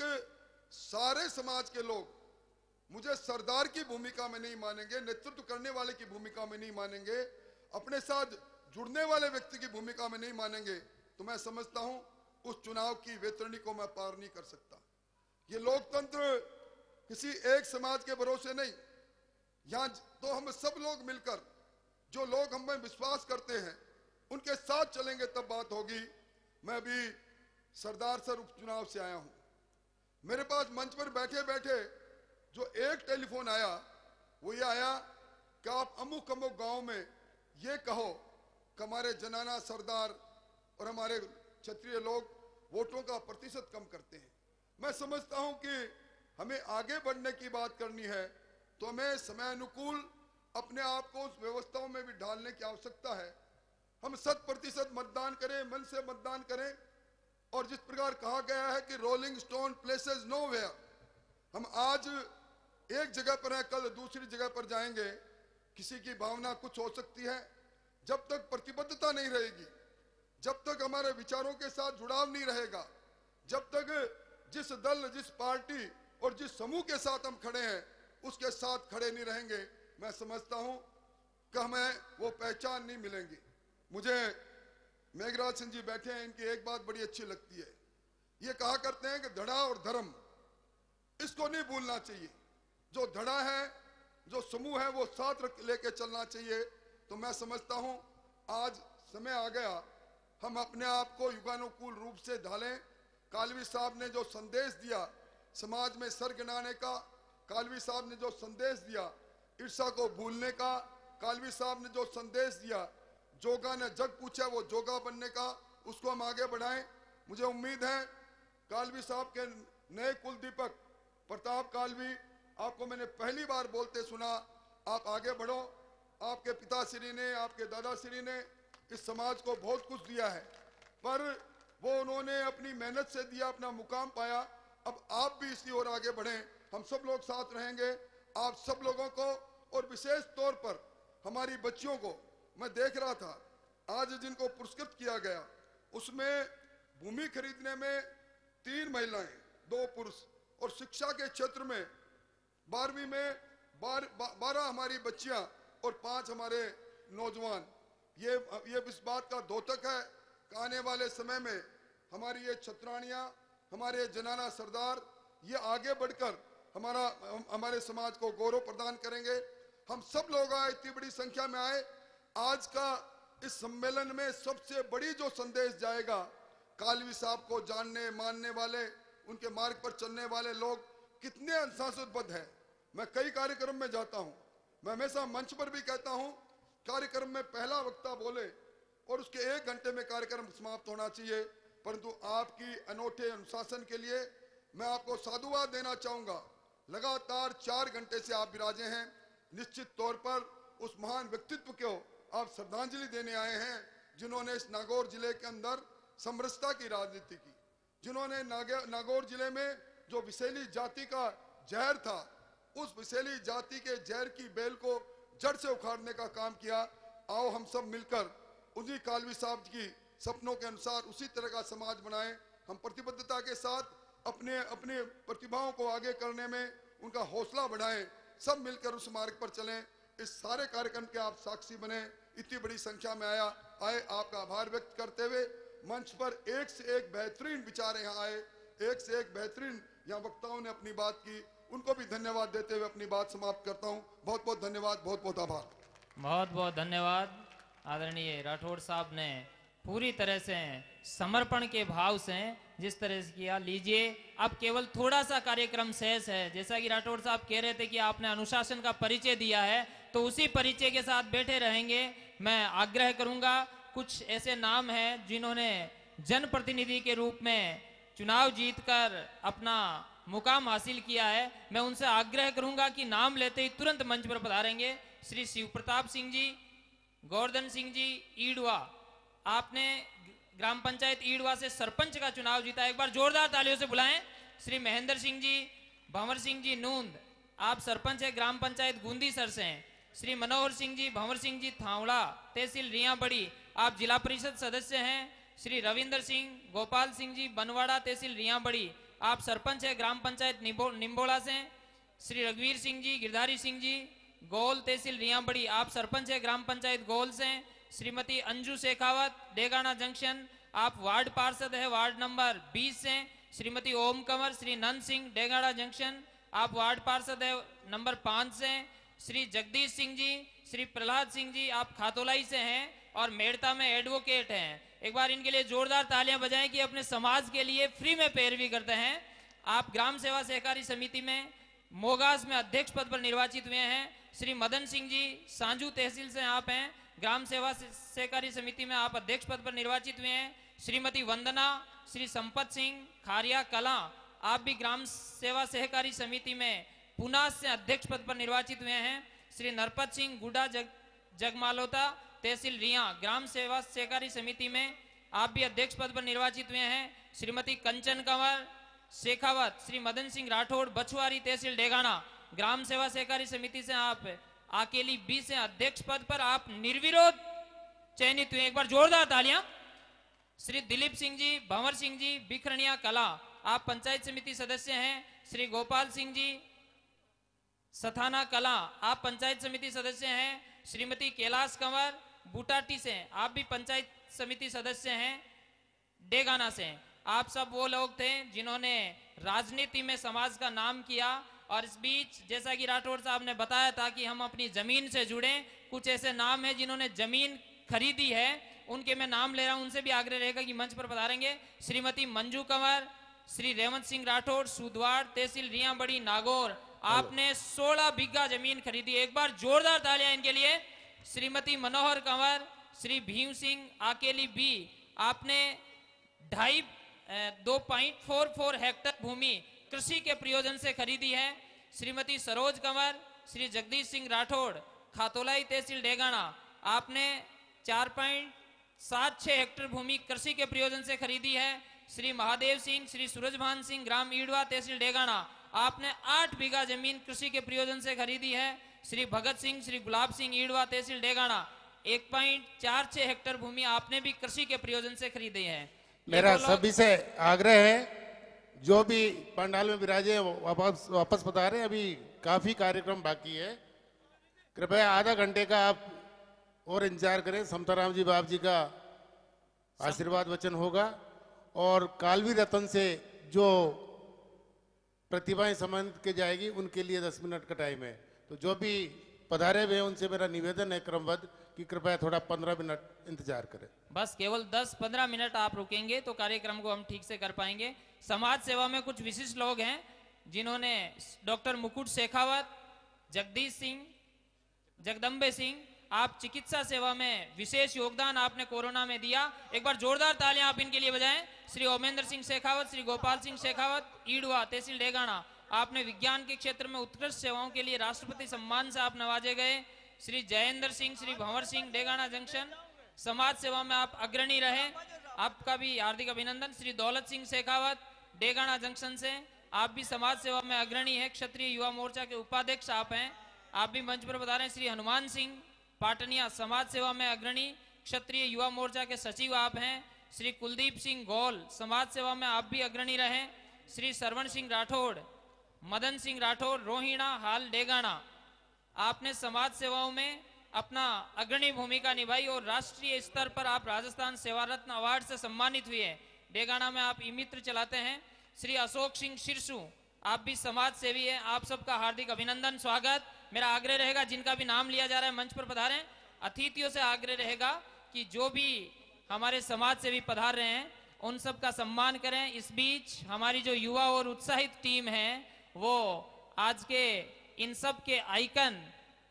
सारे समाज के लोग मुझे सरदार की भूमिका में नहीं मानेंगे, नेतृत्व करने वाले की भूमिका में नहीं मानेंगे, अपने साथ जुड़ने वाले व्यक्ति की भूमिका में नहीं मानेंगे, तो मैं समझता हूं उस चुनाव की वैतरणी को मैं पार नहीं कर सकता। ये लोकतंत्र किसी एक समाज के भरोसे नहीं, यहां तो हम सब लोग मिलकर, जो लोग हम में विश्वास करते हैं, उनके साथ चलेंगे तब बात होगी। मैं भी सरदार सर उपचुनाव से आया हूं, मेरे पास मंच पर बैठे बैठे जो एक टेलीफोन आया वो ये आया कि आप अमुक अमुक गांव में ये कहो कि हमारे जनाना सरदार और हमारे क्षत्रिय लोग वोटों का प्रतिशत कम करते हैं। मैं समझता हूं कि हमें आगे बढ़ने की बात करनी है तो हमें समय अनुकूल अपने आप को उस व्यवस्थाओं में भी ढालने की आवश्यकता है। हम 100% मतदान करें, मन से मतदान करें, और जिस प्रकार कहा गया है कि रोलिंग स्टोन प्लेसेस नोवेयर, हम आज एक जगह पर हैं, कल दूसरी जगह पर जाएंगे। किसी की भावना कुछ हो सकती है, जब तक प्रतिबद्धता नहीं रहेगी, जब तक हमारे विचारों के साथ जुड़ाव नहीं रहेगा, जब तक जिस दल, जिस पार्टी और जिस समूह के साथ हम खड़े हैं उसके साथ खड़े नहीं रहेंगे, मैं समझता हूं कि हमें वो पहचान नहीं मिलेंगी। मुझे मेघराज सिंह जी बैठे हैं, इनकी एक बात बड़ी अच्छी लगती है, ये कहा करते हैं कि धड़ा और धर्म, इसको नहीं भूलना चाहिए। जो धड़ा है, जो समूह है, वो साथ लेके चलना चाहिए। तो मैं समझता हूं आज समय आ गया, हम अपने आप को युगानुकूल रूप से ढालें, कालवी साहब ने जो संदेश दिया समाज में सर गिनाने का, कालवी साहब ने जो संदेश दिया ईर्षा को भूलने का, कालवी साहब ने जो संदेश दिया जोगा ने जग पूछा वो जोगा बनने का, उसको हम आगे बढ़ाएं। मुझे उम्मीद है कालवी साहब के नए कुलदीपक प्रताप कालवी, आपको मैंने पहली बार बोलते सुना, आप आगे बढ़ो। आपके पिताश्री ने, आपके दादाश्री ने इस समाज को बहुत कुछ दिया है, पर वो उन्होंने अपनी मेहनत से दिया, अपना मुकाम पाया। अब आप भी इसी ओर आगे बढ़ें, हम सब लोग साथ रहेंगे। आप सब लोगों को और विशेष तौर पर हमारी बच्चियों को मैं देख रहा था, आज जिनको पुरस्कृत किया गया उसमें भूमि खरीदने में 3 महिलाएं, 2 पुरुष, और शिक्षा के क्षेत्र में 12वीं में 12 हमारी बच्चियां और 5 हमारे नौजवान। ये इस बात का द्योतक है कि आने वाले समय में हमारी ये छत्राणियां, हमारे जनाना सरदार ये आगे बढ़कर हमारे समाज को गौरव प्रदान करेंगे। हम सब लोग आए, इतनी बड़ी संख्या में आए। आज का इस सम्मेलन में सबसे बड़ी जो संदेश जाएगा, कालवी साहब को जानने मानने वाले, उनके मार्ग पर चलने वाले लोग कितने अनुशासितबद्ध हैं। मैं कई कार्यक्रम में जाता हूं, मैं हमेशा मंच पर भी कहता हूं कार्यक्रम में पहला वक्ता बोले और उसके 1 घंटे में कार्यक्रम समाप्त होना चाहिए, परंतु आपकी अनोखे अनुशासन के लिए मैं आपको साधुवाद देना चाहूंगा। लगातार 4 घंटे से आप विराजे हैं। निश्चित तौर पर उस महान व्यक्तित्व को आप श्रद्धांजलि देने आए हैं जिन्होंने इस नागौर जिले के अंदर समरसता की राजनीति की, जिन्होंने नागौर जिले में जो विषैली जाति का जहर था, उस विषैली जाति के जहर की बेल को जड़ से उखाड़ने का काम किया। आओ हम सब मिलकर उन्हीं कालवी साहब की सपनों के अनुसार उसी तरह का समाज बनाएं। हम प्रतिबद्धता के साथ अपने प्रतिभाओं को आगे करने में उनका हौसला बढ़ाएं, सब मिलकर उस मार्ग पर चलें। इस सारे कार्यक्रम के आप साक्षी बने, इतनी बड़ी संख्या में आए आपका आभार व्यक्त करते हुए मंच पर एक से एक बेहतरीन विचार यहाँ आए, एक से एक बेहतरीन यहाँ वक्ताओं ने अपनी बात की, उनको भी धन्यवाद देते हुए अपनी बात समाप्त करता हूँ। बहुत बहुत धन्यवाद, बहुत बहुत आभार। बहुत बहुत धन्यवाद। आदरणीय राठौड़ साहब ने पूरी तरह से समर्पण के भाव से जिस तरह से किया। लीजिए, अब केवल थोड़ा सा कार्यक्रम शेष है। जैसा कि राठौड़ साहब कह रहे थे कि आपने अनुशासन का परिचय दिया है, तो उसी परिचय के साथ बैठे रहेंगे। मैं आग्रह करूंगा, कुछ ऐसे नाम हैं जिन्होंने जनप्रतिनिधि के रूप में चुनाव जीतकर अपना मुकाम हासिल किया है। मैं उनसे आग्रह करूंगा कि नाम लेते ही तुरंत मंच पर पधारेंगे। श्री शिव प्रताप सिंह जी, गोवर्धन सिंह जी ईडवा, आपने ग्राम पंचायत ईडवा से सरपंच का चुनाव जीता, एक बार जोरदार तालियों से बुलाएं। श्री महेंद्र सिंह जी, भंवर सिंह जी नूंद, आप सरपंच है ग्राम पंचायत गूंदीसर से हैं। श्री मनोहर सिंह जी, भंवर सिंह जी थावड़ा, तहसील रिया बड़ी, आप जिला परिषद सदस्य हैं। श्री रविंद्र सिंह, गोपाल सिंह जी, बनवाड़ा, तहसील रिया बड़ी, आप सरपंच है ग्राम पंचायत निम्बोला से। श्री रघुवीर सिंह जी, गिरधारी सिंह जी, गोल, तहसील रिया बड़ी, आप सरपंच है ग्राम पंचायत गोल से। श्रीमती अंजू शेखावत, डेगाना जंक्शन, आप वार्ड पार्षद है वार्ड नंबर 20 से। श्रीमती ओम कंवर, श्री नंद सिंह, डेगाना जंक्शन, आप वार्ड पार्षद है नंबर 5 से। श्री जगदीश सिंह जी, श्री प्रहलाद सिंह जी, आप खातोलाई से हैं और मेड़ता में एडवोकेट हैं। एक बार इनके लिए जोरदार तालियां बजाएं कि अपने समाज के लिए फ्री में पैरवी करते हैं। आप ग्राम सेवा सहकारी समिति में मोगास में अध्यक्ष पद पर निर्वाचित हुए हैं। श्री मदन सिंह जी, सांजू तहसील से आप हैं, ग्राम सेवा सहकारी समिति में आप अध्यक्ष पद पर निर्वाचित हुए हैं। श्रीमती वंदना, श्री संपत सिंह, खारिया कला, आप भी ग्राम सेवा सहकारी समिति में पुनास से अध्यक्ष पद पर निर्वाचित हुए हैं। श्री नरपत सिंह, गुडा जगमालोता, तहसील रिया, ग्राम सेवा सहकारी समिति में आप भी अध्यक्ष पद पर निर्वाचित हुए हैं। श्रीमती कंचन कंवर शेखावत, श्री मदन सिंह राठौड़, बछुआरी, तहसील डेगाना, ग्राम सेवा सहकारी समिति से आप अकेली 20 से अध्यक्ष पद पर आप निर्विरोध चयनित हुए। एक बार जोरदार तालियां। श्री दिलीप सिंह जी, भंवर सिंह जी, बिखरनिया कला, आप पंचायत समिति सदस्य हैं। श्री गोपाल सिंह जी, सथाना कला, आप पंचायत समिति सदस्य हैं। श्रीमती कैलाश कंवर, बूटाटी से, आप भी पंचायत समिति सदस्य हैं, डेगाना से। आप सब वो लोग थे जिन्होंने राजनीति में समाज का नाम किया। और इस बीच जैसा कि राठौड़ साहब ने बताया था कि हम अपनी जमीन से जुड़े, कुछ ऐसे नाम हैं जिन्होंने जमीन खरीदी है, उनके मैं नाम ले रहा हूं, उनसे भी आग्रह रहेगा कि मंच पर पधारेंगे। श्रीमती मंजू कंवर, श्री रेवंत सिंह राठौड़, सुधवाड़, तहसील रियाबड़ी, नागौर। आपने 16 बीघा जमीन खरीदी। एक बार जोरदार तालियां इनके लिए। श्रीमती मनोहर कंवर, श्री भीम सिंह आकेली बी, आपने 2.44 हेक्टेयर भूमि कृषि के प्रयोजन से खरीदी है। श्रीमती सरोज कंवर, श्री जगदीश सिंह राठौड़, खातोलाई तहसील डेगाना, आपने 4.76 हेक्टेयर भूमि कृषि के प्रयोजन से खरीदी है। श्री महादेव सिंह, श्री सूरजभान सिंह, ग्राम ईडवा तहसील डेगाना, आपने 8 बीघा जमीन कृषि के प्रयोजन से खरीदी है। श्री भगत सिंह, श्री गुलाब सिंह, ईडवा तहसील डेगाना, 1.46 हेक्टेयर भूमि आपने भी कृषि के प्रयोजन से खरीदी है। मेरा सभी से आग्रह है, जो भी पंडाल में विराजे वापस पधारे। अभी काफी कार्यक्रम बाकी है, कृपया आधा घंटे का आप और इंतजार करें। समताराम जी बाप जी का आशीर्वाद वचन होगा और कालवी रतन से जो प्रतिभाएं सम्मानित की जाएगी उनके लिए 10 मिनट का टाइम है। तो जो भी पधारे हुए हैं उनसे मेरा निवेदन है क्रमबद्ध कि कृपया थोड़ा 15 मिनट इंतजार करें। बस केवल 10-15 मिनट आप रुकेंगे तो कार्यक्रम को हम ठीक से कर पाएंगे। समाज सेवा में कुछ विशिष्ट लोग हैं जिन्होंने डॉक्टर मुकुट शेखावत, जगदीश सिंह, जगदम्बे सिंह, आप चिकित्सा सेवा में विशेष योगदान आपने कोरोना में दिया। एक बार जोरदार तालियां आप इनके लिए बजाएं। श्री ओमेंद्र सिंह शेखावत, श्री गोपाल सिंह शेखावत, ईडवा तहसील डेगाना, आपने विज्ञान के क्षेत्र में उत्कृष्ट सेवाओं के लिए राष्ट्रपति सम्मान से आप नवाजे गए। श्री जयेंद्र सिंह, श्री भंवर सिंह, डेगाना जंक्शन, समाज सेवा में आप अग्रणी रहे, आपका भी हार्दिक अभिनंदन। श्री दौलत सिंह शेखावत, डेगाना जंक्शन से, आप भी समाज सेवा में अग्रणी है। क्षत्रिय युवा मोर्चा के उपाध्यक्ष आप हैं, आप भी मंच पर बता रहे हैं। श्री हनुमान सिंह पाटनिया, समाज सेवा में अग्रणी, क्षत्रिय युवा मोर्चा के सचिव आप हैं। श्री कुलदीप सिंह गौल, समाज सेवा में आप भी अग्रणी रहे। श्री सरवण सिंह राठौड़, मदन सिंह राठौड़, रोहिणा, हाल डेगाना, आपने समाज सेवाओं में अपना अग्रणी भूमिका निभाई और राष्ट्रीय स्तर पर आप राजस्थान सेवा रत्न अवार्ड से सम्मानित हुए हैं। डेगाना में आप ई मित्र चलाते हैं। श्री अशोक सिंह शिरसू, आप भी समाज सेवी है, आप सबका हार्दिक अभिनंदन, स्वागत। मेरा आग्रह रहेगा जिनका भी नाम लिया जा रहा है मंच पर पधारें। अतिथियों से आग्रह रहेगा कि जो भी हमारे समाज सेवी पधार रहे हैं उन सब का सम्मान करें। इस बीच हमारी जो युवा और उत्साहित टीम है वो आज के इन सब के आइकन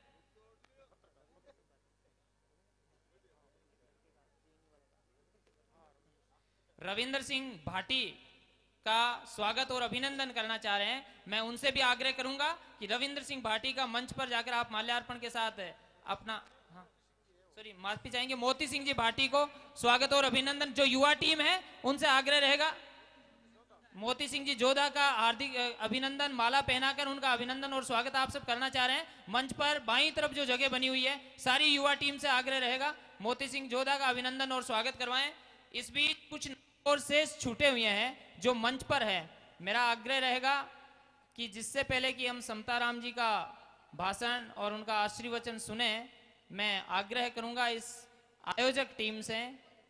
रविंद्र सिंह भाटी का स्वागत और अभिनंदन करना चाह रहे हैं। मैं उनसे भी आग्रह करूंगा कि रविंद्र सिंह भाटी का मंच पर जाकर आप माल्यार्पण के साथ अपना माफी चाहेंगे। मोती सिंह जी भाटी को स्वागत और अभिनंदन। जो युवा टीम है उनसे आग्रह रहेगा, मोती सिंह जी जोधा का हार्दिक अभिनंदन, माला पहनाकर उनका अभिनंदन और स्वागत आप सब करना चाह रहे हैं। मंच पर बाईं तरफ जो जगह बनी हुई है सारी युवा टीम से आग्रह रहेगा मोती सिंह जोधा का अभिनंदन और स्वागत करवाएं। इस बीच कुछ और शेष छूटे हुए हैं जो मंच पर है। मेरा आग्रह रहेगा कि जिससे पहले कि हम समताराम जी का भाषण और उनका आशीर्वचन सुने, मैं आग्रह करूंगा इस आयोजक टीम से,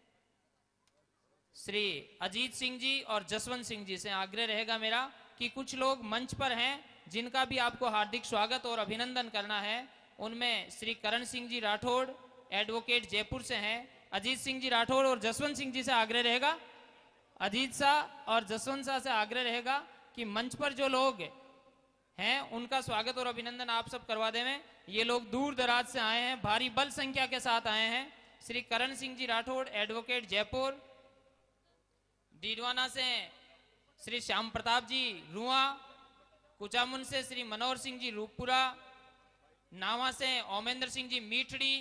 श्री अजीत सिंह जी और जसवंत सिंह जी से आग्रह रहेगा मेरा कि कुछ लोग मंच पर हैं जिनका भी आपको हार्दिक स्वागत और अभिनंदन करना है। उनमें श्री करण सिंह जी राठौड़, एडवोकेट जयपुर से हैं। अजीत सिंह जी राठौड़ और जसवंत सिंह जी से आग्रह रहेगा, अजीत शाह और जसवंत शाह से आग्रह रहेगा कि मंच पर जो लोग हैं उनका स्वागत और अभिनंदन आप सब करवा देवें। ये लोग दूर दराज से आए हैं, भारी बल संख्या के साथ आए हैं। श्री करण सिंह जी राठौड़, एडवोकेट जयपुर। डीडवाना से श्री श्याम प्रताप जी रुआ, कुचामुन से श्री मनोहर सिंह जी रूपपुरा, नावा से ओमेंद्र सिंह जी मीठड़ी,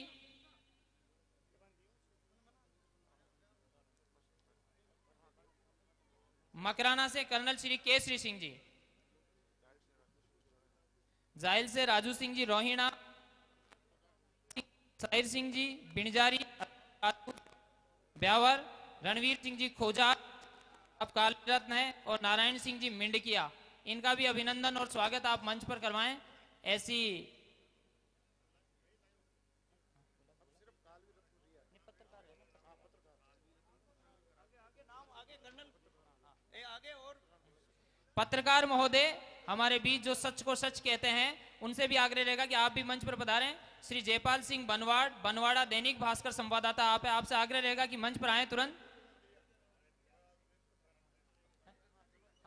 मकराना से कर्नल श्री केसरी सिंह जी, जायल से राजू सिंह जी रोहिणा, साहिर सिंह जी बिणजारी ब्यावर, रणवीर सिंह जी खोजा अब काल रत्न है, और नारायण सिंह जी मिंडकिया, इनका भी अभिनंदन और स्वागत आप मंच पर करवाएं। ऐसी पत्रकार महोदय हमारे बीच जो सच को सच कहते हैं उनसे भी आग्रह रहेगा कि आप भी मंच पर पधारें। श्री जयपाल सिंह बनवाड़, बनवाड़ा दैनिक भास्कर संवाददाता आप है, आपसे आग्रह रहेगा कि मंच पर आए तुरंत।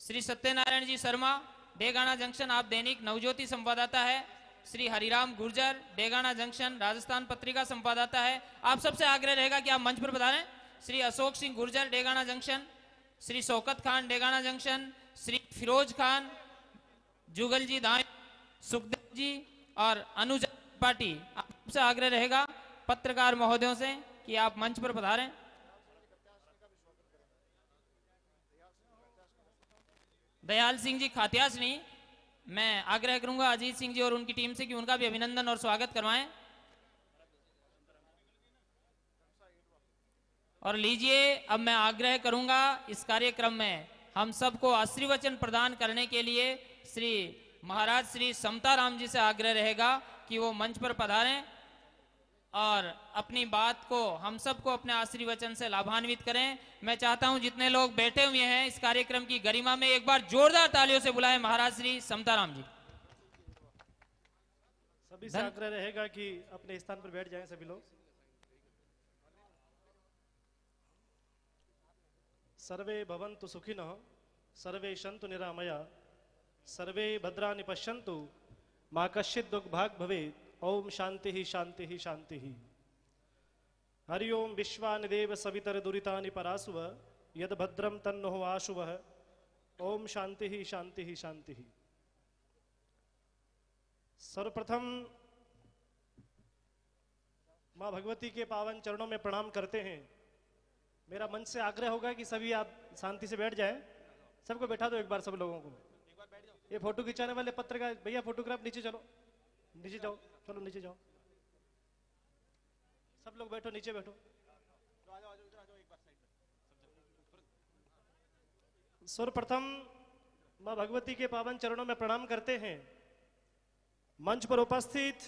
श्री सत्यनारायण जी शर्मा, डेगाना जंक्शन आप दैनिक नवज्योति संवाददाता है। श्री हरिराम गुर्जर, डेगाना जंक्शन राजस्थान पत्रिका संवाददाता है। आप सबसे आग्रह रहेगा कि आप मंच पर पधारें। श्री अशोक सिंह गुर्जर, डेगाना जंक्शन, श्री शौकत खान, डेगाना जंक्शन, श्री फिरोज खान, जुगल जी दाई, सुखदेव जी और अनुज पाटी, आप सबसे आग्रह रहेगा पत्रकार महोदयों से कि आप मंच पर पधारें। दयाल सिंह जी खातियासनी, मैं आग्रह करूंगा अजीत सिंह जी और उनकी टीम से कि उनका भी अभिनंदन और स्वागत करवाएं। और लीजिए, अब मैं आग्रह करूंगा इस कार्यक्रम में हम सबको आशीर्वचन प्रदान करने के लिए श्री महाराज श्री समताराम जी से आग्रह रहेगा कि वो मंच पर पधारें और अपनी बात को हम सबको अपने आशीर्वचन से लाभान्वित करें। मैं चाहता हूं जितने लोग बैठे हुए हैं इस कार्यक्रम की गरिमा में एक बार जोरदार तालियों से बुलाएं महाराज श्री समताराम जी। सभी से आग्रह रहेगा कि अपने स्थान पर बैठ जाएं सभी लोग। सर्वे भवन्तु सुखिनः, सर्वे सन्तु निरामया, सर्वे भद्राणि पश्यन्तु, मा कश्चित् दुर्भाग् भवेत्। ओम शांति ही शांति ही शांति ही। हरि ओम विश्वानि देव सवितर दुरितानि परासुव, यद भद्रम तन्नो आशुवः। ओम शांति ही शांति ही शांति ही। सर्वप्रथम माँ भगवती के पावन चरणों में प्रणाम करते हैं। मेरा मन से आग्रह होगा कि सभी आप शांति से बैठ जाएं। सबको बैठा दो एक बार, सब लोगों को। ये फोटो खिंचाने वाले पत्रकार भैया, फोटोग्राफ नीचे चलो, नीचे जाओ, चलो नीचे जाओ। सब लोग बैठो, नीचे बैठो। सर्वप्रथम मां भगवती के पावन चरणों में प्रणाम करते हैं। मंच पर उपस्थित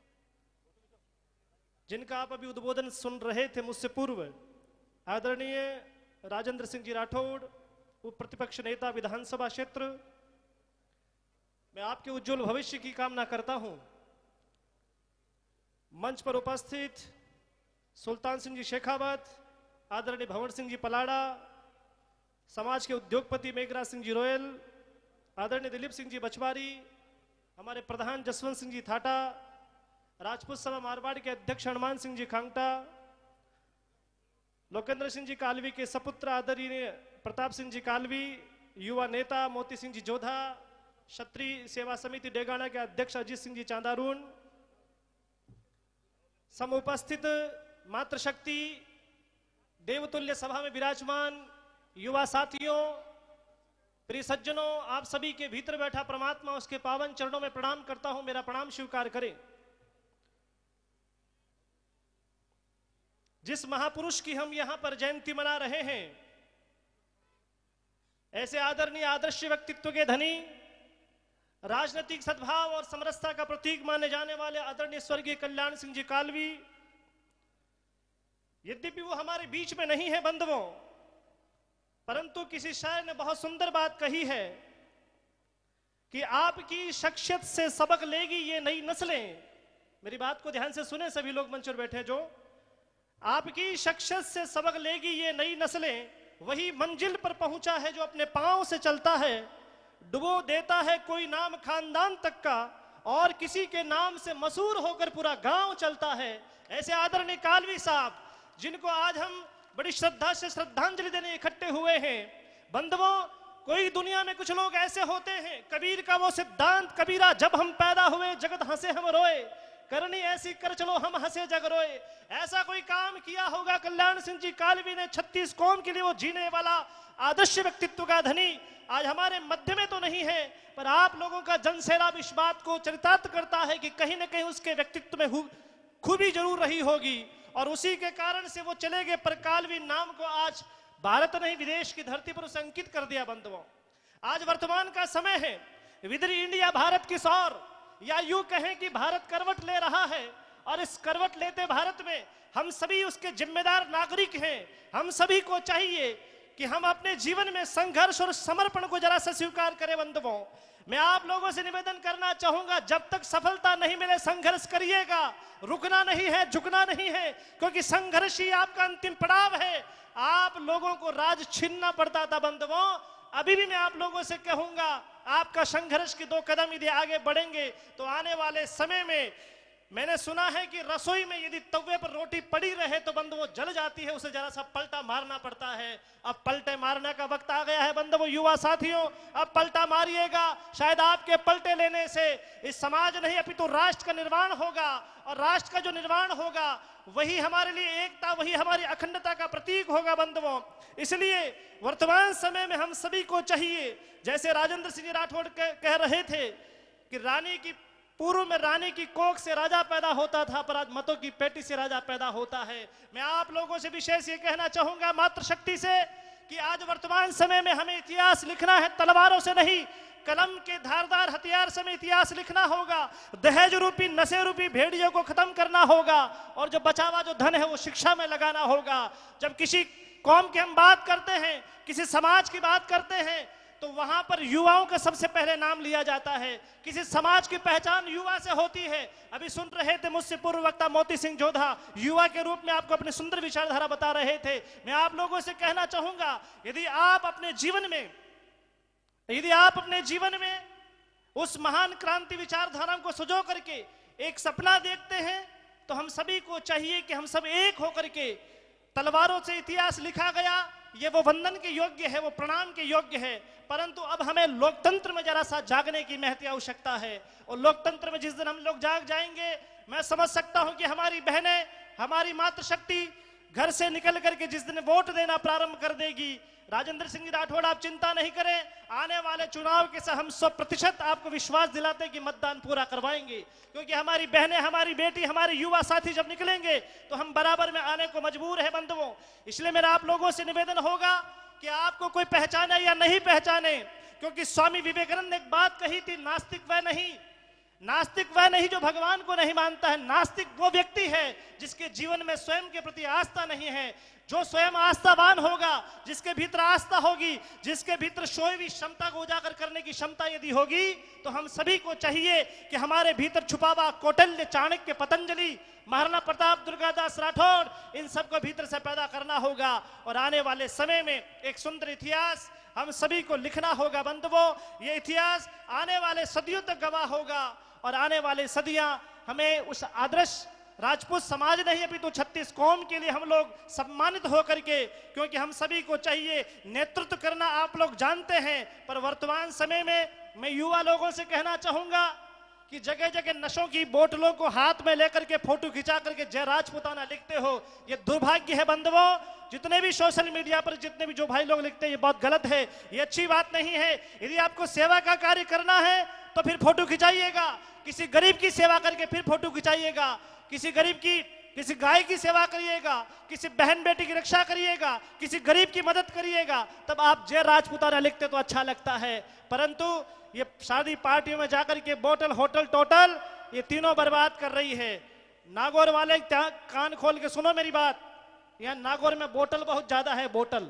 जिनका आप अभी उद्बोधन सुन रहे थे मुझसे पूर्व, आदरणीय राजेंद्र सिंह जी राठौड़, उप प्रतिपक्ष नेता विधानसभा क्षेत्र, मैं आपके उज्जवल भविष्य की कामना करता हूं। मंच पर उपस्थित सुल्तान सिंह जी शेखावत, आदरणीय भंवर सिंह जी पलाड़ा, समाज के उद्योगपति मेघराज सिंह जी रोयल, आदरणीय दिलीप सिंह जी बचवारी, हमारे प्रधान जसवंत सिंह जी थाटा, राजपूत सभा मारवाड़ के अध्यक्ष हनुमान सिंह जी खांगटा, लोकेंद्र सिंह जी कालवी के सपुत्र आदरणीय प्रताप सिंह जी कालवी, युवा नेता मोती सिंह जी जोधा, क्षत्रिय सेवा समिति डेगाना के अध्यक्ष अजीत सिंह जी चांदारून, समुपस्थित मातृशक्ति देवतुल्य सभा में विराजमान युवा साथियों, प्रिय सज्जनों, आप सभी के भीतर बैठा परमात्मा उसके पावन चरणों में प्रणाम करता हूं। मेरा प्रणाम स्वीकार करें। जिस महापुरुष की हम यहां पर जयंती मना रहे हैं, ऐसे आदरणीय आदर्श व्यक्तित्व के धनी, राजनीतिक सद्भाव और समरसता का प्रतीक माने जाने वाले आदरणीय स्वर्गीय कल्याण सिंह जी कालवी, यद्यपि वो हमारे बीच में नहीं है बंधुओं, परंतु किसी शायर ने बहुत सुंदर बात कही है कि आपकी शख्सियत से सबक लेगी ये नई नस्लें। मेरी बात को ध्यान से सुने सभी लोग मंच पर बैठे जो, आपकी शख्सियत से सबक लेगी ये नई नस्लें, वही मंजिल पर पहुंचा है जो अपने पांव से चलता है, डुबो देता है कोई नाम खानदान तक का, और किसी के नाम से मशहूर होकर पूरा गांव चलता है। ऐसे आदरणीय कालवी साहब, जिनको आज हम बड़ी श्रद्धा से श्रद्धांजलि देने इकट्ठे हुए हैं। बंधुओं, कोई दुनिया में कुछ लोग ऐसे होते हैं, कबीर का वो सिद्धांत, कबीरा जब हम पैदा हुए जगत हंसे हम रोए, करनी ऐसी कर चलो हम हंसे जग रोए। ऐसा कोई काम किया होगा कल्याण सिंह जी कालवी ने, 36 कौम के लिए वो जीने वाला आदर्श व्यक्तित्व का धनी आज हमारे मध्य में तो नहीं है, पर आप लोगों का जनसैलाब इस बात को चरितार्थ करता है कि कहीं ना कहीं उसके व्यक्तित्व में खूबी जरूर रही होगी, और उसी के कारण से वो चले गए। पर कालवी नाम को आज भारत नहीं विदेश की धरती पर अंकित कर दिया। बंधुओं, आज वर्तमान का समय है, विदरी इंडिया भारत की सौर, या यूं कहें कि भारत करवट ले रहा है, और इस करवट लेते भारत में हम सभी उसके जिम्मेदार नागरिक हैं। हम सभी को चाहिए कि हम अपने जीवन में संघर्ष और समर्पण को जरा सा स्वीकार करें। बंधुओं, मैं आप लोगों से निवेदन करना चाहूंगा, जब तक सफलता नहीं मिले संघर्ष करिएगा, रुकना नहीं है, झुकना नहीं है, क्योंकि संघर्ष ही आपका अंतिम पड़ाव है। आप लोगों को राज छीनना पड़ता था बंधुओं, अभी भी मैं आप लोगों से कहूंगा, आपका संघर्ष के 2 कदम यदि आगे बढ़ेंगे तो आने वाले समय में, मैंने सुना है कि रसोई में यदि तवे पर रोटी पड़ी रहे तो बंधुओं जल जाती है, उसे जरा सा पलटा मारना पड़ता है। अब पलटे मारने का वक्त आ गया है बंधुओं, युवा साथियों, अब पलटा मारिएगा। शायद आपके पलटे लेने से इस समाज नहीं अपितु राष्ट्र का निर्माण होगा, और राष्ट्र का जो निर्माण होगा वही हमारे लिए एकता, वही हमारी अखंडता का प्रतीक होगा बंधुओं। इसलिए वर्तमान समय में हम सभी को चाहिए, जैसे राजेंद्र सिंह राठौड़ कह रहे थे कि रानी की पूर्व में रानी की कोख से राजा पैदा होता था, पर आज मतों की पेटी से राजा पैदा होता है। मैं आप लोगों से विशेष ये कहना चाहूंगा मातृशक्ति से कि आज वर्तमान समय में हमें इतिहास लिखना है, तलवारों से नहीं, कलम के धारदार हथियार से हमें इतिहास लिखना होगा। दहेज रूपी नशे रूपी भेड़ियों को खत्म करना होगा, और जो बचा हुआ जो धन है वो शिक्षा में लगाना होगा। जब किसी कौम की हम बात करते हैं, किसी समाज की बात करते हैं, तो वहां पर युवाओं का सबसे पहले नाम लिया जाता है। किसी समाज की पहचान युवा से होती है। अभी सुन रहे थे मुझसे पूर्व वक्ता मोती सिंह जोधा, युवा के रूप में आपको अपनी सुंदर विचारधारा बता रहे थे। मैं आप लोगों से कहना चाहूंगा, यदि आप अपने जीवन में उस महान क्रांति विचारधारा को सजो करके एक सपना देखते हैं, तो हम सभी को चाहिए कि हम सब एक होकर के, तलवारों से इतिहास लिखा गया, ये वो वंदन के योग्य है, वो प्रणाम के योग्य है, परंतु अब हमें लोकतंत्र में जरा सा जागने की महती आवश्यकता है। और लोकतंत्र में जिस दिन हम लोग जाग जाएंगे, मैं समझ सकता हूं कि हमारी बहनें, हमारी मातृशक्ति घर से निकल करके जिस दिन वोट देना प्रारंभ कर देगी, राजेंद्र सिंह राठौड़ आप चिंता नहीं करें, आने वाले चुनाव के साथ हम 100% आपको विश्वास दिलाते कि मतदान पूरा करवाएंगे, क्योंकि हमारी बहनें, हमारी बेटी, हमारे युवा साथी जब निकलेंगे तो हम बराबर में आने को मजबूर है बंधुओं। इसलिए मेरा आप लोगों से निवेदन होगा कि आपको कोई पहचाने या नहीं पहचाने, क्योंकि स्वामी विवेकानंद ने एक बात कही थी, नास्तिक वह नहीं जो भगवान को नहीं मानता है, नास्तिक वो व्यक्ति है जिसके जीवन में स्वयं के प्रति आस्था नहीं है। जो स्वयं आस्थावान होगा, जिसके भीतर आस्था होगी, जिसके भीतर सोई हुई क्षमता को उजागर करने की क्षमता यदि होगी, तो हम सभी को चाहिए कि हमारे भीतर छुपा हुआ कौटिल्य, चाणक्य, पतंजलि, महाराणा प्रताप, दुर्गादास राठौड़, इन सबको भीतर से पैदा करना होगा। और आने वाले समय में एक सुंदर इतिहास हम सभी को लिखना होगा बंधुओं। ये इतिहास आने वाले सदियों तक गवाह होगा, और आने वाले सदियां हमें उस आदर्श राजपूत समाज नहीं अभी तो 36 कौम के लिए हम लोग सम्मानित होकर के, क्योंकि हम सभी को चाहिए नेतृत्व करना, आप लोग जानते हैं। पर वर्तमान समय में मैं युवा लोगों से कहना चाहूंगा कि जगह जगह नशों की बोतलों को हाथ में लेकर के फोटो खिंचा करके जय राजपूताना लिखते हो, ये दुर्भाग्य है बंधुओं। जितने भी सोशल मीडिया पर जितने भी जो भाई लोग लिखते हैं, ये बहुत गलत है, ये अच्छी बात नहीं है। यदि आपको सेवा का कार्य करना है तो फिर फोटो खिंचाइएगा, किसी गरीब की सेवा करके फिर फोटो खिंचाइएगा, किसी गरीब की, किसी गाय की सेवा करिएगा, किसी बहन बेटी की रक्षा करिएगा, किसी गरीब की मदद करिएगा, तब आप जय राजपूताना लिखते तो अच्छा लगता है। परंतु ये शादी पार्टियों में जाकर के बोतल, होटल, टोटल, ये तीनों बर्बाद कर रही है। नागौर वाले कान खोल के सुनो मेरी बात, यहाँ नागौर में बोतल बहुत ज्यादा है। बोतल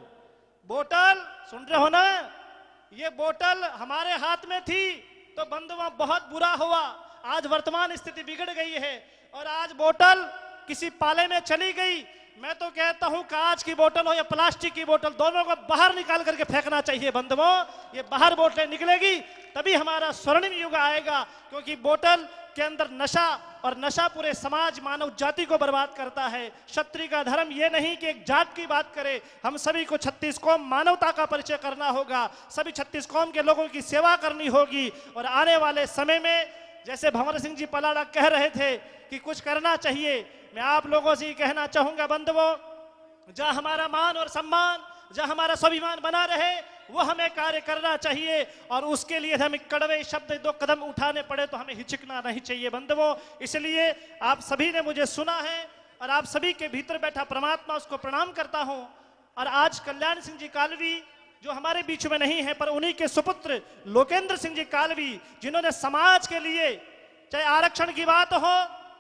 सुन रहे हो ना, ये बोतल हमारे हाथ में थी तो बंधुओं बहुत बुरा हुआ, आज वर्तमान स्थिति बिगड़ गई है, और आज बोतल किसी पाले में चली गई। मैं तो कहता हूं कांच की बोतल हो या प्लास्टिक की बोतल, दोनों को बाहर निकाल करके फेंकना चाहिए बंधुओं। ये बाहर बोतलें निकलेगी तभी हमारा स्वर्णिम युग आएगा, क्योंकि बोतल के अंदर नशा, और नशा पूरे समाज, मानव जाति को बर्बाद करता है। क्षत्रिय का धर्म ये नहीं कि एक जात की बात करे, हम सभी को 36 कौम मानवता का परिचय करना होगा, सभी 36 कौम के लोगों की सेवा करनी होगी। और आने वाले समय में जैसे भंवर सिंह जी पलाड़ा कह रहे थे कि कुछ करना चाहिए, मैं आप लोगों से कहना चाहूंगा बंधुओं, जहां हमारा मान और सम्मान, जहां हमारा स्वाभिमान बना रहे, वो हमें कार्य करना चाहिए। और उसके लिए हमें कड़वे शब्द 2 कदम उठाने पड़े तो हमें हिचकना नहीं चाहिए बंधुओं। इसलिए आप सभी ने मुझे सुना है, और आप सभी के भीतर बैठा परमात्मा, उसको प्रणाम करता हूं। और आज कल्याण सिंह जी कालवी जो हमारे बीच में नहीं है, पर उन्हीं के सुपुत्र लोकेंद्र सिंह जी कालवी, जिन्होंने समाज के लिए, चाहे आरक्षण की बात हो,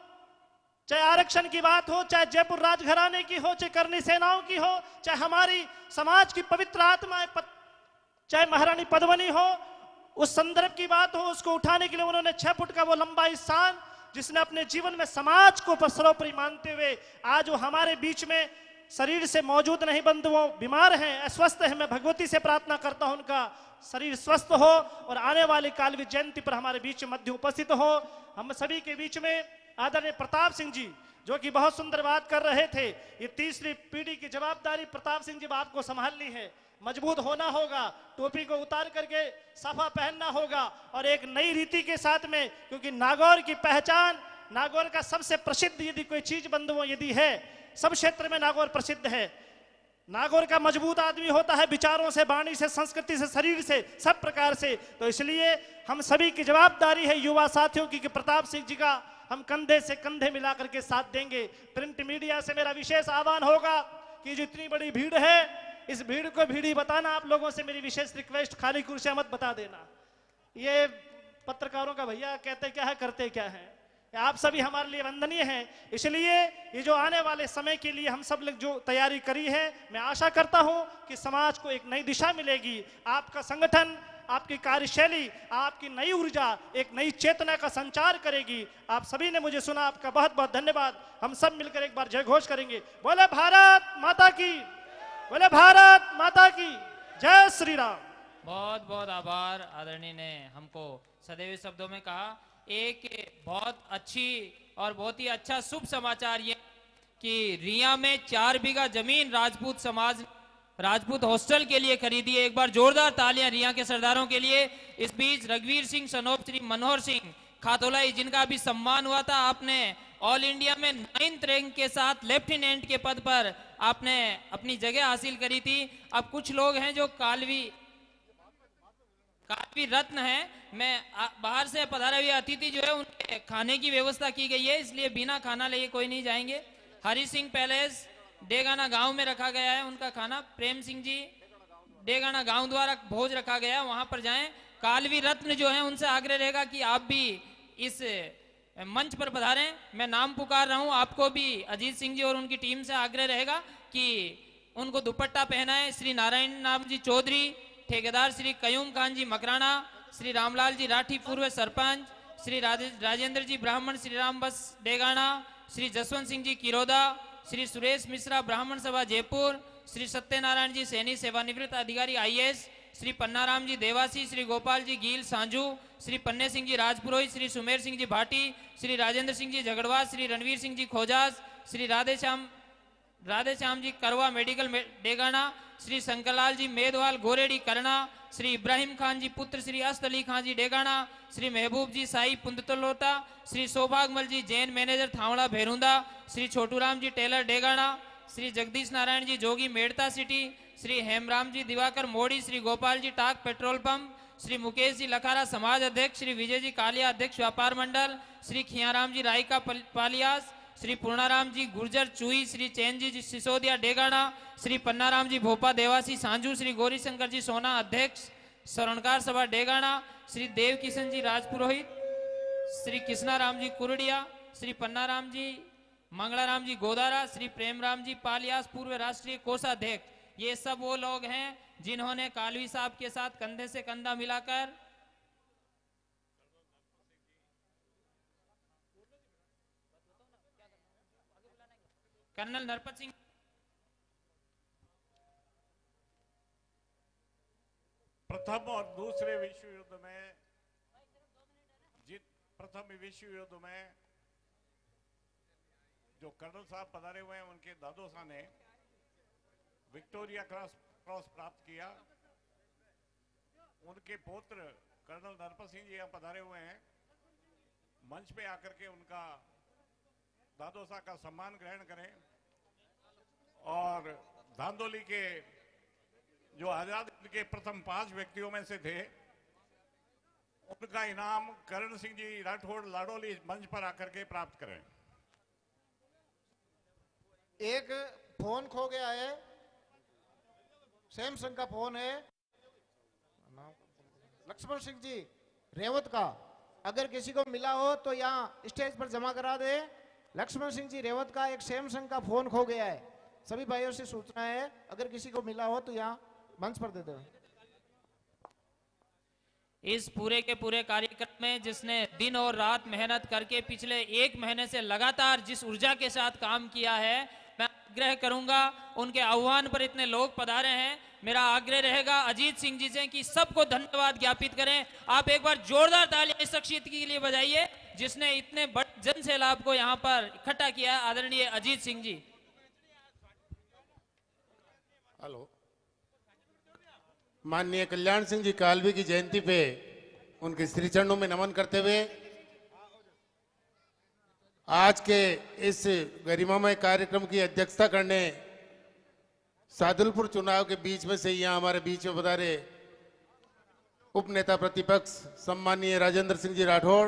चाहे जयपुर राजघराने की हो, चाहे करनी सेनाओं की हो, चाहे हमारी समाज की पवित्र आत्माएं, चाहे महारानी पद्मनी हो, उस संदर्भ की बात हो, उसको उठाने के लिए उन्होंने 6 फुट का वो लंबा इंसान, जिसने अपने जीवन में समाज को सर्वोपरि मानते हुए आज वो हमारे बीच में शरीर से मौजूद नहीं, बंधुओं बीमार हैं, अस्वस्थ हैं, मैं भगवती से प्रार्थना करता हूं उनका शरीर स्वस्थ हो और आने वाली कालवी जयंती पर हमारे बीच मध्य उपस्थित हो। हम सभी के बीच में आदरणीय प्रताप सिंह जी जो कि बहुत सुंदर बात कर रहे थे, ये तीसरी पीढ़ी की जवाबदारी प्रताप सिंह जी आपको संभालनी है, मजबूत होना होगा, टोपी को उतार करके साफा पहनना होगा और एक नई रीति के साथ में, क्योंकि नागौर की पहचान, नागौर का सबसे प्रसिद्ध यदि कोई चीज बंधुओं यदि है, सब क्षेत्र में नागौर प्रसिद्ध है। नागौर का मजबूत आदमी होता है विचारों से, वाणी से, संस्कृति से, शरीर से, सब प्रकार से। तो इसलिए हम सभी की जवाबदारी है युवा साथियों की कि प्रताप सिंह जी का हम कंधे से कंधे मिलाकर के साथ देंगे। प्रिंट मीडिया से मेरा विशेष आह्वान होगा कि जितनी बड़ी भीड़ है, इस भीड़ को भीड़ी बताना। आप लोगों से मेरी विशेष रिक्वेस्ट, खाली कुर्सियां मत बता देना। ये पत्रकारों का भैया कहते क्या है, करते क्या है, आप सभी हमारे लिए वंदनीय हैं। इसलिए ये जो आने वाले समय के लिए हम सब लोग जो तैयारी करी है, मैं आशा करता हूं कि समाज को एक नई दिशा मिलेगी। आपका संगठन, आपकी कार्यशैली, आपकी नई ऊर्जा एक नई चेतना का संचार करेगी। आप सभी ने मुझे सुना, आपका बहुत बहुत धन्यवाद। हम सब मिलकर एक बार जय घोष करेंगे, बोले भारत माता की, बोले भारत माता की जय श्री राम। बहुत बहुत आभार। आदरणीय ने हमको सदैव शब्दों में कहा। एक बहुत अच्छी और बहुत ही अच्छा शुभ समाचार ये कि रिया में 4 बीघा जमीन राजपूत समाज राजपूत हॉस्टल के लिए खरीदी है। एक बार जोरदार तालियां रिया के सरदारों के लिए। इस बीच रघुवीर सिंह सनोप, श्री मनोहर सिंह खातोलाई जिनका अभी सम्मान हुआ था, आपने ऑल इंडिया में 9th रैंक के साथ लेफ्टिनेंट के पद पर आपने अपनी जगह हासिल करी थी। अब कुछ लोग हैं जो कालवी रत्न है, मैं बाहर से पधारे हुए अतिथि जो है उनके खाने की व्यवस्था की गई है, इसलिए बिना खाना लिए कोई नहीं जाएंगे। हरि सिंह पैलेस डेगाना गांव में रखा गया है उनका खाना। प्रेम सिंह जी डेगाना गांव द्वारा भोज रखा गया है, वहां पर जाएं। कालवी रत्न जो है उनसे आग्रह रहेगा कि आप भी इस मंच पर पधारें। मैं नाम पुकार रहा हूं, आपको भी अजीत सिंह जी और उनकी टीम से आग्रह रहेगा कि उनको दुपट्टा पहनाएं। श्री नारायण नाम जी चौधरी, ठेकेदार श्री कयूम खान जी मकराना, श्री रामलाल जी राठी पूर्व सरपंच, श्री राजेंद्र जी ब्राह्मण श्री राम बस डेगाना, श्री जसवंत सिंह जी किरोदा, श्री सुरेश मिश्रा ब्राह्मण सभा जयपुर, श्री सत्यनारायण जी सैनी सेवानिवृत्त अधिकारी IAS, श्री पन्नाराम जी देवासी, श्री गोपाल जी गील सांझू, श्री पन्ने सिंह जी राजपुरोहित, श्री सुमेर सिंह जी भाटी, श्री राजेंद्र सिंह जी झगड़वा, श्री रणवीर सिंह जी खोजास, श्री राधेश्याम जी करवा मेडिकल डेगाना, श्री शंकरलाल जी मेदवाल गोरेडी करना, श्री इब्राहिम खान जी पुत्र श्री अस्त अली खान जी Degana, Shri Mehboob ji Sai Pundlota, Shri Saubhagmal ji Jain manager Thawra Bhairunda, Shri Chhoturam ji Tailor Degana, Shri Jagdish Narayan ji Jogi Merta city, Shri Hemram ji Diwakar Modi, Shri Gopal ji Tak petrol pump, Shri Mukesh ji Lakhara समाज अध्यक्ष, श्री विजय जी कालिया अध्यक्ष व्यापार मंडल, श्री खियाराम जी रायका पालियास, श्री पूर्णाराम जी गुर्जर चुई, श्री चैन जी सिसोदिया डेगाना, श्री पन्नाराम जी भोपा देवासी सांझू, श्री गौरी शंकर जी सोना अध्यक्ष स्वर्णकार सभा डेगाना, श्री देव किशन जी राजपुरोहित, श्री कृष्णाराम जी कुरडिया, श्री पन्नाराम जी मंगलाराम जी गोदारा, श्री प्रेमराम जी पालियास पूर्व राष्ट्रीय कोषाध्यक्ष। ये सब वो लोग हैं जिन्होंने कालवी साहब के साथ कंधे से कंधा मिलाकर कर्नल नरपत सिंह प्रथम और दूसरे विश्व युद्ध में प्रथम विश्व युद्ध में जो कर्नल साहब पधारे हुए हैं उनके दादोसा ने विक्टोरिया क्रॉस प्राप्त किया। उनके पुत्र कर्नल नरपत सिंह जी यहाँ पधारे हुए हैं, मंच पे आकर के उनका दादोसा का सम्मान ग्रहण करें। और धांधोली के जो आजाद के प्रथम 5 व्यक्तियों में से थे, उनका इनाम करण सिंह जी राठौड़ लाडोली मंच पर आकर के प्राप्त करें। एक फोन खो गया है, सैमसंग का फोन है, लक्ष्मण सिंह जी रेवत का, अगर किसी को मिला हो तो यहाँ स्टेज पर जमा करा दे। लक्ष्मण सिंह जी रेवत का एक सैमसंग का फोन खो गया है, सभी भाइयों से सूचना है, अगर किसी को मिला हो तो यहाँ मंच पर दे दो। इस पूरे के पूरे कार्यक्रम में जिसने दिन और रात मेहनत करके पिछले 1 महीने से लगातार जिस ऊर्जा के साथ काम किया है, मैं आग्रह करूंगा, उनके आह्वान पर इतने लोग पधारे हैं, मेरा आग्रह रहेगा अजीत सिंह जी से कि सबको धन्यवाद ज्ञापित करें। आप एक बार जोरदार तालियां इस शख्सियत के लिए बजाइए जिसने इतने बड़े जन सैलाब को यहाँ पर इकट्ठा किया, आदरणीय अजीत सिंह जी। हेलो, माननीय कल्याण सिंह जी कालवी की जयंती पे उनके श्री चरणों में नमन करते हुए आज के इस गरिमामय कार्यक्रम की अध्यक्षता करने सादुलपुर चुनाव के बीच में से यहाँ हमारे बीच में पधारे उप नेता प्रतिपक्ष सम्मानीय राजेंद्र सिंह जी राठौड़,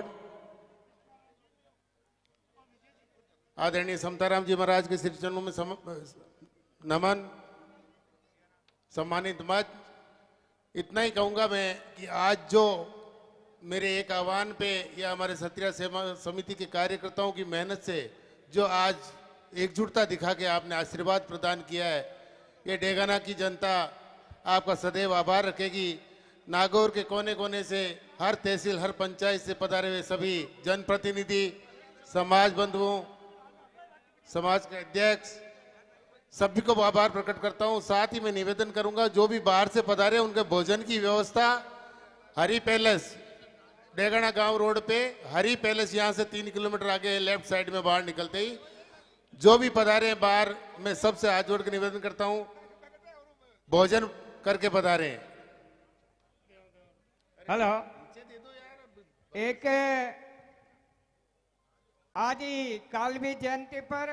आदरणीय समताराम जी महाराज के श्री चरणों में नमन, सम्मानित मंच। इतना ही कहूंगा मैं कि आज जो मेरे एक आह्वान पे या हमारे क्षत्रिय सेवा समिति के कार्यकर्ताओं की मेहनत से जो आज एकजुटता दिखा के आपने आशीर्वाद प्रदान किया है, ये डेगाना की जनता आपका सदैव आभार रखेगी। नागौर के कोने कोने से, हर तहसील, हर पंचायत से पधारे हुए सभी जनप्रतिनिधि, समाज बंधुओं, समाज के अध्यक्ष, सभी को आभार प्रकट करता हूं। साथ ही मैं निवेदन करूंगा जो भी बाहर से पधारे उनके भोजन की व्यवस्था हरी पैलेस, डेगाना गांव रोड पे हरी पैलेस, यहां से 3 किलोमीटर आगे लेफ्ट साइड में बाहर निकलते ही जो भी पधारे हैं बाहर, मैं सबसे हाथ जोड़ के निवेदन करता हूं भोजन करके पधारे। हेलो, एक आज ही कालवी जयंती पर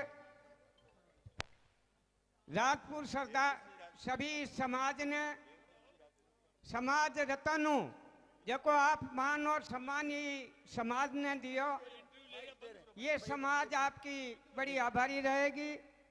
राजपुर सरदार सभी समाज ने समाज रत्न जो आप मान और सम्मान ही समाज ने दियो, ये समाज आपकी बड़ी आभारी रहेगी।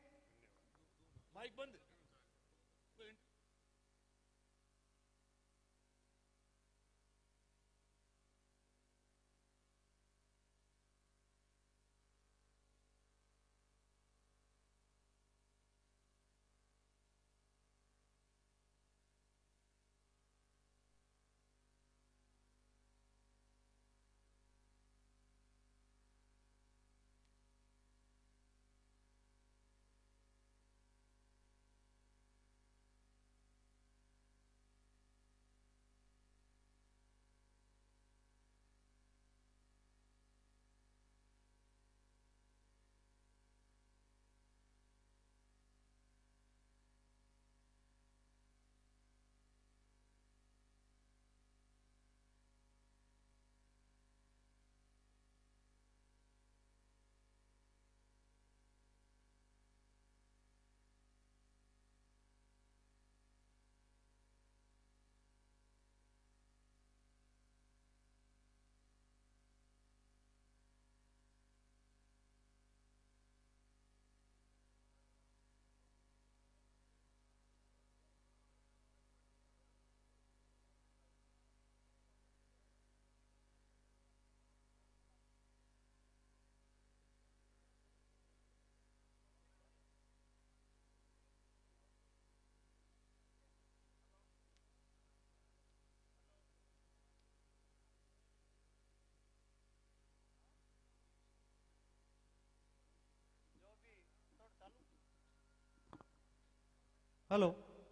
हेलो,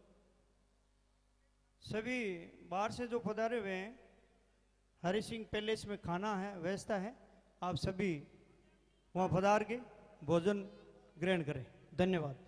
सभी बाहर से जो पधारे हुए हैं, हरि सिंह पैलेस में खाना है, व्यवस्था है, आप सभी वहाँ पधार के भोजन ग्रहण करें। धन्यवाद।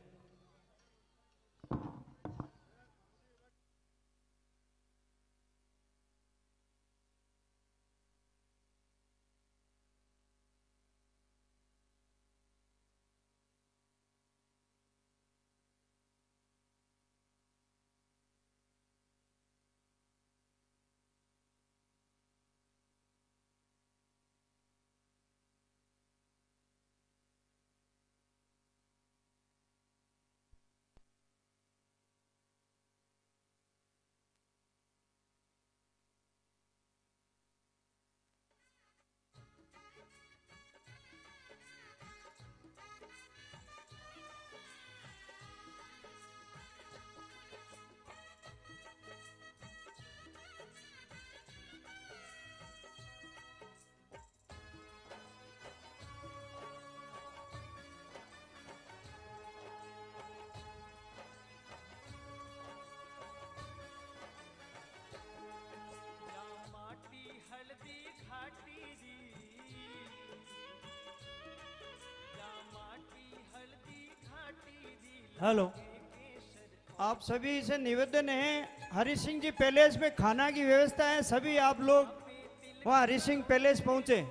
हेलो, आप सभी से निवेदन है, हरि सिंह जी पैलेस में खाना की व्यवस्था है, सभी आप लोग वहाँ हरि सिंह पैलेस पहुँचे।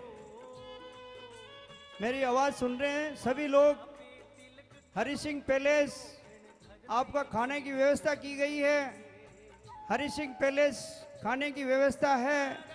मेरी आवाज़ सुन रहे हैं सभी लोग? हरि सिंह पैलेस आपका खाने की व्यवस्था की गई है। हरि सिंह पैलेस खाने की व्यवस्था है।